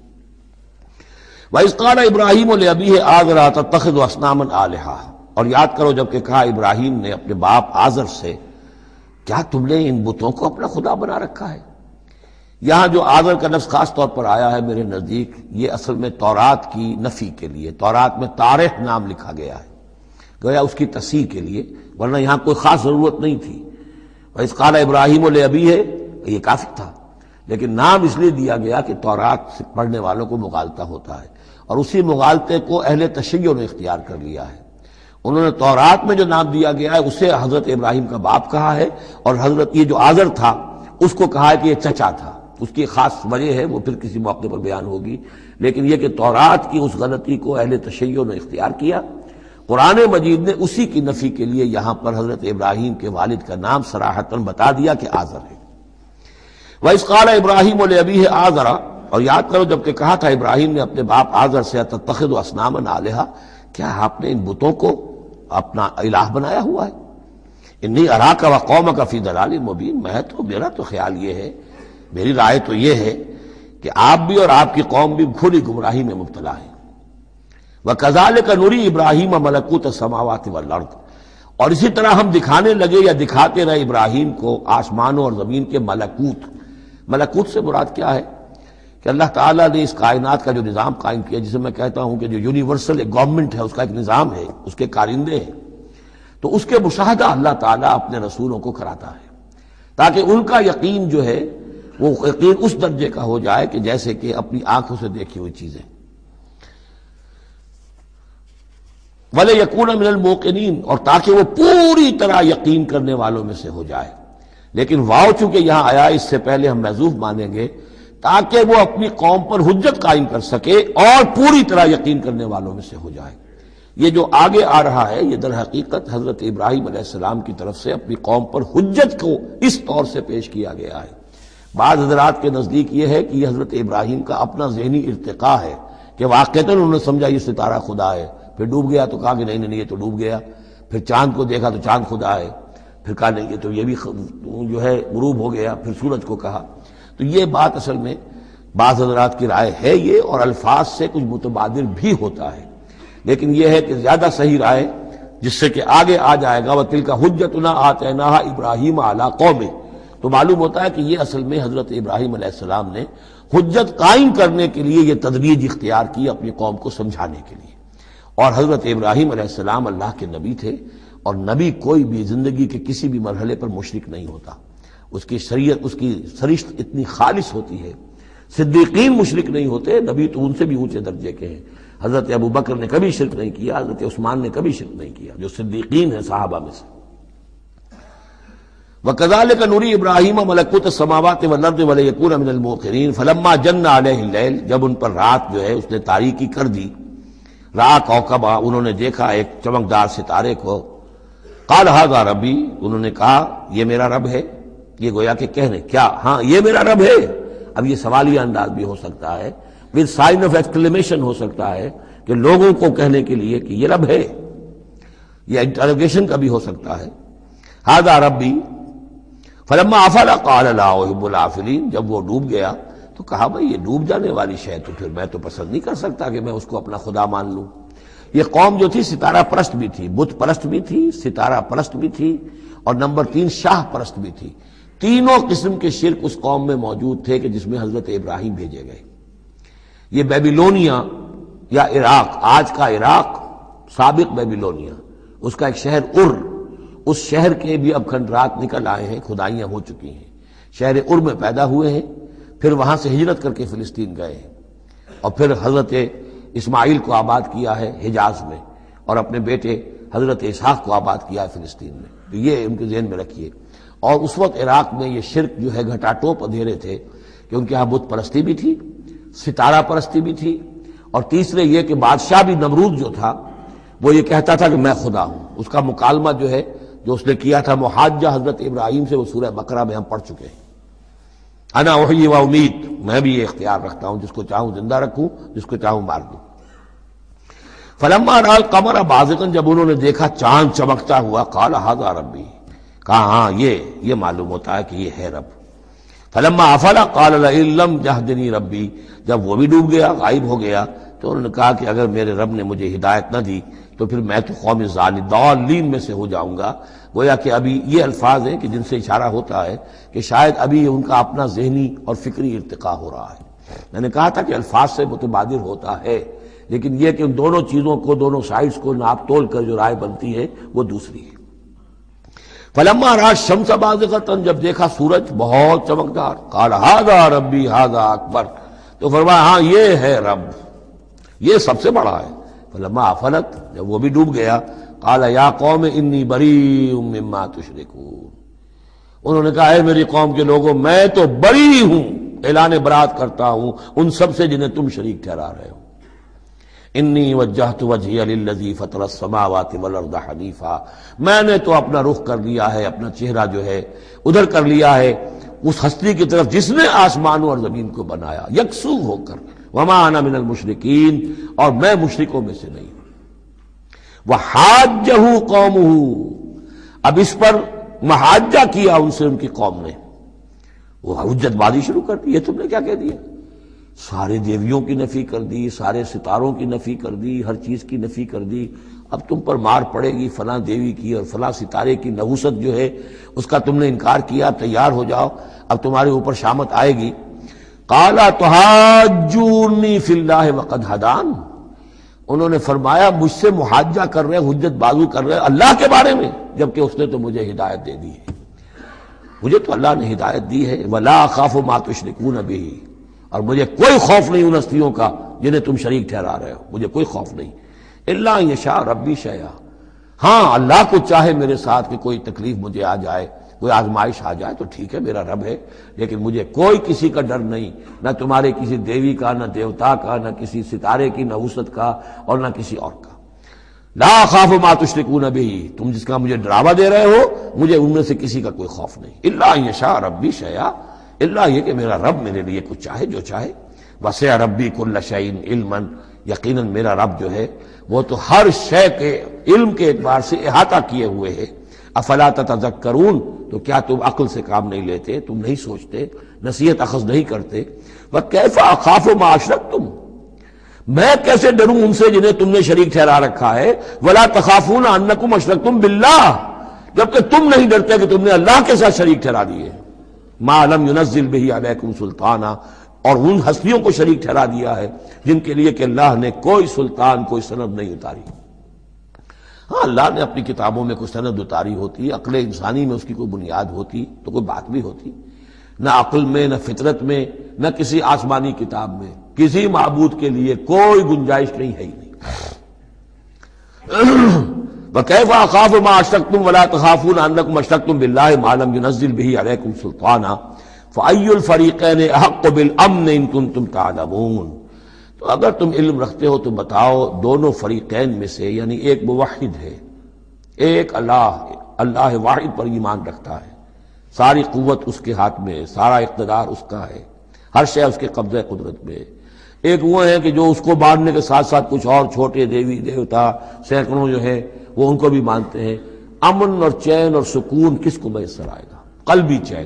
وَإِذْ قَالَ إِبْرَاهِيمُ لِأَبِيهِ آزَرَ أَتَتَّخِذُ أَصْنَامًا آلِهَةً، اور یاد کرو جب کہ کہا ابراہیم نے اپنے باپ آزر سے، کیا تم نے ان بتوں کو اپنا خدا بنا رکھا ہے؟ یہاں جو آزر کا لفظ خاص طور پر آیا ہے میرے نزدیک، یہ اصل میں تورات کی نفی کے لیے، تورات میں تارح نام لکھا گیا ہے، گویا اس کی تصحیح کے لیے، ورنہ یہاں کوئی خاص ضرورت نہیں تھی۔ وَإِذْ قَالَ إِبْرَاهِيمُ لِأَبِيهِ، یہ کافی تھا، لیکن نام اس لیے دیا گیا کہ تورات سے پڑھنے والوں کو مغالطہ ہوتا ہے، اور اسی مغالطے کو اہل تشیع نے اختیار کر لیا ہے۔ انہوں نے تورات میں جو نام دیا گیا ہے اسے حضرت ابراہیم کا باپ کہا ہے، اور حضرت یہ جو آزر تھا اس کو کہا ہے کہ یہ چچا تھا۔ اس کی خاص وجہ ہے، وہ پھر کسی موقع پر بیان ہوگی، لیکن یہ کہ تورات کی اس غلطی کو اہل تشیع نے اختیار کیا، قرآن مجید نے اسی کی نفی کے لیے یہاں پر حضرت ابراہیم کے والد کا نام صراحتاً بتا دیا کہ آزر ہے۔ وَإِذْ قَالَ إِبْرَاهِيمُ لِأَبِيهِ آزَرَ، اور یاد کرو جب کہ کہا تھا ابراہیم نے اپنے باپ آزر سے، أَتَتَّخِذُ أَصْنَامًا آلِهَةً، کیا آپ نے ان بتوں کو اپنا الہ بنایا ہوا ہے؟ انی اراک وقومک فی ضلال مبین، میرا تو خیال یہ ہے، میری رائے تو یہ ہے کہ آپ بھی اور آپ کی قوم بھی کھلی گمراہی میں مبتلا ہے۔ وَكَذَلِكَ نُرِي إِبْرَاهِيمَ مَلَكُوتَ السَّمَاوَاتِ وَالْأَرْضِ، اور اسی طرح ہم دکھانے لگے یا دکھاتے رہے ابراہیم کو آسمانوں اور زمین کے ملکوت۔ ملکوت سے مراد کیا ہے کہ اللہ تعالیٰ نے اس کائنات کا جو نظام قائم کیا، جسے میں کہتا ہوں کہ جو یونیورسل ایک گورنمنٹ ہے، اس کا ایک نظام ہے، اس کے کارندے ہیں، تو اس کے مشاہدہ اللہ تعالیٰ اپنے رسولوں کو کراتا ہے، تاکہ ان کا یقین جو ہے وہ یقین اس درجے کا ہو جائے کہ جیسے کہ اپنی آنکھوں سے دیکھی ہوئی چیزیں۔ وَلِيَكُونَ مِنَ الْمُوقِنِينَ، اور تاکہ وہ پوری طرح یقین کرنے والوں میں سے ہو جائے. لیکن واو چونکہ یہاں آیا، اس سے پہلے ہم محذوف مانیں گے تاکہ وہ اپنی قوم پر حجت قائم کر سکے اور پوری طرح یقین کرنے والوں میں سے ہو جائے. یہ جو آگے آ رہا ہے یہ در حقیقت حضرت ابراہیم علیہ السلام کی طرف سے اپنی قوم پر حجت کو اس طور سے پیش کیا گیا ہے. بعض حضرات کے نزدیک یہ ہے کہ یہ حضرت ابراہیم کا اپنا ذہنی ارتقاء ہے کہ واقعتاً انہوں نے سمجھا یہ ستارہ خدا ہے، پھر ڈوب گیا تو کہا کہ نہیں نہیں یہ تو ڈوب گیا، پھر چاند کو دیکھا تو چاند خدا ہے، پھر کہا نہیں یہ تو یہ بھی جو ہے غروب ہو گیا، پھر سورج کو کہا. تو یہ بات اصل میں بعض حضرات کی رائے ہے یہ، اور الفاظ سے کچھ متبادل بھی ہوتا ہے، لیکن یہ ہے کہ زیادہ صحیح رائے جس سے کہ آگے آ جائے گا وَتِلْكَ حُجَّتُنَا آتَيْنَاهَا إِبْرَاهِيمَ عَلَىٰ قَوْمِهِ، تو معلوم ہوتا ہے کہ یہ اصل میں حضرت ابراہیم علیہ السلام نے حجت قائم کرنے کے لیے یہ تدریج اختیار کی اپنی قوم کو سمجھانے کے لیے. اور حضرت ابراہیم علیہ السلام اللہ کے نبی تھے، اور نبی کوئی بھی زندگی کے کسی بھی مرحلے پر مشرک نہیں ہوتا، اس کی شریعت، اس کی سرشت اتنی خالص ہوتی ہے. صدیقین مشرک نہیں ہوتے، نبی تو ان سے بھی اونچے درجے کے ہیں. حضرت ابو بکر نے کبھی شرک نہیں کیا، حضرت عثمان نے کبھی شرک نہیں کیا، جو صدیقین ہیں صحابہ میں سے. وَكَذَلِكَ نُرِي إِبْرَاهِيمَ مَلَكُوتَ السَّمَاوَاتِ وَالْأَرْضِ وَلِيَكُونَ مِنَ الْمُوقِنِينَ فَلَمَّا جَنَّ عَلَيْهِ اللَّيْلُ، جب ان پر رات جو ہے اس نے تاریکی کر دی، رأى كوكبا، انہوں نے دیکھا ایک چمکدار ستارے کو. قال هذا ربی، انہوں نے کہا یہ میرا رب ہے. یہ گویا کہ کہنے کیا، ہاں یہ میرا رب ہے. اب یہ سوالیہ انداز بھی ہو سکتا ہے، with sign of exclamation ہو سکتا ہے کہ لوگوں کو کہنے کے لیے کہ یہ رب ہے، یہ انٹروگیشن کا بھی ہو سکتا ہے. هذا ربی فلما افل قال لا احب الافلین، جب وہ ڈوب گیا تو کہا بھئی یہ ڈوب جانے والی شے تو پھر میں تو پسند نہیں کر سکتا کہ میں اس کو اپنا خدا مان لوں. یہ قوم جو تھی ستارہ پرست بھی تھی، بت پرست بھی تھی، ستارہ پرست بھی تھی، اور نمبر 3 شاہ پرست بھی تھی. تینوں قسم کے شرک اس قوم میں موجود تھے کہ جس میں حضرت ابراہیم بھیجے گئے. یہ بیبیلونیا یا عراق، آج کا عراق، سابق بیبیلونیا، اس کا ایک شہر اس شہر کے بھی اب کھنڈرات نکل آئے ہیں، کھدائیاں ہو چکی ہیں. شہر میں پیدا ہوئے ہیں، پھر وہاں سے ہجرت کر کے فلسطین گئے ہیں، اور پھر حضرت اسماعیل کو آباد کیا ہے حجاز میں، اور اپنے بیٹے حضرت اسحاق کو آباد کیا ہے فلسطین میں. تو یہ ان کے ذہن میں رکھیے. اور اس وقت عراق میں یہ شرک جو ہے گھٹا ٹوپ اندھیرے تھے کہ ان کے ہاں بت پرستی بھی تھی، ستارہ پرستی بھی تھی، اور تیسرے یہ کہ بادشاہ بھی نمرود جو تھا وہ یہ کہتا تھا کہ میں خدا ہوں. اس کا مکالمہ جو ہے جو اس نے کیا تھا محاجہ حضرت ابراہیم سے، وہ سورہ بقرہ میں ہم پڑھ چکے ہیں. انا احیی و امید، میں بھی یہ اختیار رکھتا ہوں، جس کو چاہوں زندہ رکھوں، جس کو چاہوں مار دوں. فلما رأى القمر بازغا، جب انہوں نے دیکھا چاند چمکتا ہوا، قال ھذا ربی، کہا ہاں یہ معلوم ہوتا ہے کہ یہ ہے رب. فلما افل قال لئن لم يهدنی ربی، جب وہ بھی ڈوب گیا، غائب ہو گیا، تو انہوں نے کہا کہ اگر میرے رب نے مجھے ہدایت نہ دی تو پھر میں تو قوم ضالین میں سے ہو جاؤں گا. گویا کہ ابھی یہ الفاظ ہیں کہ جن سے اشارہ ہوتا ہے کہ شاید ابھی ان کا اپنا ذہنی اور فکری ارتقاء ہو رہا ہے. میں نے کہا تھا کہ الفاظ سے متبادر ہوتا ہے، لیکن یہ کہ ان دونوں چیزوں کو، دونوں سائڈز کو ناپ تول کر جو رائے بنتی ہے وہ دوسری ہے. فلما رأى الشمس بازغة، جب دیکھا سورج بہت چمکدار، قال ھذا ربی ھذا اکبر، تو فرمایا ہاں یہ ہے رب، یہ سب سے بڑا ہے. فلما افلت، جب وہ بھی ڈوب گیا، قال یا قوم انی بریء مما تشرکون، انہوں نے کہا اے میری قوم کے لوگوں میں تو بری ہوں، اعلان برات کرتا ہوں ان سب سے جنہیں تم شریک ٹھہرا رہے ہو. انی وجہت وجہی للذی فطر السماوات والارض حنیفا، میں نے تو اپنا رخ کر لیا ہے، اپنا چہرہ جو ہے ادھر کر لیا ہے اس ہستی کی طرف جس نے آسمانوں اور زمین کو بنایا، یکسو ہو کر. وما انا من المشرکین، اور میں مشرکوں میں سے نہیں ہوں. وحاجہ قومہ، اب اس پر محاجہ کیا ان سے ان کی قوم نے، وہ حجت بازی شروع کر دی. یہ تم نے کیا کہہ دیا؟ سارے دیویوں کی نفی کر دی، سارے ستاروں کی نفی کر دی، ہر چیز کی نفی کر دی. اب تم پر مار پڑے گی فلاں دیوی کی اور فلاں ستارے کی نحوست جو ہے اس کا تم نے انکار کیا، تیار ہو جاؤ، اب تمہارے اوپر شامت آئے گی. قال تحاجونی فی اللہ وقد ہدان، انہوں نے فرمایا مجھ سے محاجہ کر رہے، حجت بازو کر رہے اللہ کے بارے میں، جبکہ اس نے تو مجھے ہدایت دے دی ہے. مجھے تو اللہ نے ہدایت دی ہے. ولا اخاف ما تشرکون بہ، اور مجھے کوئی خوف نہیں ان ہستیوں کا جنہیں تم شریک ٹھہرا رہے ہو، مجھے کوئی خوف نہیں. الا ان یشاء ربی شیئا، ہاں اللہ کو چاہے میرے ساتھ کہ کوئی تکلیف مجھے آ جائے، کوئی آزمائش آ جائے تو ٹھیک ہے، میرا رب ہے، لیکن مجھے کوئی کسی کا ڈر نہیں، نہ تمہارے کسی دیوی کا، نہ دیوتا کا، نہ کسی ستارے کی نحوست کا، اور نہ کسی اور کا۔ لا اخاف ما تشرکون بہ، تم جس کا مجھے ڈراوا دے رہے ہو، مجھے ان میں سے کسی کا کوئی خوف نہیں۔ الا ان یشاء ربی شیئا، الا یہ کہ میرا رب میرے لیے کچھ چاہے، جو چاہے۔ وسع ربی کل شیء علما، یقیناً میرا رب جو ہے وہ تو ہر شے کے علم کے اعتبار سے احاطہ کیے ہوئے ہے۔ افلا تتذکرون، تو کیا تم عقل سے کام نہیں لیتے، تم نہیں سوچتے، نصیحت اخذ نہیں کرتے؟ وکیف اخاف ما اشرکتم، میں کیسے ڈروں ان سے جنہیں تم نے شریک ٹھہرا رکھا ہے۔ ولا تخافون انکم اشرکتم باللہ، جبکہ تم نہیں ڈرتے کہ تم نے اللہ کے ساتھ شریک ٹھہرا دیے۔ ما لم ينزل به علیکم سلطانا، اور ان ہستیوں کو شریک ٹھہرا دیا ہے جن کے لیے کہ اللہ نے کوئی سلطان، کوئی سند نہیں اتاری۔ ہاں اللہ نے اپنی کتابوں میں کوئی سند اتاری ہوتی، عقل انسانی میں اس کی کوئی بنیاد ہوتی تو کوئی بات بھی ہوتی، نہ عقل میں، نہ فطرت میں، نہ کسی آسمانی کتاب میں کسی معبود کے لیے کوئی گنجائش نہیں ہے ہی نہیں۔ وَكَيْفَ أَخَافُ مَا أَشْرَكْتُمْ وَلَا تَخَافُونَ أَنَّكُمْ أَشْرَكْتُمْ بِاللَّهِ مَا لَمْ يُنَزِّلْ بِهِ عَلَيْكُمْ سُلْطَانًا فَأَيُّ الْفَرِيقَيْنِ أَحَقُّ بِالْأَمْنِ إِن كُنتُمْ تَعْلَمُونَ، تو اگر تم علم رکھتے ہو تو بتاؤ دونوں فریقین میں سے، یعنی ایک موحد ہے، ایک اللہ واحد پر ایمان رکھتا ہے، ساری قوت اس کے ہاتھ میں، سارا اقتدار اس کا ہے، ہر شے اس کے قبضہ قدرت میں۔ ایک وہ ہے کہ جو اس کو ماننے کے ساتھ ساتھ کچھ اور چھوٹے دیوی دیوتا سینکڑوں جو ہے وہ ان کو بھی مانتے ہیں۔ امن اور چین اور سکون کس کو میسر آئے گا؟ قلبی چین،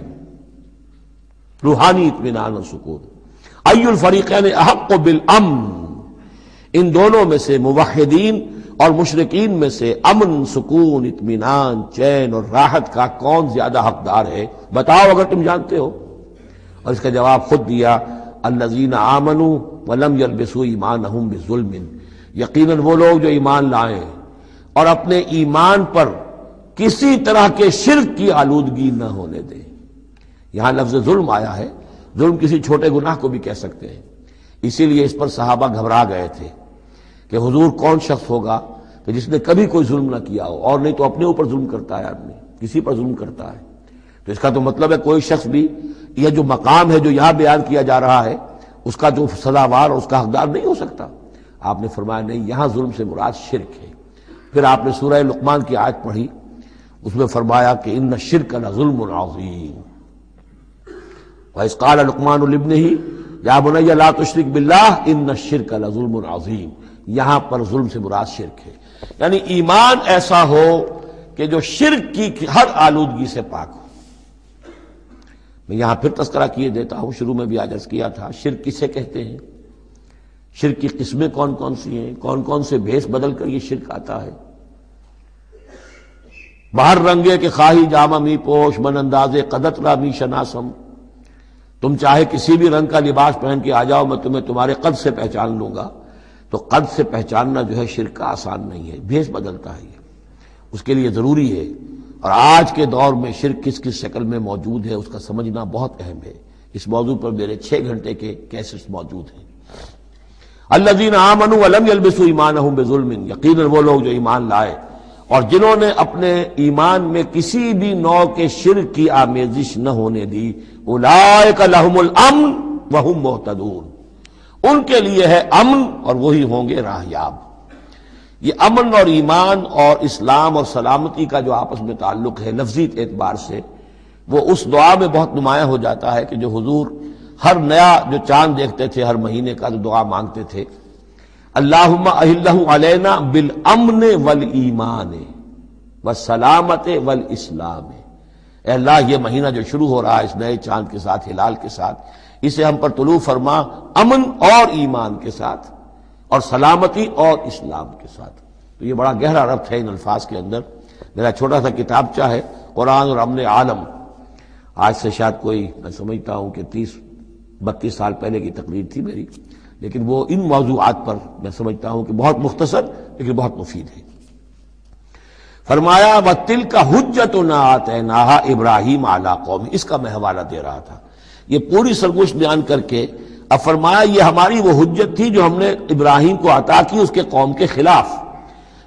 روحانی اطمینان اور سکون۔ ای الفریقین احق بالامن، ان دونوں میں سے موحدین اور مشرکین میں سے امن، سکون، اطمینان، چین اور راحت کا کون زیادہ حقدار ہے؟ بتاؤ اگر تم جانتے ہو۔ اور اس کا جواب خود دیا، الذین آمنوا ولم یلبسوا ایمانہم بظلم، یقیناً وہ لوگ جو ایمان لائیں اور اپنے ایمان پر کسی طرح کے شرک کی آلودگی نہ ہونے دیں۔ یہاں لفظ ظلم آیا ہے، ظلم کسی چھوٹے گناہ کو بھی کہہ سکتے ہیں، اسی لیے اس پر صحابہ گھبرا گئے تھے کہ حضور کون شخص ہوگا کہ جس نے کبھی کوئی ظلم نہ کیا ہو، اور نہیں تو اپنے اوپر ظلم کرتا ہے آدمی، کسی پر ظلم کرتا ہے۔ تو اس کا تو مطلب ہے کوئی شخص بھی، یہ جو مقام ہے جو یہاں بیان کیا جا رہا ہے، اس کا جو سزاوار اور اس کا حقدار نہیں ہو سکتا۔ آپ نے فرمایا نہیں، یہاں ظلم سے مراد شرک ہے۔ پھر آپ نے سورہ لقمان کی آیت پڑھی، اس میں فرمایا کہ ان الشرک لظلم عظیم، وَإِذْ قَالَ لُقْمَانُ لِابْنِهِ يَا بُنَيَّ لَا تُشْرِكْ بِاللَّهِ إِنَّ الشِّرْكَ لَظُلْمٌ عَظِيمٌ، یہاں پر ظلم سے مراد شرک ہے، یعنی ایمان ایسا ہو کہ جو شرک کی ہر آلودگی سے پاک ہو۔ میں یہاں پھر تذکرہ کیے دیتا ہوں، شروع میں بھی آج عرض کیا تھا، شرک کسے کہتے ہیں، شرک کی قسمیں کون کون سی ہیں، کون کون سے بھیس بدل کر یہ شرک آتا ہے۔ باہر رنگے کے خواہی جامہ می پوش، من اندازے قدت را می شناسم، تم چاہے کسی بھی رنگ کا لباس پہن کے آ جاؤ، میں تمہیں تمہارے قد سے پہچان لوں گا۔ تو قد سے پہچاننا جو ہے شرک کا آسان نہیں ہے، بھیس بدلتا ہے یہ، اس کے لیے ضروری ہے۔ اور آج کے دور میں شرک کس کس شکل میں موجود ہے اس کا سمجھنا بہت اہم ہے۔ اس موضوع پر میرے 6 گھنٹے کے کیسٹس موجود ہیں۔ الذین آمنوا ولم یلبسوا ایمانہم بظلم، یقیناً وہ لوگ جو ایمان لائے اور جنہوں نے اپنے ایمان میں کسی بھی نوع کے شرک کی آمیزش نہ ہونے دی، اولئک لہم الامن وہم مہتدون، ان کے لیے ہے امن اور وہی ہوں گے راہیاب۔ یہ امن اور ایمان اور اسلام اور سلامتی کا جو آپس میں تعلق ہے لفظی اعتبار سے، وہ اس دعا میں بہت نمایاں ہو جاتا ہے کہ جو حضور ہر نیا جو چاند دیکھتے تھے ہر مہینے کا جو دعا مانگتے تھے، اللہم اہلہ علینا بالامن والایمان والسلامت والاسلام، اے اللہ یہ مہینہ جو شروع ہو رہا ہے اس نئے چاند کے ساتھ، ہلال کے ساتھ، اسے ہم پر طلوع فرما امن اور ایمان کے ساتھ اور سلامتی اور اسلام کے ساتھ۔ تو یہ بڑا گہرا ربط ہے ان الفاظ کے اندر۔ میرا چھوٹا سا کتابچہ ہے قرآن اور امن عالم، آج سے شاید کوئی میں سمجھتا ہوں کہ 30-32 سال پہلے کی تقریر تھی میری، لیکن وہ ان موضوعات پر میں سمجھتا ہوں کہ بہت مختصر لیکن بہت مفید ہے۔ فرمایا وَتِلْكَ حُجَّتُنَا آتَيْنَاهَا إِبْرَاهِيمَ عَلَىٰ قَوْمِهِ، اس کا میں حوالہ دے رہا تھا۔ یہ پوری سرگوشت بیان کر کے اب فرمایا یہ ہماری وہ حجت تھی جو ہم نے ابراہیم کو عطا کی اس کے قوم کے خلاف۔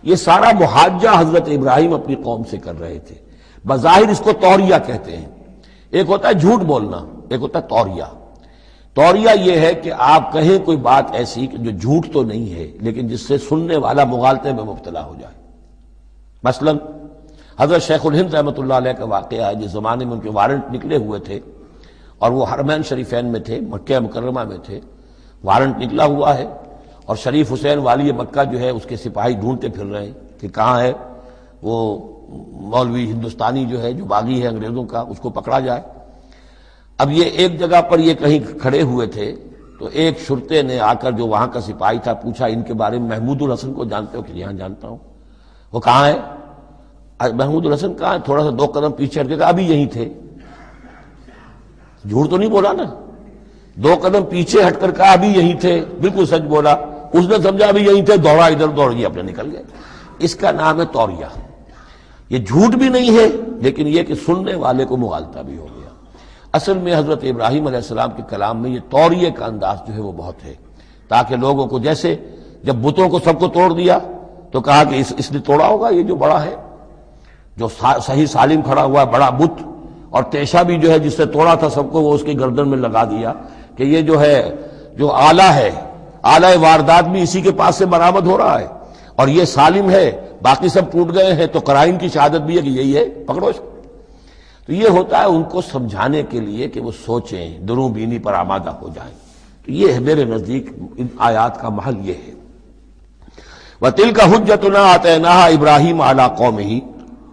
یہ سارا محاجہ حضرت ابراہیم اپنی قوم سے کر رہے تھے. بظاہر اس کو توریہ کہتے ہیں. ایک ہوتا ہے جھوٹ بولنا، ایک ہوتا ہے توریہ. توریہ یہ ہے کہ آپ کہیں کوئی بات ایسی کہ جو جھوٹ تو نہیں ہے لیکن جس سے سننے والا مغالطے میں مبتلا ہو جائے. مثلا حضرت شیخ الہند رحمۃ اللہ علیہ کا واقعہ ہے، جس زمانے میں ان کے وارنٹ نکلے ہوئے تھے اور وہ حرمین شریفین میں تھے، مکہ مکرمہ میں تھے. وارنٹ نکلا ہوا ہے اور شریف حسین والی مکہ جو ہے اس کے سپاہی ڈھونڈتے پھر رہے ہیں کہ کہاں ہے وہ مولوی ہندوستانی جو ہے جو باغی ہے انگریزوں کا، اس کو پکڑا جائے. اب یہ ایک جگہ پر یہ کہیں کھڑے ہوئے تھے تو ایک شرطے نے آ کر جو وہاں کا سپاہی تھا پوچھا ان کے بارے میں محمود الحسن کو جانتے ہو؟ کہ یہاں جانتا ہوں. وہ کہاں ہے؟ محمود الحسن کہاں ہے؟ تھوڑا سا 2 قدم پیچھے ہٹ کے کہا ابھی یہیں تھے. جھوٹ تو نہیں بولا نا، 2 قدم پیچھے ہٹ کر کہا ابھی یہیں تھے، بالکل سچ بولا. اس نے سمجھا ابھی یہیں تھے، دوڑا ادھر دوڑ گیا اپنے نکل گئے. اس کا نام ہے توریہ. یہ جھوٹ بھی نہیں ہے لیکن یہ کہ سننے والے کو مغالطہ بھی ہو گیا. اصل میں حضرت ابراہیم علیہ السلام کے کلام میں یہ توریہ کا انداز جو ہے وہ بہت ہے، تاکہ لوگوں کو، جیسے جب بتوں کو سب کو توڑ دیا تو کہا کہ اس نے توڑا ہوگا، یہ جو بڑا ہے، جو صحیح سالم کھڑا ہوا ہے بڑا بت، اور تیشا بھی جو ہے جس سے توڑا تھا سب کو وہ اس کی گردن میں لگا دیا کہ یہ جو ہے جو آلہ ہے، آلہ واردات بھی اسی کے پاس سے برآمد ہو رہا ہے اور یہ سالم ہے، باقی سب ٹوٹ گئے ہیں تو قرائن کی شہادت بھی ہے کہ یہی ہے، پکڑو اس کو. تو یہ ہوتا ہے ان کو سمجھانے کے لیے کہ وہ سوچیں، دروں بینی پر آمادہ ہو جائیں. تو یہ ہے میرے نزدیک ان آیات کا محل یہ ہے. وَتِلْكَ حُجَّتُنَا آتَيْنَاهَا إِبْرَاهِيمَ عَلَىٰ قَوْمِهِ،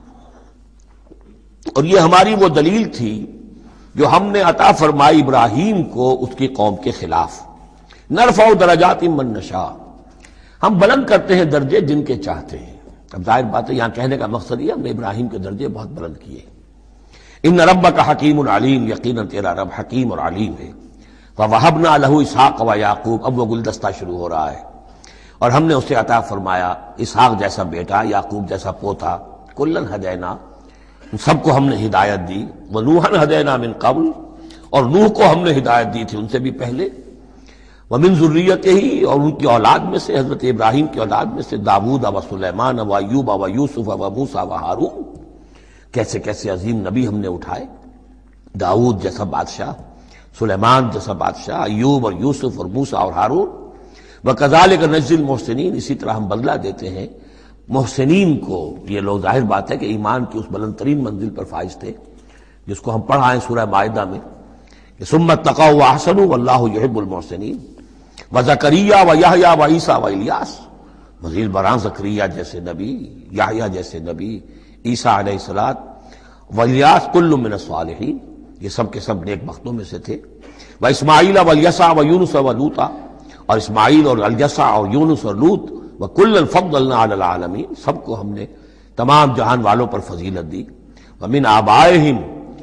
اور یہ ہماری وہ دلیل تھی جو ہم نے عطا فرمائی ابراہیم کو اس کی قوم کے خلاف. نرفع درجات من نشاء، ہم بلند کرتے ہیں درجے جن کے چاہتے ہیں. اب ظاہر بات ہے یہاں کہنے کا مقصد یہ ہم نے ابراہیم کے درجے بہت بلند کیے. ان ربک حکیم علیم، یقیناً تیرا رب حکیم اور علیم ہے. وَوَهَبْنَا لَهُ اسحاق وَيَعْقُوب، اب وہ گلدستہ شروع ہو رہا ہے. اور ہم نے اسے عطا فرمایا اسحاق جیسا بیٹا، یعقوب جیسا پوتا. کلن ہدینا، سب کو ہم نے ہدایت دی. وَنُوحًا ہدینا من قبل، اور نوح کو ہم نے ہدایت دی تھی ان سے بھی پہلے. وَمِن ذُرِّيَّتِهِ، اور ان کی اولاد میں سے، حضرت ابراہیم کی اولاد میں سے، داؤد و سلیمان و ایوب و یوسف و موسیٰ و ہارون. کیسے کیسے عظیم نبی ہم نے اٹھائے، داؤد جیسا بادشاہ، سلیمان جیسا بادشاہ، ایوب اور یوسف اور موسیٰ اور ہارون. وَكَذَلِكَ نَجْزِي الْمُحْسِنِينَ، اسی طرح ہم بدلہ دیتے ہیں محسنین کو. یہ لوگ ظاہر بات ہے کہ ایمان کی اس بلند ترین منزل پر فائز تھے جس کو ہم پڑھا ہے سورہ مائدہ میں کہ ثُمَّ اتَّقَوْا وَأَحْسَنُوا وَاللَّهُ يُحِبُّ الْمُحْسِنِينَ. وَزَكَرِيَّا وَيَحْيَا وَعِیسیٰ وَإِلیاس، مزید برآں زکریا جیسے نبی، یحییٰ جیسے نبی، عیسیٰ علیہ السلام، وإلیاس کل من الصالحین، یہ سب کے سب نیک بختوں میں سے تھے. وإسماعیل وَالْیسع وَیونس وَلوطا، اور اسماعیل اور الیسع اور یونس اور لوط. وَكُلًّا فَضَّلْنَا عَلَى الْعَالَمِينَ، سب کو ہم نے تمام جہان والوں پر فضیلت دی. وَمِنْ آبائِهِمْ،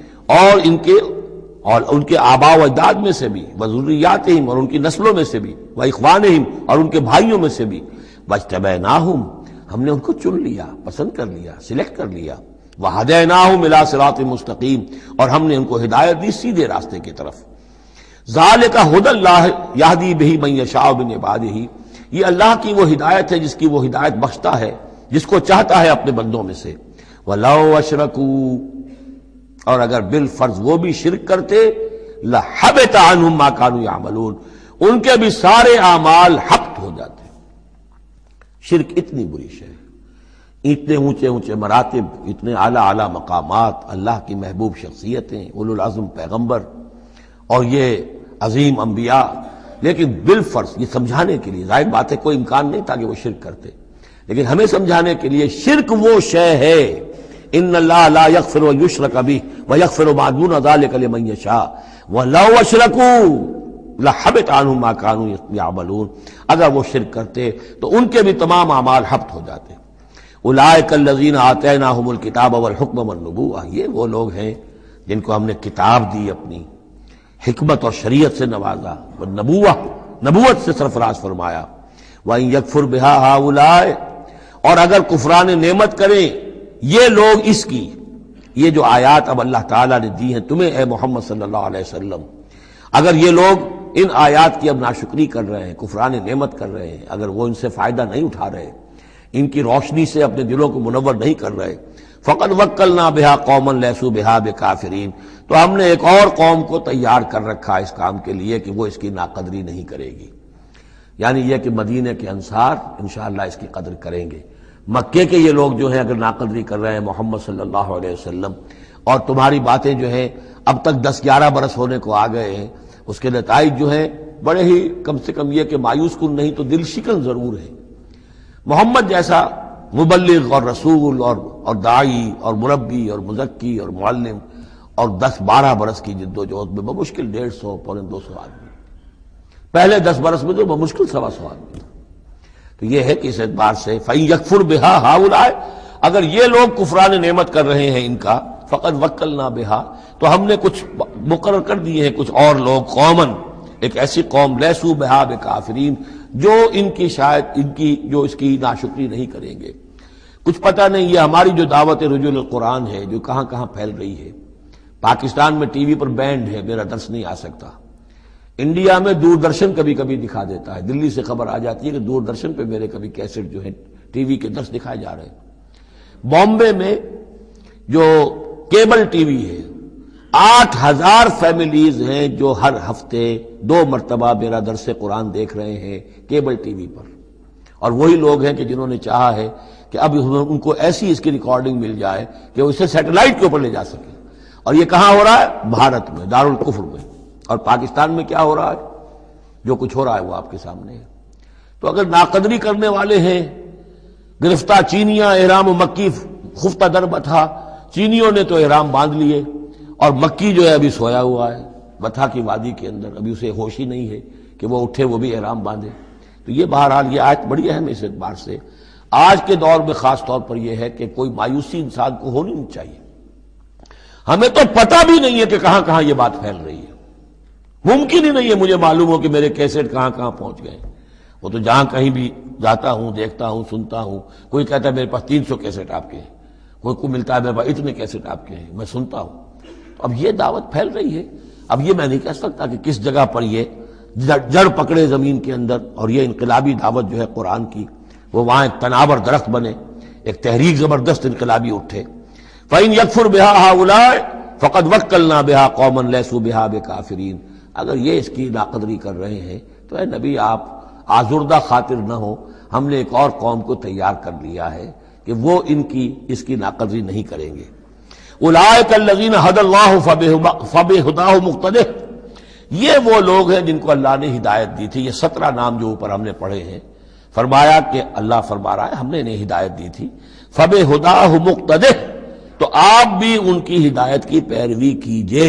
اور ان کے آباء و اجداد میں سے بھی، وذریاتہم، اور ان کی نسلوں میں سے بھی، واخوانہم، اور ان کے بھائیوں میں سے بھی. واجتبیناہم، ہم نے ان کو چن لیا، پسند کر لیا، سلیکٹ کر لیا. وہدیناہم الی صراط مستقیم، اور ہم نے ان کو ہدایت دی سیدھے راستے کی طرف. ذالک ھدی اللہ یہدی بہ من یشاء من عبادہ، یہ اللہ کی وہ ہدایت ہے جس کی وہ ہدایت بخشتا ہے جس کو چاہتا ہے اپنے بندوں میں سے. وَلَوْ أَشْرَكُوا، اور اگر بالفرض وہ بھی شرک کرتے، لَحَبِطَ عَنْهُمْ مَا كَانُوا يَعْمَلُونَ، ان کے بھی سارے اعمال حبط ہو جاتے. شرک اتنی بری شے، اتنے اونچے اونچے مراتب، اتنے اعلیٰ اعلیٰ مقامات، اللہ کی محبوب شخصیتیں، اولو العزم پیغمبر اور یہ عظیم انبیاء، لیکن بالفرض یہ سمجھانے کے لیے، ظاہر بات ہے کوئی امکان نہیں تھا کہ وہ شرک کرتے، لیکن ہمیں سمجھانے کے لیے شرک وہ شے ہے، ان اللہ لا یغفر یشرک بہ ویغفر ما دون ذلک لمن یشاء ولو اشرکوا لحبط عنہم ما كانوا یعملون، اگر وہ شرک کرتے تو ان کے بھی تمام اعمال حبط ہو جاتے. اولئک الذین آتیناہم الکتاب والحکم والنبوۃ، یہ وہ لوگ ہیں جن کو ہم نے کتاب دی، اپنی حکمت اور شریعت سے نوازا، نبوت سے سرفراز فرمایا. وَإِن يَكْفُرْ بِهَا هَؤُلَاءِ، اور اگر کفران نعمت کریں یہ لوگ اس کی، یہ جو آیات اب اللہ تعالیٰ نے دی ہیں تمہیں اے محمد صلی اللہ علیہ وسلم، اگر یہ لوگ ان آیات کی اب ناشکری کر رہے ہیں، کفران نعمت کر رہے ہیں، اگر وہ ان سے فائدہ نہیں اٹھا رہے، ان کی روشنی سے اپنے دلوں کو منور نہیں کر رہے. فقد وکلنا بہا قوما لیسوا بہا بکافرین، تو ہم نے ایک اور قوم کو تیار کر رکھا اس کام کے لیے کہ وہ اس کی ناقدری نہیں کرے گی. یعنی یہ کہ مدینہ کے انصار انشاءاللہ اس کی قدر کریں گے. مکے کے یہ لوگ جو ہیں اگر ناقدری کر رہے ہیں محمد صلی اللہ علیہ وسلم، اور تمہاری باتیں جو ہیں اب تک 10-11 برس ہونے کو آ گئے ہیں، اس کے نتائج جو ہیں بڑے ہی کم سے کم یہ کہ مایوس کن نہیں تو دل شکن ضرور ہے. محمد جیسا مبلغ اور رسول اور داعی اور مربی اور مزکی اور معلم، اور 10-12 برس کی جد و جہد میں بمشکل 150 پونے 200 آدمی، پہلے 10 برس میں تو بمشکل 125 آدمی تھا. تو یہ ہے کہ اس اعتبار سے فَإِن يَكْفُرْ بِهَا هَؤُلَاءِ، اگر یہ لوگ کفران نعمت کر رہے ہیں ان کا، فقد وکلنا بہا، تو ہم نے کچھ مقرر کر دیے ہیں کچھ اور لوگ، قومن، ایک ایسی قوم لیسوا بہا بکافرین، جو ان کی شاید جو اس کی ناشکری نہیں کریں گے. کچھ پتہ نہیں یہ ہماری جو دعوت رجوع القرآن ہے جو کہاں کہاں پھیل رہی ہے. پاکستان میں ٹی وی پر بینڈ ہے، میرا درس نہیں آ سکتا. انڈیا میں دوردرشن کبھی کبھی دکھا دیتا ہے، دلی سے خبر آ جاتی ہے کہ دوردرشن پہ میرے کبھی کیسٹ جو ہے ٹی وی کے درس دکھائے جا رہے ہیں. بامبے میں جو کیبل ٹی وی ہے، 8000 فیملیز ہیں جو ہر ہفتے 2 مرتبہ میرا درس قرآن دیکھ رہے ہیں کیبل ٹی وی پر. اور وہی لوگ ہیں کہ جنہوں نے چاہا ہے کہ اب ان کو ایسی اس کی ریکارڈنگ مل جائے کہ وہ اسے سیٹلائٹ کے اوپر لے جا سکے. اور یہ کہاں ہو رہا ہے؟ بھارت میں، دارالکفر میں. اور پاکستان میں کیا ہو رہا ہے؟ جو کچھ ہو رہا ہے وہ آپ کے سامنے ہے. تو اگر ناقدری کرنے والے ہیں، گرفتار چینیاں، احرام و مکی خفتہ در بتھا، چینیوں نے تو احرام باندھ لیے اور مکی جو ہے ابھی سویا ہوا ہے بتھا کی وادی کے اندر، ابھی اسے ہوش ہی نہیں ہے کہ وہ اٹھے وہ بھی احرام باندھے. تو یہ بہرحال یہ آیت بڑی اہم ہے اس اعتبار سے. آج کے دور میں خاص طور پر یہ ہے کہ کوئی مایوسی انسان کو ہونی نہیں چاہیے. ہمیں تو پتہ بھی نہیں ہے کہ کہاں کہاں یہ بات پھیل رہی ہے. ممکن ہی نہیں ہے مجھے معلوم ہو کہ میرے کیسٹ کہاں کہاں پہنچ گئے. وہ تو جہاں کہیں بھی جاتا ہوں، دیکھتا ہوں، سنتا ہوں، کوئی کہتا ہے میرے پاس 300 کیسٹ آپ کے ہیں، کوئی کو ملتا ہے میرے پاس اتنے کیسٹ آپ کے ہیں، میں سنتا ہوں. تو اب یہ دعوت پھیل رہی ہے. اب یہ میں نہیں کہہ سکتا کہ کس جگہ پر یہ جڑ پکڑے زمین کے اندر اور یہ انقلابی دعوت جو ہے قرآن کی وہ وہاں ایک تناور درخت بنے، ایک تحریک زبردست انقلابی اٹھے. فَإِن يَكْفُرْ بِهَا هَؤُلَاءِ فَقَدْ وَكَّلْنَا بِهَا قَوْمًا لَيْسُوا بِهَا بِكَافِرِينَ. اگر یہ اس کی ناقدری کر رہے ہیں تو اے نبی آپ آزردہ خاطر نہ ہو، ہم نے ایک اور قوم کو تیار کر لیا ہے کہ وہ اس کی ناقدری نہیں کریں گے. اولئک الذین ھدی اللہ فبہداہ مقتدہ، یہ وہ لوگ ہیں جن کو اللہ نے ہدایت دی تھی. یہ 17 نام جو اوپر ہم نے پڑھے ہیں، فرمایا کہ اللہ فرما رہا ہے ہم نے انہیں ہدایت دی تھی. فبہداہ مقتدہ، تو آپ بھی ان کی ہدایت کی پیروی کیجئے.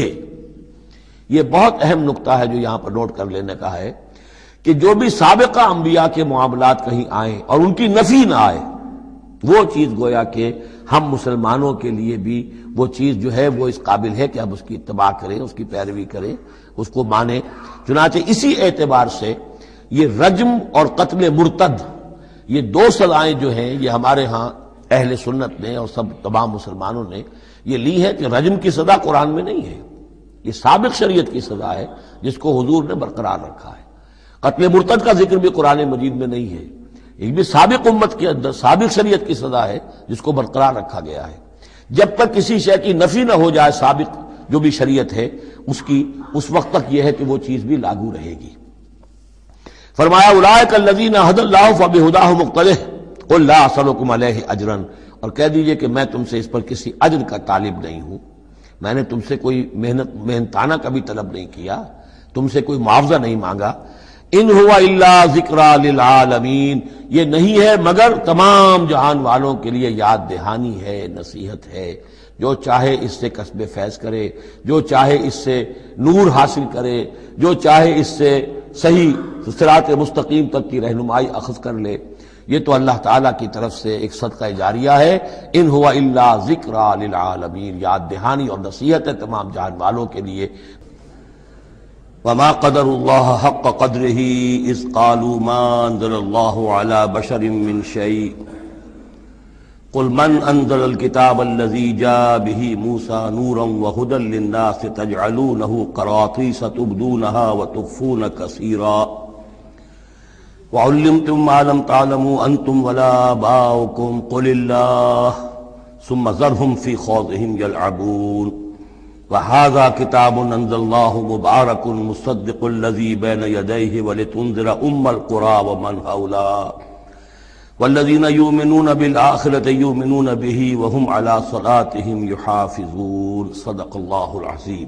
یہ بہت اہم نقطہ ہے جو یہاں پر نوٹ کر لینے کا ہے کہ جو بھی سابقہ انبیاء کے معاملات کہیں آئیں اور ان کی نفی نہ آئے، وہ چیز گویا کہ ہم مسلمانوں کے لیے بھی وہ چیز جو ہے وہ اس قابل ہے کہ ہم اس کی اتباع کریں، اس کی پیروی کریں، اس کو مانیں. چنانچہ اسی اعتبار سے یہ رجم اور قتل مرتد، یہ 2 سزائیں جو ہیں یہ ہمارے ہاں اہل سنت نے اور سب تمام مسلمانوں نے یہ لی ہے کہ رجم کی سزا قرآن میں نہیں ہے، یہ سابق شریعت کی سزا ہے جس کو حضور نے برقرار رکھا ہے. قتل مرتد کا ذکر بھی قرآن مجید میں نہیں ہے، یہ بھی سابق امت کے اندر سابق شریعت کی سزا ہے جس کو برقرار رکھا گیا ہے. جب تک کسی شے کی نفی نہ ہو جائے سابق جو بھی شریعت ہے اس کی، اس وقت تک یہ ہے کہ وہ چیز بھی لاگو رہے گی. فرمایا اولئک الذین ھدی اللہ فبہداہ مقتدہ قل لا اسألکم علیہ اجرا، اور کہہ دیجئے کہ میں تم سے اس پر کسی اجر کا طالب نہیں ہوں، میں نے تم سے کوئی محنتانہ کبھی طلب نہیں کیا، تم سے کوئی معاوضہ نہیں مانگا. ان هو الا ذکری للعالمین، یہ نہیں ہے مگر تمام جہان والوں کے لیے یاد دہانی ہے، نصیحت ہے. جو چاہے اس سے کسب فیض کرے، جو چاہے اس سے نور حاصل کرے، جو چاہے اس سے صحیح صراط مستقیم تک کی رہنمائی اخذ کر لے. یہ تو اللہ تعالیٰ کی طرف سے ایک صدقہ جاریہ ہے. ان هو الا ذکری للعالمین، یاد دہانی اور نصیحت ہے تمام جہان والوں کے لیے. وما قدر اللہ حق قدرہ اذ قالوا ما انزل اللہ علی بشر من شیء قل من انزل الكتاب الذي جاء به موسى نورا وهدى للناس تجعلونه قراطيس تبدونها وتخفون كثيرا وعلمتم ما لم تعلموا انتم ولا آباؤكم قل الله ثم ذرهم في خوضهم يلعبون وهذا كتاب انزلناه مبارك مصدق الذي بين يديه ولتنذر القرى ومن حولها والذين يؤمنون بالآخرة يؤمنون به وهم على صلاتهم يحافظون صدق اللہ العظیم۔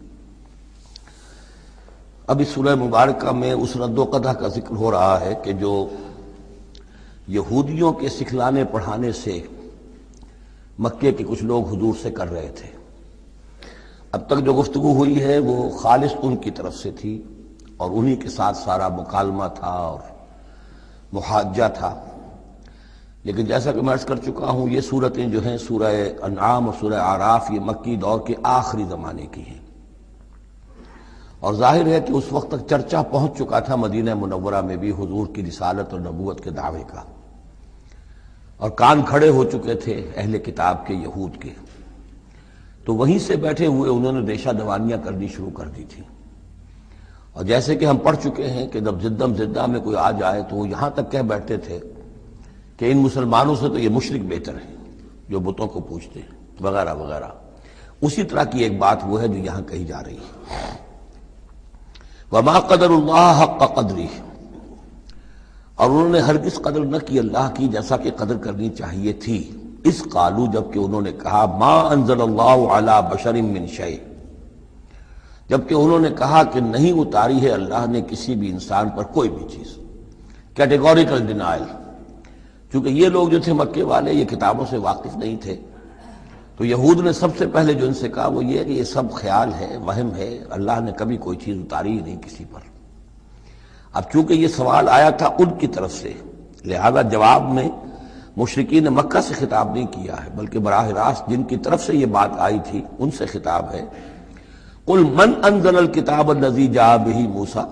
اب اس سورہ مبارکہ میں اس رد و قدح کا ذکر ہو رہا ہے کہ جو یہودیوں کے سکھلانے پڑھانے سے مکے کے کچھ لوگ حضور سے کر رہے تھے۔ اب تک جو گفتگو ہوئی ہے وہ خالص ان کی طرف سے تھی اور انہی کے ساتھ سارا مکالمہ تھا اور محاجہ تھا، لیکن جیسا کہ میں عرض کر چکا ہوں یہ صورتیں جو ہیں سورہ انعام اور سورہ اعراف یہ مکی دور کے آخری زمانے کی ہیں، اور ظاہر ہے کہ اس وقت تک چرچا پہنچ چکا تھا مدینہ منورہ میں بھی حضور کی رسالت اور نبوت کے دعوے کا، اور کان کھڑے ہو چکے تھے اہل کتاب کے یہود کے، تو وہیں سے بیٹھے ہوئے انہوں نے ریشہ دوانیاں کرنی شروع کر دی تھی۔ اور جیسے کہ ہم پڑھ چکے ہیں کہ جب زدم زدہ میں کوئی آ جائے تو وہ یہاں تک کہہ بیٹھتے تھے کہ ان مسلمانوں سے تو یہ مشرک بہتر ہیں جو بتوں کو پوجتے ہیں وغیرہ وغیرہ۔ اسی طرح کی ایک بات وہ ہے جو یہاں کہی جا رہی ہے۔ وما قدر اللہ حق قدری، اور انہوں نے ہرگز قدر نہ کی اللہ کی جیسا کہ قدر کرنی چاہیے تھی۔ اس قالو، جبکہ انہوں نے کہا ما انزل اللہ علی بشر من شیء، جبکہ انہوں نے کہا کہ نہیں اتاری ہے اللہ نے کسی بھی انسان پر کوئی بھی چیز، کیٹیگوریکل ڈینائل۔ چونکہ یہ لوگ جو تھے مکے والے یہ کتابوں سے واقف نہیں تھے، تو یہود نے سب سے پہلے جو ان سے کہا وہ یہ کہ یہ سب خیال ہے، وہم ہے، اللہ نے کبھی کوئی چیز اتاری ہی نہیں کسی پر۔ اب چونکہ یہ سوال آیا تھا ان کی طرف سے، لہذا جواب میں مشرکین مکہ سے خطاب نہیں کیا ہے، بلکہ براہ راست جن کی طرف سے یہ بات آئی تھی ان سے خطاب ہے۔ قل من انزل الکتاب الذی جاء بہ موسیٰ،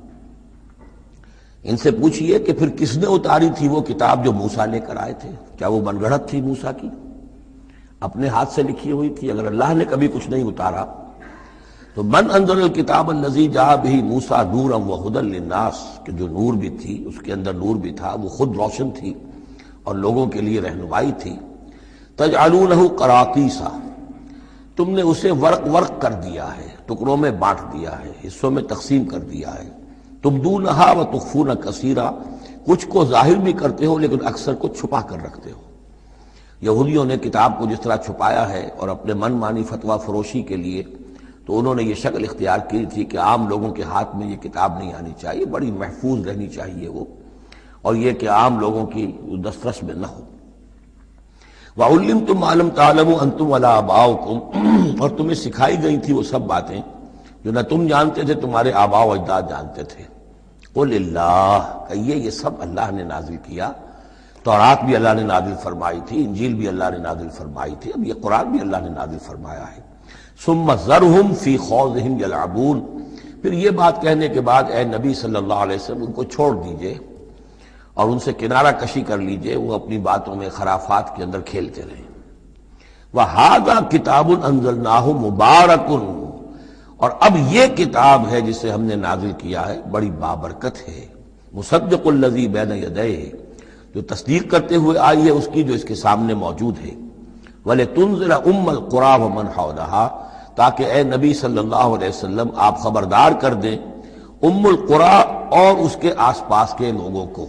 ان سے پوچھئے کہ پھر کس نے اتاری تھی وہ کتاب جو موسیٰ لے کر آئے تھے؟ کیا وہ من گھڑت تھی موسیٰ کی؟ اپنے ہاتھ سے لکھی ہوئی تھی؟ اگر اللہ نے کبھی کچھ نہیں اتارا تو من انزل الکتاب الذی جاء بہ موسیٰ نورا وہدی للناس، کہ جو نور بھی تھی اس کے اندر نور بھی تھا، وہ خود روشن تھی اور لوگوں کے لیے رہنمائی تھی۔ تجعلونہ قراطیسا، تم نے اسے ورق ورق کر دیا ہے، ٹکڑوں میں بانٹ دیا ہے، حصوں میں تقسیم کر دیا ہے۔ تبدونہا وتخفون کثیرا، کچھ کو ظاہر بھی کرتے ہو لیکن اکثر کو چھپا کر رکھتے ہو۔ یہودیوں نے کتاب کو جس طرح چھپایا ہے اور اپنے من مانی فتویٰ فروشی کے لیے تو انہوں نے یہ شکل اختیار کی تھی کہ عام لوگوں کے ہاتھ میں یہ کتاب نہیں آنی چاہیے، بڑی محفوظ رہنی چاہیے وہ، اور یہ کہ عام لوگوں کی دسترس میں نہ ہو۔ وَعُلِّمْتُمْ مَا لَمْ تَعْلَمُوا أَنْتُمْ وَلَا آبَاؤُكُمْ، اور تمہیں سکھائی گئی تھی وہ سب باتیں جو نہ تم جانتے تھے تمہارے آباء و اجداد جانتے تھے۔ قُلِ اللَّهُ، کہیے یہ سب اللہ نے نازل کیا، تورات بھی اللہ نے نازل فرمائی تھی، انجیل بھی اللہ نے نازل فرمائی تھی، اب یہ قرآن بھی اللہ نے نازل فرمایا ہے۔ ثُمَّ ذَرْهُمْ فِي خَوْضِهِمْ يَلْعَبُونَ، پھر یہ بات کہنے کے بعد اے نبی صلی اللہ علیہ وسلم ان کو چھوڑ دیجئے اور ان سے کنارہ کشی کر لیجئے، وہ اپنی باتوں میں خرافات کے اندر کھیلتے رہیں۔ وَهَذَا كِتَابٌ أَنزَلْنَاهُ مُبَارَكٌ، اور اب یہ کتاب ہے جسے ہم نے نازل کیا ہے بڑی بابرکت ہے، مصدق الذی بین یدیہ، جو تصدیق کرتے ہوئے آئی ہے اس کی جو اس کے سامنے موجود ہے۔ وَلِتُنذِرَ الْقُرَى وَمَنْ حَوْلَهَا، تاکہ اے نبی صلی اللہ علیہ وسلم آپ خبردار کر دیں القرى اور اس کے آس پاس کے لوگوں کو۔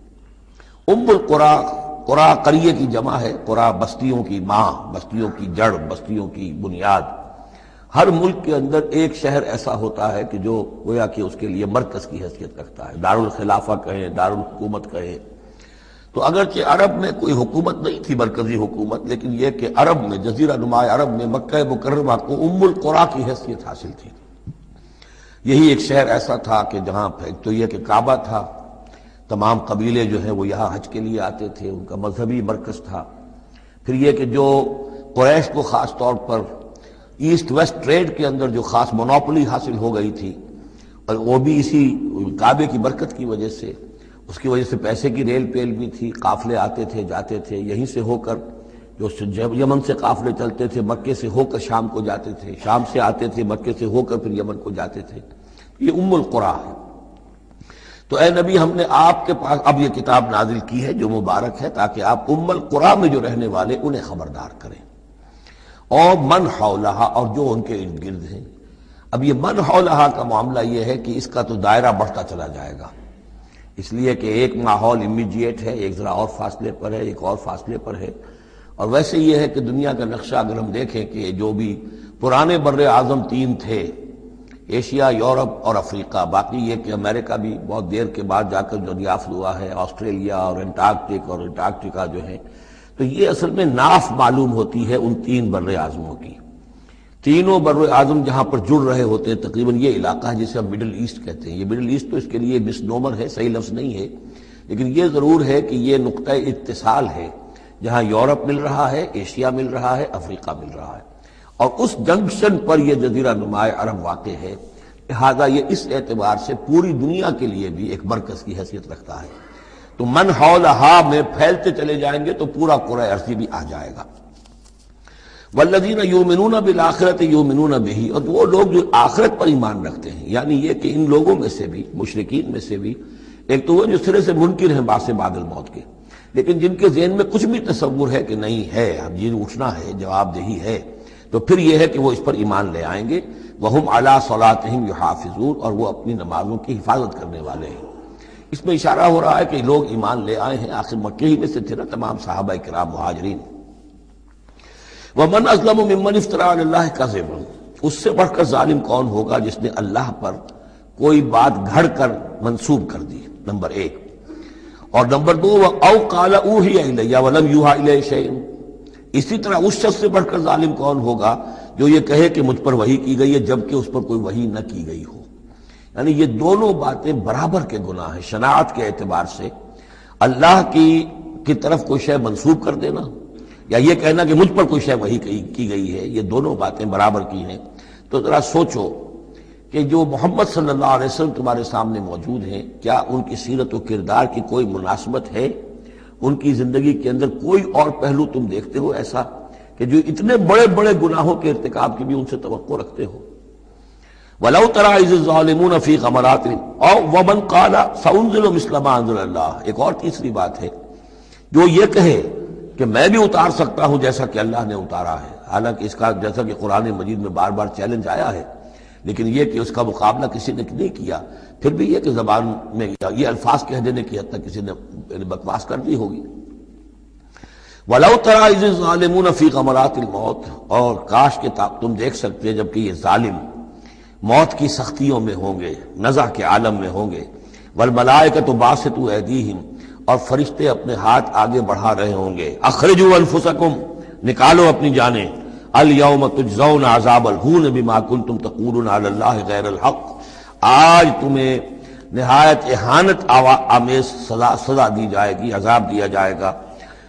القرى، قرى قریے کی جمع ہے، قرى بستیوں کی ماں، بستیوں کی جڑ، بستیوں کی بنیاد۔ ہر ملک کے اندر ایک شہر ایسا ہوتا ہے کہ جو گویا کہ اس کے لیے مرکز کی حیثیت رکھتا ہے، دارالخلافہ کہیں، دارالحکومت کہیں۔ تو اگرچہ عرب میں کوئی حکومت نہیں تھی مرکزی حکومت، لیکن یہ کہ عرب میں، جزیرہ نما عرب میں مکہ مکرمہ کو القرى کی حیثیت حاصل تھی۔ یہی ایک شہر ایسا تھا کہ جہاں تو یہ کہ کعبہ تھا، تمام قبیلے جو ہیں وہ یہاں حج کے لیے آتے تھے، ان کا مذہبی مرکز تھا۔ پھر یہ کہ جو قریش کو خاص طور پر ایسٹ ویسٹ ٹریڈ کے اندر جو خاص مونوپولی حاصل ہو گئی تھی، اور وہ بھی اسی کعبے کی برکت کی وجہ سے، اس کی وجہ سے پیسے کی ریل پیل بھی تھی، قافلے آتے تھے جاتے تھے، یہیں سے ہو کر جو یمن سے قافلے چلتے تھے مکے سے ہو کر شام کو جاتے تھے، شام سے آتے تھے مکے سے ہو کر پھر یمن کو جاتے تھے۔ یہ القرى ہے۔ تو اے نبی ہم نے آپ کے پاس اب یہ کتاب نازل کی ہے جو مبارک ہے، تاکہ آپ ام القریٰ میں جو رہنے والے انہیں خبردار کریں، اور من حولہا، اور جو ان کے ارد گرد ہیں۔ اب یہ من حولہا کا معاملہ یہ ہے کہ اس کا تو دائرہ بڑھتا چلا جائے گا، اس لیے کہ ایک ماحول امیڈیٹ ہے، ایک ذرا اور فاصلے پر ہے، ایک اور فاصلے پر ہے۔ اور ویسے یہ ہے کہ دنیا کا نقشہ اگر ہم دیکھیں کہ جو بھی پرانے بر اعظم تین تھے، ایشیا، یورپ اور افریقہ، باقی یہ کہ امریکہ بھی بہت دیر کے بعد جا کر دریافت ہوا ہے، آسٹریلیا اور انٹارکٹیکا جو ہے، تو یہ اصل میں ناف معلوم ہوتی ہے ان تین بر اعظموں کی۔ تینوں بر اعظم جہاں پر جڑ رہے ہوتے ہیں، تقریباً یہ علاقہ ہے جسے ہم مڈل ایسٹ کہتے ہیں۔ یہ مڈل ایسٹ تو اس کے لیے مس نومر ہے، صحیح لفظ نہیں ہے، لیکن یہ ضرور ہے کہ یہ نقطہ اتصال ہے جہاں یورپ مل رہا ہے، ایشیا مل رہا ہے، افریقہ مل رہا ہے، اور اس جنکشن پر یہ جزیرہ نمائے عرب واقع ہے۔ لہذا یہ اس اعتبار سے پوری دنیا کے لیے بھی ایک مرکز کی حیثیت رکھتا ہے۔ تو من حولہا میں پھیلتے چلے جائیں گے تو پورا کرۂ ارضی بھی آ جائے گا۔ والذین یؤمنون بالآخرۃ یؤمنون بہ، اور وہ لوگ جو آخرت پر ایمان رکھتے ہیں، یعنی یہ کہ ان لوگوں میں سے بھی، مشرکین میں سے بھی، ایک تو وہ جو سرے سے منکر ہیں بعث بعد الموت کے، لیکن جن کے ذہن میں کچھ بھی تصور ہے کہ نہیں ہے، اب یہ اٹھنا ہے، جواب دہی ہے، تو پھر یہ ہے کہ وہ اس پر ایمان لے آئیں گے۔ وہم علی صلاتہم یحافظون، اور وہ اپنی نمازوں کی حفاظت کرنے والے ہیں۔ اس میں اشارہ ہو رہا ہے کہ لوگ ایمان لے آئے ہیں، آخر مکے ہی میں سے تھے نا تمام صحابہ کرام مہاجرین۔ ومن اظلم ممن افترى علی اللہ کذبا، اس سے بڑھ کر ظالم کون ہوگا جس نے اللہ پر کوئی بات گھڑ کر منسوب کر دی، نمبر ایک۔ اور نمبر دو، او قال اوحی الی ولم یوحى الی شیء، اسی طرح اس شخص سے بڑھ کر ظالم کون ہوگا جو یہ کہے کہ مجھ پر وحی کی گئی ہے جبکہ اس پر کوئی وحی نہ کی گئی ہو۔ یعنی یہ دونوں باتیں برابر کے گناہ ہیں شناعت کے اعتبار سے، اللہ کی طرف کوئی شے منسوب کر دینا یا یہ کہنا کہ مجھ پر کوئی شے وحی کی گئی ہے، یہ دونوں باتیں برابر کی ہیں۔ تو ذرا سوچو کہ جو محمد صلی اللہ علیہ وسلم تمہارے سامنے موجود ہیں، کیا ان کی سیرت و کردار کی کوئی مناسبت ہے؟ ان کی زندگی کے اندر کوئی اور پہلو تم دیکھتے ہو ایسا کہ جو اتنے بڑے بڑے گناہوں کے ارتکاب کی بھی ان سے توقع رکھتے ہو؟ وَلَوْ تَرَىٰ إِذِ الظَّالِمُونَ فِي غَمَرَاتِ اور وَمَنْ قَالَ سَأُنزِلُ مِثْلَ مَا أَنزَلَ اللَّهُ، ایک اور تیسری بات ہے جو یہ کہے کہ میں بھی اتار سکتا ہوں جیسا کہ اللہ نے اتارا ہے، حالانکہ اس کا جیسا کہ قرآن مجید میں بار بار چیلنج آیا ہے، لیکن یہ کہ اس کا مقابلہ کسی نے نہیں کیا، پھر بھی یہ کہ زبان میں یہ الفاظ کہہ دینے کی حد تک کسی نے بکواس کر دی ہوگی۔ وَلَوْ تَرَىٰ إِذِ الظَّالِمُونَ فِي غَمَرَاتِ الْمَوْتِ، اور کاش کہ تم دیکھ سکتے جبکہ یہ ظالم موت کی سختیوں میں ہوں گے، نزع کے عالم میں ہوں گے، وَالْمَلَائِكَةُ بَاسِطُو أَيْدِيهِمْ، اور فرشتے اپنے ہاتھ آگے بڑھا رہے ہوں گے، اخرجوا انفسکم، نکالو اپنی جانیں، الیوم تجزون عذاب الہون بما کنتم تقولون علی اللہ غیر الحق، آج تمہیں نہایت اہانت آمیز سزا دی جائے گی، عذاب دیا جائے گا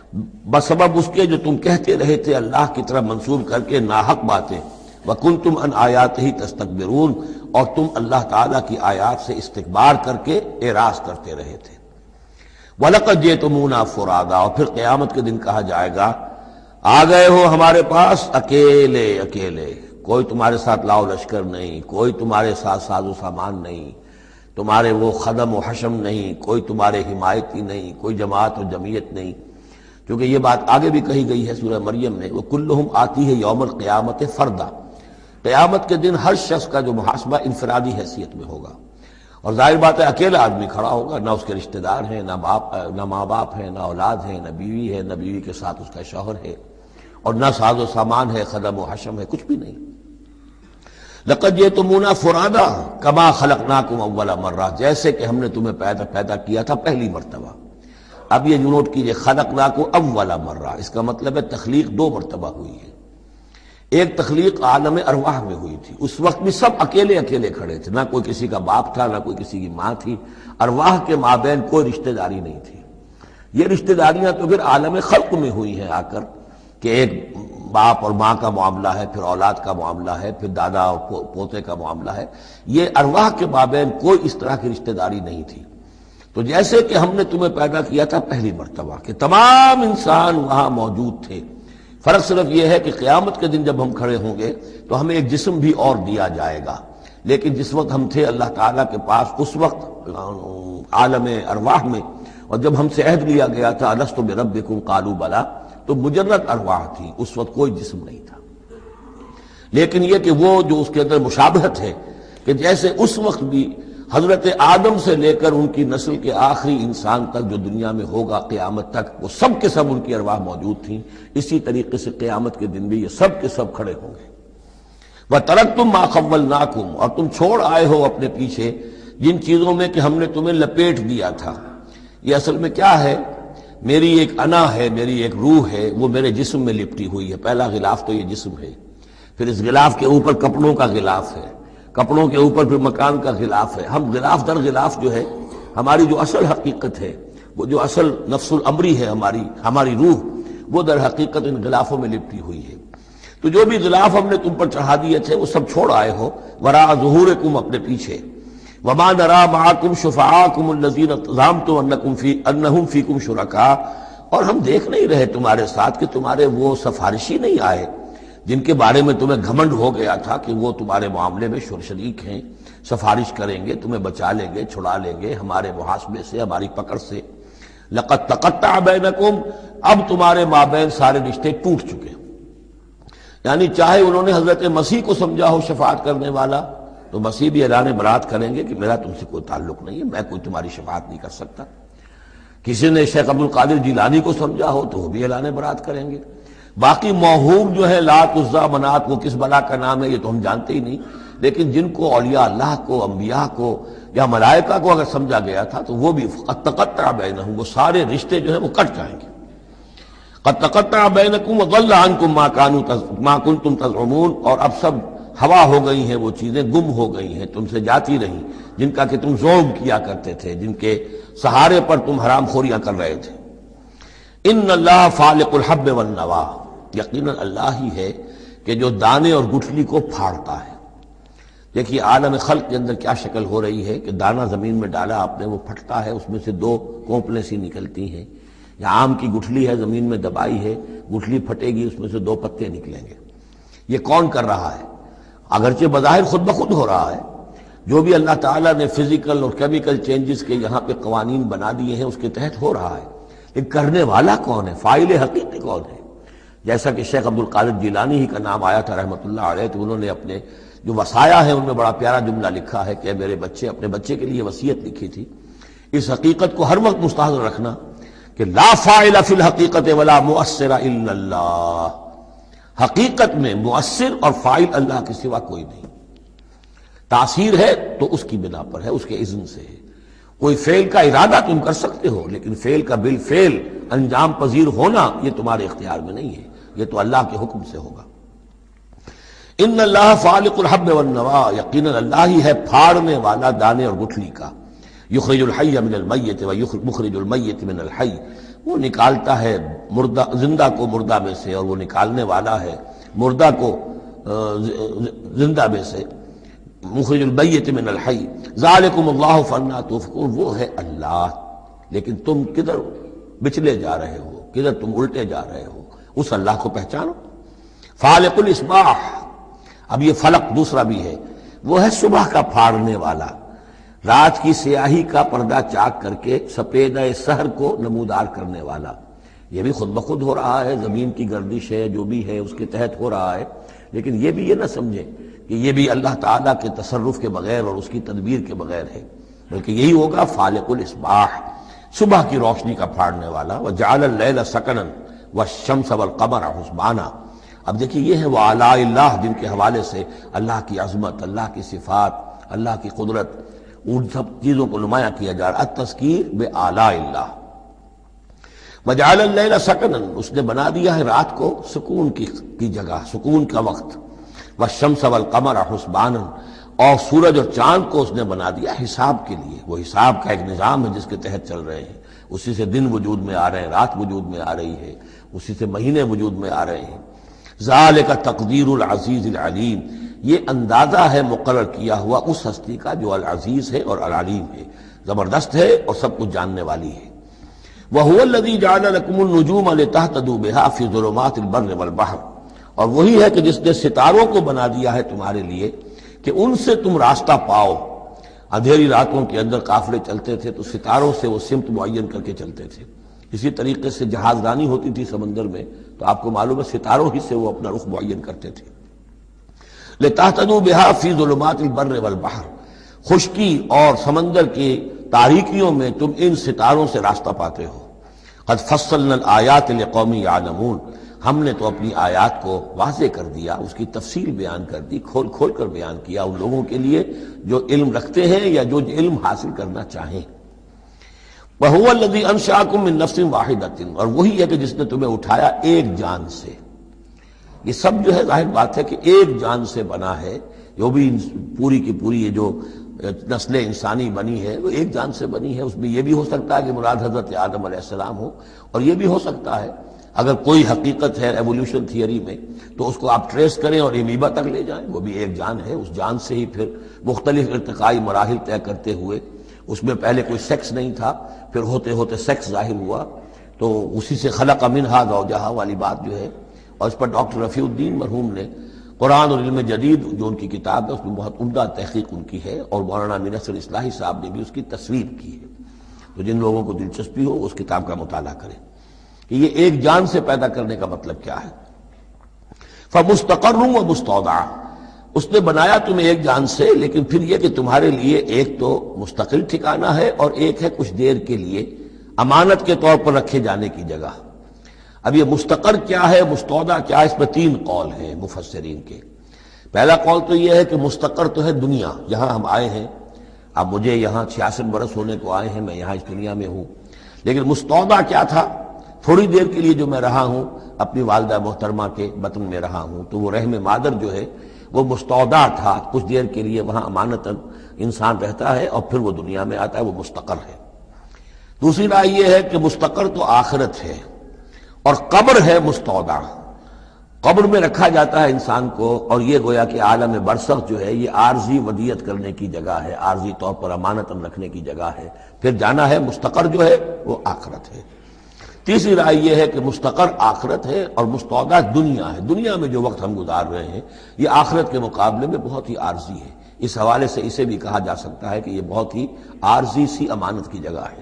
بسبب اس کے جو تم کہتے رہے تھے اللہ کی طرف منسوب کر کے ناحق باتیں، وکنتم عن آیاتہ تستکبرون، اور تم اللہ تعالیٰ کی آیات سے استکبار کر کے اعراض کرتے رہے تھے۔ وَلَقَدْ جِئْتُمُونَا فُرَادَا، اور پھر قیامت کے دن کہا جائے گا آ گئے ہو ہمارے پاس اکیلے اکیلے، کوئی تمہارے ساتھ لاؤ لشکر نہیں، کوئی تمہارے ساتھ ساز و سامان نہیں، تمہارے وہ خدم و حشم نہیں، کوئی تمہارے حمایتی نہیں، کوئی جماعت و جمعیت نہیں، کیونکہ یہ بات آگے بھی کہی گئی ہے سورہ مریم میں، وَكُلُّهُمْ آتِيهِ يَوْمَ الْقِيَامَةِ فَرْدًا، قیامت کے دن ہر شخص کا جو محاسبہ انفرادی حیثیت میں ہوگا، اور ظاہر بات ہے اکیلا آدمی کھڑا ہوگا، نہ اس کے رشتہ دار ہیں، نہ ماں باپ ہیں، نہ اولاد ہیں، نہ بیوی ہے، نہ بیوی کے ساتھ اس کا شوہر ہے، اور نہ ساز و سامان ہے، خدم و حشم ہے، کچھ بھی نہیں۔ لَقَدْ جِئْتُمُونَا فُرَادَا كَمَا خَلَقْنَاكُمْ أَوَّلَ مَرَّةٍ، جیسے کہ ہم نے تمہیں پیدا کیا تھا پہلی مرتبہ۔ اب یہ نوٹ کیجئے، خَلَقْنَاكُمْ أَوَّلَ مَرَّةٍ، اس کا مطلب ہے تخلیق دو مرتبہ ہوئی ہے۔ ایک تخلیق عالم ارواح میں ہوئی تھی، اس وقت بھی سب اکیلے اکیلے کھڑے تھے، نہ کوئی کسی کا باپ تھا، نہ کوئی کسی کی ماں تھی، ارواح کے مابین کوئی رشتہ داری نہیں تھی۔ یہ رشتہ داریاں تو پھر عالم خلق میں ہوئی ہیں آ کر، کہ ایک باپ اور ماں کا معاملہ ہے، پھر اولاد کا معاملہ ہے، پھر دادا اور پوتے کا معاملہ ہے، یہ ارواح کے مابین کوئی اس طرح کی رشتہ داری نہیں تھی۔ تو جیسے کہ ہم نے تمہیں پیدا کیا تھا پہلی مرتبہ، کہ تمام انسان وہاں موجود تھے، فرق صرف یہ ہے کہ قیامت کے دن جب ہم کھڑے ہوں گے تو ہمیں ایک جسم بھی اور دیا جائے گا، لیکن جس وقت ہم تھے اللہ تعالیٰ کے پاس اس وقت عالم ارواح میں، اور جب ہم سے عہد لیا گیا تھا الست بربکم قالوا بلا، تو مجرد ارواح تھی، اس وقت کوئی جسم نہیں تھا۔ لیکن یہ کہ وہ جو اس کے اندر مشابہت ہے کہ جیسے اس وقت بھی حضرت آدم سے لے کر ان کی نسل کے آخری انسان تک جو دنیا میں ہوگا قیامت تک، وہ سب کے سب ان کی ارواح موجود تھیں، اسی طریقے سے قیامت کے دن بھی یہ سب کے سب کھڑے ہوں گے۔ وَتَرَكْتُم مَّا خَوَّلْنَاكُمْ، اور تم چھوڑ آئے ہو اپنے پیچھے جن چیزوں میں کہ ہم نے تمہیں لپیٹ دیا تھا۔ یہ اصل میں کیا ہے؟ میری ایک انا ہے، میری ایک روح ہے، وہ میرے جسم میں لپٹی ہوئی ہے۔ پہلا غلاف تو یہ جسم ہے، پھر اس غلاف کے اوپر کپڑوں کا غلاف ہے، کپڑوں کے اوپر پھر مکان کا غلاف ہے۔ ہم غلاف در غلاف جو ہے، ہماری جو اصل حقیقت ہے، وہ جو اصل نفس الامری ہے ہماری روح، وہ در حقیقت ان غلافوں میں لپٹی ہوئی ہے۔ تو جو بھی غلاف ہم نے تم پر چڑھا دیے تھے وہ سب چھوڑ آئے ہو، وراء ظہورکم، اپنے پیچھے۔ وما نرى معكم شفعاءكم الذين زعمتم انهم فيكم شركاء، اور ہم دیکھ نہیں رہے تمہارے ساتھ کہ تمہارے وہ سفارشی نہیں آئے جن کے بارے میں تمہیں گھمنڈ ہو گیا تھا کہ وہ تمہارے معاملے میں شریک ہیں، سفارش کریں گے، تمہیں بچا لیں گے، چھڑا لیں گے ہمارے محاسبے سے، ہماری پکڑ سے۔ لقد تقطع بینکم، اب تمہارے مابین سارے رشتے ٹوٹ چکے۔ یعنی چاہے انہوں نے حضرت مسیح کو سمجھا ہو شفاعت کرنے والا، تو مسیح بھی اعلان برات کریں گے کہ میرا تم سے کوئی تعلق نہیں ہے، میں کوئی تمہاری شفاعت نہیں کر سکتا۔ کسی نے شیخ عبد القادر جیلانی کو سمجھا ہو تو وہ بھی اعلان برات کریں گے۔ باقی موہوم جو ہے لات عزا منات، وہ کس بلا کا نام ہے یہ تو ہم جانتے ہی نہیں، لیکن جن کو اولیاء اللہ کو، انبیاء کو یا ملائکہ کو اگر سمجھا گیا تھا تو وہ بھی قد تقطع بینہم، وہ سارے رشتے جو ہیں وہ کٹ جائیں گے۔ قد تقطع بینکم وضل عنکم ما کنتم تزعمون، اور اب سب ہوا ہو گئی ہیں، وہ چیزیں گم ہو گئی ہیں، تم سے جاتی رہیں جن کا کہ تم زوم کیا کرتے تھے، جن کے سہارے پر تم حرام خوریاں کر رہے تھے۔ ان اللہ فالق الحب والنوا، یقیناً اللہ ہی ہے کہ جو دانے اور گٹھلی کو پھاڑتا ہے۔ دیکھیے عالم خلق کے اندر کیا شکل ہو رہی ہے کہ دانہ زمین میں ڈالا آپ نے، وہ پھٹتا ہے، اس میں سے دو کونپلیں سی نکلتی ہیں، یا آم کی گٹھلی ہے زمین میں دبائی ہے، گٹھلی پھٹے گی، اس میں سے دو پتے نکلیں گے۔ یہ کون کر رہا ہے؟ اگرچہ بظاہر خود بخود ہو رہا ہے، جو بھی اللہ تعالیٰ نے فزیکل اور کیمیکل چینجز کے یہاں پہ قوانین بنا دیے ہیں اس کے تحت ہو رہا ہے، لیکن کرنے والا کون ہے؟ فاعل حقیقی کون ہے؟ جیسا کہ شیخ عبد القادر جیلانی ہی کا نام آیا تھا رحمۃ اللہ علیہ، تو انہوں نے اپنے جو وصایا ہیں ان میں بڑا پیارا جملہ لکھا ہے کہ میرے بچے، اپنے بچے کے لیے وصیت لکھی تھی، اس حقیقت کو ہر وقت مستحضر رکھنا کہ لا فاعل فی الحقیقت ولا مؤثر الا اللہ، حقیقت میں مؤثر اور فاعل اللہ کے سوا کوئی نہیں۔ تاثیر ہے تو اس کی بنا پر ہے، اس کے اذن سے ہے۔ کوئی فعل کا ارادہ تم کر سکتے ہو، لیکن فعل کا بالفعل انجام پذیر ہونا یہ تمہارے اختیار میں نہیں ہے، یہ تو اللہ کے حکم سے ہوگا۔ ان اللہ فالق الحب والنوا، یقیناً اللہ ہی ہے پھاڑنے والا دانے اور گٹھلی کا۔ یخرج الحی من المیت ومخرج المیت من الحی، وہ نکالتا ہے مردہ زندہ کو مردہ میں سے، اور وہ نکالنے والا ہے مردہ کو زندہ میں سے۔ مخرج المیت من الحی ذالکم اللہ فانا تؤفکون، وہ ہے اللہ، لیکن تم کدھر بچلے جا رہے ہو، کدھر تم الٹے جا رہے ہو، اس اللہ کو پہچانو۔ فالق الاصباح، اب یہ فلق دوسرا بھی ہے، وہ ہے صبح کا پھاڑنے والا، رات کی سیاہی کا پردہ چاک کر کے سپیدہ سحر کو نمودار کرنے والا۔ یہ بھی خود بخود ہو رہا ہے، زمین کی گردش ہے جو بھی ہے اس کے تحت ہو رہا ہے، لیکن یہ بھی یہ نہ سمجھیں کہ یہ بھی اللہ تعالیٰ کے تصرف کے بغیر اور اس کی تدبیر کے بغیر ہے، بلکہ یہی ہوگا فالق الاصباح، صبح کی روشنی کا پھاڑنے والا۔ وجعل اللیل سکنا والشمس والقمر حسبانا، اب دیکھیے یہ ہے وہ آلاء اللہ جن کے حوالے سے اللہ کی عظمت، اللہ کی صفات، اللہ کی قدرت، ان سب چیزوں کو نمایاں کیا جا رہا ہے۔ التذکیر بآلاء اللہ۔ وجعل اللیل سکنا، اس نے بنا دیا ہے رات کو سکون کی جگہ، سکون کا وقت۔ والشمس والقمر حسبانا، اور سورج اور چاند کو اس نے بنا دیا حساب کے لیے، وہ حساب کا ایک نظام ہے جس کے تحت چل رہے ہیں، اسی سے دن وجود میں آ رہے ہیں، رات وجود میں آ رہی ہے، اسی سے مہینے وجود میں آ رہے ہیں۔ ذالک تقدیر العزیز العلیم، یہ اندازہ ہے مقرر کیا ہوا اس ہستی کا جو العزیز ہے اور العلیم ہے، زبردست ہے اور سب کچھ جاننے والی ہے۔ وَهُوَ الَّذِي جَعَلَ لَكُمُ النُّجُومَ لِتَهْتَدُوا بِهَا فِي ظُلُمَاتِ الْبَرِّ وَالْبَحْرِ، اور وہی ہے کہ جس نے ستاروں کو بنا دیا ہے تمہارے لیے کہ ان سے تم راستہ پاؤ۔ اندھیری راتوں کے اندر قافلے چلتے تھے تو ستاروں سے وہ سمت معین کر کے چلتے تھے۔ اسی طریقے سے جہاز رانی ہوتی تھی سمندر میں تو آپ کو معلوم ہے ستاروں ہی سے وہ اپنا رخ معین کرتے تھے۔ لِتَهْتَدُوا بِهَا فِي ظُلُمَاتِ الْبَرِّ وَالْبَحْرِ، خشکی اور سمندر کی تاریکیوں میں تم ان ستاروں سے راستہ پاتے ہو۔ قَدْ فَصَّلْنَا الْآيَاتِ لِقَوْمٍ يَعْلَمُونَ، ہم نے تو اپنی آیات کو واضح کر دیا، اس کی تفصیل بیان کر دی، کھول کھول کر بیان کیا ان لوگوں کے لیے جو علم رکھتے ہیں یا جو علم حاصل کرنا چاہیں۔ وَهُوَ الَّذِي أَنشَأَكُم مِّن نَّفْسٍ وَاحِدَةٍ، اور وہی ہے کہ جس نے تمہیں اٹھایا ایک جان سے۔ یہ سب جو ہے ظاہر بات ہے کہ ایک جان سے بنا ہے، جو بھی پوری کی پوری یہ جو نسل انسانی بنی ہے وہ ایک جان سے بنی ہے۔ اس میں یہ بھی ہو سکتا ہے کہ مراد حضرت آدم علیہ السلام ہو، اور یہ بھی ہو سکتا ہے اگر کوئی حقیقت ہے ایولیوشن تھیوری میں تو اس کو آپ ٹریس کریں اور امیبا تک لے جائیں، وہ بھی ایک جان ہے۔ اس جان سے ہی پھر مختلف ارتقائی مراحل طے کرتے ہوئے، اس میں پہلے کوئی سیکس نہیں تھا، پھر ہوتے ہوتے سیکس ظاہر ہوا، تو اسی سے خلق منہا زوجہا والی بات جو ہے، اور اس پر ڈاکٹر رفیع الدین مرحوم نے قرآن اور علم جدید جو ان کی کتاب ہے اس میں بہت عمدہ تحقیق ان کی ہے، اور مولانا امین اصغر اصلاحی صاحب نے بھی اس کی تصویر کی ہے۔ تو جن لوگوں کو دلچسپی ہو اس کتاب کا مطالعہ کریں کہ یہ ایک جان سے پیدا کرنے کا مطلب کیا ہے۔ فَمُسْتَقَرٌّ وَمُسْتَوْدَعٌ، اس نے بنایا تمہیں ایک جان سے، لیکن پھر یہ کہ تمہارے لیے ایک تو مستقل ٹھکانہ ہے اور ایک ہے کچھ دیر کے لیے امانت کے طور پر رکھے جانے کی جگہ۔ اب یہ مستقر کیا ہے، مستودع کیا ہے، اس میں تین قول ہیں مفسرین کے۔ پہلا قول تو یہ ہے کہ مستقر تو ہے دنیا، جہاں ہم آئے ہیں۔ اب مجھے یہاں 66 برس ہونے کو آئے ہیں، میں یہاں اس دنیا میں ہوں، لیکن مستودع کیا تھا؟ تھوڑی دیر کے لیے جو میں رہا ہوں اپنی والدہ محترمہ کے بطن میں رہا ہوں، تو وہ رحم مادر جو ہے وہ مستودع تھا، کچھ دیر کے لیے وہاں امانتاً انسان رہتا ہے اور پھر وہ دنیا میں آتا ہے، وہ مستقر ہے۔ دوسری رائے یہ ہے کہ مستقر تو آخرت ہے اور قبر ہے مستودع، قبر میں رکھا جاتا ہے انسان کو، اور یہ گویا کہ عالم برزخ جو ہے یہ عارضی ودیت کرنے کی جگہ ہے، عارضی طور پر امانتاً رکھنے کی جگہ ہے، پھر جانا ہے۔ مستقر جو ہے وہ آخرت ہے۔ تیسری رائے یہ ہے کہ مستقر آخرت ہے اور مستودع دنیا ہے۔ دنیا میں جو وقت ہم گزار رہے ہیں یہ آخرت کے مقابلے میں بہت ہی عارضی ہے۔ اس حوالے سے اسے بھی کہا جا سکتا ہے کہ یہ بہت ہی عارضی سی امانت کی جگہ ہے۔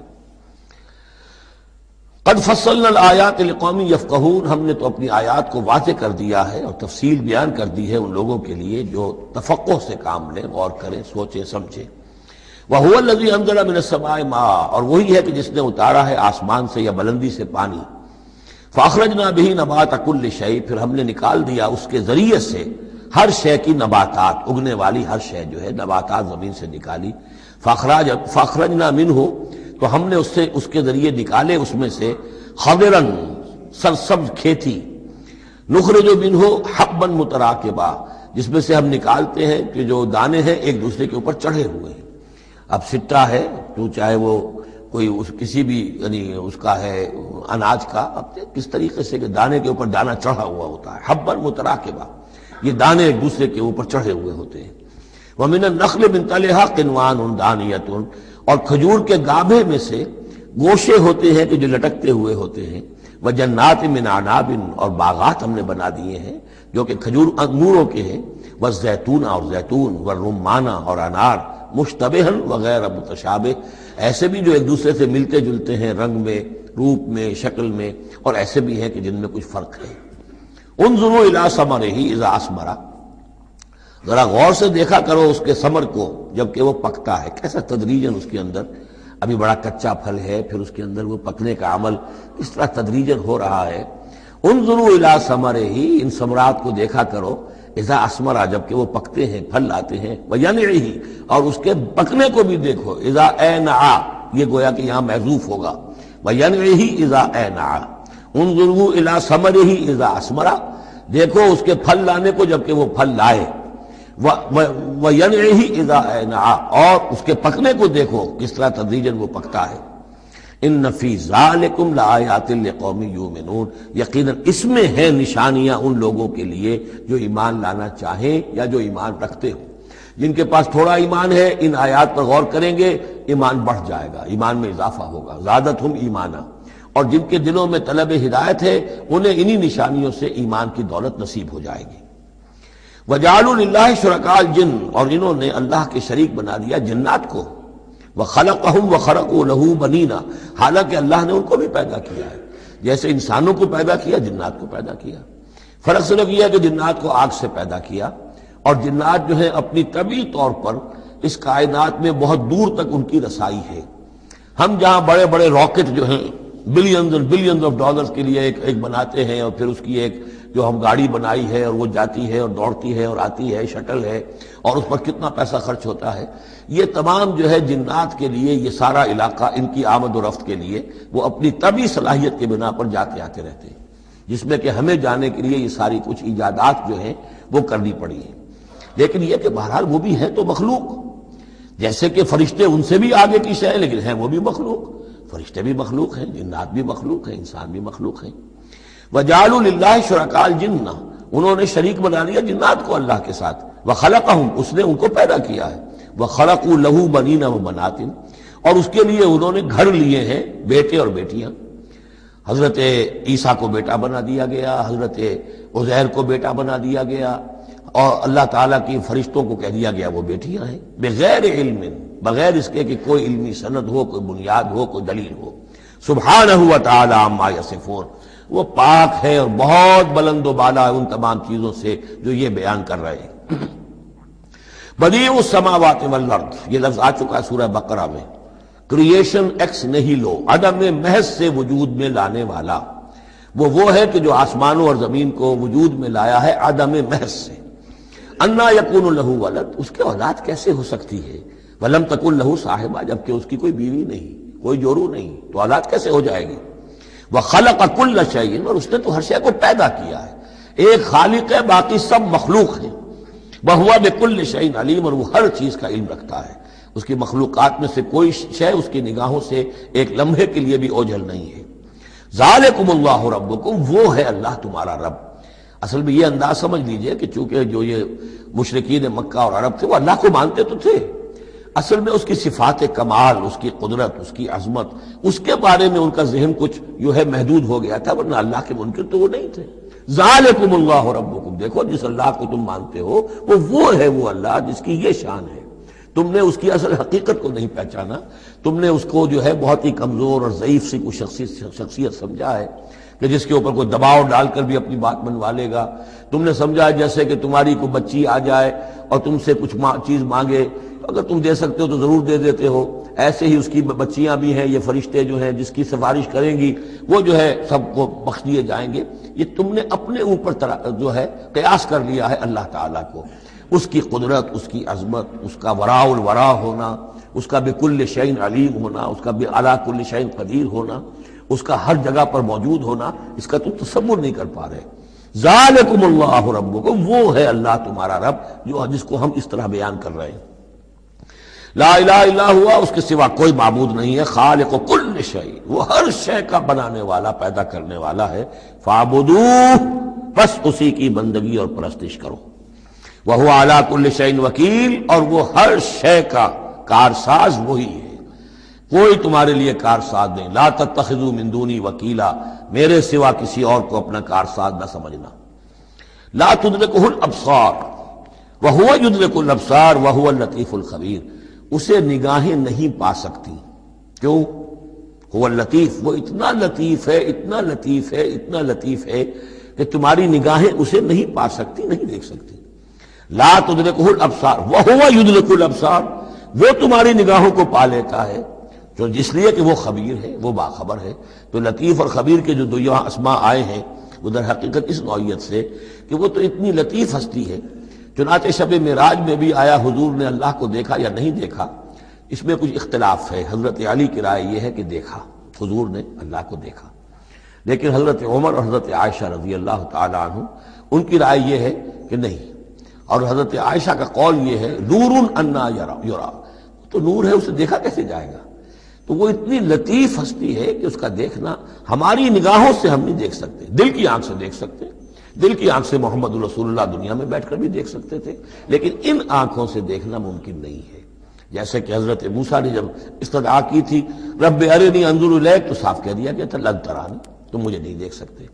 قد فصلنا الآیات لقوم یفقہون، ہم نے تو اپنی آیات کو واضح کر دیا ہے اور تفصیل بیان کر دی ہے ان لوگوں کے لیے جو تفقہ سے کام لیں، غور کریں، سوچیں، سمجھیں۔ وَهُوَ الَّذِي أَنزَلَ مِنَ السَّمَاءِ مَاءً، اور وہی ہے کہ جس نے اتارا ہے آسمان سے یا بلندی سے پانی۔ فَأَخْرَجْنَا بِهِ نَبَاتَ كُلِّ شَيْءٍ، پھر ہم نے نکال دیا اس کے ذریعے سے ہر شے کی نباتات، اگنے والی ہر شے جو ہے نباتات زمین سے نکالی۔ فَأَخْرَجْنَا مِنْهُ، تو ہم نے اس کے ذریعے نکالے اس میں سے خضرن، سرسبز کھیتی، نخرج منہ حبا متراکبا، جس میں سے ہم نکالتے ہیں کہ جو دانے ہیں ایک دوسرے کے اوپر چڑھے ہوئے ہیں۔ اب سٹا ہے تو چاہے وہ کوئی کسی بھی یعنی اس کا ہے اناج کا، اب کس طریقے سے کہ دانے کے اوپر دانہ چڑھا ہوا ہوتا ہے، حبا متراکبا، یہ دانے ایک دوسرے کے اوپر چڑھے ہوئے ہوتے ہیں۔ وَمِنَ النَّخْلِ مِن طَلْعِهَا قِنْوَانٌ دَانِيَةٌ، اور کھجور کے گابھے میں سے گوشے ہوتے ہیں کہ جو لٹکتے ہوئے ہوتے ہیں۔ وَجَنَّاتٍ مِّنْ أَعْنَابٍ، اور باغات ہم نے بنا دیے ہیں جو کہ کھجور انگوروں کے ہیں۔ وَالزَّيْتُونَ، اور زیتون، وَالرُّمَّانَ، اور انار، مشتبہاً وغیر متشابہ، ایسے بھی جو ایک دوسرے سے ملتے جلتے ہیں رنگ میں، روپ میں، شکل میں، اور ایسے بھی ہیں کہ جن میں کچھ فرق ہے۔ انظروا الی ثمرہ اذا اثمر، ذرا غور سے دیکھا کرو اس کے ثمر کو جبکہ وہ پکتا ہے، کیسا تدریجاً اس کے اندر ابھی بڑا کچا پھل ہے، پھر اس کے اندر وہ پکنے کا عمل اس طرح تدریجاً ہو رہا ہے۔ انظروا الی ثمرہ، ان ثمرات کو دیکھا کرو، اذا اثمر، جبکہ وہ پکتے ہیں، پھل لاتے ہیں، وینعہ، اور اس کے پکنے کو بھی دیکھو، اذا اینع، یہ گویا کہ یہاں محذوف ہوگا، وینعہ اذا اینع، انظروا الی ثمرہ اذا اثمر، دیکھو اس کے پھل لانے کو جبکہ وہ پھل لائے، وَيَنْعِهِ إِذَا أَنْعَا، اور اس کے پکنے کو دیکھو کس طرح تدریجاً وہ پکتا ہے۔ إِنَّ فِي ذَلِكُمْ لَآيَاتٍ لِقَوْمٍ يُؤْمِنُونَ، یقیناً اس میں ہیں نشانیاں ان لوگوں کے لیے جو ایمان لانا چاہیں یا جو ایمان رکھتے ہوں۔ جن کے پاس تھوڑا ایمان ہے ان آیات پر غور کریں گے، ایمان بڑھ جائے گا، ایمان میں اضافہ ہوگا، زادتہم ایمانا، اور جن کے دلوں میں طلب ہدایت ہے انہیں انہی نشانیوں سے ایمان کی دولت نصیب ہو جائے گی۔ وجعلوا للہ شرکاء الجن، اور انہوں نے اللہ کے شریک بنا دیا جنات کو، وخلقہم وخرقوا لہ بنین، حالانکہ اللہ نے ان کو بھی پیدا کیا ہے، جیسے انسانوں کو پیدا کیا جنات کو پیدا کیا۔ فرق صرف یہ ہے کہ جنات کو آگ سے پیدا کیا، اور جنات جو ہیں اپنی طبعی طور پر اس کائنات میں بہت دور تک ان کی رسائی ہے۔ ہم جہاں بڑے بڑے راکٹ جو ہیں بلینز اور بلینز آف ڈالرز کے لیے ایک بناتے ہیں، اور پھر اس کی ایک جو ہم گاڑی بنائی ہے اور وہ جاتی ہے اور دوڑتی ہے اور آتی ہے، شٹل ہے، اور اس پر کتنا پیسہ خرچ ہوتا ہے، یہ تمام جو ہے جنات کے لیے یہ سارا علاقہ ان کی آمد و رفت کے لیے وہ اپنی طبعی صلاحیت کے بنا پر جاتے آتے رہتے ہیں، جس میں کہ ہمیں جانے کے لیے یہ ساری کچھ ایجادات جو ہیں وہ کرنی پڑی ہیں۔ لیکن یہ کہ بہرحال وہ بھی ہے تو مخلوق، جیسے کہ فرشتے ان سے بھی آگے کی شے ہیں، لیکن ہیں وہ بھی مخلوق، فرشتے بھی مخلوق ہیں، جنات بھی مخلوق ہیں، انسان بھی مخلوق ہیں۔ وجعلوا للہ شرکاء الجن، انہوں نے شریک بنا لیا جنات کو اللہ کے ساتھ، وخلقہم، اس نے ان کو پیدا کیا ہے، وخرقوا لہ بنین وبنات، اور اس کے لیے انہوں نے گھر لیے ہیں بیٹے اور بیٹیاں۔ حضرت عیسیٰ کو بیٹا بنا دیا گیا، حضرت عزیر کو بیٹا بنا دیا گیا، اور اللہ تعالیٰ کی فرشتوں کو کہہ دیا گیا وہ بیٹیاں ہیں، بغیر علم، بغیر اس کے کہ کوئی علمی سند ہو، کوئی بنیاد ہو، کوئی دلیل ہو۔ سبحانہ وتعالی عما یصفون، وہ پاک ہے اور بہت بلند و بالا ہے ان تمام چیزوں سے جو یہ بیان کر رہے ہیں۔ بدیع السماوات والارض، یہ لفظ آ چکا ہے سورہ بقرہ میں، کریشن ایکس نہیلو، عدم محض سے وجود میں لانے والا، وہ ہے کہ جو آسمانوں اور زمین کو وجود میں لایا ہے عدم محض سے۔ انا یکون لہ ولد، اس کے اولاد کیسے ہو سکتی ہے، ولم تکن لہ صاحبہ، جبکہ اس کی کوئی بیوی نہیں، کوئی جورو نہیں، تو اولاد کیسے ہو جائے گی۔ وخلق کل شیء، اور اس نے تو ہر شے کو پیدا کیا ہے، ایک خالق ہے باقی سب مخلوق ہیں۔ وہو بکل شیء علیم، اور وہ ہر چیز کا علم رکھتا ہے، اس کی مخلوقات میں سے کوئی شے اس کی نگاہوں سے ایک لمحے کے لیے بھی اوجھل نہیں ہے۔ ذالکم اللہ ربکم، وہ ہے اللہ تمہارا رب۔ اصل میں یہ انداز سمجھ لیجئے کہ چونکہ جو یہ مشرکین مکہ اور عرب تھے وہ اللہ کو مانتے تو تھے، اصل میں اس کی صفات کمال، اس کی قدرت، اس کی عظمت، اس کے بارے میں ان کا ذہن کچھ جو ہے محدود ہو گیا تھا، ورنہ اللہ کے منکر تو وہ نہیں تھے۔ ذالکم اللہ ربکم، دیکھو جس اللہ کو تم مانتے ہو وہ ہے وہ اللہ جس کی یہ شان ہے۔ تم نے اس کی اصل حقیقت کو نہیں پہچانا، تم نے اس کو جو ہے بہت ہی کمزور اور ضعیف سی کوئی شخصیت سمجھا ہے کہ جس کے اوپر کوئی دباؤ ڈال کر بھی اپنی بات منوا لے گا۔ تم نے سمجھا جیسے کہ تمہاری کوئی بچی آ جائے اور تم سے کچھ چیز مانگے، اگر تم دے سکتے ہو تو ضرور دے دیتے ہو، ایسے ہی اس کی بچیاں بھی ہیں، یہ فرشتے جو ہیں جس کی سفارش کریں گی وہ جو ہے سب کو بخش دیے جائیں گے۔ یہ تم نے اپنے اوپر جو ہے قیاس کر لیا ہے اللہ تعالیٰ کو، اس کی قدرت، اس کی عظمت، اس کا وراء الورا ہونا، اس کا بکل شیء علیم ہونا، اس کا علی کل شیء قدیر ہونا، اس کا ہر جگہ پر موجود ہونا، اس کا تم تصور نہیں کر پا رہے۔ ذالکم اللہ ربکم، وہ ہے اللہ تمہارا رب جس کو ہم اس طرح بیان کر رہے ہیں۔ لا الہ الا ہوا، اس کے سوا کوئی معبود نہیں ہے، خالق کل شیء، وہ ہر شے کا بنانے والا، پیدا کرنے والا ہے۔ فاعبدوہ، بس اسی کی بندگی اور پرستش کرو۔ وہو علی کل شیء وکیل، اور وہ ہر شے کا کارساز وہی ہے، کوئی تمہارے لیے کارساز نہیں۔ لا تتخذوا من دونی وکیلا، میرے سوا کسی اور کو اپنا کارساز نہ سمجھنا۔ لا تدرکہ الابصار وہو یدرک الابصار وہو اللطیف الخبیر، اسے نگاہیں نہیں پا سکتی، کیوں؟ هو اللطیف، وہ اتنا لطیف ہے، اتنا لطیف ہے، اتنا لطیف ہے کہ تمہاری نگاہیں اسے نہیں پا سکتی، نہیں دیکھ سکتی۔ لا تدرکہ الابصار وہو یدرک الابصار، وہ تمہاری نگاہوں کو پا لیتا ہے، جو جس لیے کہ وہ خبیر ہے، وہ باخبر ہے۔ تو لطیف اور خبیر کے جو دو یہاں اسماء آئے ہیں وہ در حقیقت اس نوعیت سے کہ وہ تو اتنی لطیف ہستی ہے۔ چنانچہ شب معراج میں بھی آیا حضور نے اللہ کو دیکھا یا نہیں دیکھا، اس میں کچھ اختلاف ہے۔ حضرت علی کی رائے یہ ہے کہ دیکھا، حضور نے اللہ کو دیکھا، لیکن حضرت عمر اور حضرت عائشہ رضی اللہ تعالی عنہ ان کی رائے یہ ہے کہ نہیں، اور حضرت عائشہ کا قول یہ ہے نور انا یرا، تو نور ہے، اسے دیکھا کیسے جائے گا؟ تو وہ اتنی لطیف ہستی ہے کہ اس کا دیکھنا ہماری نگاہوں سے ہم نہیں دیکھ سکتے، دل کی آنکھ سے دیکھ سکتے، دل کی آنکھ سے محمد رسول اللہ دنیا میں بیٹھ کر بھی دیکھ سکتے تھے، لیکن ان آنکھوں سے دیکھنا ممکن نہیں ہے۔ جیسے کہ حضرت موسیٰ نے جب استدعا کی تھی رب ارنی انظر الیک، تو صاف کہہ دیا گیا تھا لن ترانی، تم مجھے نہیں دیکھ سکتے۔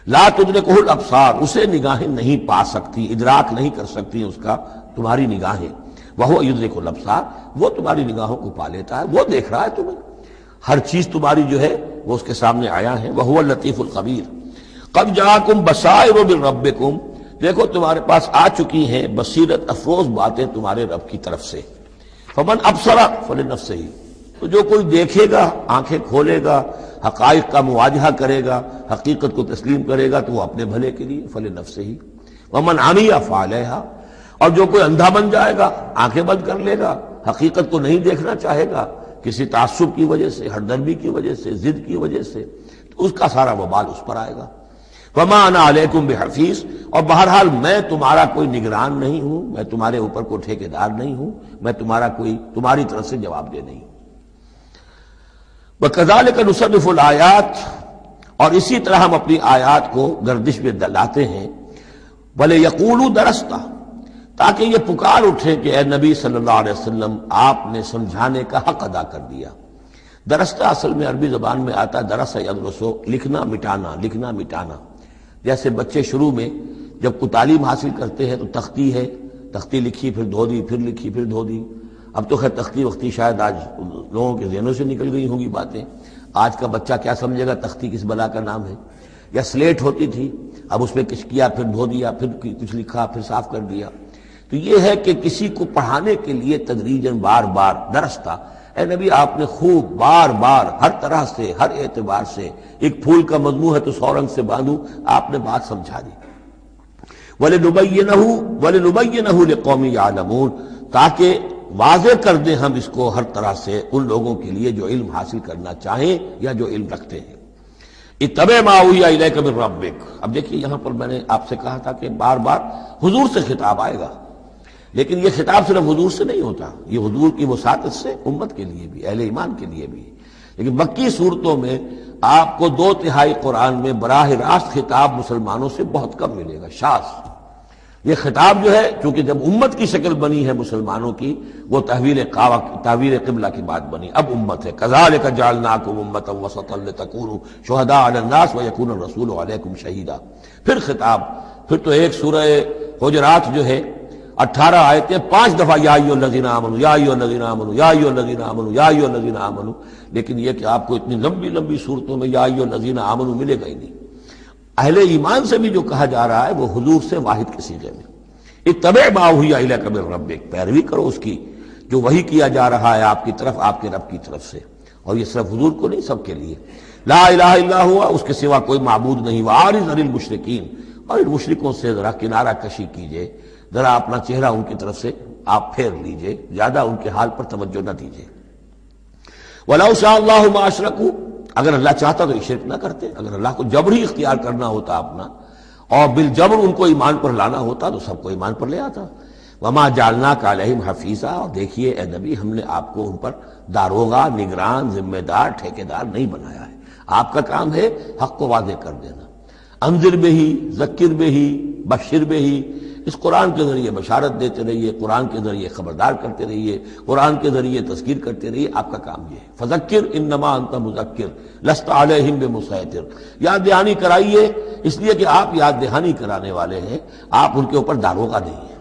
لا تدرکہ الابصار، اسے نگاہیں نہیں پا سکتی، ادراک نہیں کر سکتی اس کا تمہاری نگاہیں، وہو یدرک الابصار، وہ تمہاری نگاہوں کو پا لیتا ہے، وہ دیکھ رہا ہے تمہیں، ہر چیز تمہاری جو ہے وہ اس کے سامنے آیا ہے، وہو اللطیف الخبیر۔ قد جاءکم بصائر من ربکم، دیکھو تمہارے پاس آ چکی ہیں بصیرت افروز باتیں تمہارے رب کی طرف سے، فمن ابصر فلنفسہ، تو جو کوئی دیکھے گا، آنکھیں کھولے گا، حقائق کا مواجہہ کرے گا، حقیقت کو تسلیم کرے گا، تو وہ اپنے بھلے کے لیے، فلنفسہ، ومن عمی فعلیہا، اور جو کوئی اندھا بن جائے گا، آنکھیں بند کر لے گا، حقیقت کو نہیں دیکھنا چاہے گا کسی تعصب کی وجہ سے، ہردرمی کی وجہ سے، ضد کی وجہ سے، تو اس کا سارا وبال اس پر آئے گا۔ وما انا علیکم بحفیظ، اور بہرحال میں تمہارا کوئی نگران نہیں ہوں، میں تمہارے اوپر کوئی ٹھیکیدار نہیں ہوں، میں تمہاری طرف سے جواب دہ نہیں ہوں۔ وَكَذَلِكَ نُصَرِّفُ الْآيَاتِ، اور اسی طرح ہم اپنی آیات کو گردش میں لاتے ہیں، وَلِيَقُولُوا دَرَسْتَ، تاکہ یہ پکار اٹھے کہ اے نبی صلی اللہ علیہ وسلم آپ نے سمجھانے کا حق ادا کر دیا۔ درستہ اصل میں عربی زبان میں آتا ہے درس یدرسو، لکھنا مٹانا، لکھنا مٹانا۔ جیسے بچے شروع میں جب کوئی تعلیم حاصل کرتے ہیں تو تختی ہے، تختی لکھی پھر دھو دی، پھر لکھی پھر دھو دی۔ اب تو خیر تختی وقتی شاید آج لوگوں کے ذہنوں سے نکل گئی ہوں گی باتیں، آج کا بچہ کیا سمجھے گا تختی کس بلا کا نام ہے۔ یا سلیٹ ہوتی تھی، اب اس میں کچھ کیا پھر دھو دیا، پھر کچھ لکھا پھر صاف کر دیا۔ تو یہ ہے کہ کسی کو پڑھانے کے لیے تدریجاً بار بار درستہ، اے نبی آپ نے خوب بار بار ہر طرح سے، ہر اعتبار سے، ایک پھول کا مضمون ہے تو 100 رنگ سے باندھوں، آپ نے بات سمجھا دی۔ وَلِنُبَيِّنَهُ لِقَوْمٍ يَعْلَمُونَ، تاکہ واضح کر دیں ہم اس کو ہر طرح سے ان لوگوں کے لیے جو علم حاصل کرنا چاہیں یا جو علم رکھتے ہیں۔ اتبع ما اوحی الیک من ربک، اب دیکھیے یہاں پر میں نے آپ سے کہا تھا کہ بار بار حضور سے خطاب آئے گا، لیکن یہ خطاب صرف حضور سے نہیں ہوتا، یہ حضور کی وساطت سے امت کے لیے بھی، اہل ایمان کے لیے بھی۔ لیکن مکی صورتوں میں آپ کو 2/3 قرآن میں براہ راست خطاب مسلمانوں سے بہت کم ملے گا، شاذ۔ یہ خطاب جو ہے چونکہ جب امت کی شکل بنی ہے مسلمانوں کی، وہ تحویل قبلہ کی بات بنی، اب امت ہے۔ کذالک جعلناکم امۃ وسطا لتکونوا شہداء علی الناس ویکون الرسول علیکم شہیدا۔ پھر خطاب، پھر تو ایک سورہ حجرات جو ہے 18 آیتیں 5 دفعہ یا ایھا الذین آمنوا یا ایھا الذین آمنوا یا ایھا الذین آمنوا یا ایھا الذین آمنوا، لیکن یہ کہ آپ کو اتنی لمبی لمبی صورتوں میں یا ایھا الذین آمنوا ملے گا ہی نہیں۔ اہل ایمان سے بھی جو کہا جا رہا ہے وہ حضور سے واحد کے صیغے میں، اتبع ما اوحی الیک من ربک، پیروی کرو اس کی جو وحی کیا جا رہا ہے آپ کی طرف، آپ کے رب کی طرف سے۔ اور یہ صرف حضور کو نہیں، سب کے لیے۔ لا الہ الا ہوا، اس کے سوا کوئی معبود نہیں، وَأَعْرِضْ عَنِ الْمُشْرِكِينَ، اور ان مشرکوں سے ذرا کنارہ کشی کیجئے، ذرا اپنا چہرہ ان کی طرف سے آپ پھیر لیجئے، زیادہ ان کے حال پر توجہ نہ دیجئے۔ وَلَوْ شَاءَ اللَّهُ مَا أَشْرَكُوا، اگر اللہ چاہتا تو شرک نہ کرتے، اگر اللہ کو جبر ہی اختیار کرنا ہوتا اپنا اور بالجبر ان کو ایمان پر لانا ہوتا تو سب کو ایمان پر لے آتا۔ وَمَا جَعَلْنَاكَ عَلَيْهِمْ حَفِيظًا، اور دیکھیے اے نبی ہم نے آپ کو ان پر داروغہ، نگران، ذمہ دار، ٹھیکیدار نہیں بنایا ہے۔ آپ کا کام ہے حق کو واضح کر دینا۔ انذر بہی، ذکر بہی، بشر بہی، اس قرآن کے ذریعے بشارت دیتے رہیے، قرآن کے ذریعے خبردار کرتے رہیے، قرآن کے ذریعے تذکیر کرتے رہیے، آپ کا کام یہ ہے۔ فذکر انما انت مذکر لست علیہم بمسیطر، یاد دہانی کرائیے، اس لیے کہ آپ یاد دہانی کرانے والے ہیں، آپ ان کے اوپر داروغہ نہیں ہیں۔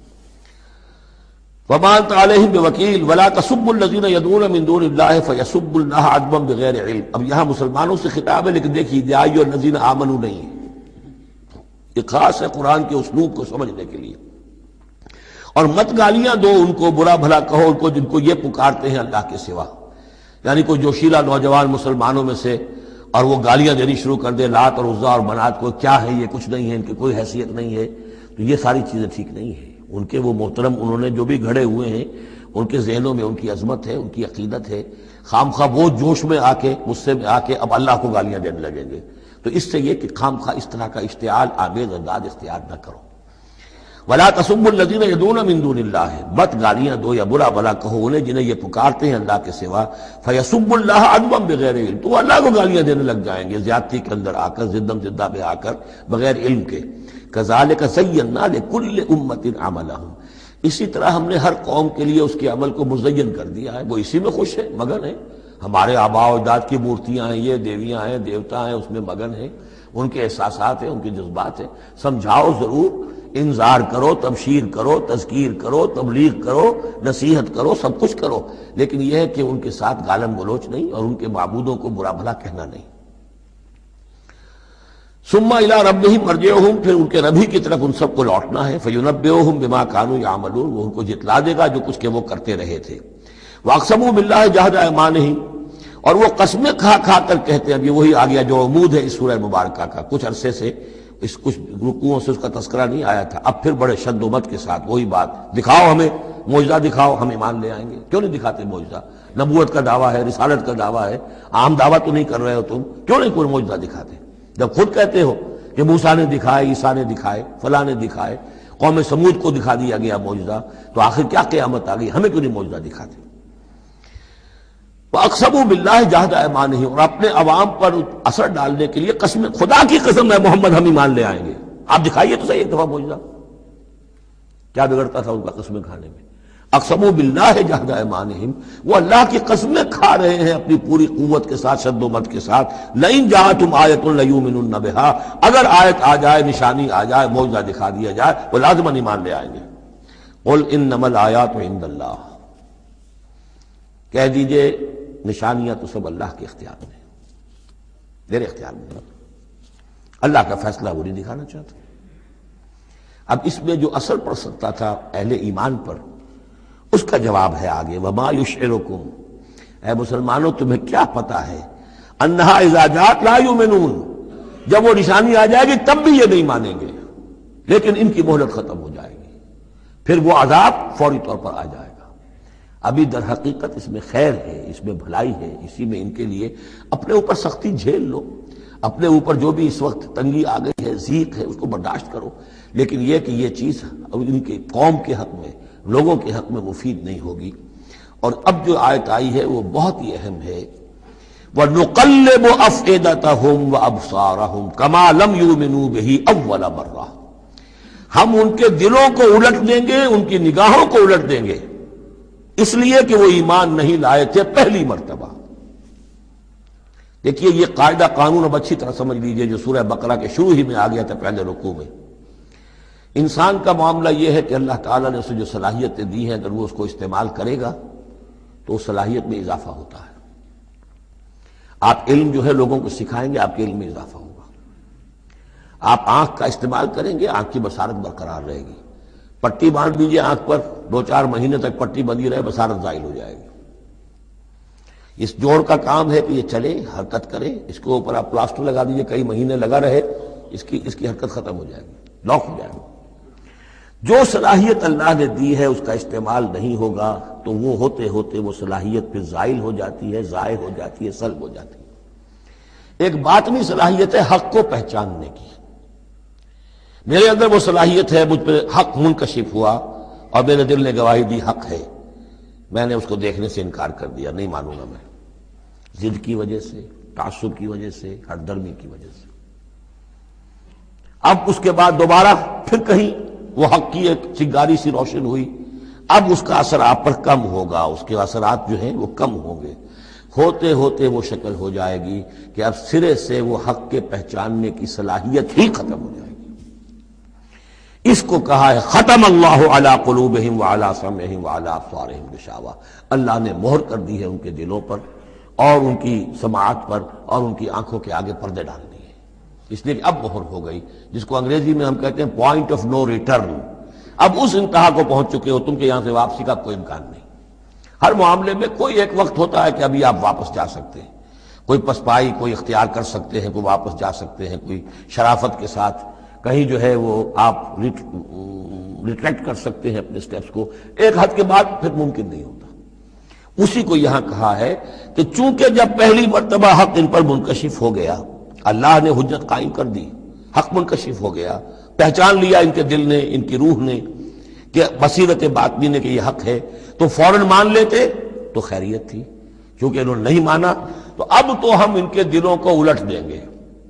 وما انت علیہم بوکیل ولا تسبوا الذین یدعون من دون اللہ فیسبوا اللہ عدوا بغیر علم۔ اب یہاں مسلمانوں سے خطاب ہے، لیکن دیکھیے یا ایھا الذین آمنوا نہیں ہے، یہ خاص ہے قرآن کے اسلوب کو سمجھنے کے لیے۔ اور مت گالیاں دو ان کو، برا بھلا کہو ان کو جن کو یہ پکارتے ہیں اللہ کے سوا، یعنی کوئی جوشیلا نوجوان مسلمانوں میں سے اور وہ گالیاں دینی شروع کر دے لات اور عزا اور منات کو، کیا ہے یہ، کچھ نہیں ہے، ان کی کوئی حیثیت نہیں ہے، تو یہ ساری چیزیں ٹھیک نہیں ہیں۔ ان کے وہ محترم انہوں نے جو بھی گھڑے ہوئے ہیں، ان کے ذہنوں میں ان کی عظمت ہے، ان کی عقیدت ہے، خام خواہ وہ جوش میں آ کے، غصے میں آ کے اب اللہ کو گالیاں دینے لگیں گے، تو اس سے یہ کہ خام خواہ اس طرح کا اشتعال آمیز انداز اختیار نہ کرو۔ ولا تسبوا الذین یدعون من دون اللہ، مت گالیاں دو یا برا بھلا کہو انہیں جنہیں یہ پکارتے ہیں اللہ کے سوا، فیسبوا اللہ عدوا بغیر علم، تو اللہ کو گالیاں دینے لگ جائیں گے زیادتی کے اندر آ کر، زدم زدہ پہ آ کر، بغیر علم کے۔ کذالک زینا لکل امۃ عملہم، اسی طرح ہم نے ہر قوم کے لیے اس کے عمل کو مزین کر دیا ہے، وہ اسی میں خوش ہے، مگن ہے۔ ہمارے آباء و اجداد کی مورتیاں ہیں، یہ دیویاں ہیں، دیوتا ہیں، اس میں مگن ہیں۔ ان کے احساسات ہیں، ان کے جذبات ہیں، سمجھاؤ ضرور، انذار کرو، تبشیر کرو، تذکیر کرو، تبلیغ کرو، نصیحت کرو، سب کچھ کرو، لیکن یہ ہے کہ ان کے ساتھ گالم گلوچ نہیں اور ان کے معبودوں کو برا بھلا کہنا نہیں۔ ثم الی ربہم مرجعہم، پھر ان کے رب ہی کی طرف ان سب کو لوٹنا ہے، فینبئہم بما کانوا یعملون، وہ ان کو جتلا دے گا جو کچھ کہ وہ کرتے رہے تھے۔ واقسموا باللہ جہد ایمانہم، اور وہ قسمیں کھا کھا کر کہتے ہیں، اب یہ وہی آ گیا جو عمود ہے اس سورہ مبارکہ کا، کچھ عرصے سے اس کچھ رکوعوں سے اس کا تذکرہ نہیں آیا تھا، اب پھر بڑے شد و مت کے ساتھ وہی بات، دکھاؤ ہمیں معجزہ، دکھاؤ ہم ایمان لے آئیں گے۔ کیوں نہیں دکھاتے معجزہ؟ نبوت کا دعویٰ ہے، رسالت کا دعویٰ ہے، عام دعویٰ تو نہیں کر رہے ہو تم، کیوں نہیں کوئی معجزہ دکھاتے؟ جب خود کہتے ہو کہ موسیٰ نے دکھائے، عیسیٰ نے دکھائے، فلاں نے دکھائے، قوم سمود کو دکھا دیا گیا معجزہ، تو آخر کیا قیامت آ گئی؟ ہمیں کیوں نہیں معجزہ دکھاتے؟ وَأَقْسَمُوا بِاللَّهِ جَهْدَ أَيْمَانِهِمْ، اور اپنے عوام پر اثر ڈالنے کے لیے قسم، خدا کی قسم ہے محمد ہم ایمان لے آئیں گے، آپ دکھائیے تو صحیح ایک دفعہ معجزہ، کیا بگڑتا تھا ان کا قسمیں کھانے میں؟ اقسموا باللہ جہد ایمانہم، وہ اللہ کی قسمیں کھا رہے ہیں اپنی پوری قوت کے ساتھ، شد و مت کے ساتھ، لئن جاءتہم آیۃ لیؤمنن بہا، اگر آیت آ جائے، نشانی آ جائے، معجزہ دکھا دیا جائے، وہ لازماً ایمان لے آئیں گے۔ قل انما الآیات عند اللہ، کہہ دیجئے نشانیاں تو سب اللہ کے اختیار میں، میرے اختیار میں نہیں، اللہ کا فیصلہ وہ نہیں دکھانا چاہتا۔ اب اس میں جو اثر پڑ سکتا تھا اہل ایمان پر، اس کا جواب ہے آگے، وما یشعرکم، اے مسلمانوں تمہیں کیا پتا ہے، انہا اذا جاءت لا یؤمنون، جب وہ نشانی آ جائے گی تب بھی یہ نہیں مانیں گے، لیکن ان کی مہلت ختم ہو جائے گی، پھر وہ عذاب فوری طور پر آ جائے گا۔ ابھی در حقیقت اس میں خیر ہے، اس میں بھلائی ہے، اسی میں ان کے لیے اپنے اوپر سختی جھیل لو، اپنے اوپر جو بھی اس وقت تنگی آ گئی ہے، ضیق ہے، اس کو برداشت کرو، لیکن یہ کہ یہ چیز ان کے قوم کے حق میں، لوگوں کے حق میں مفید نہیں ہوگی۔ اور اب جو آیت آئی ہے وہ بہت ہی اہم ہے، وَنُقَلِّبُ أَفْئِدَتَهُمْ وَأَبْصَارَهُمْ كَمَا لَمْ يُؤْمِنُوا بِهِ أَوَّلَ مَرَّةٍ، ہم ان کے دلوں کو الٹ دیں گے، ان کی نگاہوں کو الٹ دیں گے، اس لیے کہ وہ ایمان نہیں لائے تھے پہلی مرتبہ۔ دیکھیے یہ قاعدہ قانون اب اچھی طرح سمجھ لیجئے جو سورہ بقرہ کے شروع ہی میں آ گیا تھا پہلے رکوع میں۔ انسان کا معاملہ یہ ہے کہ اللہ تعالیٰ نے اسے جو صلاحیتیں دی ہیں، اگر وہ اس کو استعمال کرے گا تو اس صلاحیت میں اضافہ ہوتا ہے۔ آپ علم جو ہے لوگوں کو سکھائیں گے، آپ کے علم میں اضافہ ہوگا۔ آپ آنکھ کا استعمال کریں گے، آنکھ کی بصارت برقرار رہے گی۔ پٹی باندھ دیجیے آنکھ پر، 2-4 مہینے تک پٹی بندھی رہے، بصارت زائل ہو جائے گی۔ اس جوڑ کا کام ہے کہ یہ چلے، حرکت کرے، اس کے اوپر آپ پلاسٹر لگا دیجیے، کئی مہینے لگا رہے، اس کی حرکت ختم ہو جائے گی، لاک ہو جائے گی۔ جو صلاحیت اللہ نے دی ہے اس کا استعمال نہیں ہوگا تو وہ ہوتے ہوتے وہ صلاحیت پھر زائل ہو جاتی ہے، ضائع ہو جاتی ہے، سلب ہو جاتی ہے۔ ایک باطنی صلاحیت ہے حق کو پہچاننے کی، میرے اندر وہ صلاحیت ہے، مجھ پہ حق منکشف ہوا اور میرے دل نے گواہی دی حق ہے، میں نے اس کو دیکھنے سے انکار کر دیا، نہیں مانوں گا میں، ضد کی وجہ سے، تعصب کی وجہ سے، ہردرمی کی وجہ سے۔ اب اس کے بعد دوبارہ پھر کہیں وہ حق کی ایک چنگاری سی روشن ہوئی، اب اس کا اثر آپ پر کم ہوگا، اس کے اثرات جو ہیں وہ کم ہوں گے، ہوتے ہوتے وہ شکل ہو جائے گی کہ اب سرے سے وہ حق کے پہچاننے کی صلاحیت ہی ختم ہو جائے گی۔ اس کو کہا ہے ختم اللہ علی قلوبہم وعلی سمعہم وعلی ابصارہم غشاوہ، اللہ نے مہر کر دی ہے ان کے دلوں پر اور ان کی سماعت پر اور ان کی آنکھوں کے آگے پردے ڈال دیے، اس لیے کہ اب مہر ہو گئی، جس کو انگریزی میں ہم کہتے ہیں پوائنٹ آف نو ریٹرن، اب اس انتہا کو پہنچ چکے ہو تم کہ یہاں سے واپسی کا کوئی امکان نہیں۔ ہر معاملے میں کوئی ایک وقت ہوتا ہے کہ ابھی آپ واپس جا سکتے ہیں، کوئی پسپائی کوئی اختیار کر سکتے ہیں، کوئی واپس جا سکتے ہیں، کوئی شرافت کے ساتھ کہیں جو ہے وہ آپ ریٹریکٹ کر سکتے ہیں اپنے سٹیپس کو، ایک حد کے بعد پھر ممکن نہیں ہوتا۔ اسی کو یہاں کہا ہے کہ چونکہ جب پہلی مرتبہ حق ان پر منکشف ہو گیا، اللہ نے حجت قائم کر دی، حق منکشف ہو گیا، پہچان لیا ان کے دل نے، ان کی روح نے کہ بصیرت باطنی نے کہ یہ حق ہے، تو فوراً مان لیتے تو خیریت تھی، کیونکہ انہوں نے نہیں مانا تو اب تو ہم ان کے دلوں کو الٹ دیں گے،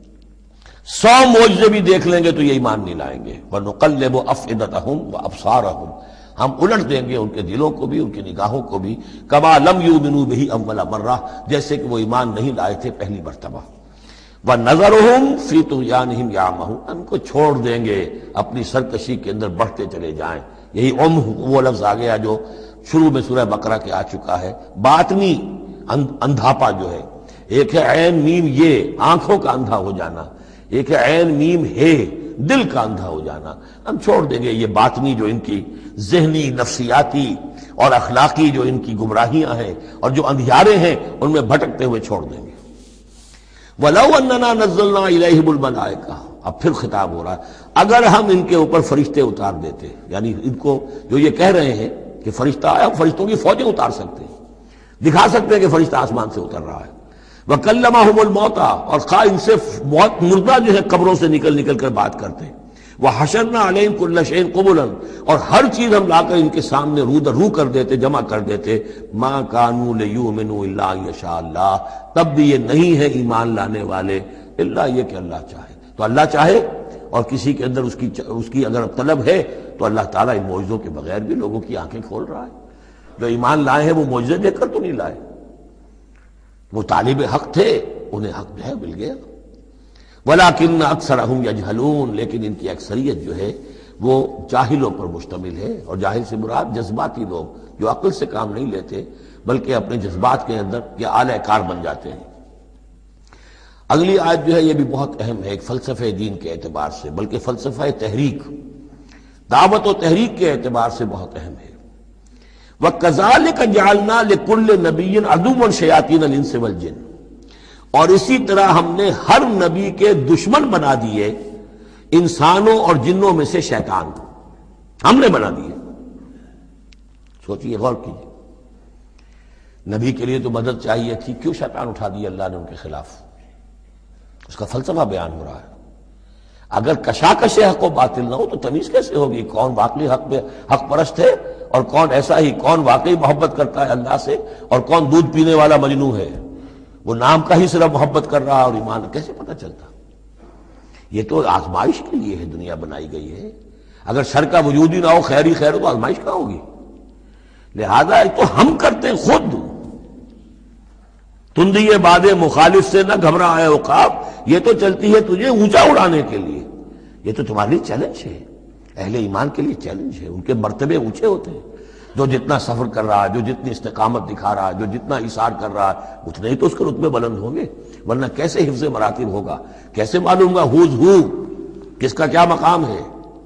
100 معجزے بھی دیکھ لیں گے تو یہ ایمان نہیں لائیں گے۔ وَنُقَلِّبُ أَفْئِدَتَهُمْ وَأَبْصَارَهُمْ، ہم الٹ دیں گے ان کے دلوں کو بھی، ان کی نگاہوں کو بھی، كَمَا لَمْ يُؤْمِنُوا بِهِ أَوَّلَ مَرَّةٍ، جیسے کہ وہ ایمان نہیں لائے تھے پہلی مرتبہ۔ وَنَذَرُهُمْ فِي طُغْيَانِهِمْ يَعْمَهُونَ، ان کو چھوڑ دیں گے اپنی سرکشی کے اندر بڑھتے چلے جائیں. یہی وہ لفظ آ گیا جو شروع میں سورہ بقرہ کے آ چکا ہے. باطنی اندھاپا جو ہے، ایک ہے عین میم یہ آنکھوں کا اندھا ہو جانا، ایک ہے عین میم ہے دل کا اندھا ہو جانا. ہم چھوڑ دیں گے یہ باطنی جو ان کی ذہنی نفسیاتی اور اخلاقی جو ان کی گمراہیاں ہیں اور جو اندھیارے ہیں ان میں بھٹکتے ہوئے چھوڑ دیں گے. وَلَوْ أَنَّنَا نَزَّلْنَا إِلَيْهِمُ الْمَلَائِكَةَ، اب پھر خطاب ہو رہا ہے، اگر ہم ان کے اوپر فرشتے اتار دیتے، یعنی ان کو جو یہ کہہ رہے ہیں کہ فرشتہ آیا، ہم فرشتوں کی فوجیں اتار سکتے ہیں، دکھا سکتے ہیں کہ فرشتہ آسمان سے اتر رہا ہے. وَكَلَّمَهُمُ الْمَوْتَى، اور خواہ ان سے موت مردہ جو ہے قبروں سے نکل نکل کر بات کرتے ہیں. وَحَشَرْنَا عَلَيْهِمْ كُلَّ شَيْءٍ قُبُلًا، اور ہر چیز ہم لا کر ان کے سامنے رو در رو کر دیتے، جمع کر دیتے. مَا كَانُوا لِيُؤْمِنُوا إِلَّا أَن يَشَاءَ اللَّهُ، تب بھی یہ نہیں ہے ایمان لانے والے الا یہ کہ اللہ چاہے. تو اللہ چاہے اور کسی کے اندر اس کی اگر طلب ہے تو اللہ تعالیٰ ان معجزوں کے بغیر بھی لوگوں کی آنکھیں کھول رہا ہے. جو ایمان لائے ہیں وہ معجزے دیکھ کر تو نہیں لائے، وہ طالب حق تھے، انہیں حق جو ہے مل گیا. وَلَٰكِنَّ أَكْثَرَهُمْ يَجْهَلُونَ، لیکن ان کی اکثریت جو ہے وہ جاہلوں پر مشتمل ہے. اور جاہل سے مراد جذباتی لوگ جو عقل سے کام نہیں لیتے بلکہ اپنے جذبات کے اندر یہ آلہ کار بن جاتے ہیں. اگلی آیت جو ہے یہ بھی بہت اہم ہے، ایک فلسفہ دین کے اعتبار سے، بلکہ فلسفہ تحریک، دعوت و تحریک کے اعتبار سے بہت اہم ہے. وَكَذَلِكَ جَعَلْنَا لِكُلِّ نَبِيٍّ عَدُوًّا شَيَاطِينَ الْإِنسِ وَالْجِنِّ، اور اسی طرح ہم نے ہر نبی کے دشمن بنا دیے انسانوں اور جنوں میں سے شیطان کو، ہم نے بنا دیے. سوچئے، غور کیجیے، نبی کے لیے تو مدد چاہیے تھی، کیوں شیطان اٹھا دیا اللہ نے ان کے خلاف؟ اس کا فلسفہ بیان ہو رہا ہے. اگر کشاکش حق و باطل نہ ہو تو تمیز کیسے ہوگی کون واقعی حق پرست ہے اور کون ایسا ہی، کون واقعی محبت کرتا ہے اللہ سے اور کون دودھ پینے والا مجنوں ہے، وہ نام کا ہی صرف محبت کر رہا اور ایمان کیسے پتہ چلتا؟ یہ تو آزمائش کے لیے ہے دنیا بنائی گئی ہے. اگر شر کا وجود ہی نہ ہو، خیر ہی خیر ہو، تو آزمائش کہاں ہوگی؟ لہذا ایک تو ہم کرتے ہیں خود. تندی باد مخالف سے نہ گھبرائے عقاب، یہ تو چلتی ہے تجھے اونچا اڑانے کے لیے. یہ تو تمہارے لیے چیلنج ہے، اہل ایمان کے لیے چیلنج ہے. ان کے مرتبے اونچے ہوتے ہیں. جو جتنا سفر کر رہا ہے، جو جتنی استقامت دکھا رہا ہے، جو جتنا اثار کر رہا ہے، اتنے ہی تو اس کے رتبے بلند ہوں گے. ورنہ کیسے حفظ مراتب ہوگا؟ کیسے معلوم گا ہوز ہو کس کا کیا مقام ہے؟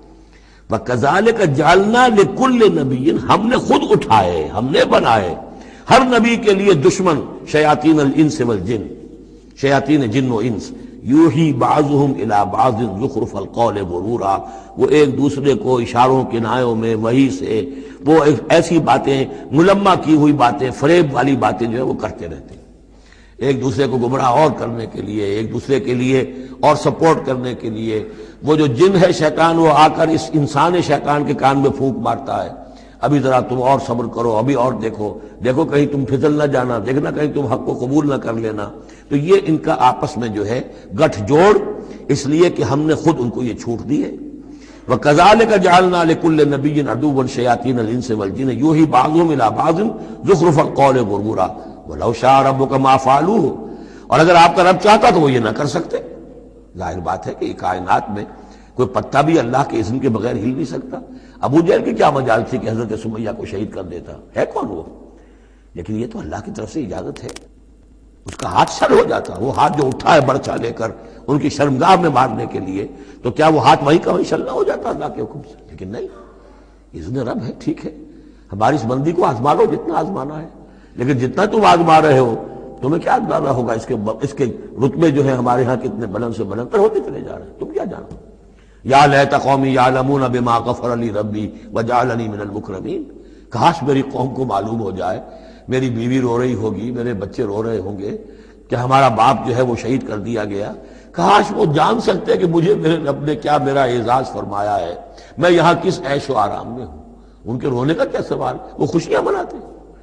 وَكَذَلِكَ جَعَلْنَا لِكُلِّ نَبِيٍّ، ہم نے خود اٹھائے، ہم نے بنائے ہر نبی کے لیے دشمن شیاطین الانس والجن، شیاطین جن و انس. یوحی بعضهم الی بعض زخرف القول غرورا، وہ ایک دوسرے کو اشاروں کنایوں میں وحی سے وہ ایسی باتیں، ملمہ کی ہوئی باتیں، فریب والی باتیں جو ہے وہ کرتے رہتے ہیں، ایک دوسرے کو گمراہ اور کرنے کے لیے، ایک دوسرے کے لیے اور سپورٹ کرنے کے لیے. وہ جو جن ہے شیطان، وہ آ کر اس انسان شیطان کے کان میں پھونک مارتا ہے، ابھی ذرا تم اور صبر کرو، ابھی اور دیکھو کہیں تم پھسل نہ جانا، دیکھنا کہیں تم حق کو قبول نہ کر لینا. تو یہ ان کا آپس میں جو ہے گٹھ جوڑ، اس لیے کہ ہم نے خود ان کو یہ چھوٹ دی ہے. وَكَذَلِكَ جَعَلْنَا لِكُلِّ نَبِيٍّ عَدُوًّا شَيَاطِينَ الْإِنسِ وَالْجِنِّ يُوحِي بَعْضُهُمْ إِلَىٰ بَعْضٍ زُخْرُفَ الْقَوْلِ غُرُورًا وَلَوْ شَاءَ رَبُّكَ مَا فَعَلُوهُ، اور اگر آپ کا رب چاہتا تو وہ یہ نہ کر سکتے. ظاہر بات ہے کہ کائنات میں کوئی پتا بھی اللہ کے اذن کے بغیر ہل نہیں سکتا. ابو جہل کی کیا مجال تھی کہ حضرت سمیہ کو شہید کر دیتا؟ ہے کون وہ؟ لیکن یہ تو اللہ کی طرف سے اجازت ہے. اس کا ہاتھ شر ہو جاتا، وہ ہاتھ جو اٹھا ہے برچا لے کر ان کی شرمگاہ میں مارنے کے لیے، تو کیا وہ ہاتھ وہیں کا وہیں شل نہ ہو جاتا اللہ کے حکم سے؟ لیکن نہیں، اذن رب ہے. ٹھیک ہے، ہماری اس بندی کو آزما لو جتنا آزمانا ہے، لیکن جتنا تم آزما رہے ہو تمہیں کیا اندازہ ہوگا اس کے رتبے جو ہے ہمارے ہاں کتنے بلند سے بلند پر ہوتے چلے جا رہے ہیں، تم کیا جانو؟ یا لیت قومی یعلمون بما غفر لی ربی وجعلنی من المکرمین، کاش میری قوم کو معلوم ہو جائے، میری بیوی رو رہی ہوگی، میرے بچے رو رہے ہوں گے کہ ہمارا باپ جو ہے وہ شہید کر دیا گیا، کاش وہ جان سکتے کہ مجھے میرے رب نے کیا میرا اعزاز فرمایا ہے، میں یہاں کس عیش و آرام میں ہوں. ان کے رونے کا کیا سوال، وہ خوشیاں مناتے.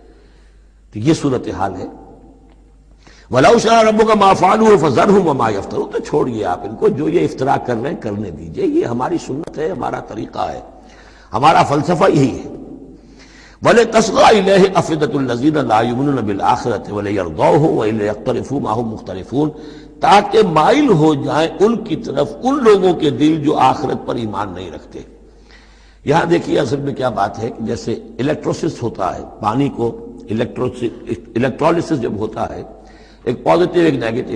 تو یہ صورتحال ہے. وَلَوْ شَاءَ رَبُّكَ مَا فَعَلُوهُ فَذَرْهُمْ وَمَا يَفْتَرُونَ، تو چھوڑیے آپ ان کو، جو یہ افتراء کر رہے ہیں کرنے دیجئے. یہ ہماری سنت ہے، ہمارا طریقہ ہے، ہمارا فلسفہ یہی ہے. وَلِتَصْغَىٰ إِلَيْهِ أَفْئِدَةُ الَّذِينَ لَا يُؤْمِنُونَ بِالْآخِرَةِ وَلِيَرْضَوْهُ وَلِيَقْتَرِفُوا مَا هُمْ مُقْتَرِفُونَ، تاکہ مائل ہو جائیں ان کی طرف ان لوگوں کے دل جو آخرت پر ایمان نہیں رکھتے۔ یہاں دیکھیے اصل میں کیا بات ہے کہ جیسے الیکٹروسس ہوتا ہے، پانی کو الیکٹرولسس جب ہوتا ہے، ایک پازیٹیو ایک نیگیٹو،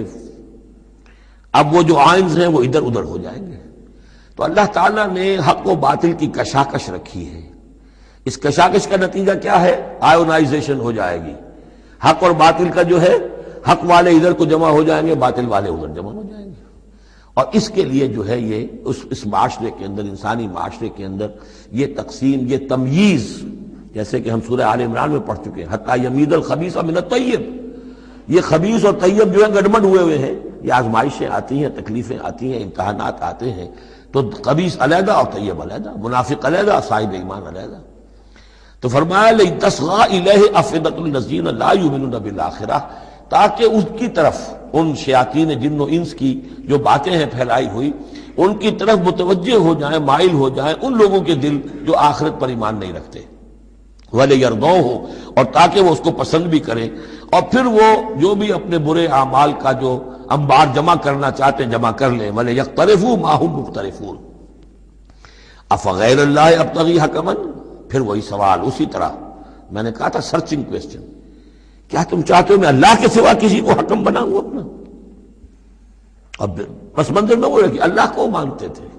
اب وہ جو آئنز ہیں وہ ادھر ادھر ہو جائیں گے۔ تو اللہ تعالیٰ نے حق و باطل کی کشاکش رکھی ہے، اس کشاکش کا نتیجہ کیا ہے؟ آئونائزیشن ہو جائے گی، حق اور باطل کا جو ہے، حق والے ادھر کو جمع ہو جائیں گے، باطل والے ادھر جمع ہو جائیں گے۔ اور اس کے لیے جو ہے یہ اس معاشرے کے اندر، انسانی معاشرے کے اندر یہ تقسیم، یہ تمییز، جیسے کہ ہم سورہ آل عمران میں پڑھ چکے ہیں، حتی یمیز الخبیث من الطیب، یہ خبیث اور طیب جو ہے گڈمڈ ہوئے ہیں، یہ آزمائشیں آتی ہیں، تکلیفیں آتی ہیں، امتحانات آتے ہیں، تو خبیث علیحدہ اور طیب علیحدہ، منافق علیحدہ، صاحب ایمان علیحدہ۔ تو فرمایا لِتَصْغَىٰ إِلَيْهِ أَفْئِدَةُ الَّذِينَ لَا يُؤْمِنُونَ بِالْآخِرَةِ، تاکہ اس کی طرف، ان شیاطین جن و انس کی جو باتیں ہیں پھیلائی ہوئی، ان کی طرف متوجہ ہو جائیں، مائل ہو جائیں ان لوگوں کے دل جو آخرت پر ایمان نہیں رکھتے، وَلِيَرْضَوْهُ، اور تاکہ وہ اس کو پسند بھی کریں، اور پھر وہ جو بھی اپنے برے اعمال کا جو انبار جمع کرنا چاہتے ہیں جمع کر لیں، وَلِيَقْتَرِفُوا مَا هُمْ مُقْتَرِفُونَ أَفَغَيْرَ اللَّهِ أَبْتَغِي حَكَمًا، پھر وہی سوال اسی طرح میں نے کہا تھا، سرچنگ کویسچن، کیا تم چاہتے ہو میں اللہ کے سوا کسی کو حکم بناؤں اپنا؟ اب پس منظر میں وہ ہے کہ اللہ کو مانتے تھے،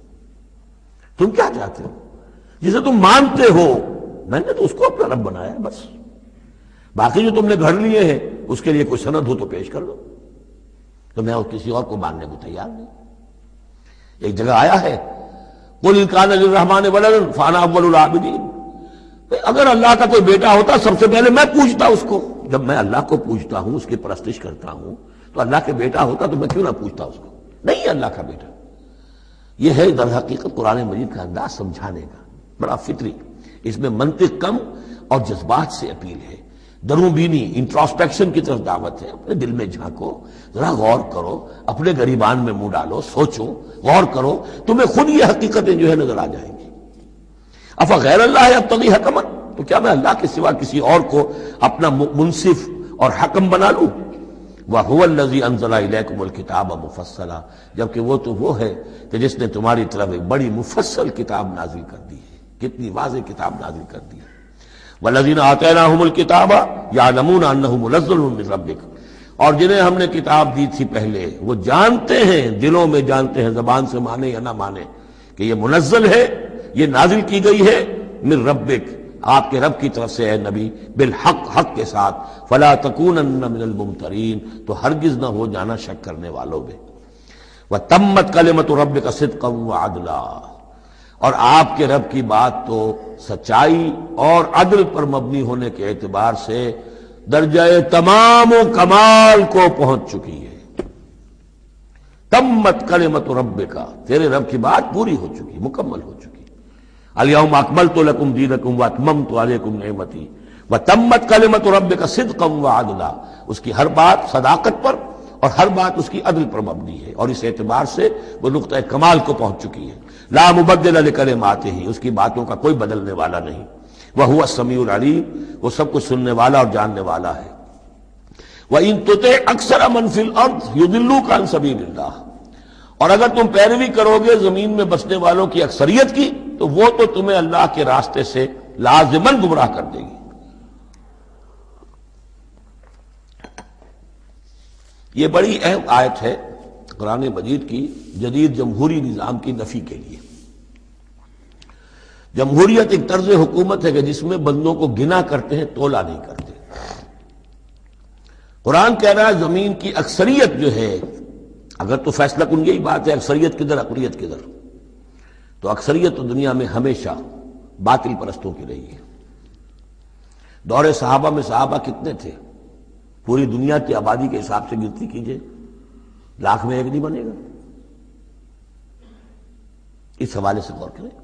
تم کیا چاہتے ہو؟ جسے تم مانتے ہو میں نے تو اس کو اپنا رب بنایا ہے، بس باقی جو تم نے گھڑ لیے ہیں اس کے لیے کوئی سند ہو تو پیش کر دو، تو میں کسی اور کو ماننے کو تیار نہیں۔ ایک جگہ آیا ہے قُلْ إِنْ كَانَ لِلرَّحْمَٰنِ وَلَدٌ فَأَنَا أَوَّلُ الْعَابِدِينَ، اگر اللہ کا کوئی بیٹا ہوتا سب سے پہلے میں پوجتا اس کو۔ جب میں اللہ کو پوجتا ہوں، اس کی پرستش کرتا ہوں، تو اللہ کے بیٹا ہوتا تو میں کیوں نہ پوجتا اس کو؟ نہیں اللہ کا بیٹا۔ یہ ہے در حقیقت قرآن مجید کا انداز سمجھانے کا، بڑا فطری، اس میں منطق کم اور جذبات سے اپیل ہے، درون بینی انٹراسپیکشن کی طرف دعوت ہے۔ اپنے دل میں جھانکو، ذرا غور کرو، اپنے گریبان میں منہ ڈالو، سوچو، غور کرو، تمہیں خود یہ حقیقتیں جو ہے نظر آ جائیں گی۔ افغیر اللہ ابتغی حکما، تو کیا میں اللہ کے سوا کسی اور کو اپنا منصف اور حکم بنا لوں؟ وَهُوَ الَّذِي أَنزَلَ إِلَيْكُمُ الْكِتَابَ مُفَصَّلًا، جبکہ وہ تو وہ ہے کہ جس نے تمہاری طرف ایک بڑی مفصل کتاب نازل کر دی ہے، کتنی واضح کتاب نازل کر دی ہے۔ وَالَّذِينَ آتَيْنَاهُمُ الْكِتَابَ يَعْلَمُونَ أَنَّهُ مُنَزَّلٌ مِّن رَّبِّكَ، اور جنہیں ہم نے کتاب دی تھی پہلے، وہ جانتے ہیں، دلوں میں جانتے ہیں، زبان سے مانے یا نہ مانے، کہ یہ منزل ہے، یہ نازل کی گئی ہے من ربک، آپ کے رب کی طرف سے اے نبی، بالحق، حق کے ساتھ، فلا تکونن من الممترین، تو ہرگز نہ ہو جانا شک کرنے والوں میں۔ وتمت کلمۃ ربک صدقا وعدلا، اور آپ کے رب کی بات تو سچائی اور عدل پر مبنی ہونے کے اعتبار سے درجہ تمام و کمال کو پہنچ چکی ہے۔ تمت کلمۃ ربک، تیرے رب کی بات پوری ہو چکی، مکمل ہو چکی۔ الیوم اکملت لکم دینکم واتممت علیکم نعمتی وتمت کلمۃ ربک صدقا وعدلا، اس کی ہر بات صداقت پر اور ہر بات اس کی عدل پر مبنی ہے، اور اس اعتبار سے وہ نقطۂ کمال کو پہنچ چکی ہے۔ لا مبدل لکلماتہ، اس کی باتوں کا کوئی بدلنے والا نہیں۔ وہو السمیع العلیم، وہ سب کچھ سننے والا اور جاننے والا ہے۔ وَإِن تُطِعْ أَكْثَرَ مَنْ فِي الْأَرْضِ يُضِلُّوكَ عَنْ سَبِيلِ اللَّهِ، اور اگر تم پیروی کرو گے زمین میں بسنے والوں کی اکثریت کی، تو وہ تو تمہیں اللہ کے راستے سے لازماً گمراہ کر دے گی۔ یہ بڑی اہم آیت ہے قرآن مجید کی جدید جمہوری نظام کی نفی کے لیے۔ جمہوریت ایک طرز حکومت ہے کہ جس میں بندوں کو گنا کرتے ہیں، تولا نہیں کرتے۔ قرآن کہہ رہا ہے زمین کی اکثریت جو ہے، اگر تو فیصلہ کن یہی بات ہے اکثریت کدھر اقلیت کدھر، تو اکثریت تو دنیا میں ہمیشہ باطل پرستوں کی رہی ہے۔ دور صحابہ میں صحابہ کتنے تھے؟ پوری دنیا کی آبادی کے حساب سے گنتی کیجئے، لاکھ میں ایک نہیں بنے گا۔ اس حوالے سے غور کریں۔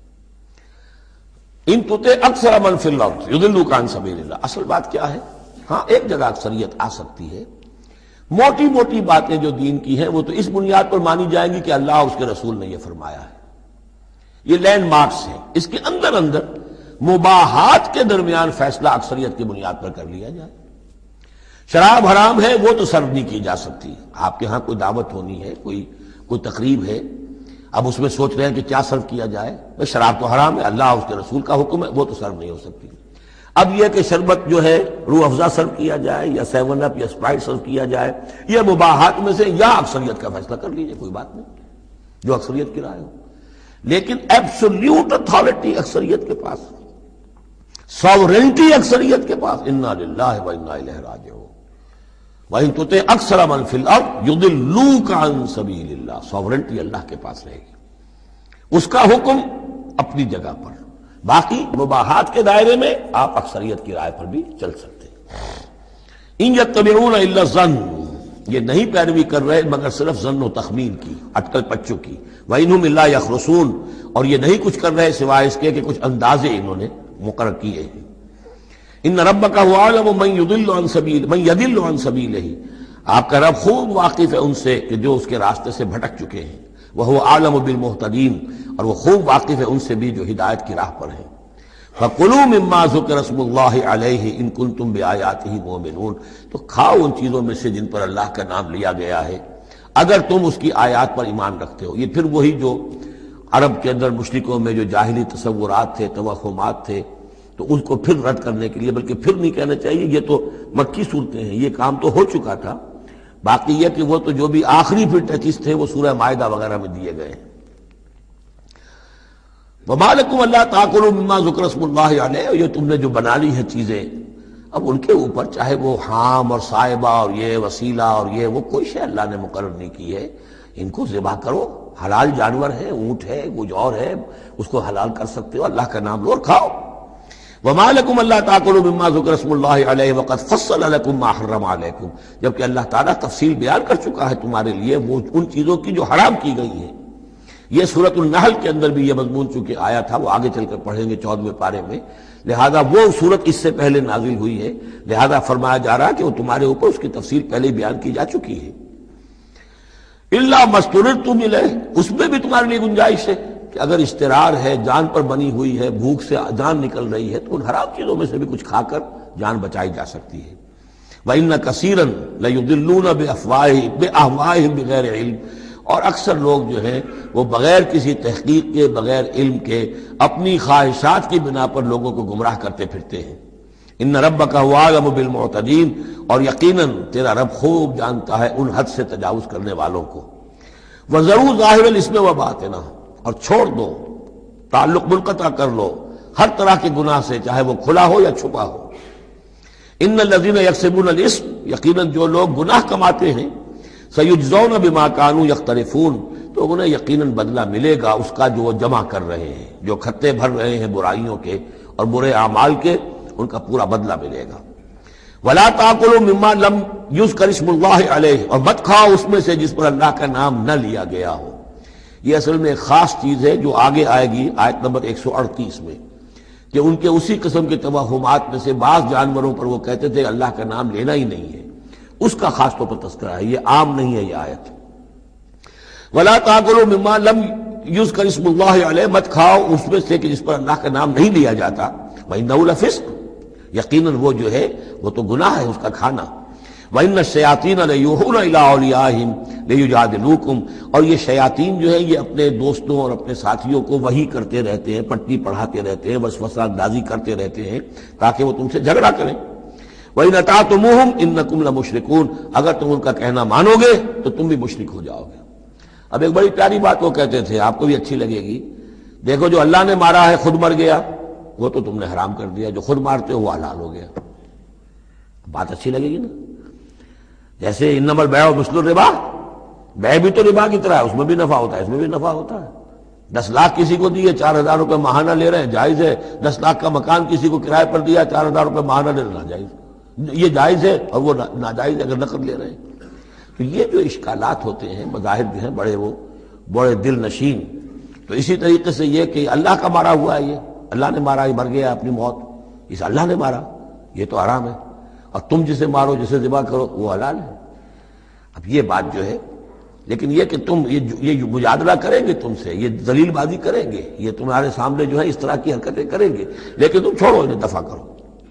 ان تُطِعْ أَكْثَرَ مَنْ فِي الْأَرْضِ يُضِلُّوكَ عَنْ سَبِيلِ اللَّهِ، اصل بات کیا ہے؟ ہاں ایک جگہ اکثریت آ سکتی ہے، موٹی موٹی باتیں جو دین کی ہیں وہ تو اس بنیاد پر مانی جائیں گی کہ اللہ اس کے رسول نے یہ فرمایا ہے، یہ لینڈ مارکس ہیں۔ اس کے اندر اندر مباحات کے درمیان فیصلہ اکثریت کی بنیاد پر کر لیا جائے۔ شراب حرام ہے وہ تو سرو نہیں کی جا سکتی۔ آپ کے ہاں کوئی دعوت ہونی ہے، کوئی تقریب ہے، اب اس میں سوچ رہے ہیں کہ کیا سرو کیا جائے، بھئی شراب تو حرام ہے، اللہ اس کے رسول کا حکم ہے، وہ تو سرو نہیں ہو سکتی۔ اب یہ کہ شربت جو ہے روح افزا سرو کیا جائے یا 7 اپ یا اسپرائٹ سرو کیا جائے، یہ مباحات میں سے یا اکثریت کا فیصلہ کر لیجیے، کوئی بات نہیں، جو اکثریت کی رائے ہو۔ لیکن ایبسولوٹ اتھارٹی اکثریت کے پاس، ساورنٹی اکثریت کے پاس، انا للہ و انا الیہ راجعون وَإِن تُطِعْ أَكْثَرَ مَن فِي الْأَرْضِ يُضِلُّوكَ عَن سَبِيلِ اللَّهِ، ساورنٹی اللہ کے پاس رہے گی، اس کا حکم اپنی جگہ پر، باقی مباحات کے دائرے میں آپ اکثریت کی رائے پر بھی چل سکتے ہیں۔ إِن يَتَّبِعُونَ إِلَّا الظَّنَّ، یہ نہیں پیروی کر رہے مگر صرف ظن و تخمین کی، اٹکل پچوں کی۔ وَإِنْهُمْ إِلَّا يَخْرُصُونَ، اور یہ نہیں کچھ کر رہے سوائے اس کے کہ کچھ اندازے انہوں نے مقرر کیے ہیں۔ ان ربک هو اعلم من يضل عن سبیلہ، آپ کا رب خوب واقف ہے ان سے کہ جو اس کے راستے سے بھٹک چکے ہیں۔ وهو اعلم بالمہتدین، اور وہ خوب واقف ہے ان سے بھی جو ہدایت کی راہ پر ہیں۔ فَكُلُوا مِمَّا ذُكِرَ اسْمُ اللَّهِ عَلَيْهِ إِن كُنتُم بِآيَاتِهِ مُؤْمِنُونَ، تو کھاؤ ان چیزوں میں سے جن پر اللہ کا نام لیا گیا ہے اگر تم اس کی آیات پر ایمان رکھتے ہو۔ یہ پھر وہی جو عرب کے اندر مشرکوں میں جو جاہلی تصورات تھے، توہمات تھے، تو اس کو پھر رد کرنے کے لیے، بلکہ پھر نہیں کہنا چاہیے، یہ تو مکی صورتیں ہیں، یہ کام تو ہو چکا تھا، باقی یہ کہ وہ تو جو بھی آخری پھر ٹچز تھے وہ سورہ مائدہ وغیرہ میں دیے گئے ہیں۔ وَمَا لَكُمْ أَلَّا تَأْكُلُوا مِمَّا ذُكِرَ اسْمُ اللَّهِ عَلَيْهِ، یہ تم نے جو بنا لی ہیں چیزیں، اب ان کے اوپر چاہے وہ حام اور صائبہ اور یہ وسیلہ اور یہ وہ کوئی شے اللہ نے مقرر نہیں کی ہے، ان کو ذبح کرو، حلال جانور ہے، اونٹ ہے، کچھ اور ہے، اس کو حلال کر سکتے ہو، اللہ کا نام لو اور کھاؤ۔ وَمَا لَكُمْ أَلَّا تَأْكُلُوا مِمَّا ذُكِرَ اسْمُ اللَّهِ عَلَيْهِ وَقَدْ فَصَّلَ لَكُمْ مَا حَرَّمَ عَلَيْكُمْ، جبکہ اللہ تعالیٰ تفصیل بیان کر چکا ہے تمہارے لیے وہ ان چیزوں کی جو حرام کی گئی ہیں۔ یہ سورۃ النحل کے اندر بھی یہ مضمون چونکہ آیا تھا، وہ آگے چل کر پڑھیں گے 14ویں پارے میں، لہذا وہ صورت اس سے پہلے نازل ہوئی ہے، لہذا فرمایا جا رہا ہے کہ وہ تمہارے اوپر اس کی تفصیل پہلے بیان کی جا چکی ہے۔ إِلَّا مَا اضْطُرِرْتُمْ إِلَيْهِ، اس میں بھی تمہارے لیے گنجائش ہے کہ اگر اضطرار ہے، جان پر بنی ہوئی ہے، بھوک سے جان نکل رہی ہے، تو ان حرام چیزوں میں سے بھی کچھ کھا کر جان بچائی جا سکتی ہے۔ وَإِنَّ كَثِيرًا لَيُضِلُّونَ بِأَهْوَائِهِمْ بِغَيْرِ عِلْمٍ، اور اکثر لوگ جو ہیں وہ بغیر کسی تحقیق کے، بغیر علم کے، اپنی خواہشات کی بنا پر لوگوں کو گمراہ کرتے پھرتے ہیں۔ ان ربک هو اعلم بالمعتدین، اور یقیناً تیرا رب خوب جانتا ہے ان حد سے تجاوز کرنے والوں کو۔ وَذَرُوا ظَاهِرَ الْإِثْمِ وَبَاطِنَهُ، اور چھوڑ دو، تعلق منقطع کر لو ہر طرح کے گناہ سے، چاہے وہ کھلا ہو یا چھپا ہو۔ ان الذین یکسبون الاسم، یقیناً جو لوگ گناہ کماتے ہیں، سیجزون بما کانوا یقترفون، تو انہیں یقیناً بدلہ ملے گا اس کا جو وہ جمع کر رہے ہیں، جو کھتے بھر رہے ہیں برائیوں کے اور برے اعمال کے، ان کا پورا بدلہ ملے گا۔ ولا تاکلوا مما لم یذکر اسم اللہ علیہ، اور مت کھاؤ اس میں سے جس پر اللہ کا نام نہ لیا گیا ہو۔ یہ اصل میں ایک خاص چیز ہے جو آگے آئے گی آیت نمبر 138 میں، کہ ان کے اسی قسم کے توہمات میں سے بعض جانوروں پر وہ کہتے تھے اللہ کا نام لینا ہی نہیں ہے، اس کا خاص طور پر تذکرہ ہے، یہ عام نہیں ہے یہ آیت۔ ولا تاکلوا مما لم یذکر اسم اللہ علیہ، مت کھاؤ اس میں سے کہ جس پر اللہ کا نام نہیں لیا جاتا۔ وَإِنَّهُ لَفِسْقٌ، یقیناً وہ جو ہے وہ تو گناہ ہے اس کا کھانا۔ وَإِنَّ الشَّيَاطِينَ لَيُوحُونَ إِلَىٰ أَوْلِيَائِهِمْ لِيُجَادِلُوكُمْ، اور یہ شیاطین جو ہیں یہ اپنے دوستوں اور اپنے ساتھیوں کو وحی کرتے رہتے ہیں، پٹی پڑھاتے رہتے ہیں، وسوسہ اندازی کرتے رہتے ہیں تاکہ وہ تم سے جھگڑا کریں۔ وَإِنْ أَطَعْتُمُوهُمْ إِنَّكُمْ لَمُشْرِكُونَ، اگر تم ان کا کہنا مانو گے تو تم بھی مشرک ہو جاؤ گے۔ اب ایک بڑی پیاری بات وہ کہتے تھے، آپ کو بھی اچھی لگے گی، دیکھو جو اللہ نے مارا ہے خود مر گیا، وہ تو تم نے حرام کر دیا، جو خود مارتے ہو وہ حلال ہو گیا۔ بات اچھی لگے گی نا؟ جیسے انما البیع مثل الربا، بیع بھی تو ربا کی طرح ہے، اس میں بھی نفع ہوتا ہے، اس میں بھی نفع ہوتا ہے۔ 10 لاکھ کسی کو دیے، 4,000 روپے ماہانہ لے رہے ہیں، جائز ہے۔ 10 لاکھ کا مکان کسی کو کرائے پر دیا، 4,000 روپے ماہانہ لے رہے، ناجائز، یہ جائز ہے اور وہ ناجائز اگر نقد لے رہے ہیں۔ تو یہ جو اشکالات ہوتے ہیں بظاہر جو ہیں بڑے دل نشین، تو اسی طریقے سے یہ کہ اللہ کا مارا ہوا ہے، یہ اللہ نے مارا، یہ مر گیا اپنی موت، اس اللہ نے مارا، یہ تو حرام ہے، اور تم جسے مارو، جسے ذبح کرو وہ حلال ہے۔ اب یہ بات جو ہے لیکن یہ کہ تم یہ مجادلہ کریں گے تم سے، یہ ذلیل بازی کریں گے، یہ تمہارے سامنے جو ہے اس طرح کی حرکتیں کریں گے، لیکن تم چھوڑو انہیں، دفع کرو۔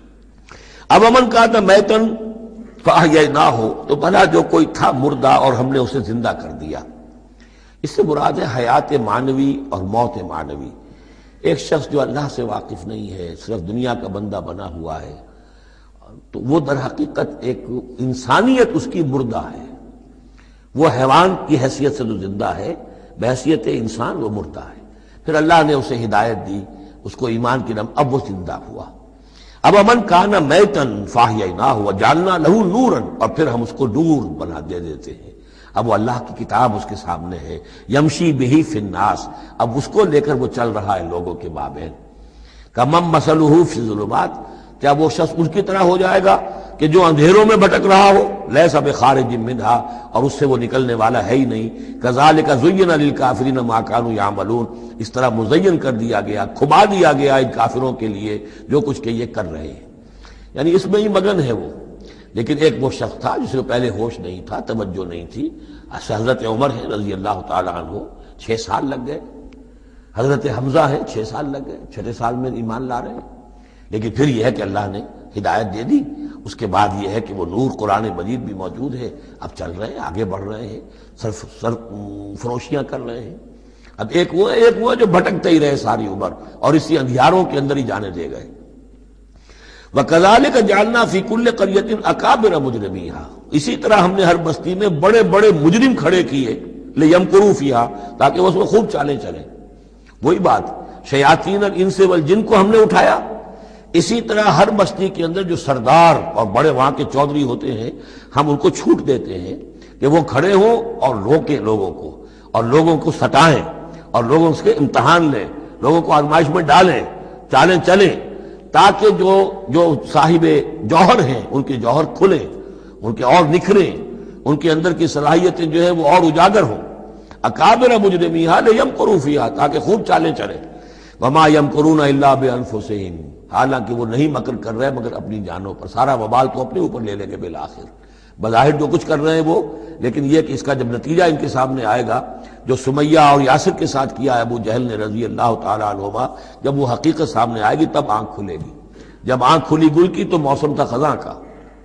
اب امن کا تھا میتن فاحییناہ ہو، تو بھلا جو کوئی تھا مردہ اور ہم نے اسے زندہ کر دیا۔ اس سے مراد ہے حیات معنوی اور موت معنوی۔ ایک شخص جو اللہ سے واقف نہیں ہے، صرف دنیا کا بندہ بنا ہوا ہے، تو وہ در حقیقت ایک انسانیت اس کی مردہ ہے، وہ حیوان کی حیثیت سے جو زندہ ہے، بحیثیت انسان وہ مردہ ہے۔ پھر اللہ نے اسے ہدایت دی، اس کو ایمان کی نم، اب وہ زندہ ہوا۔ اب امن کانا میتن فاحییناہ وجعلنا لہ نورا، اور پھر ہم اس کو نور بنا دے دیتے ہیں۔ اب وہ اللہ کی کتاب اس کے سامنے ہے، یمشی بہ فی الناس، اب اس کو لے کر وہ چل رہا ہے لوگوں کے مابین۔ کمن مثلہ فی الظلمات، کیا وہ شخص ان کی طرح ہو جائے گا کہ جو اندھیروں میں بھٹک رہا ہو، لیس بخارج منہا، اور اس سے وہ نکلنے والا ہے ہی نہیں۔ کذالک زین للکافرین ما کانوا یعملون، اس طرح مزین کر دیا گیا، کھبا دیا گیا ان کافروں کے لیے جو کچھ کہ یہ کر رہے ہیں، یعنی اس میں ہی مگن ہے وہ۔ لیکن ایک وہ شخص تھا جس کو پہلے ہوش نہیں تھا، توجہ نہیں تھی، حضرت عمر ہے رضی اللہ تعالی عنہ، 6 سال لگ گئے۔ حضرت حمزہ ہے، 6 سال لگ گئے، 6 سال میں ایمان لا رہے ہیں۔ لیکن پھر یہ ہے کہ اللہ نے ہدایت دے دی، اس کے بعد یہ ہے کہ وہ نور قرآن مجید بھی موجود ہے، اب چل رہے ہیں، آگے بڑھ رہے ہیں، سر فروشیاں کر رہے ہیں۔ اب ایک وہ جو بھٹکتے ہی رہے ساری عمر اور اسی اندھیاروں کے اندر ہی جانے دے گئے۔ وَكَذَلِكَ جَعَلْنَا فِي كُلِّ قَرْيَةٍ أَكَابِرَ مُجْرِمِيهَا، اسی طرح ہم نے ہر بستی میں بڑے بڑے مجرم کھڑے کیے، لِيَمْكُرُوا فِيهَا، تاکہ وہ اس میں خوب چالیں چلیں۔ وہی بات، شیاطین الانس والجن کو ہم نے اٹھایا، اسی طرح ہر بستی کے اندر جو سردار اور بڑے وہاں کے چودھری ہوتے ہیں، ہم ان کو چھوٹ دیتے ہیں کہ وہ کھڑے ہوں اور روکیں لوگوں کو، اور لوگوں کو ستائیں، اور لوگوں سے امتحان لیں، لوگوں کو آزمائش میں ڈالیں، چالیں چلیں، تاکہ جو صاحب جوہر ہیں ان کے جوہر کھلیں، ان کے اور نکھریں، ان کے اندر کی صلاحیتیں جو ہے وہ اور اجاگر ہوں۔ اکابر مجرمیہا لیمکروا فیہا، تاکہ خوب چالیں چلیں۔ وما یمکرون الا بانفسہم، حالانکہ وہ نہیں مکر کر رہے مگر اپنی جانوں پر، سارا وبال تو اپنے اوپر لے لیں گے بالآخر۔ بظاہر جو کچھ کر رہے ہیں وہ، لیکن یہ کہ اس کا جب نتیجہ ان کے سامنے آئے گا، جو سمیہ اور یاسر کے ساتھ کیا ابو جہل نے رضی اللہ تعالی عنہما، جب وہ حقیقت سامنے آئے گی تب آنکھ کھلے گی۔ جب آنکھ کھلی گل کی تو موسم تھا خزاں کا۔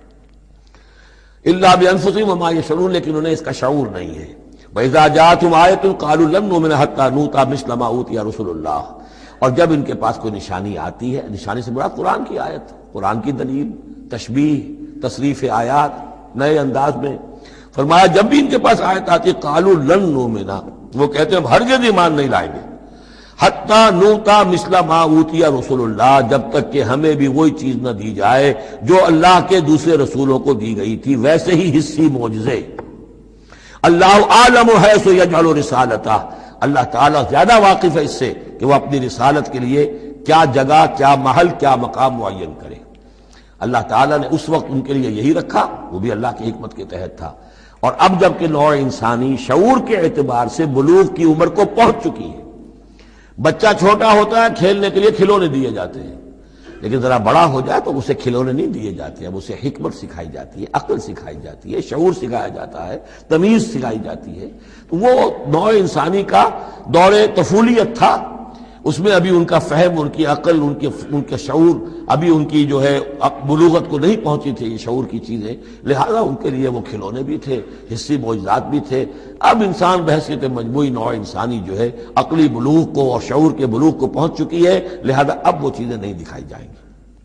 الا بانفسہم وما یشعرون، لیکن انہیں اس کا شعور نہیں ہے۔ وَإِذَا جَاءَتْهُمْ آیَةٌ قَالُوا لَن نُؤْمِنَ حَتَّىٰ نُؤْتَىٰ مِثْلَ مَا أُوتِیَ رُسُلُ اللَّهِ، اور جب ان کے پاس کوئی نشانی آتی ہے، نشانی سے مراد قرآن کی آیت، قرآن کی دلیل، تشبیہ، تصریف آیات نئے انداز میں، فرمایا جب بھی ان کے پاس آیت آتی قالوا لن نؤمن، وہ کہتے ہیں ہم ہرگز ایمان نہیں لائیں گے، حتیٰ نؤتیٰ مثل ما اوتی رسول اللہ، جب تک کہ ہمیں بھی وہی چیز نہ دی جائے جو اللہ کے دوسرے رسولوں کو دی گئی تھی، ویسے ہی حصی معجزے۔ اللہ عالم حیث یجعل رسالتہ، اللہ تعالیٰ زیادہ واقف ہے اس سے کہ وہ اپنی رسالت کے لیے کیا جگہ، کیا محل، کیا مقام معین کرے۔ اللہ تعالیٰ نے اس وقت ان کے لیے یہی رکھا، وہ بھی اللہ کی حکمت کے تحت تھا۔ اور اب جب کہ نوع انسانی شعور کے اعتبار سے بلوغ کی عمر کو پہنچ چکی ہے، بچہ چھوٹا ہوتا ہے کھیلنے کے لیے کھلونے دیے جاتے ہیں، لیکن ذرا بڑا ہو جائے تو اسے کھلونے نہیں دیے جاتے، اب اسے حکمت سکھائی جاتی ہے، عقل سکھائی جاتی ہے، شعور سکھایا جاتا ہے، تمیز سکھائی جاتی ہے۔ تو وہ نوع انسانی کا دور طفولیت تھا، اس میں ابھی ان کا فہم، ان کی عقل، ان کے شعور، ابھی ان کی جو ہے بلوغت کو نہیں پہنچی تھی یہ شعور کی چیزیں، لہذا ان کے لیے وہ کھلونے بھی تھے، حصی معجزات بھی تھے۔ اب انسان بحیثیت مجموعی نوع انسانی جو ہے عقلی بلوغ کو اور شعور کے بلوغ کو پہنچ چکی ہے، لہذا اب وہ چیزیں نہیں دکھائی جائیں گی۔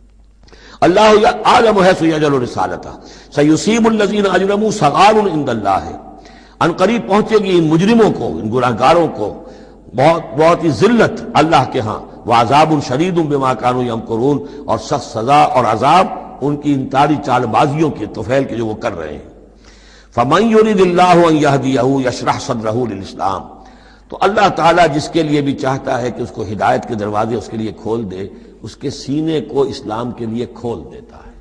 اللہ عالم حیث یجعل رسالتہ سیصیب الذین اجرموا صغار عند اللہ، ان قریب پہنچے گی ان مجرموں کو، ان گناہگاروں کو بہت ہی ذلت اللہ کے ہاں، وعذاب شدید بما کانوا یمکرون، اور سخت سزا اور عذاب ان کی انتاری چال بازیوں کے طفیل کے جو وہ کر رہے ہیں۔ فمن یرید اللہ ان یہدیہ یشرح صدرہ للاسلام، تو اللہ تعالیٰ جس کے لیے بھی چاہتا ہے کہ اس کو ہدایت کے دروازے اس کے لیے کھول دے، اس کے سینے کو اسلام کے لیے کھول دیتا ہے۔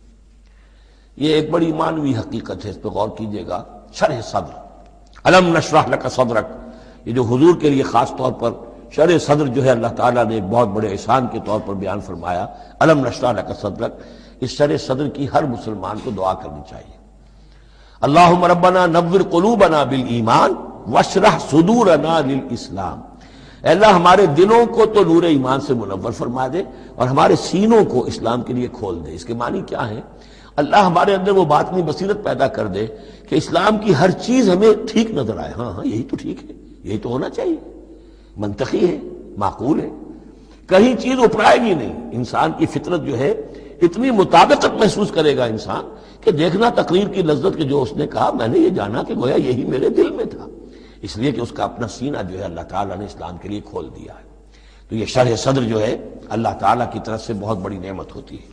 یہ ایک بڑی معنوی حقیقت ہے، اس پہ غور کیجئے گا۔ شرح صدر، الم نشرح لک صدرک، یہ جو حضور کے لیے خاص طور پر شرح صدر جو ہے اللہ تعالیٰ نے ایک بہت بڑے احسان کے طور پر بیان فرمایا، الم نشرح لک صدرک، اس شرح صدر کی ہر مسلمان کو دعا کرنی چاہیے۔ اللہم ربنا نور قلوبنا بالایمان واشرح صدورنا للاسلام، اے اللہ ہمارے دلوں کو تو نور ایمان سے منور فرما دے اور ہمارے سینوں کو اسلام کے لیے کھول دے۔ اس کے معنی کیا ہے؟ اللہ ہمارے اندر وہ باطنی بصیرت پیدا کر دے کہ اسلام کی ہر چیز ہمیں ٹھیک نظر آئے، ہاں ہاں یہی تو ٹھیک ہے، یہی تو ہونا چاہیے، منطقی ہے، معقول ہے، کہیں چیز اپرائے گی نہیں۔ انسان کی فطرت جو ہے اتنی مطابقت محسوس کرے گا انسان کہ دیکھنا تقریر کی لذت کہ جو اس نے کہا میں نے یہ جانا کہ گویا یہی میرے دل میں تھا، اس لیے کہ اس کا اپنا سینہ جو ہے اللہ تعالیٰ نے اسلام کے لیے کھول دیا ہے۔ تو یہ شرح صدر جو ہے اللہ تعالیٰ کی طرف سے بہت بڑی نعمت ہوتی ہے۔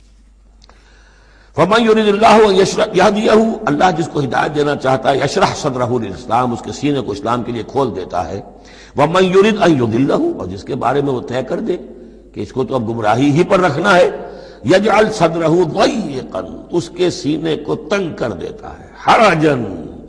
فَمَن يُرِدِ اللَّهُ أَن يَهْدِيَهُ، اللہ جس کو ہدایت دینا چاہتا ہے یشرح صدرہ للاسلام، اس کے سینے کو اسلام کے لیے کھول دیتا ہے۔ وَمَن يُرِدْ أَن يُضِلَّهُ، اور جس کے بارے میں وہ طے کر دے کہ اس کو تو اب گمراہی ہی پر رکھنا ہے، یجعل صدرہ ضیقا، اس کے سینے کو تنگ کر دیتا ہے، حرجن،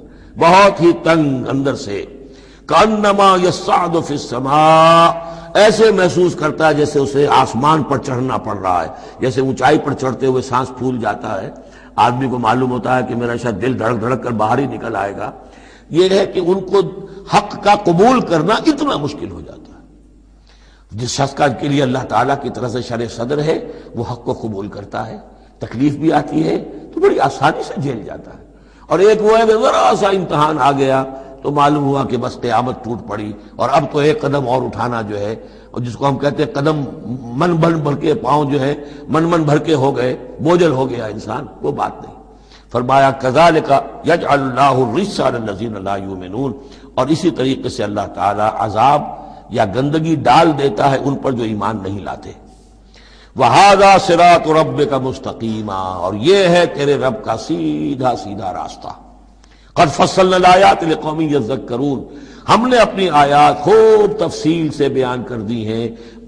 بہت ہی تنگ اندر سے، کأنما یصعد فی السماء، ایسے محسوس کرتا ہے جیسے اسے آسمان پر چڑھنا پڑ رہا ہے، جیسے اونچائی پر چڑھتے ہوئے سانس پھول جاتا ہے، آدمی کو معلوم ہوتا ہے کہ میرا شاید دل دھڑک دھڑک کر باہر ہی نکل آئے گا۔ یہ ہے کہ ان کو حق کا قبول کرنا اتنا مشکل ہو جاتا ہے۔ جس شخص کا کے لیے اللہ تعالیٰ کی طرف سے شرح صدر ہے وہ حق کو قبول کرتا ہے، تکلیف بھی آتی ہے تو بڑی آسانی سے جھیل جاتا ہے، اور ایک وہ ہے کہ ذرا سا امتحان آ گیا تو معلوم ہوا کہ بس قیامت ٹوٹ پڑی، اور اب تو ایک قدم اور اٹھانا جو ہے، اور جس کو ہم کہتے ہیں قدم من بھر کے، پاؤں جو ہے من بھر کے ہو گئے، بوجھل ہو گیا انسان، وہ بات نہیں۔ فرمایا کذالک یجعل اللہ الرجس علی الذین لا یؤمنون، اور اسی طریقے سے اللہ تعالی عذاب یا گندگی ڈال دیتا ہے ان پر جو ایمان نہیں لاتے۔ وَهَذَا صِرَاطُ رَبِّكَ مُسْتَقِيمًا، اور یہ ہے تیرے رب کا سیدھا سیدھا راستہ۔ قَدْ فَصَّلْنَا الْآيَاتِ لِقَوْمٍ يَذَّكَّرُونَ، ہم نے اپنی آیات خوب تفصیل سے بیان کر دی ہیں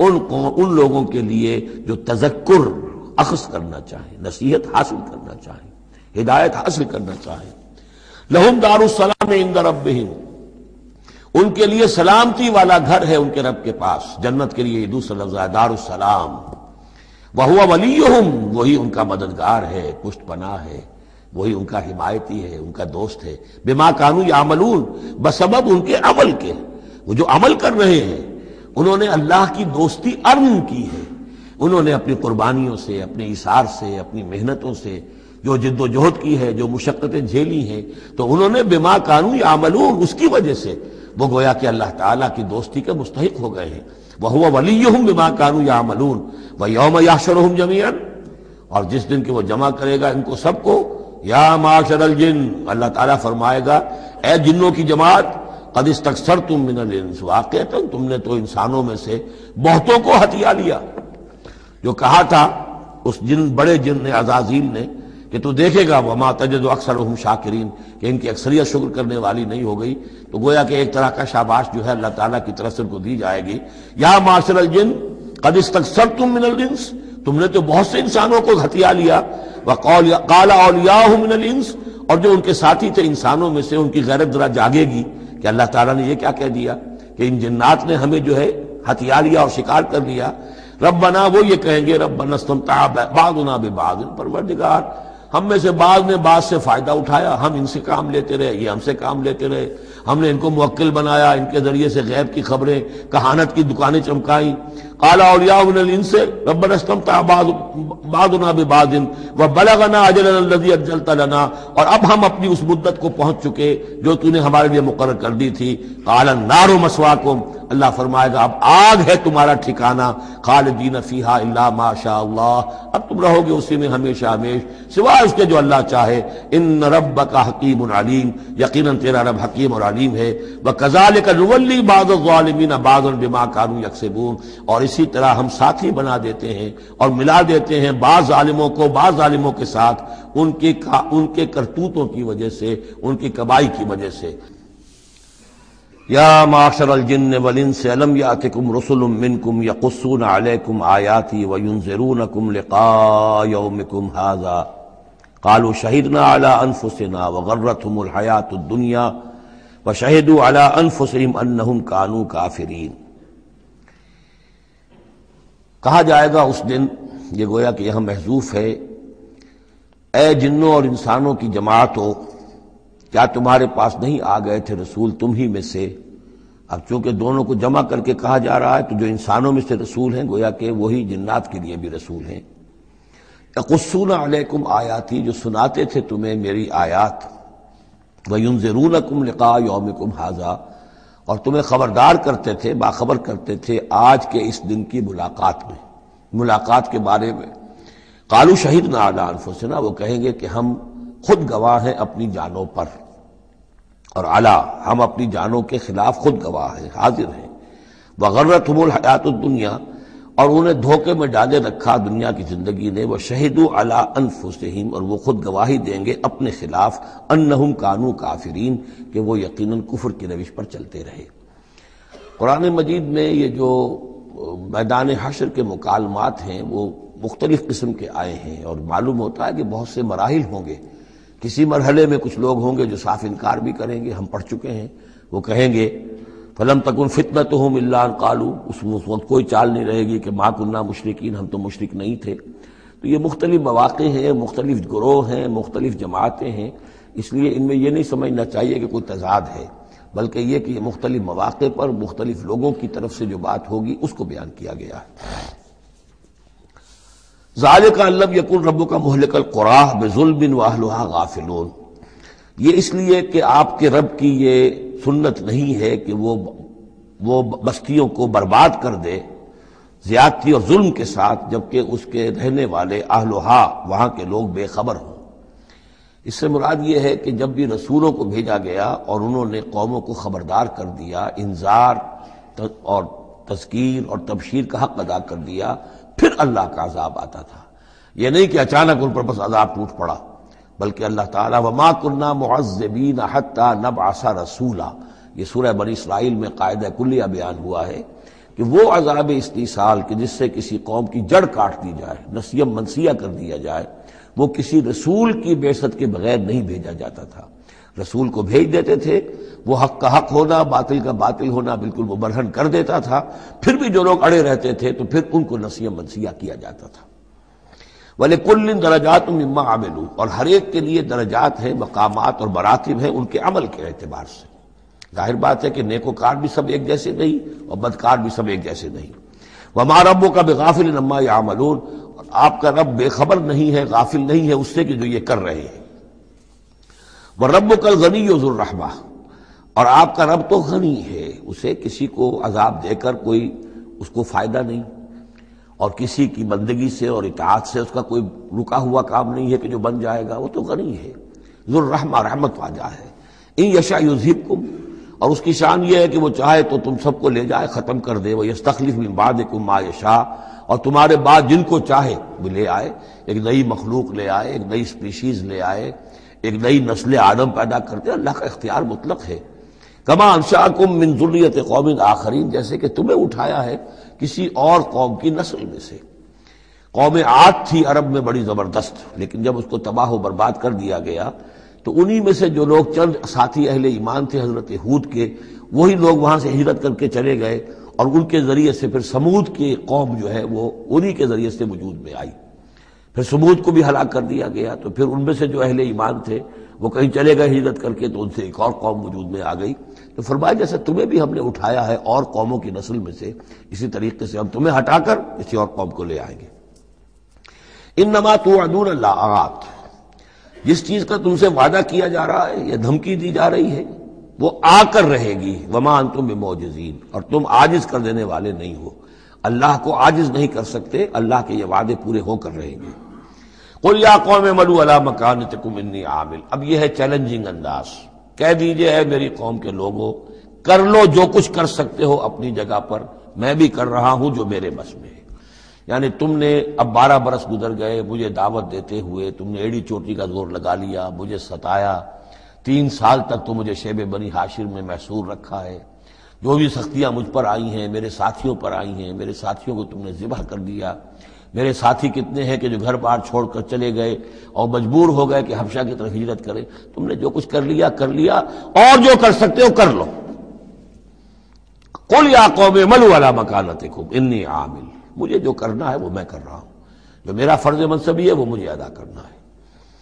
ان لوگوں کے لیے جو تذکر اخذ کرنا چاہیں، نصیحت حاصل کرنا چاہیں، ہدایت حاصل کرنا چاہیں۔ لَهُمْ دَارُ السَّلَامِ عِندَ رَبِّهِمْ، ان کے لیے سلامتی والا گھر ہے ان کے رب کے پاس، جنت کے لیے دوسرا لفظ ہے دار السلام۔ وَهُوَ وَلِيُّهُمْ، وہی ان کا مددگار ہے، پشت پناہ ہے، وہی ان کا حمایتی ہے، ان کا دوست ہے۔ بما كانوا يعملون، بسبب ان کے عمل کے، وہ جو عمل کر رہے ہیں انہوں نے اللہ کی دوستی ارن کی ہے، انہوں نے اپنی قربانیوں سے، اپنے ایثار سے، اپنی محنتوں سے جو جد و جہد کی ہے، جو مشقتیں جھیلی ہیں، تو انہوں نے بما كانوا يعملون، اس کی وجہ سے وہ گویا کہ اللہ تعالیٰ کی دوستی کے مستحق ہو گئے ہیں۔ وَهُوَ وَلِيُّهُمْ بِمَا كَانُوا يَعْمَلُونَ وَيَوْمَ يَحْشُرُهُمْ جَمِيعًا، اور جس دن کہ وہ جمع کرے گا ان کو سب کو، یا معاشر الجن، اللہ تعالیٰ فرمائے گا اے جنوں کی جماعت، قد استکثرتم من الانس، واقعتاً تم نے تو انسانوں میں سے بہتوں کو ہتھیا لیا۔ جو کہا تھا اس بڑے جن نے، عزازیل نے، کہ تو دیکھے گا وما تجد اکثرهم شاکرین، کہ ان کی اکثریت شکر کرنے والی نہیں ہو گئی، تو گویا کہ ایک طرح کا شاباش جو ہے اللہ تعالیٰ کی طرف سے ان کو دی جائے گی۔ یا معاشر الجن قد استکثرتم من الانس، تم نے تو بہت سے انسانوں کو ہتھیا لیا۔ وقال اولیاؤہ من الانس، اور جو ان کے ساتھی تھے انسانوں میں سے، ان کی غیرت ذرا جاگے گی کہ اللہ تعالیٰ نے یہ کیا کہہ دیا کہ ان جنات نے ہمیں جو ہے ہتھیا لیا اور شکار کر لیا۔ ربنا، وہ یہ کہیں گے ربنا استمتع بعضنا ببعض، پروردگار ہم میں سے بعض نے بعض سے فائدہ اٹھایا، ہم ان سے کام لیتے رہے، یہ ہم سے کام لیتے رہے، ہم نے ان کو موکل بنایا، ان کے ذریعے سے غیب کی خبریں، کہانت کی دکانیں چمکائیں۔ قال اولیاء من الانس ربنا استمتع بعضنا ببعض وبلغنا اجلنا الذي اجلت لنا، اور اب ہم اپنی اس مدت کو پہنچ چکے جو تو نے ہمارے لیے مقرر کر دی تھی۔ قال النار مسواکم، اللہ فرمائے گا اب آگ ہے تمہارا ٹھکانہ، خالدین فیہا الا ما شاء اللہ، اب تم رہو گے اسی میں ہمیشہ ہمیش سوائے اس کے جو اللہ چاہے۔ ان ربک حکیم علیم، یقیناً تیرا رب حکیم اور علیم ہے۔ وکذالک نولی بعض الظالمین بعضا بما كانوا یکسبون، اور اسی طرح ہم ساتھی بنا دیتے ہیں اور ملا دیتے ہیں بعض ظالموں کو بعض ظالموں کے ساتھ ان کے کرتوتوں کی وجہ سے، ان کی کمائی کی وجہ سے۔ یا معاشر الجن والانس الم یاتکم رسل منکم یقصون علیکم آیاتی وینذرونکم لقاء یومکم ھذا قالوا شہدنا علی انفسنا وغرتهم الحیاۃ الدنیا وشہدوا علی انفسہم انہم کانوا کافرین۔ کہا جائے گا اس دن، یہ گویا کہ یہاں محذوف ہے، اے جنوں اور انسانوں کی جماعتوں، کیا تمہارے پاس نہیں آ گئے تھے رسول تم ہی میں سے؟ اب چونکہ دونوں کو جمع کر کے کہا جا رہا ہے تو جو انسانوں میں سے رسول ہیں گویا کہ وہی جنات کے لیے بھی رسول ہیں۔ یقصون علیکم آیاتی، جو سناتے تھے تمہیں میری آیات، وینذرونکم لقاء یومکم ھذا، اور تمہیں خبردار کرتے تھے، باخبر کرتے تھے آج کے اس دن کی ملاقات کے بارے میں۔ قالوا شہدنا علی انفسنا، وہ کہیں گے کہ ہم خود گواہ ہیں اپنی جانوں پر، اور علی، ہم اپنی جانوں کے خلاف خود گواہ ہیں، حاضر ہیں۔ وغرتہم الحیات الدنیا، اور انہیں دھوکے میں ڈالے رکھا دنیا کی زندگی نے، وشہدوا علی انفسہم، اور وہ خود گواہی دیں گے اپنے خلاف، انہم کانوا کافرین، کہ وہ یقیناً کفر کی روش پر چلتے رہے۔ قرآن مجید میں یہ جو میدان حشر کے مکالمات ہیں وہ مختلف قسم کے آئے ہیں، اور معلوم ہوتا ہے کہ بہت سے مراحل ہوں گے۔ کسی مرحلے میں کچھ لوگ ہوں گے جو صاف انکار بھی کریں گے، ہم پڑھ چکے ہیں، وہ کہیں گے فلم تکن فتنتہم الا ان قالوا، اس وقت کوئی چال نہیں رہے گی کہ ما کننا مشرکین، ہم تو مشرک نہیں تھے۔ تو یہ مختلف مواقع ہیں، مختلف گروہ ہیں، مختلف جماعتیں ہیں، اس لیے ان میں یہ نہیں سمجھنا چاہیے کہ کوئی تضاد ہے، بلکہ یہ کہ یہ مختلف مواقع پر مختلف لوگوں کی طرف سے جو بات ہوگی اس کو بیان کیا گیا ہے۔ ذالک ان لم یکن ربک مہلک القری بظلم واہلھا غافلون، یہ اس لیے کہ آپ کے رب کی یہ سنت نہیں ہے کہ وہ بستیوں کو برباد کر دے زیادتی اور ظلم کے ساتھ، جبکہ اس کے رہنے والے اہلھا، وہاں کے لوگ بے خبر ہوں۔ اس سے مراد یہ ہے کہ جب بھی رسولوں کو بھیجا گیا اور انہوں نے قوموں کو خبردار کر دیا، انذار اور تذکیر اور تبشیر کا حق ادا کر دیا، پھر اللہ کا عذاب آتا تھا۔ یہ نہیں کہ اچانک ان پر بس عذاب ٹوٹ پڑا، بلکہ اللہ تعالیٰ وما كنا معذبین حتی نبعث رسولا، یہ سورہ بنی اسرائیل میں قاعدہ کلیہ بیان ہوا ہے کہ وہ عذاب استیصال کہ جس سے کسی قوم کی جڑ کاٹ دی جائے، نسیم منسیہ کر دیا جائے، وہ کسی رسول کی بعثت کے بغیر نہیں بھیجا جاتا تھا۔ رسول کو بھیج دیتے تھے، وہ حق کا حق ہونا، باطل کا باطل ہونا بالکل وہ برہن کر دیتا تھا، پھر بھی جو لوگ اڑے رہتے تھے تو پھر ان کو نسیم منسیہ کیا جاتا تھا۔ وَلِكُلٍّ دَرَجَاتٌ مِّمَّا عَمِلُوا، اور ہر ایک کے لیے درجات ہیں، مقامات اور مراتب ہیں ان کے عمل کے اعتبار سے۔ ظاہر بات ہے کہ نیکوکار بھی سب ایک جیسے نہیں اور بدکار بھی سب ایک جیسے نہیں۔ وَمَا رَبُّكَ بِغَافِلٍ عَمَّا يَعْمَلُونَ، اور آپ کا رب بے خبر نہیں ہے، غافل نہیں ہے اس سے کہ جو یہ کر رہے ہیں۔ وَرَبُّكَ الْغَنِيُّ ذُو الرَّحْمَةِ، اور آپ کا رب تو غنی ہے، اسے کسی کو عذاب دے کر کوئی اس کو فائدہ نہیں، اور کسی کی بندگی سے اور اطاعت سے اس کا کوئی رکا ہوا کام نہیں ہے کہ جو بن جائے گا، وہ تو غنی ہے، ذو الرحمہ، رحمت واجہ ہے۔ ان یشاء یذھبکم، اور اس کی شان یہ ہے کہ وہ چاہے تو تم سب کو لے جائے، ختم کر دے، ویستخلف من بعدکم ما یشاء، اور تمہارے بعد جن کو چاہے وہ لے آئے، ایک نئی مخلوق لے آئے، ایک نئی سپیشیز لے آئے، ایک نئی نسل آدم پیدا کرتے۔ اللہ کا اختیار مطلق ہے۔ کما انشأکم من ذریۃ قوم آخرین، جیسے کہ تمہیں اٹھایا ہے کسی اور قوم کی نسل میں سے۔ قوم عاد تھی عرب میں بڑی زبردست، لیکن جب اس کو تباہ و برباد کر دیا گیا تو انہی میں سے جو لوگ چند ساتھی اہل ایمان تھے حضرت ہود کے، وہی لوگ وہاں سے ہجرت کر کے چلے گئے، اور ان کے ذریعے سے پھر سمود کی قوم جو ہے وہ انہی کے ذریعے سے وجود میں آئی۔ پھر سمود کو بھی ہلاک کر دیا گیا، تو پھر ان میں سے جو اہل ایمان تھے وہ کہیں چلے گئے ہجرت کر کے، تو ان سے ایک اور قوم وجود میں آ گئی۔ تو فرمایا جیسے تمہیں بھی ہم نے اٹھایا ہے اور قوموں کی نسل میں سے، اسی طریقے سے ہم تمہیں ہٹا کر کسی اور قوم کو لے آئیں گے۔ انما توعدون لآت، جس چیز کا تم سے وعدہ کیا جا رہا ہے یا دھمکی دی جا رہی ہے وہ آ کر رہے گی، وما انتم بمعجزین، اور تم عاجز کر دینے والے نہیں ہو، اللہ کو عاجز نہیں کر سکتے، اللہ کے یہ وعدے پورے ہو کر رہیں گے۔ قل یا قوم اعملوا علی مکانتکم انی عامل، اب یہ ہے چیلنجنگ انداز، کہہ دیجئے اے میری قوم کے لوگوں، کر لو جو کچھ کر سکتے ہو اپنی جگہ پر، میں بھی کر رہا ہوں جو میرے بس میں ہے۔ یعنی تم نے اب 12 برس گزر گئے مجھے دعوت دیتے ہوئے، تم نے ایڑی چوٹی کا زور لگا لیا، مجھے ستایا، 3 سال تک تو مجھے شیب بنی ہاشم میں محصور رکھا ہے، جو بھی سختیاں مجھ پر آئی ہیں میرے ساتھیوں پر آئی ہیں، میرے ساتھیوں کو تم نے ذبح کر دیا۔ میرے ساتھی کتنے ہیں کہ جو گھر بار چھوڑ کر چلے گئے اور مجبور ہو گئے کہ حبشہ کی طرف ہجرت کریں، تم نے جو کچھ کر لیا، اور جو کر سکتے ہو کر لو۔ قل یا قوم اعملوا علی مکانتکم انی عامل، مجھے جو کرنا ہے وہ میں کر رہا ہوں، جو میرا فرض منصبی ہے وہ مجھے ادا کرنا ہے۔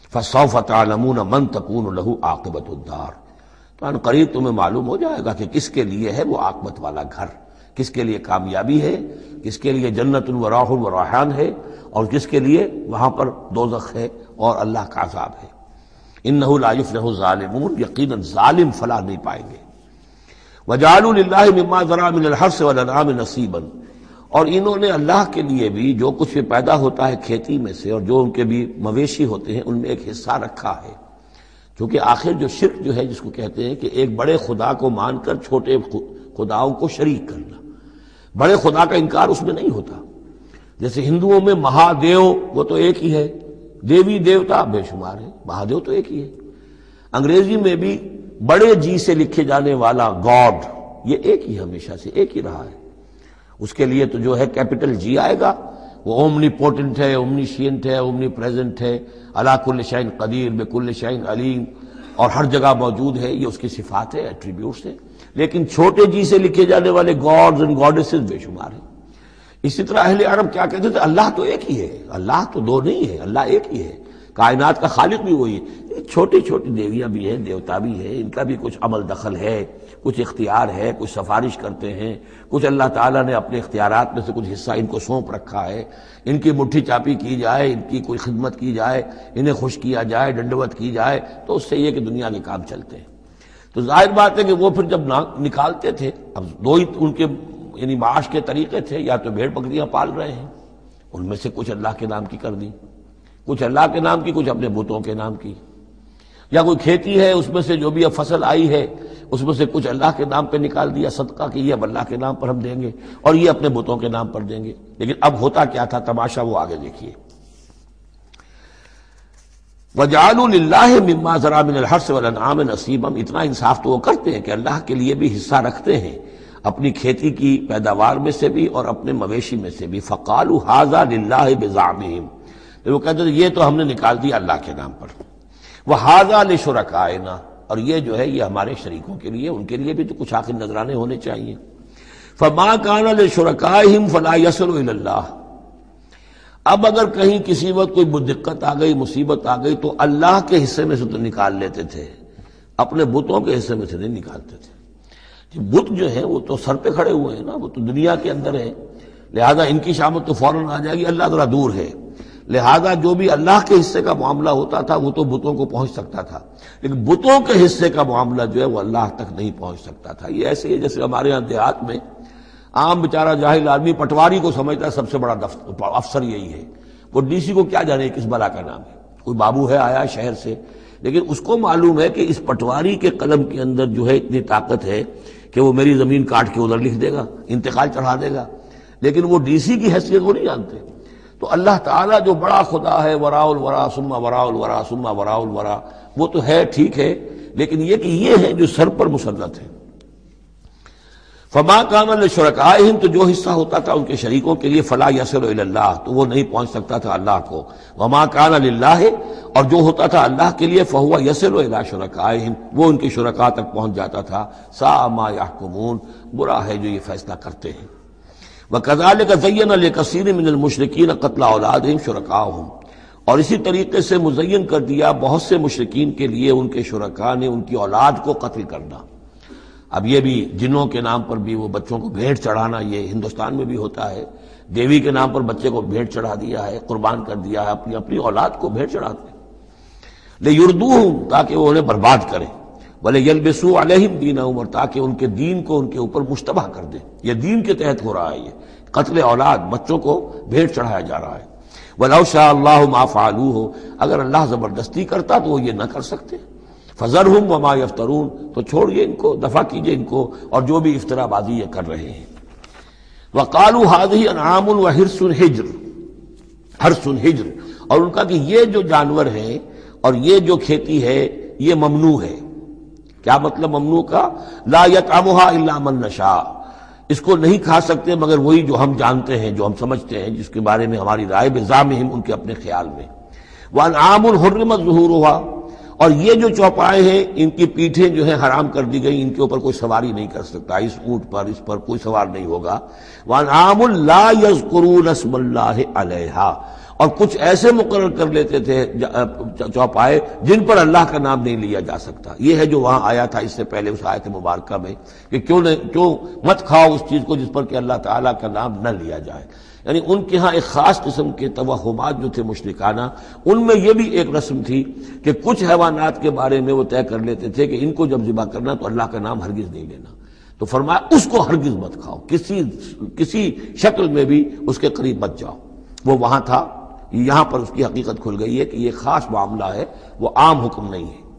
فسوف تعلمون من تکون لہ عاقبۃ الدار، تو ان قریب تمہیں معلوم ہو جائے گا کہ کس کے لیے ہے وہ عاقبت والا گھر، کس کے لیے کامیابی ہے، کس کے لیے جنت و راح و ریحان ہے، اور کس کے لیے وہاں پر دوزخ ہے اور اللہ کا عذاب ہے۔ انہ لا یفلح الظالمون، یقیناً ظالم فلاح نہیں پائیں گے۔ وجعلوا للہ مما ذرا من الحرث والانعام نصیبا، اور انہوں نے اللہ کے لیے بھی جو کچھ بھی پیدا ہوتا ہے کھیتی میں سے اور جو ان کے بھی مویشی ہوتے ہیں ان میں ایک حصہ رکھا ہے، کیونکہ آخر جو شرک جو ہے جس کو کہتے ہیں کہ ایک بڑے خدا کو مان کر چھوٹے خداؤں کو شریک کرنا، بڑے خدا کا انکار اس میں نہیں ہوتا۔ جیسے ہندوؤں میں مہادیو وہ تو ایک ہی ہے، دیوی دیوتا بے شمار ہے، مہادیو تو ایک ہی ہے۔ انگریزی میں بھی بڑے جی سے لکھے جانے والا گاڈ یہ ایک ہی ہمیشہ سے ایک ہی رہا ہے، اس کے لیے تو جو ہے کیپٹل جی آئے گا، وہ اومنی پوٹنٹ ہے، اومنیشینٹ ہے، اومنی پریزنٹ ہے، علی کل شیء قدیر، بکل شیء علیم، اور ہر جگہ موجود ہے، یہ اس کی صفات ہے، ایٹریبیوٹس ہیں۔ لیکن چھوٹے جی سے لکھے جانے والے گاڈز اینڈ گاڈیسز بے شمار ہیں۔ اسی طرح اہل عرب کیا کہتے تھے؟ اللہ تو ایک ہی ہے، اللہ تو دو نہیں ہے، اللہ ایک ہی ہے، کائنات کا خالق بھی وہی ہے۔ چھوٹی چھوٹی دیویاں بھی ہیں، دیوتا بھی ہیں، ان کا بھی کچھ عمل دخل ہے، کچھ اختیار ہے، کچھ سفارش کرتے ہیں، کچھ اللہ تعالیٰ نے اپنے اختیارات میں سے کچھ حصہ ان کو سونپ رکھا ہے، ان کی مٹھی چاپی کی جائے، ان کی کوئی خدمت کی جائے، انہیں خوش کیا جائے، ڈنڈوت کی جائے، تو اس سے یہ کہ دنیا کے کام چلتے ہیں۔ تو ظاہر بات ہے کہ وہ پھر جب نکالتے تھے، اب دو ہی ان کے یعنی معاش کے طریقے تھے، یا تو بھیڑ بکریاں پال رہے ہیں، ان میں سے کچھ اللہ کے نام کی کر دی، کچھ اللہ کے نام کی، کچھ اپنے بتوں کے نام کی، یا کوئی کھیتی ہے اس میں سے جو بھی اب فصل آئی ہے اس میں سے کچھ اللہ کے نام پہ نکال دیا صدقہ کہ یہ اب اللہ کے نام پر ہم دیں گے اور یہ اپنے بتوں کے نام پر دیں گے۔ لیکن اب ہوتا کیا تھا تماشا وہ آگے دیکھیے۔ وَجَعَلُوا لِلَّهِ مِمَّا ذَرَا مِنَ الْحَرْثِ وَالْأَنْعَامِ نَصِيبًا، اتنا انصاف تو وہ کرتے ہیں کہ اللہ کے لیے بھی حصہ رکھتے ہیں اپنی کھیتی کی پیداوار میں سے بھی اور اپنے مویشی میں سے بھی۔ فَقَالُوا هَذَا لِلَّهِ بِزَعْمِهِمْ، تو وہ کہتے ہیں یہ تو ہم نے نکال دیا اللہ کے نام پر، وَهَذَا لِشُرَكَائِنَا، اور یہ جو ہے یہ ہمارے شریکوں کے لیے، ان کے لیے بھی تو کچھ آخر نذرانے ہونے چاہیے۔ فَمَا كَانَ لِشُرَكَائِهِمْ فَلَا يَصِلُ إِلَى اللَّهِ، اب اگر کہیں کسی وقت کوئی دقت آ گئی، مصیبت آ گئی، تو اللہ کے حصے میں سے تو نکال لیتے تھے، اپنے بتوں کے حصے میں سے نہیں نکالتے تھے۔ بت جو ہے وہ تو سر پہ کھڑے ہوئے ہیں نا، وہ تو دنیا کے اندر ہے، لہذا ان کی شامت تو فوراً آ جائے گی، اللہ ذرا دور ہے، لہذا جو بھی اللہ کے حصے کا معاملہ ہوتا تھا وہ تو بتوں کو پہنچ سکتا تھا، لیکن بتوں کے حصے کا معاملہ جو ہے وہ اللہ تک نہیں پہنچ سکتا تھا۔ یہ ایسے ہی جیسے ہمارے یہاں دیہات میں عام بیچارہ جاہل آدمی پٹواری کو سمجھتا ہے سب سے بڑا افسر یہی ہے، وہ ڈی سی کو کیا جانے کس بلا کا نام ہے، کوئی بابو ہے آیا شہر سے، لیکن اس کو معلوم ہے کہ اس پٹواری کے قلم کے اندر جو ہے اتنی طاقت ہے کہ وہ میری زمین کاٹ کے ادھر لکھ دے گا، انتقال چڑھا دے گا، لیکن وہ ڈی سی کی حیثیت وہ نہیں جانتے۔ تو اللہ تعالیٰ جو بڑا خدا ہے، وراء الورا ثم وراء الورا ثم وراء الورا، وہ تو ہے ٹھیک ہے، لیکن یہ کہ یہ ہے جو سر پر مسلط ہے۔ فما کان لشرکائہم، تو جو حصہ ہوتا تھا ان کے شریکوں کے لیے، فلا یصل الی اللہ، تو وہ نہیں پہنچ سکتا تھا اللہ کو۔ وما کان للہ، اور جو ہوتا تھا اللہ کے لیے، فہو یصل الی شرکائہم، وہ ان کے شرکاء تک پہنچ جاتا تھا۔ ساء ما یحکمون، برا ہے جو یہ فیصلہ کرتے ہیں۔ وَكَذَلِكَ زَيَّنَ لِكَثِيرٍ مِّنَ الْمُشْرِكِينَ قَتْلَ أَوْلَادِهِمْ شُرَكَاؤُهُمْ، اور اسی طریقے سے مزین کر دیا بہت سے مشرکین کے لیے ان کے شرکاء نے ان کی اولاد کو قتل کرنا۔ اب یہ بھی جنوں کے نام پر بھی وہ بچوں کو بھیٹ چڑھانا، یہ ہندوستان میں بھی ہوتا ہے، دیوی کے نام پر بچے کو بھیٹ چڑھا دیا ہے، قربان کر دیا ہے، اپنی اولاد کو بھیٹ چڑھاتے ہیں، لِيُرْدُوهُمْ، تاکہ وہ انہیں برباد کریں، وَلِيَلْبِسُوا عَلَيْهِمْ دِينَهُمْ، اور تاکہ ان کے دین کو ان کے اوپر مشتبہ کر دیں۔ یہ دین کے تحت ہو رہا ہے، یہ قتل اولاد، بچوں کو بھیٹ چڑھایا جا رہا ہے۔ وَلَوْ شَاءَ اللَّهُ مَا فَعَلُوهُ، اگر اللہ زبردستی کرتا تو وہ یہ نہ کر سکتے۔ فَذَرْهُمْ وَمَا يَفْتَرُونَ، تو چھوڑیے ان کو، دفع کیجئے ان کو اور جو بھی افترا بازی یہ کر رہے ہیں۔ وَقَالُوا هَٰذِهِ أَنْعَامٌ وَحِرْثٌ حِجْرٌ، اور ان کا کہ یہ جو جانور ہیں اور یہ جو کھیتی ہے یہ ممنوع ہے۔ کیا مطلب ممنوع کا؟ لا يطعمها الا من نشاء، اس کو نہیں کھا سکتے مگر وہی جو ہم جانتے ہیں، جو ہم سمجھتے ہیں، جس کے بارے میں ہماری رائے بزعمہم، ان کے اپنے خیال میں۔ وانعام حرمت ظہورها، اور یہ جو چوپائے ہیں ان کی پیٹھیں جو ہیں حرام کر دی گئی، ان کے اوپر کوئی سواری نہیں کر سکتا، اس اونٹ پر اس پر کوئی سوار نہیں ہوگا۔ وانعام لا یذکرون اسم اللہ علیہا، اور کچھ ایسے مقرر کر لیتے تھے چوپائے جن پر اللہ کا نام نہیں لیا جا سکتا. یہ ہے جو وہاں آیا تھا اس سے پہلے اس آیت مبارکہ میں کہ کیوں مت کھاؤ اس چیز کو جس پر کہ اللہ تعالیٰ کا نام نہ لیا جائے. یعنی ان کے ہاں ایک خاص قسم کے توہمات جو تھے مشرکانہ، ان میں یہ بھی ایک رسم تھی کہ کچھ حیوانات کے بارے میں وہ طے کر لیتے تھے کہ ان کو جب ذبح کرنا تو اللہ کا نام ہرگز نہیں لینا. تو فرمایا اس کو ہرگز مت کھاؤ، کسی شکل میں بھی اس کے قریب مت جاؤ. وہ وہاں تھا، یہاں پر اس کی حقیقت کھل گئی ہے کہ یہ خاص معاملہ ہے، وہ عام حکم نہیں ہے.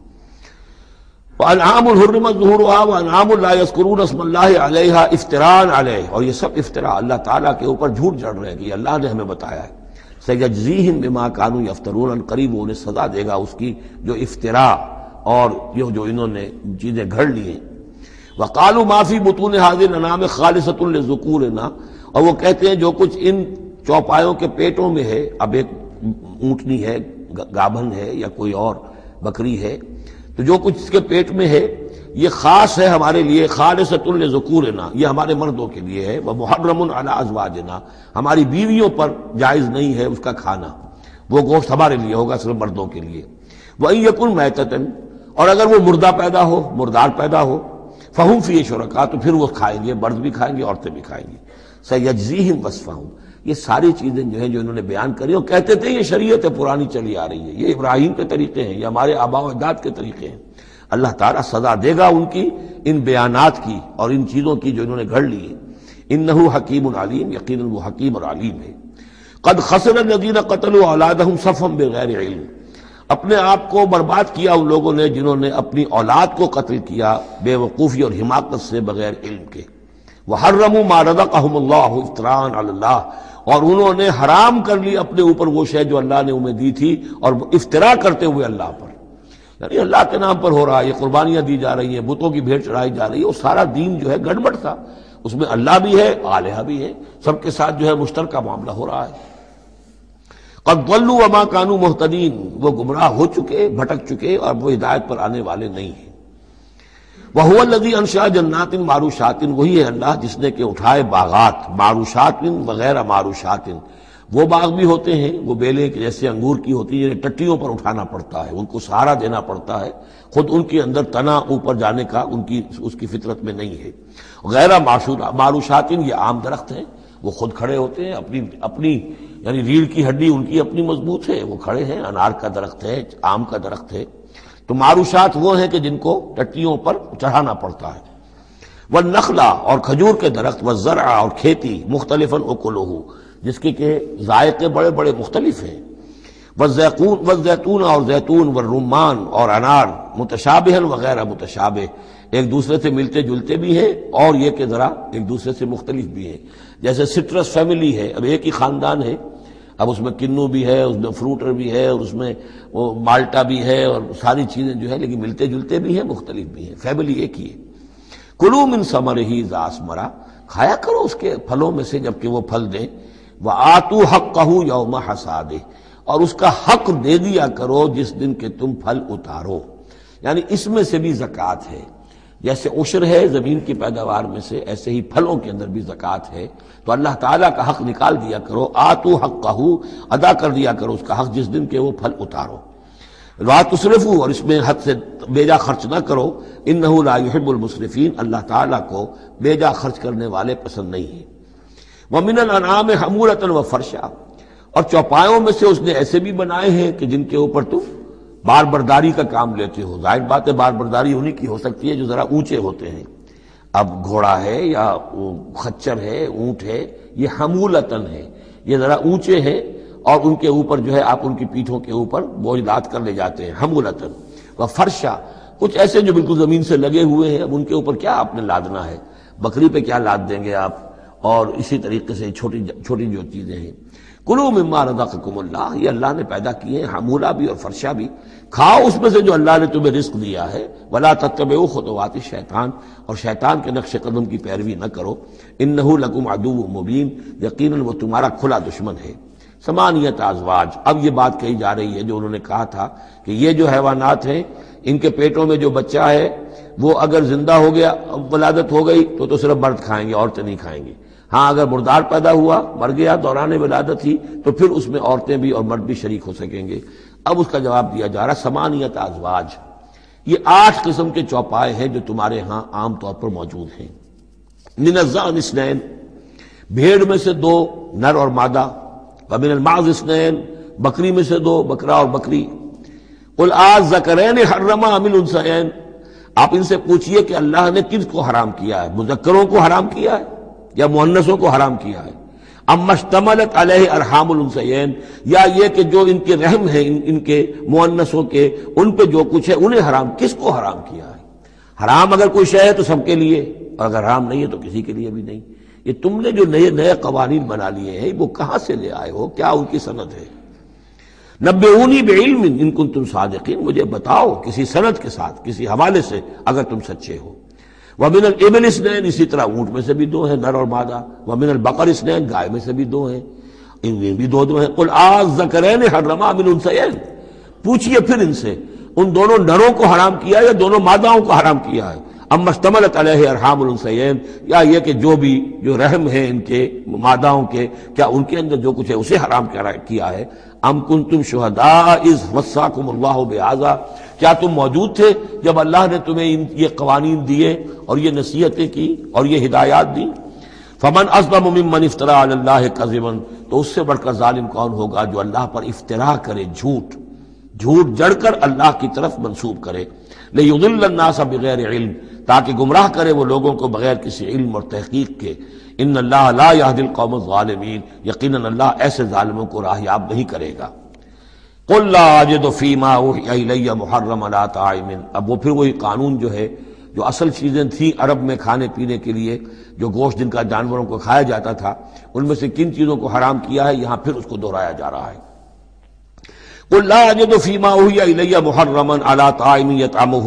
وَأَنْعَامٌ حُرِّمَتْ ظُهُورُهَا وَأَنْعَامٌ لَا يَذْكُرُونَ اسْمَ اللَّهِ عَلَيْهَا افْتِرَاءً عَلَيْهِ، اور یہ سب افطرا اللہ تعالیٰ کے اوپر جھوٹ جڑ رہے ہیں کہ اللہ نے ہمیں بتایا ہے. سَيَجْزِيهِمْ بِمَا كَانُوا يَفْتَرُونَ، قریب انہیں سزا دے گا اس کی جو افطرا اور جو انہوں نے چیزیں گھڑ لی ہیں. وَقَالُوا مَا فِي بُطُونِ هَذِهِ الْأَنْعَامِ خَالِصَةٌ لِذُكُورِنَا، اور وہ کہتے ہیں جو کچھ ان چوپایوں کے پیٹوں میں ہے، اب ایک اونٹنی ہے، گابھن ہے یا کوئی اور بکری ہے، تو جو کچھ اس کے پیٹ میں ہے یہ خاص ہے ہمارے لیے، خالصۃ لذکورنا، یہ ہمارے مردوں کے لیے ہے. ومحرم علی ازواجنا، ہماری بیویوں پر جائز نہیں ہے اس کا کھانا، وہ گوشت ہمارے لیے ہوگا صرف مردوں کے لیے. وَإِن يَكُن مَيْتَةً، اور اگر وہ مردہ پیدا ہو، مردار پیدا ہو، فَهُمْ فِيهِ شُرَكَاء، تو پھر وہ کھائیں گے، مرد بھی کھائیں گے، عورتیں بھی کھائیں گی. سَيَجْزِيهِمْ وَصْفَهُمْ، یہ ساری چیزیں جو ہیں جو انہوں نے بیان کری اور کہتے تھے یہ شریعت پرانی چلی آ رہی ہے، یہ ابراہیم کے طریقے ہیں، یہ ہمارے آباء و اجداد کے طریقے ہیں. اللہ تعالیٰ سزا دے گا ان کی ان بیانات کی اور ان چیزوں کی جو انہوں نے گھڑ لی ہے. انہ حکیم علیم، یقیناً وہ حکیم اور علیم ہے. قد خسر الذین قتلوا اولادہم صفحا بغیر علم، اپنے آپ کو برباد کیا ان لوگوں نے جنہوں نے اپنی اولاد کو قتل کیا بے وقوفی اور حماقت سے، بغیر علم کے. وحرموا ما رزقہم اللہ افتراء علی اللہ، اور انہوں نے حرام کر لی اپنے اوپر وہ شے جو اللہ نے انہیں دی تھی، اور افطرا کرتے ہوئے اللہ پر. یعنی اللہ کے نام پر ہو رہا ہے، یہ قربانیاں دی جا رہی ہیں، بتوں کی بھیٹ چڑھائی جا رہی ہے، وہ سارا دین جو ہے گڑبڑ تھا، اس میں اللہ بھی ہے، آلہہ بھی ہے، سب کے ساتھ جو ہے مشترکہ معاملہ ہو رہا ہے. قد ضلوا وما كانوا مهتدين، وہ گمراہ ہو چکے، بھٹک چکے، اور وہ ہدایت پر آنے والے نہیں ہیں. وَهُوَ الَّذِي أَنشَأَ جَنَّاتٍ مَعْرُوشَاتٍ، وہی ہے اللہ جس نے کہ اٹھائے باغات، معروشات وغیرہ معروشات، وہ باغ بھی ہوتے ہیں وہ بیلیں جیسے انگور کی ہوتی ہیں، ٹٹیوں پر اٹھانا پڑتا ہے، ان کو سہارا دینا پڑتا ہے، خود ان کے اندر تنا اوپر جانے کا اس کی فطرت میں نہیں ہے. غیر معروشات، یہ عام درخت ہیں، وہ خود کھڑے ہوتے ہیں، اپنی یعنی ریڑھ کی ہڈی ان کی اپنی مضبوط ہے، وہ کھڑے ہیں. انار کا درخت ہے، آم کا درخت ہے. تو معروشات وہ ہیں کہ جن کو ٹٹیوں پر چڑھانا پڑتا ہے. والنخلا، اور کھجور کے درخت، والزرع، اور کھیتی، مختلفاً اکلہ، جس کے کہ ذائقے بڑے بڑے مختلف ہیں. والزیتون، اور زیتون، والرمان، اور انار، متشابہ وغیرہ متشابہ، ایک دوسرے سے ملتے جلتے بھی ہیں اور یہ کہ ذرا ایک دوسرے سے مختلف بھی ہیں. جیسے سٹرس فیملی ہے، اب ایک ہی خاندان ہے، اب اس میں کنو بھی ہے، اس میں فروٹر بھی ہے، اور اس میں وہ مالٹا بھی ہے، اور ساری چیزیں جو ہے لیکن ملتے جلتے بھی ہیں، مختلف بھی ہیں، فیملی ایک ہی ہے. کلوا من ثمرہ اذا اثمر، کھایا کرو اس کے پھلوں میں سے جب کہ وہ پھل دیں. وآتوا حقہ یوم حصادہ، اور اس کا حق دے دیا کرو جس دن کہ تم پھل اتارو. یعنی اس میں سے بھی زکوٰۃ ہے، جیسے عشر ہے زمین کی پیداوار میں سے، ایسے ہی پھلوں کے اندر بھی زکوٰۃ ہے. تو اللہ تعالیٰ کا حق نکال دیا کرو، آتوا حقہ، ادا کر دیا کرو اس کا حق جس دن کہ وہ پھل اتارو. لا تسرفوا، اور اس میں حد سے بیجا خرچ نہ کرو. انہ لا يحب المسرفین، اللہ تعالیٰ کو بیجا خرچ کرنے والے پسند نہیں ہیں. ومن الانعام حمولۃ وفرشا، اور چوپایوں میں سے اس نے ایسے بھی بنائے ہیں کہ جن کے اوپر تم بار برداری کا کام لیتے ہو. ظاہر بات ہے بار برداری انہی کی ہو سکتی ہے جو ذرا اونچے ہوتے ہیں. اب گھوڑا ہے یا خچر ہے، اونٹ ہے، یہ حمولتن ہے، یہ ذرا اونچے ہیں اور ان کے اوپر جو ہے آپ ان کی پیٹھوں کے اوپر بوجھ لاد کر لے جاتے ہیں. حمولتن وفرشا، کچھ ایسے جو بالکل زمین سے لگے ہوئے ہیں، اب ان کے اوپر کیا آپ نے لادنا ہے، بکری پہ کیا لاد دیں گے آپ. اور اسی طریقے سے چھوٹی چھوٹی جو چیزیں ہیں. کلوا مما رزقکم اللہ، یہ اللہ نے پیدا کیے ہیں، حمولہ بھی اور فرشہ بھی. کھاؤ اس میں سے جو اللہ نے تمہیں رزق دیا ہے. ولا تتبعوا خطوات الشیطان، اور شیطان کے نقش قدم کی پیروی نہ کرو. انہ لکم عدو مبین، یقیناً وہ تمہارا کھلا دشمن ہے. ثمانیۃ ازواج، اب یہ بات کہی جا رہی ہے جو انہوں نے کہا تھا کہ یہ جو حیوانات ہیں ان کے پیٹوں میں جو بچہ ہے وہ اگر زندہ ہو گیا، ولادت ہو گئی تو صرف مرد کھائیں گے، عورتیں نہیں کھائیں گے. ہاں اگر مردار پیدا ہوا، مر گیا دوران ولادت ہی، تو پھر اس میں عورتیں بھی اور مرد بھی شریک ہو سکیں گے۔ اب اس کا جواب دیا جا رہا ثمانیۃ ازواج، یہ 8 قسم کے چوپائے ہیں جو تمہارے ہاں عام طور پر موجود ہیں۔ من الضأن اثنین، بھیڑ میں سے 2 نر اور مادہ، ومن المعز اثنین، بکری میں سے 2 بکرا اور بکری۔ قل آذکرین حرم ام الانثیین، آپ ان سے پوچھئے کہ اللہ نے کس کو حرام کیا ہے، مذکروں کو حرام کیا ہے یا مؤنثوں کو حرام کیا ہے؟ اما اشتملت علیہ ارحام الانثیین، یا یہ کہ جو ان کے رحم ہیں ان کے مؤنثوں کے، ان پہ جو کچھ ہے انہیں حرام، کس کو حرام کیا ہے؟ حرام اگر کوئی شے ہے تو سب کے لیے، اور اگر حرام نہیں ہے تو کسی کے لیے بھی نہیں۔ یہ تم نے جو نئے قوانین بنا لیے ہیں وہ کہاں سے لے آئے ہو؟ کیا ان کی سند ہے؟ نبئونی بعلم ان کنتم صادقین، مجھے بتاؤ کسی سند کے ساتھ، کسی حوالے سے اگر تم سچے ہو۔ ومن الابل اثنین، اسی طرح اونٹ میں سے بھی 2 ہیں نر اور مادہ۔ ومن البقر اثنین، گائے میں سے بھی 2 ہیں، ان میں بھی 2 ہیں۔ قل آذکرین حرم ام الانثیین، پوچھئے پھر ان سے ان دونوں نروں کو حرام کیا یا دونوں ماداؤں کو حرام کیا ہے؟ اما اشتملت علیہ ارحام الانثیین، یا یہ کہ جو رحم ہیں ان کے ماداؤں کے، کیا ان کے اندر جو کچھ ہے اسے حرام کیا ہے؟ ام کنتم شہداء اذ وصاکم اللہ بہذا، کیا تم موجود تھے جب اللہ نے تمہیں یہ قوانین دیے اور یہ نصیحتیں کی اور یہ ہدایات دی؟ فمن اظلم ممن افترى علی اللہ کذبا، تو اس سے بڑھ کر ظالم کون ہوگا جو اللہ پر افترا کرے، جھوٹ جڑ کر اللہ کی طرف منسوب کرے۔ لیضل الناس بغیر علم، تاکہ گمراہ کرے وہ لوگوں کو بغیر کسی علم اور تحقیق کے۔ ان اللہ لا یہدی القوم الظالمین، یقیناً اللہ ایسے ظالموں کو راہیاب نہیں کرے گا۔ قل لا اجد فیما اوحی الی محرما علی طاعم، اب وہ پھر وہی قانون جو ہے، جو اصل چیزیں تھیں عرب میں کھانے پینے کے لیے، جو گوشت جن کا جانوروں کو کھایا جاتا تھا، ان میں سے کن چیزوں کو حرام کیا ہے، یہاں پھر اس کو دہرایا جا رہا ہے۔ قل لا اجد فیما اوحی الی محرما علی طاعم یطعمہ،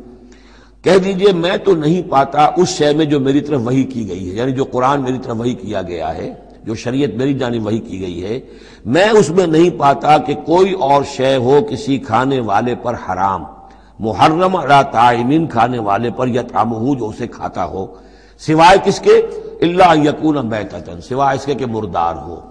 کہہ دیجئے میں تو نہیں پاتا اس شے میں جو میری طرف وحی کی گئی ہے، یعنی جو قرآن میری طرف وحی کیا گیا ہے، جو شریعت میری جانب وحی کی گئی ہے، میں اس میں نہیں پاتا کہ کوئی اور شے ہو کسی کھانے والے پر حرام، محرم علی طاعم، کھانے والے پر، یطعمہ جو اسے کھاتا ہو، سوائے کس کے؟ الا ان یکون میتۃ، سوائے اس کے کہ مردار ہو۔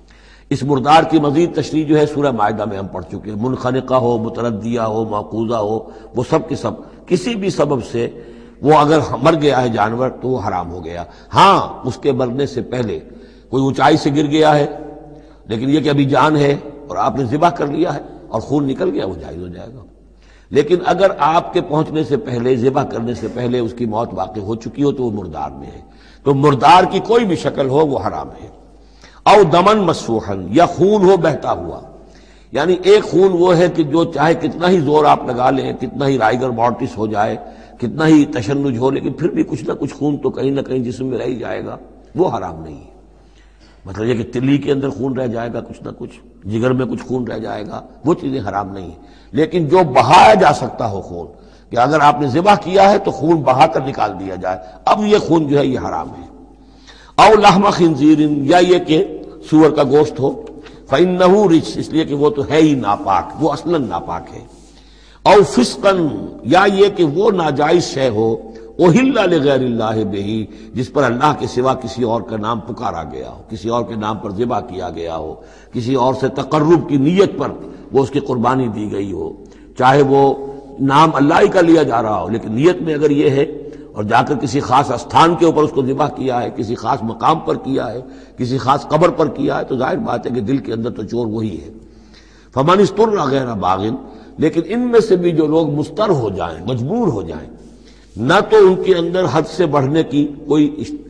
اس مردار کی مزید تشریح جو ہے سورہ مائدہ میں ہم پڑھ چکے ہیں، منخنقہ ہو، متردیہ ہو، موقوذہ ہو، وہ سب کے سب کسی بھی سبب سے وہ اگر مر گیا ہے جانور تو وہ حرام ہو گیا۔ ہاں اس کے مرنے سے پہلے کوئی اونچائی سے گر گیا ہے، لیکن یہ کہ ابھی جان ہے اور آپ نے ذبح کر لیا ہے اور خون نکل گیا، وہ جائز ہو جائے گا۔ لیکن اگر آپ کے پہنچنے سے پہلے، ذبح کرنے سے پہلے اس کی موت واقع ہو چکی ہو تو وہ مردار میں ہے، تو مردار کی کوئی بھی شکل ہو وہ حرام ہے۔ او دمن مسفوحا، یا خون ہو بہتا ہوا، یعنی ایک خون وہ ہے کہ جو چاہے کتنا ہی زور آپ لگا لیں، کتنا ہی رائگر مارٹس ہو جائے، کتنا ہی تشنج ہو، لیکن پھر بھی کچھ نہ کچھ خون تو کہیں نہ کہیں جسم میں رہ ہی جائے گا، وہ حرام نہیں ہے۔ مطلب یہ کہ تلی کے اندر خون رہ جائے گا، کچھ نہ کچھ جگر میں کچھ خون رہ جائے گا، وہ چیزیں حرام نہیں ہیں۔ لیکن جو بہایا جا سکتا ہو خون، کہ اگر آپ نے ذبح کیا ہے تو خون بہا کر نکال دیا جائے، اب یہ خون جو ہے یہ حرام ہے۔ او لحم خنزیر، یا یہ کہ سور کا گوشت ہو، فإنہ رجس، اس لیے کہ وہ تو ہے ہی ناپاک، وہ اصلاً ناپاک ہے۔ او فسقاً، یا یہ کہ وہ ناجائز شے ہو، احل لغیر اللہ بہ، جس پر اللہ کے سوا کسی اور کا نام پکارا گیا ہو، کسی اور کے نام پر ذبح کیا گیا ہو، کسی اور سے تقرب کی نیت پر وہ اس کی قربانی دی گئی ہو، چاہے وہ نام اللہ ہی کا لیا جا رہا ہو، لیکن نیت میں اگر یہ ہے اور جا کر کسی خاص استھان کے اوپر اس کو ذبح کیا ہے، کسی خاص مقام پر کیا ہے، کسی خاص قبر پر کیا ہے، تو ظاہر بات ہے کہ دل کے اندر تو چور وہی ہے۔ فمن اضطر غیر باغ، لیکن ان میں سے بھی جو لوگ مضطر ہو جائیں، مجبور ہو جائیں، نہ تو ان کے اندر حد سے بڑھنے کی کوئی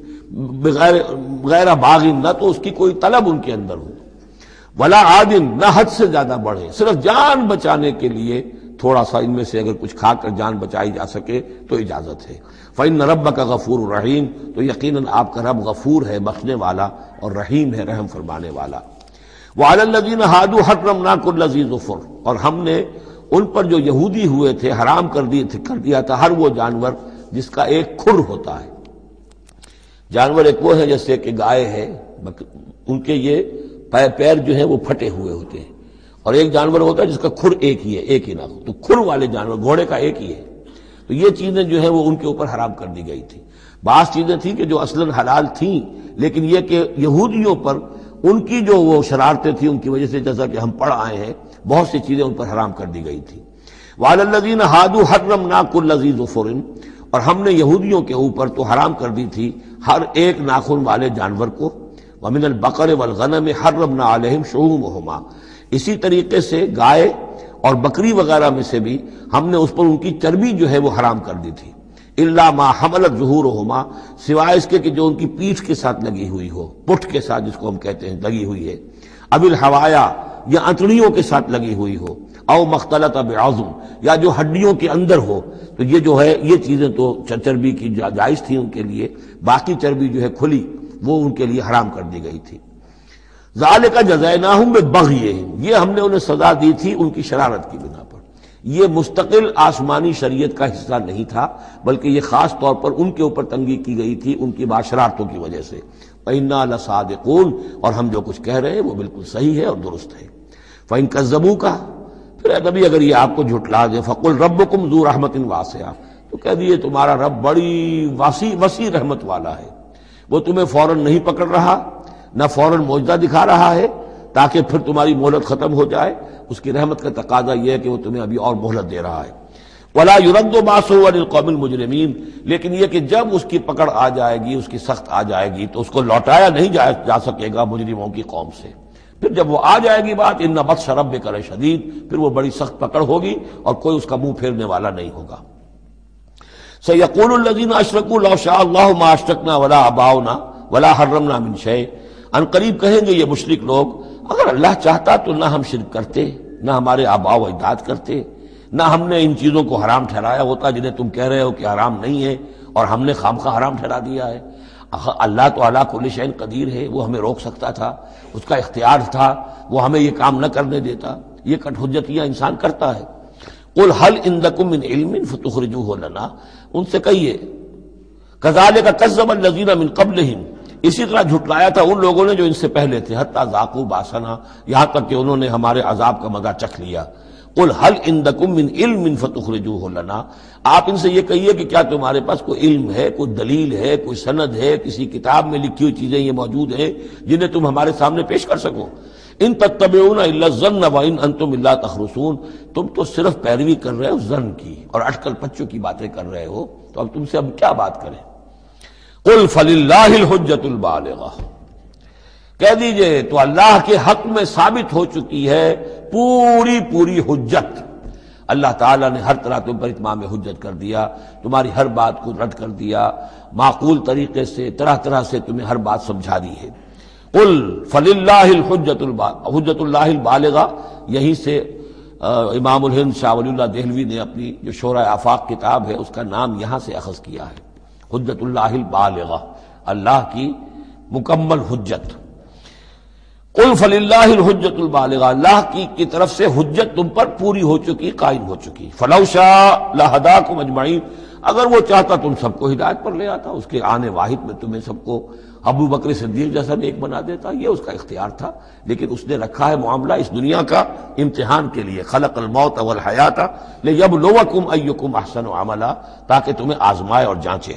غیر باغ، نہ تو اس کی کوئی طلب ان کے اندر ہو، ولا عاد، نہ حد سے زیادہ بڑھے، صرف جان بچانے کے لیے تھوڑا سا ان میں سے اگر کچھ کھا کر جان بچائی جا سکے تو اجازت ہے۔ فإن ربک غفور رحیم، تو یقیناً آپ کا رب غفور ہے، بخشنے والا، اور رحیم ہے، رحم فرمانے والا۔ وعلی الذین ہادوا حرمنا کل ذی ظفر، اور ہم نے ان پر جو یہودی ہوئے تھے حرام کر دیا تھا ہر وہ جانور جس کا ایک کھر ہوتا ہے۔ جانور ایک وہ ہے جیسے کہ گائے ہے، ان کے یہ پیر جو ہیں وہ پھٹے ہوئے ہوتے ہیں، اور ایک جانور ہوتا ہے جس کا کھر ایک ہی ہے، ایک ہی نہ ہو، تو کھر والے جانور، گھوڑے کا ایک ہی ہے، تو یہ چیزیں جو ہے وہ ان کے اوپر حرام کر دی گئی تھی۔ بعض چیزیں تھیں کہ جو اصلاً حلال تھیں، لیکن یہ کہ یہودیوں پر ان کی جو وہ شرارتیں تھیں ان کی وجہ سے، جیسا کہ ہم پڑھ آئے ہیں، بہت سی چیزیں ان پر حرام کر دی گئی تھیں۔ وعلی الذین ہادوا حرمنا کل ذی ظفر، اور ہم نے یہودیوں کے اوپر تو حرام کر دی تھی ہر ایک ناخن والے جانور کو۔ ومن البقر والغنم حرمنا علیہم شحومہما، اسی طریقے سے گائے اور بکری وغیرہ میں سے بھی ہم نے اس پر ان کی چربی جو ہے وہ حرام کر دی تھی۔ الا ما حملت ظہورہما، سوائے اس کے کہ جو ان کی پیٹھ کے ساتھ لگی ہوئی ہو، پٹھ کے ساتھ جس کو ہم کہتے ہیں لگی ہوئی ہے، اب الحوایا یا انتڑیوں کے ساتھ لگی ہوئی ہو، او مختلط بعظم، یا جو ہڈیوں کے اندر ہو، تو یہ جو ہے یہ چیزیں تو چربی کی جائز تھی ان کے لیے، باقی چربی جو ہے کھلی وہ ان کے لیے حرام کر دی گئی تھی۔ ذالک جزیناہم ببغیہم، یہ ہم نے انہیں سزا دی تھی ان کی شرارت کی بنا پر۔ یہ مستقل آسمانی شریعت کا حصہ نہیں تھا، بلکہ یہ خاص طور پر ان کے اوپر تنگی کی گئی تھی ان کی شرارتوں کی وجہ سے۔ وَإِنَّا لَصَادِقُونَ، اور ہم جو کچھ کہہ رہے ہیں وہ بالکل صحیح ہے اور درست ہے۔ فَإِن كَذَّبُوكَ، پھر اے نبی اگر یہ آپ کو جھٹلا دے، فَقُلْ رَبُّكُمْ ذُو رَحْمَةٍ وَاسِعَةٍ، تو کہہ دیے تمہارا رب بڑی وسیع رحمت والا ہے، وہ تمہیں فوراً نہیں پکڑ رہا، نہ فوراً معجزہ دکھا رہا ہے تاکہ پھر تمہاری مہلت ختم ہو جائے، اس کی رحمت کا تقاضا یہ ہے کہ وہ تمہیں ابھی اور مہلت دے رہا ہے۔ وَلَا يُرَدُّ بَأْسُهُ عَنِ الْقَوْمِ الْمُجْرِمِينَ، لیکن یہ کہ جب اس کی پکڑ آ جائے گی، اس کی سخت آ جائے گی، تو اس کو لوٹایا نہیں جا سکے گا مجرموں کی قوم سے۔ پھر جب وہ آ جائے گی بات، اِنَّ بَطْشَ رَبِّكَ لَشَدِيدٌ، پھر وہ بڑی سخت پکڑ ہوگی اور کوئی اس کا منہ پھیرنے والا نہیں ہوگا۔ سَيَقُولُ الَّذِينَ أَشْرَكُوا لَوْ شَاءَ اللَّهُ مَا أَشْرَكْنَا وَلَا آبَاؤُنَا وَلَا حَرَّمْنَا مِنْ شَيْءٍ، ان قریب کہیں گے یہ مشرک لوگ، اگر اللہ چاہتا تو نہ ہم شرک کرتے، نہ ہمارے آباء و اجداد کرتے، نہ ہم نے ان چیزوں کو حرام ٹھہرایا ہوتا جنہیں تم کہہ رہے ہو کہ حرام نہیں ہے اور ہم نے خامخواہ حرام ٹھہرا دیا ہے۔ اللہ تو علی کل شیء قدیر ہے، وہ ہمیں روک سکتا تھا، اس کا اختیار تھا، وہ ہمیں یہ کام نہ کرنے دیتا۔ یہ کٹ حجتیاں انسان کرتا ہے۔ قل هل عندکم من علم فتخرجوه لنا، ان سے کہیے کذالک کذب الذین من قبلہم، اسی طرح جھٹلایا تھا ان لوگوں نے جو ان سے پہلے تھے، حتی ذاقوا باسنا، یہاں تک کہ انہوں نے ہمارے عذاب کا مزہ چکھ لیا۔ قل هل عندکم من علم فتخرجوه لنا، آپ ان سے یہ کہیے کہ کیا تمہارے پاس کوئی علم ہے، کوئی دلیل ہے، کوئی سند ہے، کسی کتاب میں لکھی ہوئی چیزیں یہ موجود ہیں جنہیں تم ہمارے سامنے پیش کر سکو؟ ان تتبعون الا الظن وان انتم الا تخرصون، تم تو صرف پیروی کر رہے ہو ظن کی اور اٹکل پچوں کی باتیں کر رہے ہو، تو اب تم سے اب کیا بات کریں؟ قل فللہ الحجۃ البالغہ، کہہ دیجئے تو اللہ کے حق میں ثابت ہو چکی ہے پوری حجت۔ اللہ تعالیٰ نے ہر طرح تم پر اتمام حجت کر دیا، تمہاری ہر بات کو رد کر دیا، معقول طریقے سے طرح سے تمہیں ہر بات سمجھا دی ہے۔ قل فللہ حجت اللہ البالغہ، یہیں سے امام الہند شاہ ولی اللہ دہلوی نے اپنی جو شورۂ آفاق کتاب ہے اس کا نام یہاں سے اخذ کیا ہے، حجت اللہ البالغہ، اللہ کی مکمل حجت۔ قل فللہ الحجت البالغہ، اللہ کی طرف سے حجت تم پر پوری ہو چکی، قائم ہو چکی۔ فلو شاء لہداکم اجمعین، اگر وہ چاہتا تم سب کو ہدایت پر لے آتا، اس کے آنے واحد میں تمہیں سب کو ابو بکر صدیق جیسا نیک بنا دیتا، یہ اس کا اختیار تھا، لیکن اس نے رکھا ہے معاملہ اس دنیا کا امتحان کے لیے۔ خلق الموت والحیات لیبلوکم ایکم احسن عملا، تاکہ تمہیں آزمائے اور جانچے۔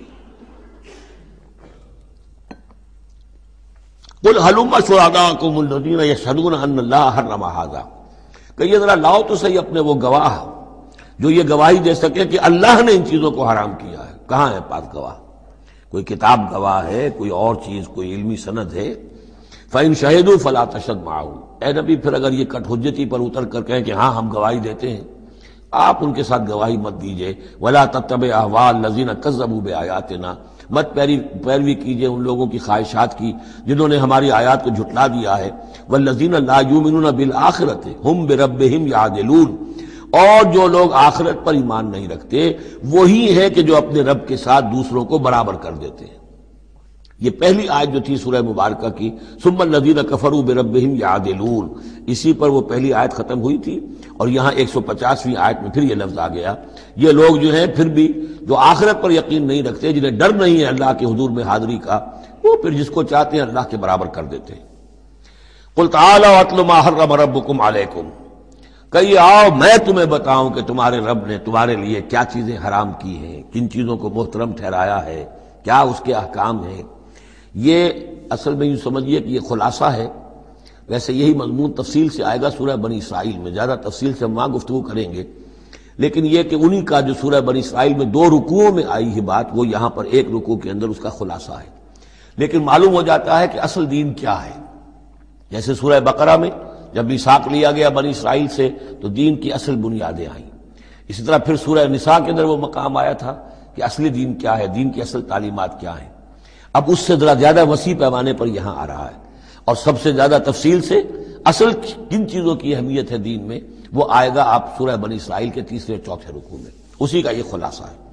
قل ہلم شہداءکم الذین یشہدون ان اللہ حرم ھذا، کہ یہ ذرا لاؤ تو صحیح اپنے وہ گواہ جو یہ گواہی دے سکے کہ اللہ نے ان چیزوں کو حرام کیا ہے۔ کہاں ہے پاس گواہ؟ کوئی کتاب گواہ ہے، کوئی اور چیز، کوئی علمی سند ہے؟ فَإِن شَهِدُوا فَلَا تَشْهَدْ مَعَهُمْ، اے نبی پھر اگر یہ کٹ حجتی پر اتر کر کہیں کہ ہاں ہم گواہی دیتے ہیں، آپ ان کے ساتھ گواہی مت دیجئے۔ وَلَا تَتَّبِعْ أَهْوَاءَ الَّذِينَ كَذَّبُوا بِآيَاتِنَا، مت پیروی کیجئے ان لوگوں کی خواہشات کی جنہوں نے ہماری آیات کو جھٹلا دیا ہے۔ وَالَّذِينَ لَا يُؤْمِنُونَ بِالْآخِرَةِ هُمْ بِرَبِّهِمْ يَعْدِلُونَ، اور جو لوگ آخرت پر ایمان نہیں رکھتے وہی ہے کہ جو اپنے رب کے ساتھ دوسروں کو برابر کر دیتے ہیں۔ یہ پہلی آیت جو تھی سورہ مبارکہ کی، ثم الذین کفروا بربہم یعدلون، اسی پر وہ پہلی آیت ختم ہوئی تھی، اور یہاں 150ویں آیت میں پھر یہ لفظ آ گیا۔ یہ لوگ جو ہیں پھر بھی جو آخرت پر یقین نہیں رکھتے، جنہیں ڈر نہیں ہے اللہ کے حضور میں حاضری کا، وہ پھر جس کو چاہتے ہیں اللہ کے برابر کر دیتے ہیں۔ قل تعالوا اتل ما حرم ربکم علیکم، کہ آؤ میں تمہیں بتاؤں کہ تمہارے رب نے تمہارے لیے کیا چیزیں حرام کی ہیں، کن چیزوں کو محترم ٹھہرایا ہے، کیا اس کے احکام ہیں۔ یہ اصل میں یوں سمجھیے کہ یہ خلاصہ ہے۔ ویسے یہی مضمون تفصیل سے آئے گا سورہ بنی اسرائیل میں، زیادہ تفصیل سے ہم وہاں گفتگو کریں گے، لیکن یہ کہ انہی کا جو سورہ بنی اسرائیل میں 2 رکوعوں میں آئی ہے بات، وہ یہاں پر 1 رکوع کے اندر اس کا خلاصہ ہے۔ لیکن معلوم ہو جاتا ہے کہ اصل دین کیا ہے۔ جیسے سورہ بقرہ میں جب میثاق لیا گیا بنی اسرائیل سے تو دین کی اصل بنیادیں آئیں، اسی طرح پھر سورہ نساء کے اندر وہ مقام آیا تھا کہ اصلی دین کیا ہے، دین کی اصل تعلیمات کیا ہیں۔ اب اس سے ذرا زیادہ وسیع پیمانے پر یہاں آ رہا ہے، اور سب سے زیادہ تفصیل سے اصل کن چیزوں کی اہمیت ہے دین میں وہ آئے گا آپ سورہ بنی اسرائیل کے 3 اور 4 رکوع میں، اسی کا یہ خلاصہ ہے۔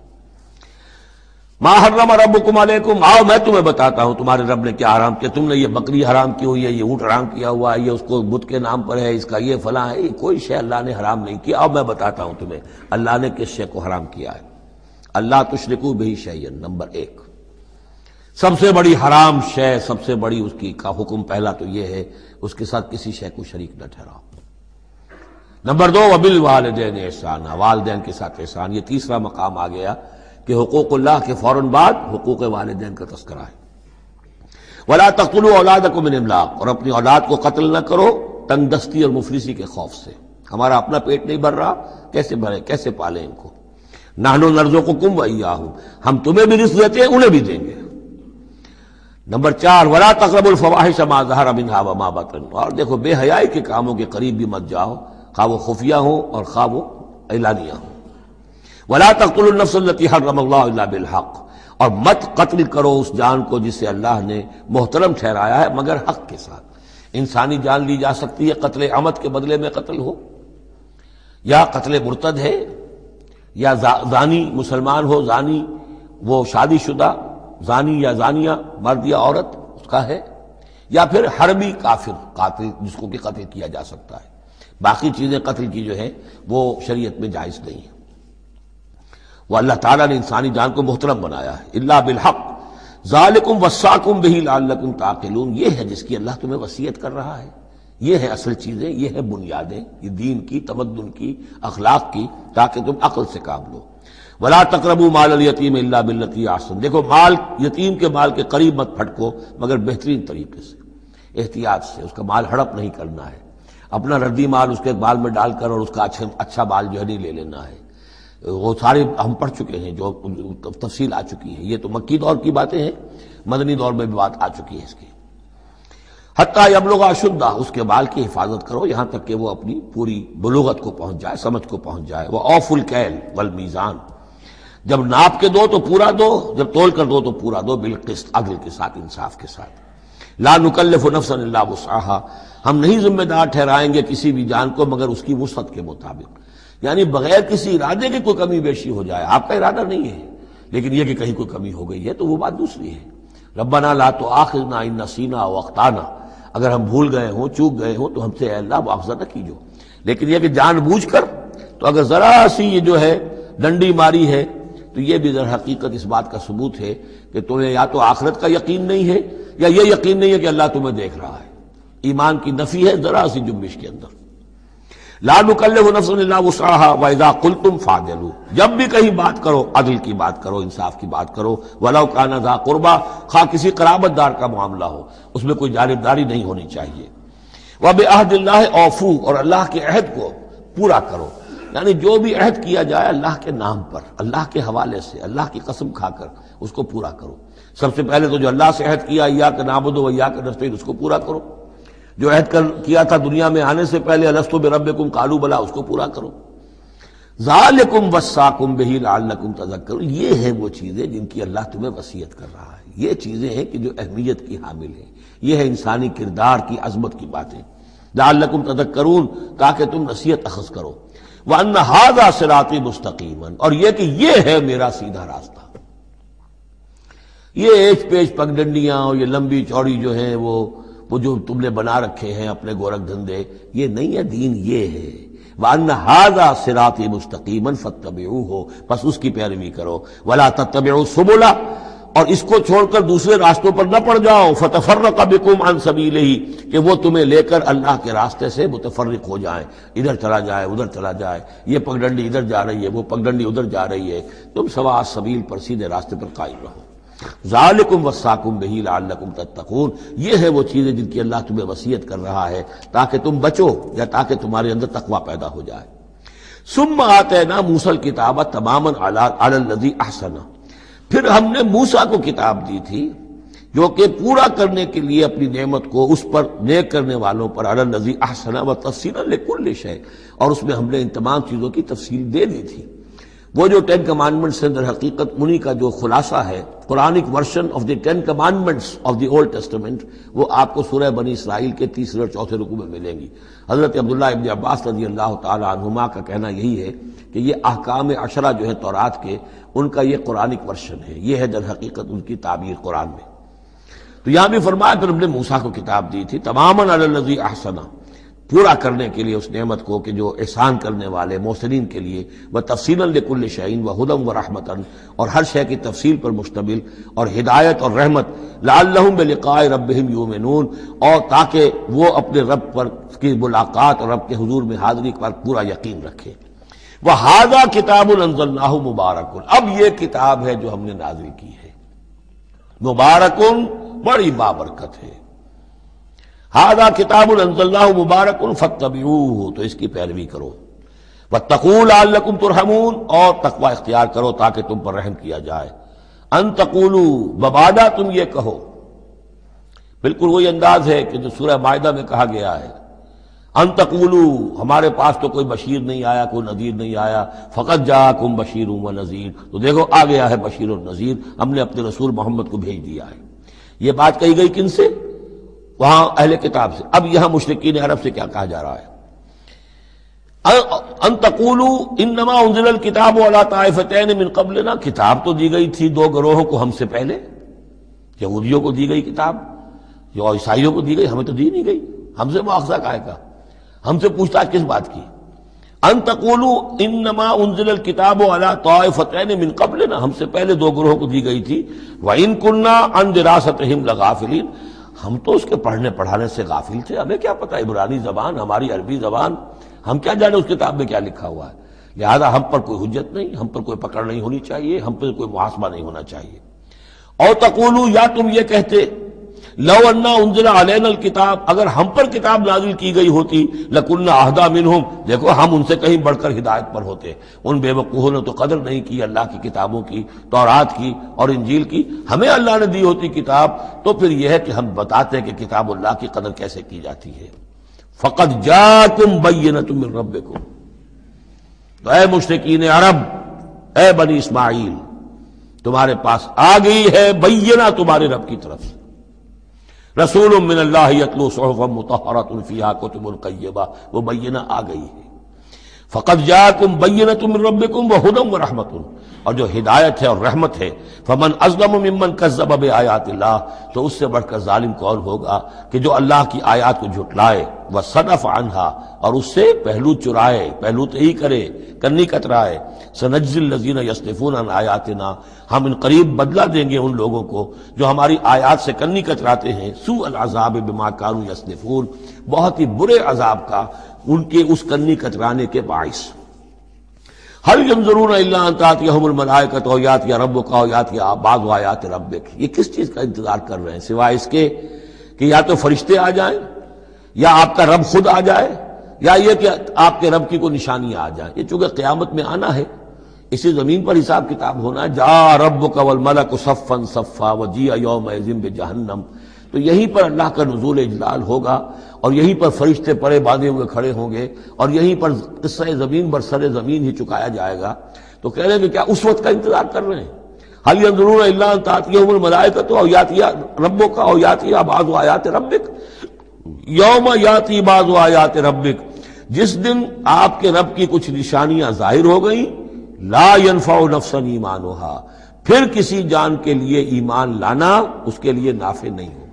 ما حرم ربکم علیکم، آؤ میں تمہیں بتاتا ہوں تمہارے رب نے کیا حرام کیا۔ تم نے یہ بکری حرام کی ہوئی ہے، یہ اونٹ حرام کیا ہوا ہے، یہ اس کو بت کے نام پر ہے، اس کا یہ فلاں ہے، یہ کوئی شے اللہ نے حرام نہیں کیا۔ آؤ میں بتاتا ہوں تمہیں اللہ نے کس شے کو حرام کیا ہے۔ اللہ تشرکوا بہ شیئا، نمبر 1 سب سے بڑی حرام شے، سب سے بڑی اس کی کا حکم پہلا تو یہ ہے اس کے ساتھ کسی شے کو شریک نہ ٹھہراؤ۔ نمبر 2 وبالوالدین احسانا، والدین کے ساتھ احسان۔ یہ تیسرا مقام آ گیا کہ حقوق اللہ کے فوراً بعد حقوق والدین کا تذکرہ ہے۔ ولا تقتلوا اولادکم من املاق، اور اپنی اولاد کو قتل نہ کرو تنگ دستی اور مفلسی کے خوف سے۔ ہمارا اپنا پیٹ نہیں بھر رہا، کیسے بھرے، کیسے پالیں ان کو۔ نحن نرزقکم وإیاہم، ہم تمہیں بھی رزق دیتے ہیں انہیں بھی دیں گے۔ نمبر 4 ولا تقربوا الفواحش ما ظہر منها وما بطن، اور دیکھو بے حیائی کے کاموں کے قریب بھی مت جاؤ، خواہ وہ خفیہ ہوں اور خواہ وہ اعلانیہ ہوں۔ ولا تقتلوا النفس التي حرم الله الا بالحق، اور مت قتل کرو اس جان کو جسے اللہ نے محترم ٹھہرایا ہے مگر حق کے ساتھ۔ انسانی جان لی جا سکتی ہے قتل عمد کے بدلے میں قتل ہو، یا قتل مرتد ہے، یا زانی مسلمان ہو، زانی وہ شادی شدہ زانی یا زانیہ مرد یا عورت اس کا ہے، یا پھر حربی کافر قاتل جس کو کہ قتل کیا جا سکتا ہے۔ باقی چیزیں قتل کی جو ہیں وہ شریعت میں جائز نہیں ہیں۔ وہ اللہ تعالیٰ نے انسانی جان کو محترم بنایا ہے۔ الا بالحق ذالکم وصاکم بہ لعلکم تعقلون، یہ ہے جس کی اللہ تمہیں وصیت کر رہا ہے۔ یہ ہے اصل چیزیں، یہ ہے بنیادیں، یہ دین کی، تمدن کی، اخلاق کی، تاکہ تم عقل سے کام لو۔ ولا تقربوا مال الیتیم الا بالتی احسن، دیکھو مال یتیم کے مال کے قریب مت پھٹکو مگر بہترین طریقے سے، احتیاط سے، اس کا مال ہڑپ نہیں کرنا ہے، اپنا ردی مال اس کے بال میں ڈال کر اور اس کا اچھا مال جو ہے نہیں لے لینا ہے۔ وہ سارے ہم پڑھ چکے ہیں، جو تفصیل آ چکی ہے، یہ تو مکی دور کی باتیں ہیں، مدنی دور میں بھی بات آ چکی ہے اس کی۔ حتیٰ یبلغ اشدہ، اس کے بال کی حفاظت کرو یہاں تک کہ وہ اپنی پوری بلوغت کو پہنچ جائے، سمجھ کو پہنچ جائے۔ وہ اوفوا الکیل والمیزان، جب ناپ کے دو تو پورا دو، جب تول کر دو تو پورا دو، بالقسط، عدل کے ساتھ، انصاف کے ساتھ۔ لا نکلف نفسا الا وسعها، ہم نہیں ذمہ دار ٹھہرائیں گے کسی بھی جان کو مگر اس کی وسعت کے مطابق، یعنی بغیر کسی ارادے کے کوئی کمی بیشی ہو جائے، آپ کا ارادہ نہیں ہے لیکن یہ کہ کہیں کوئی کمی ہو گئی ہے تو وہ بات دوسری ہے۔ ربنا لا تؤاخذنا ان نسینا او اخطانا، اگر ہم بھول گئے ہوں، چوک گئے ہوں تو ہم سے اے اللہ مواخذہ نہ کیجو، لیکن یہ کہ جان بوجھ کر، تو اگر ذرا سی یہ جو ہے ڈنڈی ماری ہے تو یہ بھی در حقیقت اس بات کا ثبوت ہے کہ تمہیں یا تو آخرت کا یقین نہیں ہے یا یہ یقین نہیں ہے کہ اللہ تمہیں دیکھ رہا ہے۔ ایمان کی نفی ہے ذرا سی جنبش کے اندر۔ لا نکلف نفسا الا وسعها واذا قلتم فاعدلوا، جب بھی کہیں بات کرو عدل کی بات کرو، انصاف کی بات کرو، ولو کان ذا قربا، خواہ کسی قرابت دار کا معاملہ ہو، اس میں کوئی جانبداری نہیں ہونی چاہیے۔ وبعہد اللہ اوفوا، اور اللہ کے عہد کو پورا کرو، یعنی جو بھی عہد کیا جائے اللہ کے نام پر، اللہ کے حوالے سے، اللہ کی قسم کھا کر اس کو پورا کرو۔ سب سے پہلے تو جو اللہ سے عہد کیا ایاک نعبد و ایاک نستعین، اس کو پورا کرو۔ جو عہد کیا تھا دنیا میں آنے سے پہلے الستو بربکم قالوا بلا، اس کو پورا کرو۔ ذالکم وصاکم بہ لعلکم تذکرون، یہ ہیں وہ چیزیں جن کی اللہ تمہیں وصیت کر رہا ہے۔ یہ چیزیں ہیں کہ جو اہمیت کی حامل ہیں، یہ ہے انسانی کردار کی عظمت کی باتیں۔ لعلکم تذکرون، تاکہ تم نصیحت اخذ کرو۔ وَأَنَّ هَذَا صِرَاطِي مُسْتَقِيمًا، اور یہ کہ یہ ہے میرا سیدھا راستہ۔ یہ ایچ پیچ پگڈنڈیاں اور یہ لمبی چوڑی جو ہیں وہ جو تم نے بنا رکھے ہیں اپنے گورکھ دھندے، یہ نہیں ہے دین، یہ ہے۔ وَأَنَّ هَذَا صِرَاطِي مُسْتَقِيمًا فَاتَّبِعُوهُ، بس اس کی پیروی کرو۔ وَلَا تَتَّبِعُوا السُّبُلَ، اور اس کو چھوڑ کر دوسرے راستوں پر نہ پڑ جاؤ، فتفرق بکم عن سبیلہ، کہ وہ تمہیں لے کر اللہ کے راستے سے متفرق ہو جائیں، ادھر چلا جائے ادھر چلا جائے، یہ پگڈنڈی ادھر جا رہی ہے وہ پگڈنڈی ادھر جا رہی ہے، تم سواء السبیل پر سیدھے راستے پر قائم رہو۔ ذالکم وصاکم بہ لعلکم تتقون، یہ ہے وہ چیزیں جن کی اللہ تمہیں وصیت کر رہا ہے تاکہ تم بچو یا تاکہ تمہارے اندر تقوی پیدا ہو جائے۔ ثم آتینا موسیٰ الکتاب تماما علی الذی احسن، پھر ہم نے موسیٰ کو کتاب دی تھی جو کہ پورا کرنے کے لیے اپنی نعمت کو اس پر نیک کرنے والوں پر، علی الذی احسن وتفصیلا لکل شیء، اور اس میں ہم نے ان تمام چیزوں کی تفصیل دے دی تھی۔ وہ جو 10 کمانڈمنٹس ہیں در حقیقت انہی کا جو خلاصہ ہے، Quranic version of the 10 commandments of the Old Testament, وہ آپ کو سورہ بنی اسرائیل کے 3 اور 4 رکوع میں ملیں گی۔ حضرت عبداللہ ابن عباس رضی اللہ تعالی عنہما کا کہنا یہی ہے کہ یہ احکام عشرہ جو ہے تورات کے، ان کا یہ قرآنک ورژن ہے، یہ ہے در حقیقت ان کی تعبیر قرآن میں۔ تو یہاں بھی فرمایا پھر ہم نے موسیٰ کو کتاب دی تھی تماما علی الذی احسن، پورا کرنے کے لیے اس نعمت کو کہ جو احسان کرنے والے محسنین کے لیے، وہ تفصیلا لکل شیء وہدی ورحمۃ، اور ہر شے کی تفصیل پر مشتمل اور ہدایت اور رحمت، لعلہم بلقاء ربہم یؤمنون، اور تاکہ وہ اپنے رب پر کی ملاقات اور رب کے حضور میں حاضری پر پورا یقین رکھے۔ وَهَذَا كِتَابٌ أَنزَلْنَاهُ مُبَارَكٌ، اب یہ کتاب ہے جو ہم نے نازل کی ہے، مبارکن بڑی بابرکت ہے۔ ھذا کتاب انزلناہ مبارک فاتبعوہ، تو اس کی پیروی کرو، واتقوا لعلکم ترحمون، اور تقوی اختیار کرو تاکہ تم پر رحم کیا جائے۔ ان تقولوا، مبادا تم یہ کہو، بالکل وہی انداز ہے کہ جو سورہ مائدہ میں کہا گیا ہے، ان تقولوا، ہمارے پاس تو کوئی بشیر نہیں آیا، کوئی نذیر نہیں آیا، فقط جاءکم بشیر و نذیر، تو دیکھو آ گیا ہے بشیر و نذیر، ہم نے اپنے رسول محمد کو بھیج دیا ہے۔ یہ بات کہی گئی کن سے؟ وہاں اہل کتاب سے۔ اب یہاں مشرکین عرب سے کیا کہا جا رہا ہے؟ ان تقولوا انما انزل الکتاب علی طائفتین من قبلنا، کتاب تو دی گئی تھی 2 گروہوں کو ہم سے پہلے، یہودیوں کو دی گئی کتاب، جو عیسائیوں کو دی گئی، ہمیں تو دی نہیں گئی، ہم سے مواخذہ کائے کا، ہم سے پوچھ تاچھ کس بات کی؟ ان تقولوا انما انزل الکتاب علی طائفتین من قبلنا، ہم سے پہلے 2 گروہوں کو دی گئی تھی، وان كنا عن دراستہم لغافلین، ہم تو اس کے پڑھنے پڑھانے سے غافل تھے، ہمیں کیا پتہ عبرانی زبان، ہماری عربی زبان، ہم کیا جانے اس کتاب میں کیا لکھا ہوا ہے، لہذا ہم پر کوئی حجت نہیں، ہم پر کوئی پکڑ نہیں ہونی چاہیے، ہم پر کوئی محاسبہ نہیں ہونا چاہیے۔ اور تقولوا، یا تم یہ کہتے، لو انا انزل علینا الکتاب، اگر ہم پر کتاب نازل کی گئی ہوتی، لکنا اہدی منہم، دیکھو ہم ان سے کہیں بڑھ کر ہدایت پر ہوتے، ان بے وقوفوں نے تو قدر نہیں کی اللہ کی کتابوں کی، تورات کی اور انجیل کی، ہمیں اللہ نے دی ہوتی کتاب تو پھر یہ ہے کہ ہم بتاتے ہیں کہ کتاب اللہ کی قدر کیسے کی جاتی ہے۔ فقد جاءکم بینۃ من ربکم، تو اے مشرکین عرب، اے بنی اسماعیل، تمہارے پاس آ گئی ہے بینہ تمہارے رب کی طرف سے، رسول من اللہ یتلو صحفا مطہرۃ فیہا کتب قیمہ، وہ بینہ آ گئی ہے۔ فقد جاءکم بینۃ من ربکم وہدی ورحمۃ، اور جو ہدایت ہے اور رحمت ہے، فمن اظلم ممن کذب بآیات اللہ، تو اس سے بڑھ کر ظالم کون ہوگا کہ جو اللہ کی آیات کو جھٹلائے، وصدف عنہا، اور اس سے پہلو چرائے، پہلو تہی کرے، کنی کترائے۔ سنجزی الذین یصدفون عن آیاتنا، ہم ان قریب بدلہ دیں گے ان لوگوں کو جو ہماری آیات سے کنی کتراتے ہیں، سوء العذاب بما کانوا یصدفون، بہت ہی برے عذاب کا ان کے اس کنی کترانے کے باعث۔ هل ينظرون الا ان تاتيهم الملائکۃ او یاتی ربک او یاتی بعض آیات ربک، یہ کس چیز کا انتظار کر رہے ہیں سوائے اس کے کہ یا تو فرشتے آ جائیں، یا آپ کا رب خود آ جائے، یا یہ کہ آپ کے رب کی کوئی نشانیاں آ جائیں۔ یہ چونکہ قیامت میں آنا ہے، اسی زمین پر حساب کتاب ہونا ہے، جاء ربک والملک صفا صفا وجیء یومئذ بجہنم، تو یہیں پر اللہ کا نزول اجلال ہوگا، اور یہیں پر فرشتے پرے باندھے ہوئے کھڑے ہوں گے، اور یہیں پر قصہ زمین بر سر زمین ہی چکایا جائے گا۔ تو کہہ رہے ہیں کہ کیا اس وقت کا انتظار کر رہے ہیں؟ هل ينظرون الا ان تاتيهم الملائکۃ او یاتی ربک او یاتی بعض آیات ربک، یوم یاتی بعض آیات ربک، جس دن آپ کے رب کی کچھ نشانیاں ظاہر ہو گئیں، لا ينفع نفسا ایمانها، پھر کسی جان کے لیے ایمان لانا اس کے لیے نافع نہیں ہوگا۔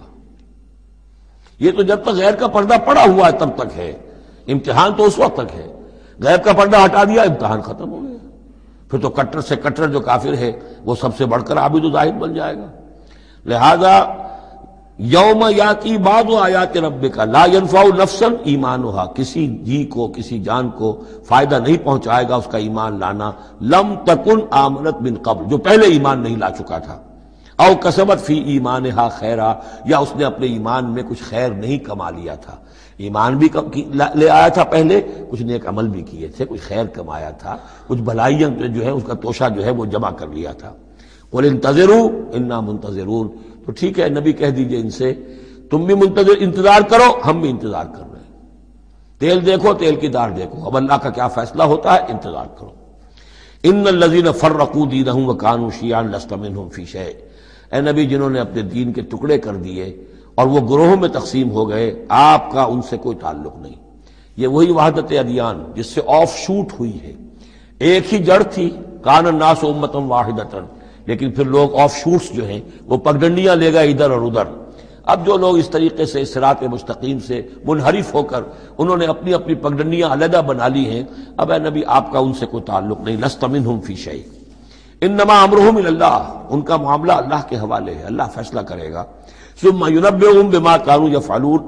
یہ تو جب تک غیر کا پردہ پڑا ہوا ہے تب تک ہے، امتحان تو اس وقت تک ہے، غیب کا پردہ ہٹا دیا امتحان ختم ہو گیا۔ پھر تو کٹر سے کٹر جو کافر ہے وہ سب سے بڑھ کر عابد و زاہد بن جائے گا۔ لہذا یوم یاتی بعض آیات ربک لا ینفع نفسا ایمانھا، کسی جی کو، کسی جان کو فائدہ نہیں پہنچائے گا اس کا ایمان لانا، لم تکن آمنت من قبل، جو پہلے ایمان نہیں لا چکا تھا، او کسبت فی ایمانھا خیرا، یا اس نے اپنے ایمان میں کچھ خیر نہیں کما لیا تھا، ایمان بھی لے آیا تھا پہلے، کچھ نیک عمل بھی کیے تھے، کچھ خیر کمایا تھا، کچھ بھلائیاں جو ہے اس کا توشہ جو ہے وہ جمع کر لیا تھا۔ قل انتظروا انا منتظرون، تو ٹھیک ہے نبی کہہ دیجئے ان سے تم بھی انتظار کرو، ہم بھی انتظار کر رہے ہیں، تیل دیکھو تیل کی دار دیکھو، اب اللہ کا کیا فیصلہ ہوتا ہے انتظار کرو۔ ان الذین فرقوا دینہم وکانوا شیعا لست منہم فی شیء، اے نبی جنہوں نے اپنے دین کے ٹکڑے کر دیے اور وہ گروہوں میں تقسیم ہو گئے، آپ کا ان سے کوئی تعلق نہیں۔ یہ وہی وحدت ادیان جس سے آف شوٹ ہوئی ہے، ایک ہی جڑ تھی، کان الناس امۃ واحدۃ، لیکن پھر لوگ آف شوٹس جو ہیں وہ پگڈنڈیاں لے گئے ادھر اور ادھر۔ اب جو لوگ اس طریقے سے صراط مستقیم سے منحرف ہو کر انہوں نے اپنی اپنی پگڈنڈیاں علیحدہ بنا لی ہیں، اب اے نبی آپ کا ان سے کوئی تعلق نہیں، لست منہم فی شیء، انما امرہم الی اللہ، ان کا معاملہ اللہ کے حوالے ہے، اللہ فیصلہ کرے گا۔ ثم ینبئہم بما کانوا یفعلون،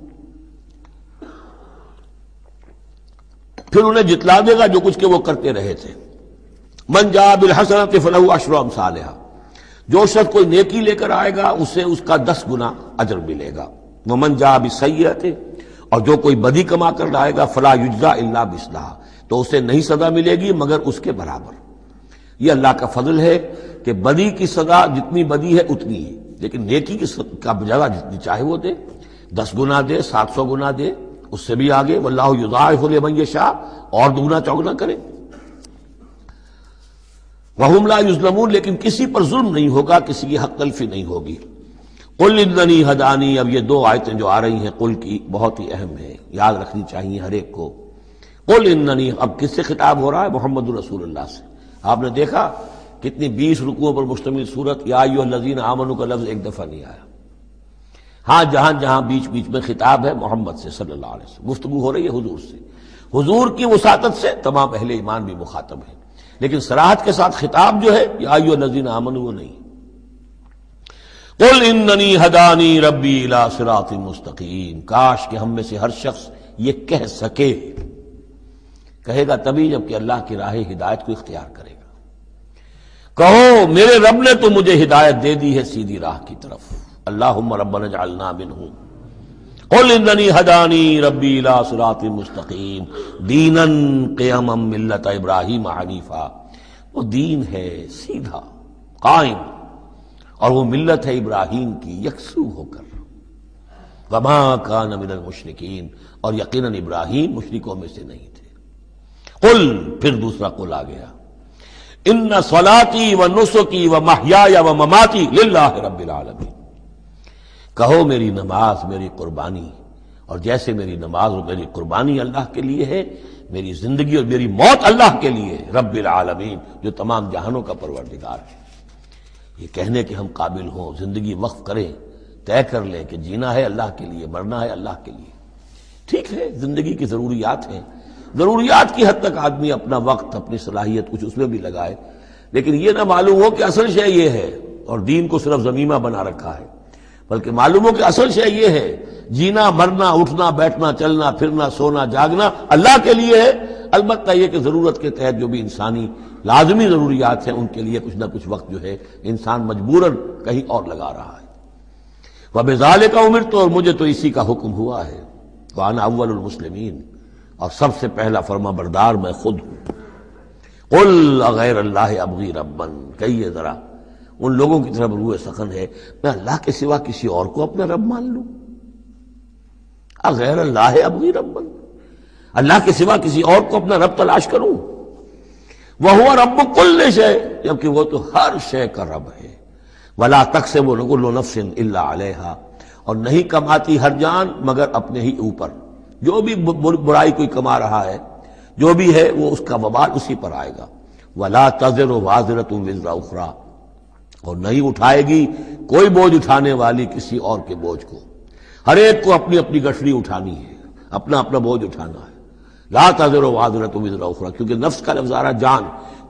پھر انہیں جتلا دے گا جو کچھ کہ وہ کرتے رہے تھے۔ من جاء بالحسنۃ فلہ عشر امثالھا، جو شخص کوئی نیکی لے کر آئے گا اسے اس کا 10 گنا اجر ملے گا۔ ومن جاء بالسیئۃ، اور جو کوئی بدی کما کر لائے گا فلا یجزا الا مثلھا، تو اسے نہیں سزا ملے گی مگر اس کے برابر۔ یہ اللہ کا فضل ہے کہ بدی کی سزا جتنی بدی ہے اتنی ہے، لیکن نیکی کی کا جگہ جتنی چاہے وہ دے، 10 گنا دے، 700 گنا دے، اس سے بھی آگے، واللہ یضاعف لمن یشاء، اور دگنا چوگنا کرے۔ وہم لا یظلمون، لیکن کسی پر ظلم نہیں ہوگا، کسی کی حق تلفی نہیں ہوگی۔ قل اننی ہدانی، اب یہ 2 آیتیں جو آ رہی ہیں قل کی بہت ہی اہم ہیں، یاد رکھنی چاہیے ہر ایک کو۔ قل اننی، اب کس سے خطاب ہو رہا ہے؟ محمد رسول اللہ سے۔ آپ نے دیکھا کتنی 20 رکوعوں پر مشتمل سورت یا ایھا الذین آمنوا کا لفظ ایک دفعہ نہیں آیا۔ ہاں جہاں جہاں بیچ بیچ میں خطاب ہے محمد سے صلی اللہ علیہ وسلم، گفتگو ہو رہی ہے حضور سے، حضور کی وساطت سے تمام اہل ایمان بھی مخاطب ہیں، لیکن صراحت کے ساتھ خطاب جو ہے یا ایھا الذین آمنوا وہ نہیں۔ قل اننی ہدانی ربی الی صراط مستقیم، کاش کہ ہم میں سے ہر شخص یہ کہہ سکے، کہے گا تبھی جب کہ اللہ کی راہ ہدایت کو اختیار کرے گا۔ کہو میرے رب نے تو مجھے ہدایت دے دی ہے سیدھی راہ کی طرف، اللہم ربنا اجعلنا منہم۔ قل اننی ہدانی ربی الی صراط مستقیم دینا قیما ملت ابراہیم حنیفا، وہ دین ہے سیدھا قائم، اور وہ ملت ہے ابراہیم کی یکسو ہو کر، وما کان من المشرکین، اور یقیناً ابراہیم مشرکوں میں سے نہیں تھے۔ قل، پھر دوسرا قل آ گیا، ان صلاتی و نسکی و محیای و مماتی للہ رب العالمین، کہو میری نماز، میری قربانی، اور جیسے میری نماز اور میری قربانی اللہ کے لیے ہے، میری زندگی اور میری موت اللہ کے لیے ہے، رب العالمین، جو تمام جہانوں کا پروردگار ہے۔ یہ کہنے کہ ہم قابل ہوں، زندگی وقف کریں، طے کر لیں کہ جینا ہے اللہ کے لیے، مرنا ہے اللہ کے لیے، ٹھیک ہے، زندگی کی ضروریات ہیں، ضروریات کی حد تک آدمی اپنا وقت، اپنی صلاحیت کچھ اس میں بھی لگائے، لیکن یہ نہ معلوم ہو کہ اصل شے یہ ہے، اور دین کو صرف ضمیمہ بنا رکھا ہے، بلکہ معلوم ہو کہ اصل شے یہ ہے، جینا، مرنا، اٹھنا، بیٹھنا، چلنا پھرنا، سونا جاگنا اللہ کے لیے ہے، البتہ یہ کہ ضرورت کے تحت جو بھی انسانی لازمی ضروریات ہیں ان کے لیے کچھ نہ کچھ وقت جو ہے انسان مجبوراً کہیں اور لگا رہا ہے۔ وَبِذَلِكَ أُمِرْتُ، اور مجھے تو اسی کا حکم ہوا ہے، وَأَنَا أَوَّلُ الْمُسْلِمِينَ، اور سب سے پہلا فرما بردار میں خود ہوں۔ قُلْ أَغَيْرَ اللَّهِ أَبْغِي رَبًّا، کہیے ذرا، ان لوگوں کی طرف روح سخن ہے، میں اللہ کے سوا کسی اور کو اپنا رب مان لوں؟ اغیر اللہ ابغی ربًا، اللہ کے سوا کسی اور کو اپنا رب تلاش کروں؟ وَهُوَ رَبُّ كُلِّ شَيْءٍ، جبکہ وہ تو ہر شے کا رب ہے۔ وَلَا تَكْسِبُ كُلُّ نَفْسٍ إِلَّا عَلَيْهَا، اور نہیں کماتی ہر جان مگر اپنے ہی اوپر، جو بھی برائی کوئی کما رہا ہے، جو بھی ہے وہ اس کا وبال اسی پر آئے گا۔ وَلَا تَزِرُ وَازِرَةٌ وِزْرَ أُخْرَىٰ، اور نہیں اٹھائے گی کوئی بوجھ اٹھانے والی کسی اور کے بوجھ کو، ہر ایک کو اپنی اپنی گٹھڑی اٹھانی ہے، اپنا اپنا بوجھ اٹھانا ہے۔ لا تزر وازرۃ وزر اخرى، کیونکہ نفس کا لفظ آ رہا جان،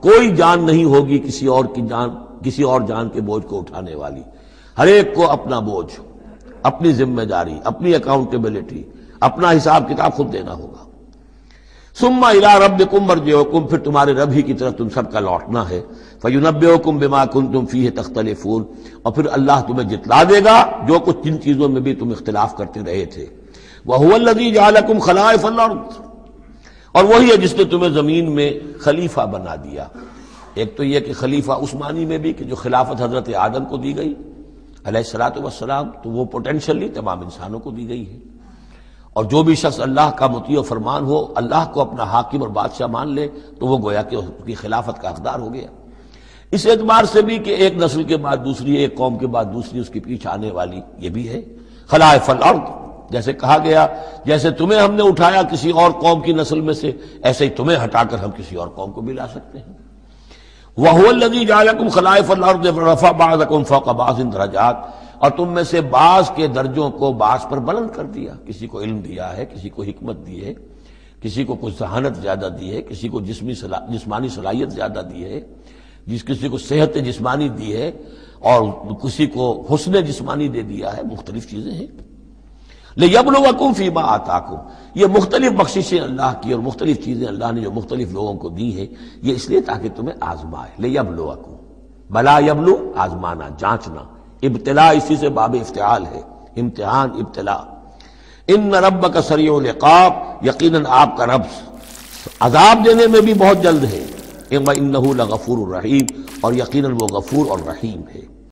کوئی جان نہیں ہوگی کسی اور جان کے بوجھ کو اٹھانے والی. ہر ایک کو اپنا بوجھ، اپنی ذمہ داری، اپنی اکاؤنٹیبلٹی، اپنا حساب کتاب خود دینا ہوگا. ثم الی ربکم مرجعکم، پھر تمہارے رب ہی کی طرف تم سب کا لوٹنا ہے. فینبئکم بما کنتم فیہ تختلفون، اور پھر اللہ تمہیں جتلا دے گا جو کچھ جن چیزوں میں بھی تم اختلاف کرتے رہے تھے. وَهُوَ الَّذِي جَعَلَكُمْ خَلَائِفَ الْأَرْضِ، اور وہی ہے جس نے تمہیں زمین میں خلیفہ بنا دیا. ایک تو یہ کہ خلیفہ عثمانی میں بھی کہ جو خلافت حضرت آدم کو دی گئی علیہ الصلوۃ والسلام، تو وہ پوٹینشلی تمام انسانوں کو دی گئی ہے. اور جو بھی شخص اللہ کا مطیع و فرمان ہو، اللہ کو اپنا حاکم اور بادشاہ مان لے، تو وہ گویا کہ اس کی خلافت کا حقدار ہو گیا. اس اعتبار سے بھی کہ ایک نسل کے بعد دوسری، ایک قوم کے بعد دوسری اس کے پیچھے آنے والی، یہ بھی ہے خلائف الارض. جیسے کہا گیا جیسے تمہیں ہم نے اٹھایا کسی اور قوم کی نسل میں سے، ایسے ہی تمہیں ہٹا کر ہم کسی اور قوم کو بھی لا سکتے ہیں. وَهُوَ الَّذِي جَعَلَكُمْ خَلَائِفَ الْأَرْضِ وَرَفَعَ بَعْضَكُمْ فَوْقَ بَعْضٍ دَرَجَاتٍ، اور تم میں سے بعض کے درجوں کو بعض پر بلند کر دیا. کسی کو علم دیا ہے، کسی کو حکمت دی ہے، کسی کو کچھ ذہانت زیادہ دی ہے، کسی کو جسمانی صلاحیت زیادہ دی ہے، کسی کو صحت جسمانی دی ہے، اور کسی کو حسن جسمانی دے دیا ہے. مختلف چیزیں ہیں. لِيَبْلُوَكُمْ فِي مَا آتَاكُمْ، یہ مختلف بخششیں اللہ کی اور مختلف چیزیں اللہ نے جو مختلف لوگوں کو دی ہیں، یہ اس لیے تاکہ تمہیں آزمائے. لِيَبْلُوَكُمْ، بلا یبلو آزمانا، جانچنا. ابتلاء اسی سے باب افتعال ہے، امتحان، ابتلاء. ان ربک سریع العقاب، یقیناً آپ کا رب عذاب دینے میں بھی بہت جلد ہے. وَإِنَّهُ لَغَفُورٌ رَحِيمٌ، اور یقیناً وہ غفور اور رحیم ہے.